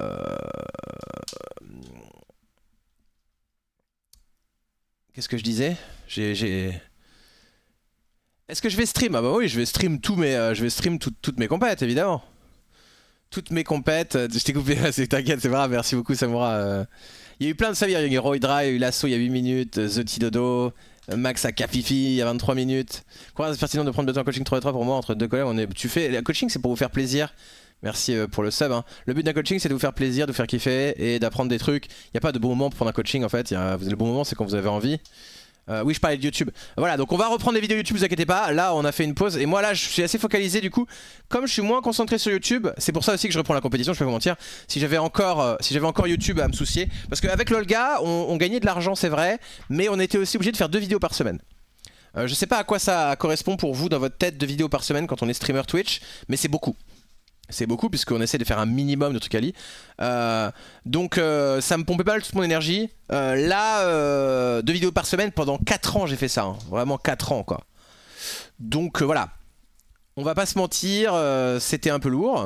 S1: qu'est-ce que je disais? J'ai... Est-ce que je vais stream? Ah bah oui, je vais stream tous mes, euh, je vais stream tout, toutes mes compètes, évidemment. Toutes mes compètes. Je t'ai coupé, t'inquiète, c'est vrai, merci beaucoup Samura. Euh... Il y a eu plein de savirs, il y a eu Roydra, il y a eu Lasso il y a huit minutes, The T-Dodo, Max à Capifi il y a vingt-trois minutes. Quoi, c'est pertinent de prendre le temps coaching trois v trois pour moi entre deux collègues. On est... Tu fais... Le coaching c'est pour vous faire plaisir. Merci pour le sub, hein. Le but d'un coaching c'est de vous faire plaisir, de vous faire kiffer et d'apprendre des trucs. Il n'y a pas de bon moment pour prendre un coaching en fait. Y a... Le bon moment c'est quand vous avez envie. Euh, oui je parlais de YouTube. Voilà, donc on va reprendre les vidéos YouTube, vous inquiétez pas. Là on a fait une pause et moi là je suis assez focalisé du coup. Comme je suis moins concentré sur YouTube, c'est pour ça aussi que je reprends la compétition, je peux vous mentir. Si j'avais encore, euh, si j'avais encore YouTube à me soucier. Parce qu'avec Lolga on, on gagnait de l'argent c'est vrai, mais on était aussi obligé de faire deux vidéos par semaine. euh, Je sais pas à quoi ça correspond pour vous dans votre tête, deux vidéos par semaine quand on est streamer Twitch, mais c'est beaucoup. C'est beaucoup puisqu'on essaie de faire un minimum de trucs à lit. Euh, donc euh, ça me pompait pas mal toute mon énergie. Euh, là, euh, deux vidéos par semaine pendant quatre ans j'ai fait ça. Hein. Vraiment quatre ans quoi. Donc euh, voilà. On va pas se mentir, euh, c'était un peu lourd.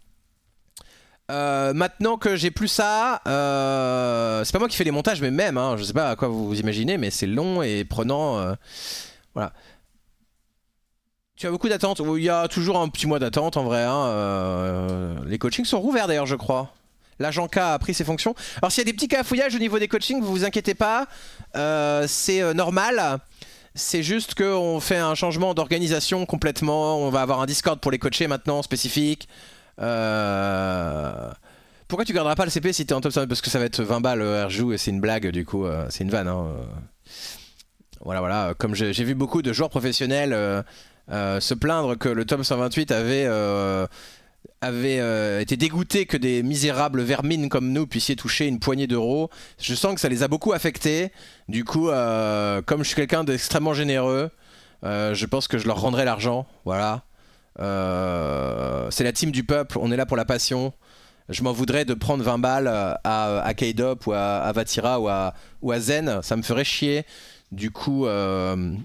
S1: Euh, maintenant que j'ai plus ça, euh, c'est pas moi qui fais les montages mais même, hein, je sais pas à quoi vous vous imaginez mais c'est long et prenant. Euh, voilà. Tu as beaucoup d'attentes? Il y a toujours un petit mois d'attente en vrai, hein. euh, Les coachings sont rouverts d'ailleurs je crois. L'agent K a pris ses fonctions. Alors s'il y a des petits cafouillages au niveau des coachings, vous vous inquiétez pas, euh, c'est euh, normal. C'est juste qu'on fait un changement d'organisation complètement. On va avoir un Discord pour les coacher maintenant spécifique. Euh... Pourquoi tu garderas pas le C P si t'es en top cent? Parce que ça va être vingt balles euh, R-Joue et c'est une blague du coup, euh, c'est une vanne. Hein. Voilà, voilà. Comme j'ai vu beaucoup de joueurs professionnels euh, euh, se plaindre que le top cent vingt-huit avait, euh, avait euh, été dégoûté que des misérables vermines comme nous puissiez toucher une poignée d'euros. Je sens que ça les a beaucoup affectés. Du coup, euh, comme je suis quelqu'un d'extrêmement généreux, euh, je pense que je leur rendrai l'argent. Voilà. Euh, c'est la team du peuple, on est là pour la passion. Je m'en voudrais de prendre vingt balles à, à K-Dop ou à, à Vatira ou à, ou à Zen, ça me ferait chier. Du coup, euh...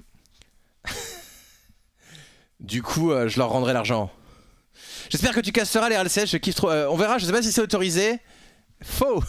S1: du coup, euh, je leur rendrai l'argent. J'espère que tu casseras les R L C S, je kiffe trop. Euh, on verra, je sais pas si c'est autorisé. Faux.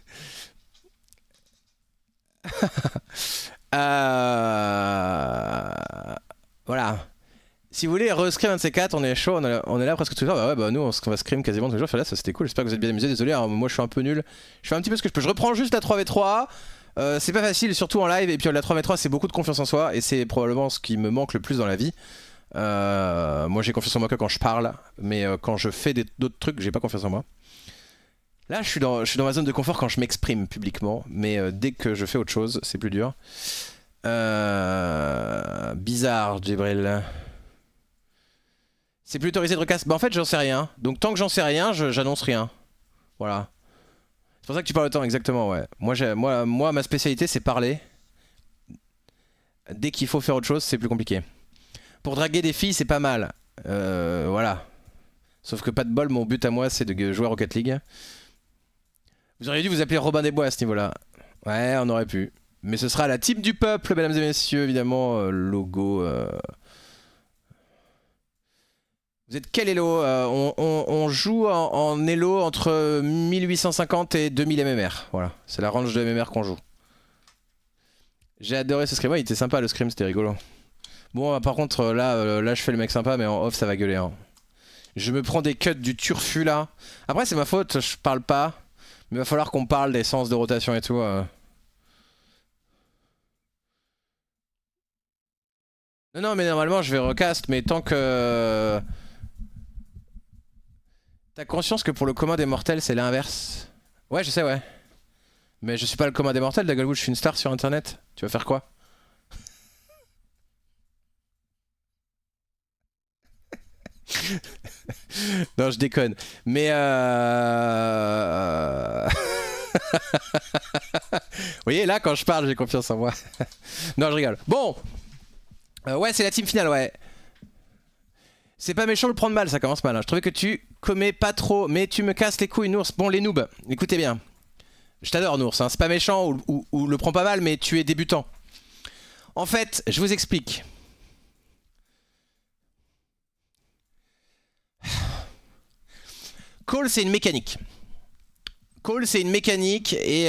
S1: euh... Voilà. Si vous voulez rescrim un de ces quatre, on est chaud, on est, on est là presque tous les jours. Bah ouais, bah nous on, on va scrim quasiment tous les jours. Là, ça c'était cool, j'espère que vous êtes bien amusés. Désolé, hein, moi je suis un peu nul. Je fais un petit peu ce que je peux. Je reprends juste la trois v trois. Euh, c'est pas facile, surtout en live. Et puis la trois v trois, c'est beaucoup de confiance en soi. Et c'est probablement ce qui me manque le plus dans la vie. Euh, moi j'ai confiance en moi que quand je parle. Mais euh, quand je fais d'autres trucs, j'ai pas confiance en moi. Là, je suis dans, je suis dans ma zone de confort quand je m'exprime publiquement. Mais euh, dès que je fais autre chose, c'est plus dur. Euh... Bizarre, Djibril. C'est plus autorisé de recast. Bah en fait j'en sais rien. Donc tant que j'en sais rien, j'annonce rien. Voilà. C'est pour ça que tu parles autant, exactement, ouais. Moi, moi, moi ma spécialité c'est parler. Dès qu'il faut faire autre chose, c'est plus compliqué. Pour draguer des filles, c'est pas mal. Euh, voilà. Sauf que pas de bol, mon but à moi c'est de jouer à Rocket League. Vous auriez dû vous appeler Robin des Bois à ce niveau-là. Ouais, on aurait pu. Mais ce sera la team du peuple, mesdames et messieurs, évidemment. Euh, logo... Euh... Vous êtes quel elo? euh, on, on, on joue en, en elo entre mille huit cent cinquante et deux mille M M R. Voilà, c'est la range de M M R qu'on joue. J'ai adoré ce scrim. Ouais, il était sympa le scrim, c'était rigolo. Bon, par contre, là, euh, là, je fais le mec sympa, mais en off, ça va gueuler. Hein. Je me prends des cuts du turfu là. Après, c'est ma faute, je parle pas. Mais il va falloir qu'on parle des sens de rotation et tout. Euh. Non, non, mais normalement, je vais recast, mais tant que. T'as conscience que pour le commun des mortels c'est l'inverse? Ouais je sais ouais. Mais je suis pas le commun des mortels, Dagglewood, je suis une star sur internet. Tu vas faire quoi? Non je déconne. Mais euh... Vous voyez là quand je parle j'ai confiance en moi. Non je rigole. Bon euh, ouais c'est la team finale ouais. C'est pas méchant de le prendre mal, ça commence mal. Hein. Je trouvais que tu commets pas trop, mais tu me casses les couilles, Nours. Bon, les noobs, écoutez bien. Je t'adore, Nours. Hein. C'est pas méchant ou, ou, ou le prends pas mal, mais tu es débutant. En fait, je vous explique. Call, c'est une mécanique. Call, c'est une mécanique et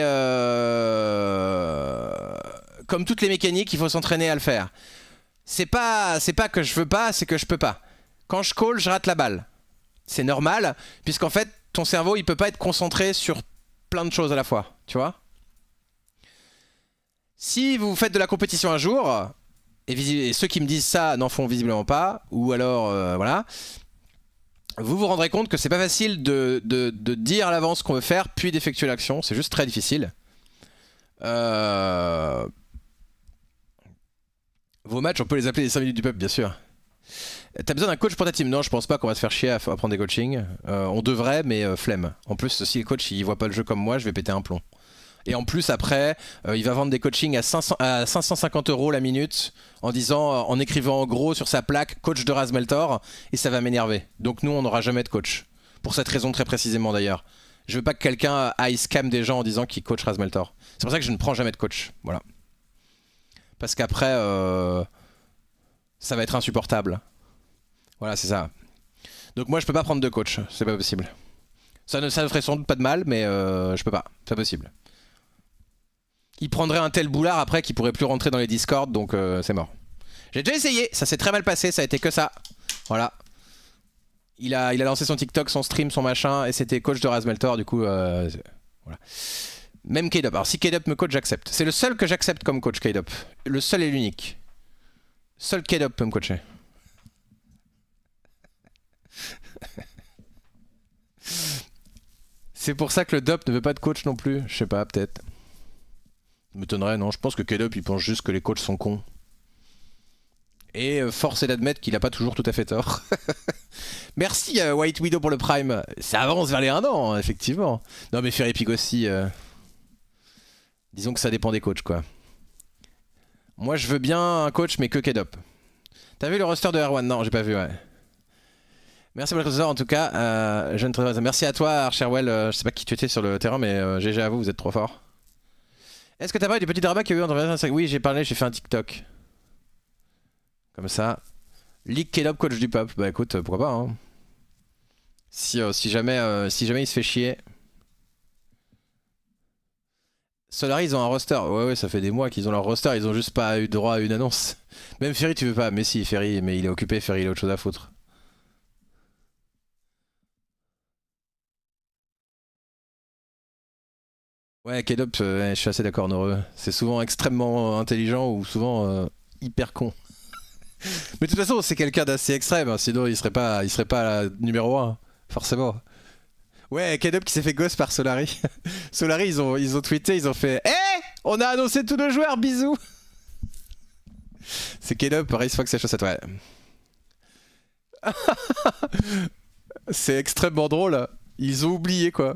S1: euh... comme toutes les mécaniques, il faut s'entraîner à le faire. C'est pas, c'est pas que je veux pas, c'est que je peux pas. Quand je call, je rate la balle. C'est normal, puisqu'en fait, ton cerveau, il peut pas être concentré sur plein de choses à la fois, tu vois. Si vous faites de la compétition un jour, et, et ceux qui me disent ça n'en font visiblement pas, ou alors, euh, voilà, vous vous rendrez compte que c'est pas facile de, de, de dire à l'avance ce qu'on veut faire, puis d'effectuer l'action. C'est juste très difficile. Euh... Vos matchs, on peut les appeler les cinq minutes du peuple, bien sûr. T'as besoin d'un coach pour ta team? Non, je pense pas qu'on va se faire chier à, à prendre des coachings. Euh, on devrait, mais euh, flemme. En plus, si le coach il voit pas le jeu comme moi, je vais péter un plomb. Et en plus, après, euh, il va vendre des coachings à, cinq cents, à cinq cent cinquante euros la minute en disant, en écrivant en gros sur sa plaque coach de Razmeltor, et ça va m'énerver. Donc nous, on n'aura jamais de coach. Pour cette raison très précisément d'ailleurs. Je veux pas que quelqu'un aille scam des gens en disant qu'il coach Razmeltor. C'est pour ça que je ne prends jamais de coach. Voilà. Parce qu'après, euh, ça va être insupportable. Voilà, c'est ça. Donc moi, je peux pas prendre de coach. C'est pas possible. Ça ne, ça ne ferait sans doute pas de mal, mais euh, je peux pas. C'est pas possible. Il prendrait un tel boulard après qu'il pourrait plus rentrer dans les Discord, donc euh, c'est mort. J'ai déjà essayé, ça s'est très mal passé, ça a été que ça. Voilà. Il a, il a lancé son TikTok, son stream, son machin, et c'était coach de Razmeltor, du coup, euh, voilà. Même K-Dop. Alors si K-Dop me coach, j'accepte. C'est le seul que j'accepte comme coach, K-Dop. Le seul et l'unique. Seul K-Dop peut me coacher. C'est pour ça que le D O P ne veut pas de coach non plus. Je sais pas, peut-être. Ça m'étonnerait, non. Je pense que K D O P il pense juste que les coachs sont cons. Et euh, force est d'admettre qu'il a pas toujours tout à fait tort. Merci euh, White Widow pour le Prime. Ça avance vers les un an, hein, effectivement. Non mais Ferry Pig aussi. Euh... Disons que ça dépend des coachs quoi. Moi je veux bien un coach mais que K D O P. T'as vu le roster de R un? Non, j'ai pas vu, ouais. Merci pour le roster en tout cas. Euh, jeune très... Merci à toi Archerwell. Euh, je sais pas qui tu étais sur le terrain mais euh, G G à vous, vous êtes trop fort. Est-ce que t'as parlé du petit drama qu'il y a eu entre vingt-cinq? Oui, j'ai parlé, j'ai fait un TikTok. Comme ça. League K D O P coach du peuple. Bah écoute, pourquoi pas hein. Si, euh, si, jamais, euh, si jamais il se fait chier. Solari ils ont un roster. Ouais ouais ça fait des mois qu'ils ont leur roster. Ils ont juste pas eu droit à une annonce. Même Ferry tu veux pas. Mais si Ferry, mais il est occupé. Ferry il a autre chose à foutre. Ouais K D O P euh, je suis assez d'accord Noreux. C'est souvent extrêmement intelligent ou souvent euh, hyper con. Mais de toute façon c'est quelqu'un d'assez extrême hein, sinon il serait pas il serait pas numéro un forcément. Ouais K D O P qui s'est fait gosse par Solari. Solari ils ont, ils ont tweeté, ils ont fait hé hey, on a annoncé tous nos joueurs, bisous. C'est K D O P, Race Fox et chaussettes, ouais. C'est extrêmement drôle. Ils ont oublié quoi.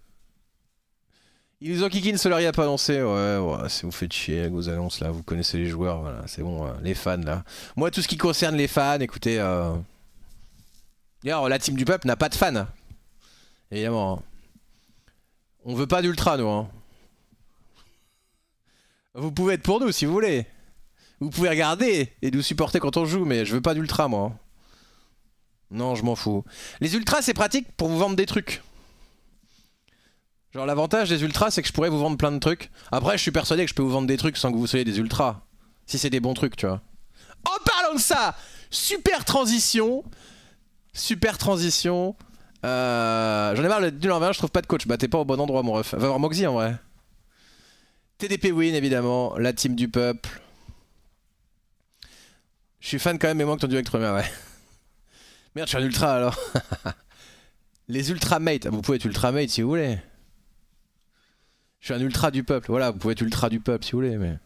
S1: Ils nous ont kikin, Solari a pas annoncé. Ouais, ouais, si vous faites chier avec vos annonces là, vous connaissez les joueurs, voilà, c'est bon, euh, les fans là. Moi, tout ce qui concerne les fans, écoutez. Euh... D'ailleurs, la team du peuple n'a pas de fans. Évidemment. On veut pas d'ultra, nous. Hein. Vous pouvez être pour nous si vous voulez. Vous pouvez regarder et nous supporter quand on joue, mais je veux pas d'ultra, moi. Non, je m'en fous. Les ultras, c'est pratique pour vous vendre des trucs. Genre l'avantage des ultras c'est que je pourrais vous vendre plein de trucs. Après je suis persuadé que je peux vous vendre des trucs sans que vous soyez des ultras. Si c'est des bons trucs tu vois. En parlant de ça, super transition. Super transition. Euh, J'en ai marre le nul en vingt, je trouve pas de coach. Bah t'es pas au bon endroit mon ref. Va voir Moxie en vrai. T D P win évidemment, la team du peuple. Je suis fan quand même mais moi que ton duo avec Tremia ouais. Merde je suis un ultra alors. Les ultramates, vous pouvez être ultramate si vous voulez. Je suis un ultra du peuple, voilà, vous pouvez être ultra du peuple si vous voulez, mais...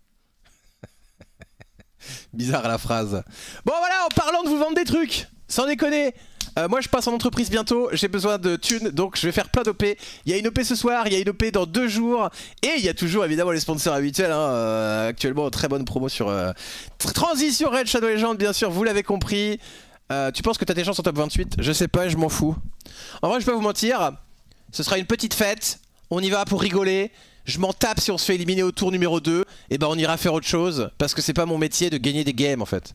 S1: Bizarre la phrase. Bon voilà, en parlant de vous vendre des trucs, sans déconner, euh, moi je passe en entreprise bientôt, j'ai besoin de thunes, donc je vais faire plein d'O P. Il y a une O P ce soir, il y a une O P dans deux jours, et il y a toujours évidemment les sponsors habituels, hein, euh, actuellement très bonne promo sur... Euh, Transition Red Shadow Legend, bien sûr, vous l'avez compris. Euh, tu penses que t'as des chances en top vingt-huit? Je sais pas, je m'en fous. En vrai je peux pas vous mentir, ce sera une petite fête. On y va pour rigoler, je m'en tape si on se fait éliminer au tour numéro deux, et ben on ira faire autre chose, parce que c'est pas mon métier de gagner des games en fait.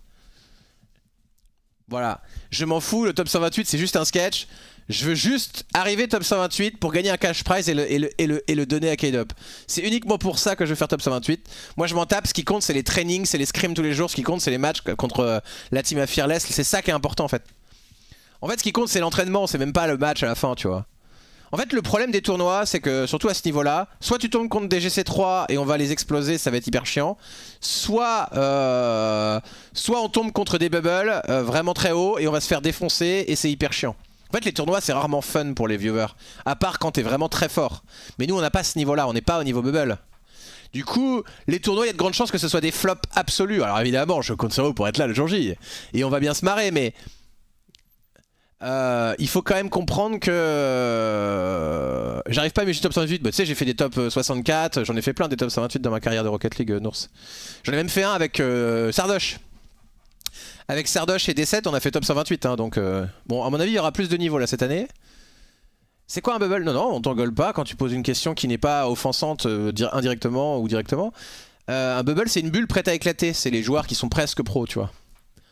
S1: Voilà, je m'en fous, le top cent vingt-huit c'est juste un sketch, je veux juste arriver top cent vingt-huit pour gagner un cash prize et le, et le, et le, et le donner à K D O P. C'est uniquement pour ça que je veux faire top cent vingt-huit. Moi je m'en tape, ce qui compte c'est les trainings, c'est les scrims tous les jours, ce qui compte c'est les matchs contre la team à Fearless, c'est ça qui est important en fait. En fait ce qui compte c'est l'entraînement, c'est même pas le match à la fin tu vois. En fait le problème des tournois c'est que surtout à ce niveau là, soit tu tombes contre des G C trois et on va les exploser, ça va être hyper chiant, soit euh, soit on tombe contre des bubbles euh, vraiment très haut et on va se faire défoncer et c'est hyper chiant. En fait les tournois c'est rarement fun pour les viewers, à part quand t'es vraiment très fort. Mais nous on n'a pas ce niveau là, on n'est pas au niveau bubble. Du coup, les tournois, il y a de grandes chances que ce soit des flops absolus. Alors évidemment, je compte sur vous pour être là le jour J. Et on va bien se marrer, mais... Euh, il faut quand même comprendre que euh, j'arrive pas à mes top cent vingt-huit, bah, tu sais j'ai fait des top soixante-quatre, j'en ai fait plein des top cent vingt-huit dans ma carrière de Rocket League, euh, Nours. J'en ai même fait un avec euh, Sardoche. Avec Sardoche et D sept on a fait top cent vingt-huit hein, donc euh, bon à mon avis il y aura plus de niveau là cette année. C'est quoi un bubble? Non non on t'engueule pas quand tu poses une question qui n'est pas offensante euh, indirectement ou directement. euh, Un bubble c'est une bulle prête à éclater, c'est les joueurs qui sont presque pros tu vois.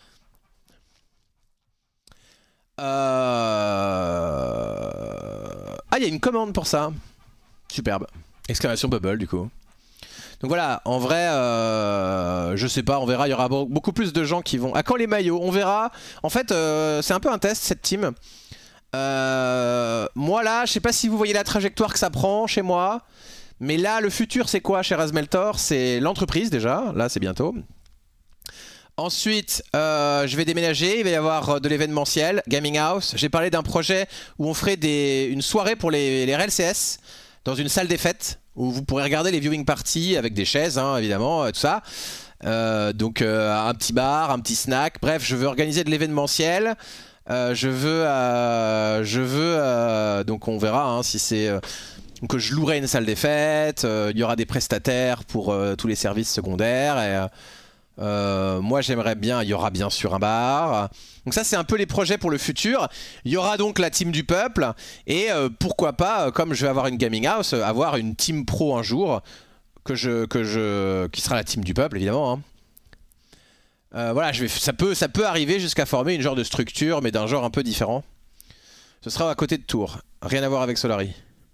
S1: Euh... Ah, il y a une commande pour ça. Superbe. Exclamation bubble du coup. Donc voilà, en vrai, euh... je sais pas, on verra. Il y aura beaucoup plus de gens qui vont. À quand les maillots? On verra. En fait, euh... c'est un peu un test cette team. Euh... Moi là, je sais pas si vous voyez la trajectoire que ça prend chez moi. Mais là, le futur, c'est quoi chez Razmeltor? C'est l'entreprise déjà. Là, c'est bientôt. Ensuite, euh, je vais déménager, il va y avoir euh, de l'événementiel, Gaming House. J'ai parlé d'un projet où on ferait des, une soirée pour les, les R L C S dans une salle des fêtes où vous pourrez regarder les viewing parties avec des chaises, hein, évidemment, euh, tout ça. Euh, donc euh, un petit bar, un petit snack. Bref, je veux organiser de l'événementiel. Euh, je veux, euh, je veux, euh, donc on verra hein, si c'est euh, que je louerai une salle des fêtes. Euh, il y aura des prestataires pour euh, tous les services secondaires. Et, euh, Euh, moi j'aimerais bien, il y aura bien sûr un bar. Donc ça c'est un peu les projets pour le futur. Il y aura donc la team du peuple. Et euh, pourquoi pas, comme je vais avoir une gaming house, avoir une team pro un jour que je, que je, qui sera la team du peuple évidemment hein. euh, Voilà, je vais, ça, peut, ça peut arriver jusqu'à former une genre de structure, mais d'un genre un peu différent. Ce sera à côté de Tours, rien à voir avec Solary.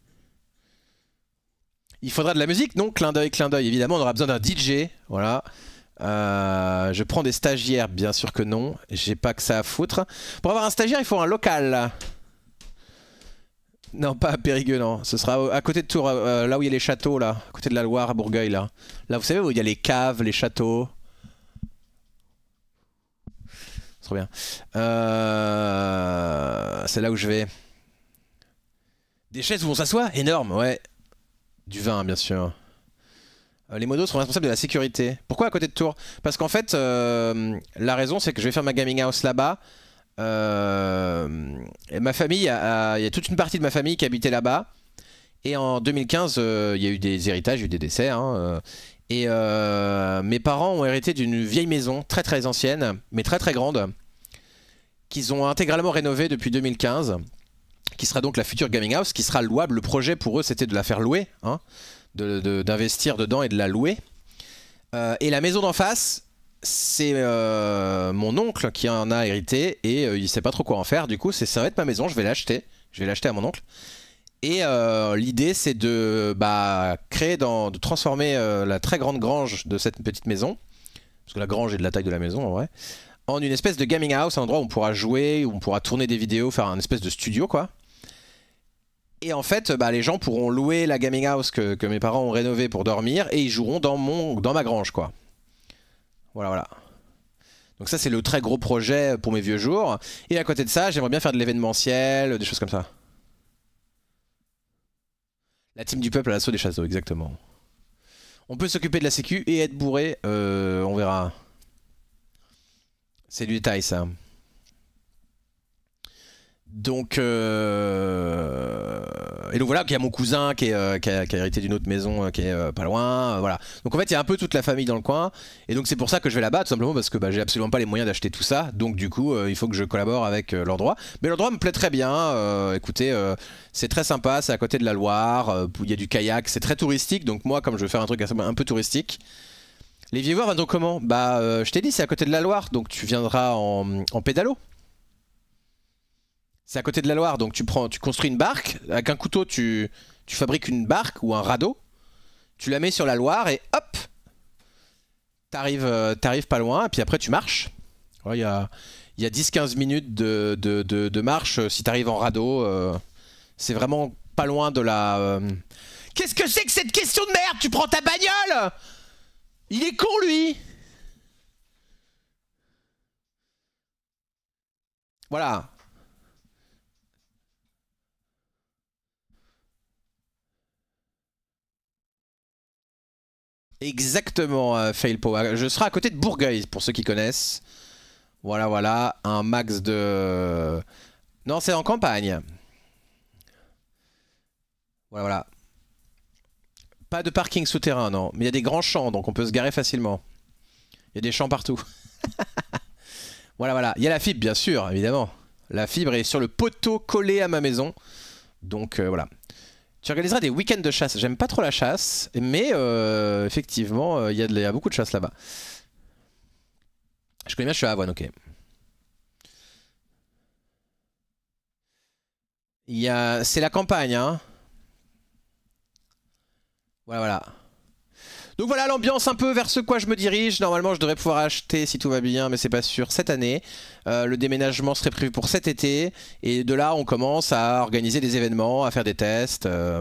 S1: Il faudra de la musique, non? Clin d'œil, clin d'œil, évidemment on aura besoin d'un D J. Voilà. Euh, je prends des stagiaires, bien sûr que non. J'ai pas que ça à foutre. Pour avoir un stagiaire, il faut un local. Non, pas à Périgueux, non. Ce sera à côté de Tours, euh, là où il y a les châteaux, là. À côté de la Loire, à Bourgueil, là. Là, vous savez où il y a les caves, les châteaux. C'est trop bien. Euh... C'est là où je vais. Des chaises où on s'assoit? Énorme, ouais. Du vin, bien sûr. Les modos sont responsables de la sécurité. Pourquoi à côté de Tours? Parce qu'en fait, euh, la raison c'est que je vais faire ma gaming house là-bas. Euh, ma famille, il y, y a toute une partie de ma famille qui habitait là-bas. Et en deux mille quinze, euh, il y a eu des héritages, il y a eu des décès. Hein, euh, et euh, mes parents ont hérité d'une vieille maison, très très ancienne, mais très très grande, qu'ils ont intégralement rénovée depuis deux mille quinze, qui sera donc la future gaming house, qui sera louable. Le projet pour eux c'était de la faire louer, hein, d'investir de, de, dedans et de la louer. Euh, et la maison d'en face, c'est euh, mon oncle qui en a hérité et euh, il sait pas trop quoi en faire. Du coup, ça va être ma maison, je vais l'acheter. Je vais l'acheter à mon oncle. Et euh, l'idée, c'est de bah, créer, dans, de transformer euh, la très grande grange de cette petite maison, parce que la grange est de la taille de la maison en vrai, en une espèce de gaming house, un endroit où on pourra jouer, où on pourra tourner des vidéos, faire un espèce de studio quoi. Et en fait, bah, les gens pourront louer la gaming house que, que mes parents ont rénové pour dormir et ils joueront dans, mon, dans ma grange quoi. Voilà, voilà. Donc ça c'est le très gros projet pour mes vieux jours. Et à côté de ça, j'aimerais bien faire de l'événementiel, des choses comme ça. La team du peuple à l'assaut des châteaux, exactement. On peut s'occuper de la sécu et être bourré, euh, on verra. C'est du détail ça. Donc, euh... et donc voilà, qu'il y a mon cousin qui, est, euh, qui, a, qui a hérité d'une autre maison euh, qui est euh, pas loin, euh, voilà. Donc en fait, il y a un peu toute la famille dans le coin, et donc c'est pour ça que je vais là-bas, tout simplement parce que bah, j'ai absolument pas les moyens d'acheter tout ça. Donc du coup, euh, il faut que je collabore avec euh, l'endroit. Mais l'endroit me plaît très bien. Euh, écoutez, euh, c'est très sympa, c'est à côté de la Loire, euh, où il y a du kayak, c'est très touristique. Donc moi, comme je veux faire un truc un peu touristique. Les viewers viendront comment? Bah, euh, je t'ai dit, c'est à côté de la Loire, donc tu viendras en, en pédalo. C'est à côté de la Loire, donc tu prends, tu construis une barque. Avec un couteau, tu, tu fabriques une barque ou un radeau. Tu la mets sur la Loire et hop, t'arrives euh, t'arrives pas loin. Et puis après, tu marches. Il ouais, y a, y a dix quinze minutes de, de, de, de marche euh, si t'arrives en radeau. Euh, c'est vraiment pas loin de la... Euh... Qu'est-ce que c'est que cette question de merde? Tu prends ta bagnole? Il est con, lui. Voilà. Exactement, euh, Failpo. Je serai à côté de Bourgueil, pour ceux qui connaissent. Voilà, voilà. Un max de... Non, c'est en campagne. Voilà, voilà. Pas de parking souterrain, non. Mais il y a des grands champs, donc on peut se garer facilement. Il y a des champs partout. Voilà, voilà. Il y a la fibre, bien sûr, évidemment. La fibre est sur le poteau collé à ma maison. Donc, euh, voilà. Tu organiseras des week-ends de chasse. J'aime pas trop la chasse, mais euh, effectivement, il euh, y, y a beaucoup de chasse là-bas. Je connais bien, je suis à Avoine, ok. A... C'est la campagne, hein. Voilà, voilà. Donc voilà l'ambiance un peu vers ce quoi je me dirige. Normalement je devrais pouvoir acheter si tout va bien, mais c'est pas sûr, cette année. Euh, le déménagement serait prévu pour cet été. Et de là on commence à organiser des événements, à faire des tests. Euh...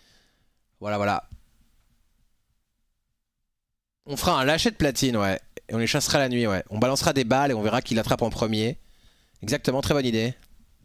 S1: Voilà, voilà. On fera un lâcher de platine, ouais. Et on les chassera la nuit, ouais. On balancera des balles et on verra qui l'attrape en premier. Exactement, très bonne idée.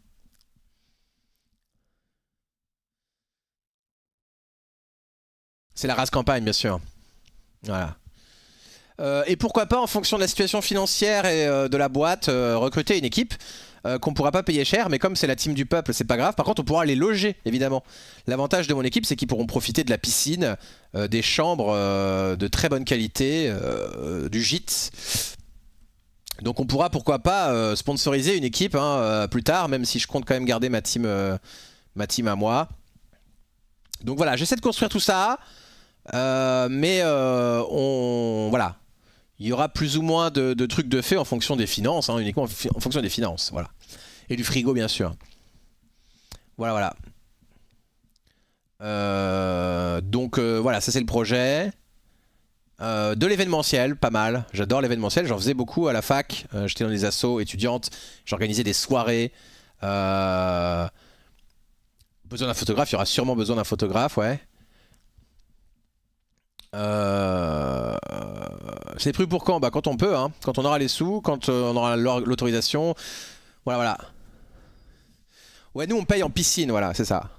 S1: C'est la race campagne, bien sûr. Voilà. Euh, et pourquoi pas, en fonction de la situation financière et euh, de la boîte, euh, recruter une équipe euh, qu'on pourra pas payer cher, mais comme c'est la team du peuple, c'est pas grave. Par contre, on pourra les loger, évidemment. L'avantage de mon équipe, c'est qu'ils pourront profiter de la piscine, euh, des chambres euh, de très bonne qualité, euh, du gîte. Donc on pourra, pourquoi pas, euh, sponsoriser une équipe hein, euh, plus tard, même si je compte quand même garder ma team, euh, ma team à moi. Donc voilà, j'essaie de construire tout ça, euh, mais euh, on... voilà. Il y aura plus ou moins de, de trucs de fait en fonction des finances, hein, uniquement en fonction des finances, voilà. Et du frigo, bien sûr. Voilà, voilà. Euh, donc euh, voilà, ça c'est le projet. Euh, de l'événementiel, pas mal. J'adore l'événementiel, j'en faisais beaucoup à la fac. Euh, J'étais dans des assos étudiantes, j'organisais des soirées. Euh... Besoin d'un photographe, il y aura sûrement besoin d'un photographe, ouais. Euh... C'est prévu pour quand? Bah quand on peut, hein. Quand on aura les sous, quand euh, on aura l'autorisation. Voilà, voilà. Ouais, nous on paye en piscine, voilà, c'est ça.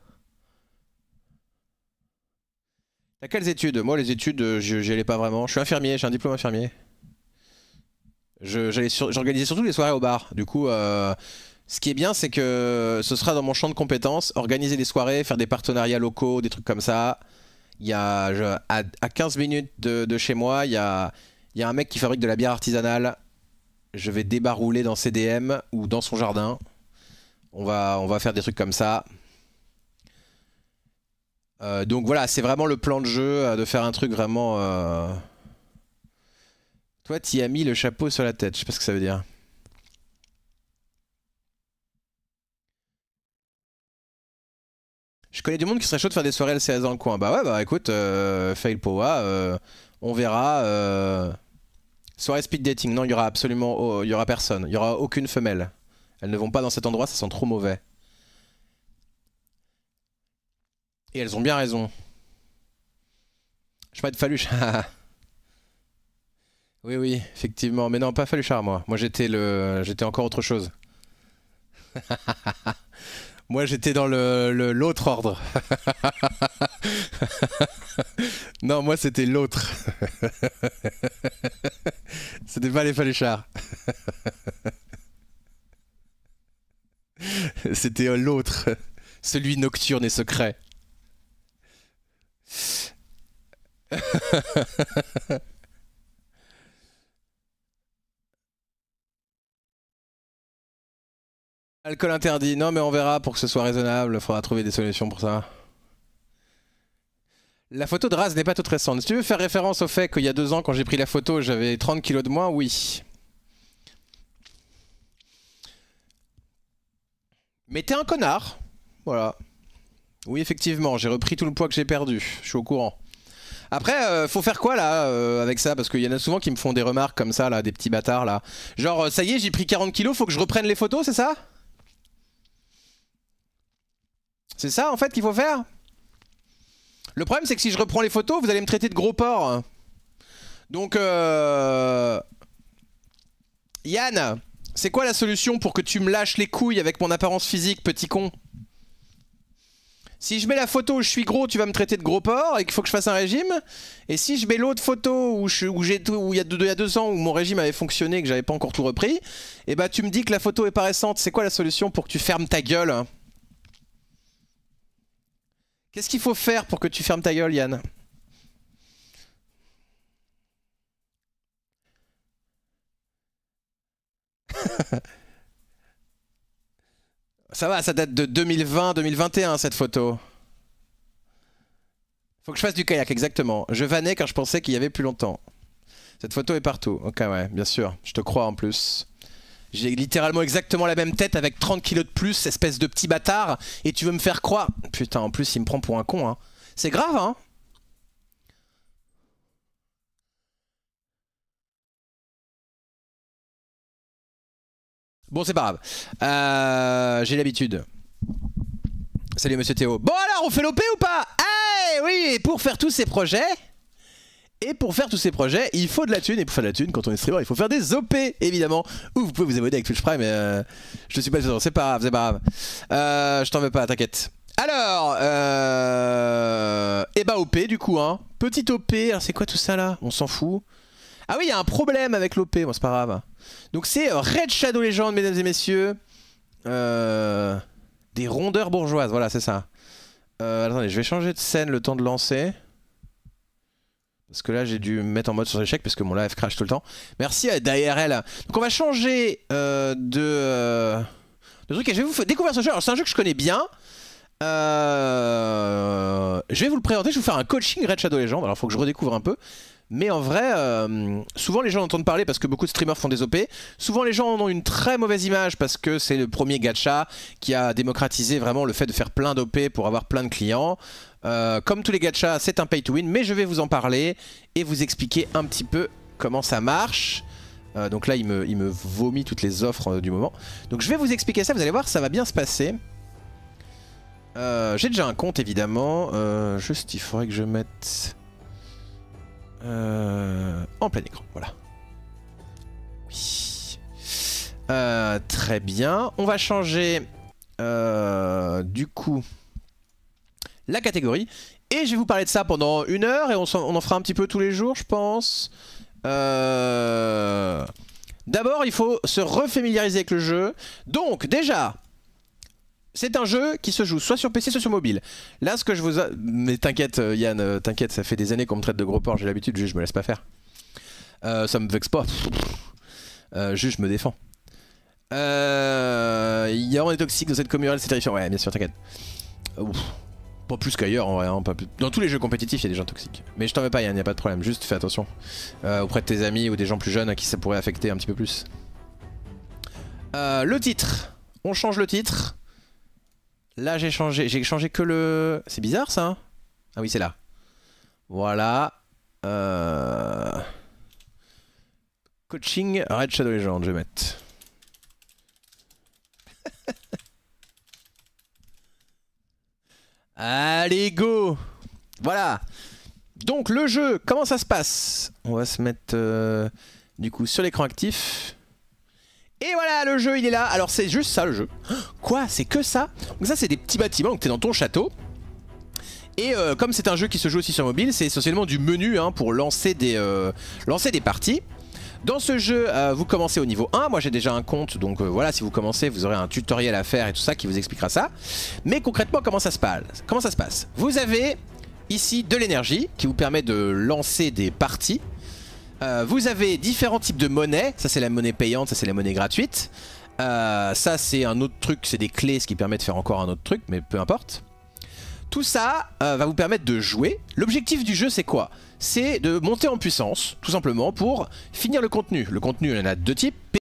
S1: T'as quelles études? Moi les études, j'y allais pas vraiment. Je suis infirmier, j'ai un diplôme infirmier. J'organisais sur... surtout les soirées au bar. Du coup, euh... ce qui est bien, c'est que ce sera dans mon champ de compétences. Organiser des soirées, faire des partenariats locaux, des trucs comme ça. Il y a, je, à, à quinze minutes de, de chez moi, il y a, il y a un mec qui fabrique de la bière artisanale. Je vais débarrouler dans C D M ou dans son jardin. On va, on va faire des trucs comme ça. Euh, donc voilà, c'est vraiment le plan de jeu, de faire un truc vraiment... Euh... Toi, t'y as mis le chapeau sur la tête, je sais pas ce que ça veut dire. Je connais du monde qui serait chaud de faire des soirées L C S dans le coin. Bah ouais, bah écoute, euh, Fail Powa, euh, on verra. Euh... Soirée speed dating, non, il y aura absolument, oh, il y aura personne. Il y aura aucune femelle. Elles ne vont pas dans cet endroit, ça sent trop mauvais. Et elles ont bien raison. Je vais pas être Faluchard. Oui, oui, effectivement. Mais non, pas Faluchard, moi. Moi, j'étais le, j'étais encore autre chose. Moi j'étais dans le l'autre ordre. Non, moi c'était l'autre. C'était pas les Faluchards. C'était l'autre. Celui nocturne et secret. Alcool interdit, non mais on verra pour que ce soit raisonnable, il faudra trouver des solutions pour ça. La photo de Raz n'est pas toute récente. Si tu veux faire référence au fait qu'il y a deux ans quand j'ai pris la photo j'avais trente kilos de moins, oui. Mais t'es un connard, voilà. Oui effectivement, j'ai repris tout le poids que j'ai perdu, je suis au courant. Après, euh, faut faire quoi là euh, avec ça? Parce qu'il y en a souvent qui me font des remarques comme ça là, des petits bâtards là. Genre ça y est j'ai pris quarante kilos, faut que je reprenne les photos, c'est ça? C'est ça en fait qu'il faut faire? Le problème c'est que si je reprends les photos, vous allez me traiter de gros porc. Donc euh... Yann, c'est quoi la solution pour que tu me lâches les couilles avec mon apparence physique, petit con? Si je mets la photo où je suis gros, tu vas me traiter de gros porc et qu'il faut que je fasse un régime. Et si je mets l'autre photo où, je, où, j'ai, où il, y a deux, il y a deux ans où mon régime avait fonctionné et que j'avais pas encore tout repris, et bah tu me dis que la photo est pas récente. C'est quoi la solution pour que tu fermes ta gueule? Qu'est-ce qu'il faut faire pour que tu fermes ta gueule, Yann? Ça va, ça date de deux mille vingt deux mille vingt et un cette photo. Faut que je fasse du kayak, exactement. Je vannais car je pensais qu'il y avait plus longtemps. Cette photo est partout. Ok, ouais, bien sûr. Je te crois en plus. J'ai littéralement exactement la même tête avec trente kilos de plus, espèce de petit bâtard. Et tu veux me faire croire? Putain, en plus il me prend pour un con, hein. C'est grave, hein. Bon, c'est pas grave. Euh, J'ai l'habitude. Salut Monsieur Théo. Bon alors, on fait l'O P ou pas? Eh oui, et pour faire tous ces projets, Et pour faire tous ces projets, il faut de la thune. Et pour faire de la thune, quand on est streamer, il faut faire des O P, évidemment. Ou vous pouvez vous abonner avec Twitch Prime, mais euh, je suis pas sûr. C'est pas grave, c'est pas grave. Euh, je t'en veux pas, t'inquiète. Alors, euh... et bah O P du coup, hein. Petit O P, alors c'est quoi tout ça là? On s'en fout. Ah oui, il y a un problème avec l'O P, bon c'est pas grave. Donc c'est Red Shadow Legend, mesdames et messieurs. Euh... Des rondeurs bourgeoises, voilà, c'est ça. Euh, attendez, je vais changer de scène le temps de lancer. Parce que là j'ai dû me mettre en mode sur échec parce que mon live crash tout le temps. Merci à d'A R L. Donc on va changer euh, de, euh, de truc et je vais vous découvrir ce jeu. Alors c'est un jeu que je connais bien. Euh, je vais vous le présenter, je vais vous faire un coaching Red Shadow Legend. Alors il faut que je redécouvre un peu. Mais en vrai, euh, souvent les gens entendent parler parce que beaucoup de streamers font des O P. Souvent les gens en ont une très mauvaise image parce que c'est le premier gacha qui a démocratisé vraiment le fait de faire plein d'O P pour avoir plein de clients. Euh, comme tous les gachas, c'est un pay to win, mais je vais vous en parler et vous expliquer un petit peu comment ça marche. Euh, donc là, il me, il me vomit toutes les offres euh, du moment. Donc je vais vous expliquer ça, vous allez voir, ça va bien se passer. Euh, J'ai déjà un compte, évidemment. Euh, juste, il faudrait que je mette... Euh, en plein écran, voilà. Oui. Euh, très bien. On va changer, euh, du coup... la catégorie et je vais vous parler de ça pendant une heure et on, en, on en fera un petit peu tous les jours je pense. Euh... D'abord il faut se refamiliariser avec le jeu. Donc déjà c'est un jeu qui se joue soit sur P C soit sur mobile. Là ce que je vous a... mais t'inquiète Yann, t'inquiète, ça fait des années qu'on me traite de gros porc, j'ai l'habitude, je me laisse pas faire. Euh, ça me vexe pas. Euh, juste je me défends. Euh... Il y a vraiment des toxiques dans cette communauté, c'est terrifiant. Ouais bien sûr t'inquiète. Ouf. Pas plus qu'ailleurs en vrai, hein, pas plus. Dans tous les jeux compétitifs il y a des gens toxiques. Mais je t'en veux pas Yann, y a pas de problème, juste fais attention euh, auprès de tes amis ou des gens plus jeunes à qui ça pourrait affecter un petit peu plus. Euh, le titre, on change le titre. Là j'ai changé, j'ai changé que le... C'est bizarre ça hein. Ah oui c'est là. Voilà. Euh... Coaching Red Shadow Legend je vais mettre. Allez go. Voilà. Donc le jeu, comment ça se passe? On va se mettre euh, du coup sur l'écran actif. Et voilà le jeu il est là. Alors c'est juste ça le jeu. Quoi? C'est que ça? Donc ça c'est des petits bâtiments, donc t'es dans ton château. Et euh, comme c'est un jeu qui se joue aussi sur mobile, c'est essentiellement du menu hein, pour lancer des, euh, lancer des parties. Dans ce jeu, euh, vous commencez au niveau un, moi j'ai déjà un compte, donc euh, voilà, si vous commencez, vous aurez un tutoriel à faire et tout ça qui vous expliquera ça. Mais concrètement, comment ça se passe? Comment ça se passe? Vous avez ici de l'énergie qui vous permet de lancer des parties. Euh, vous avez différents types de monnaie, ça c'est la monnaie payante, ça c'est la monnaie gratuite. Euh, ça c'est un autre truc, c'est des clés, ce qui permet de faire encore un autre truc, mais peu importe. Tout ça euh, va vous permettre de jouer. L'objectif du jeu c'est quoi? C'est de monter en puissance, tout simplement, pour finir le contenu. Le contenu il y en a deux types,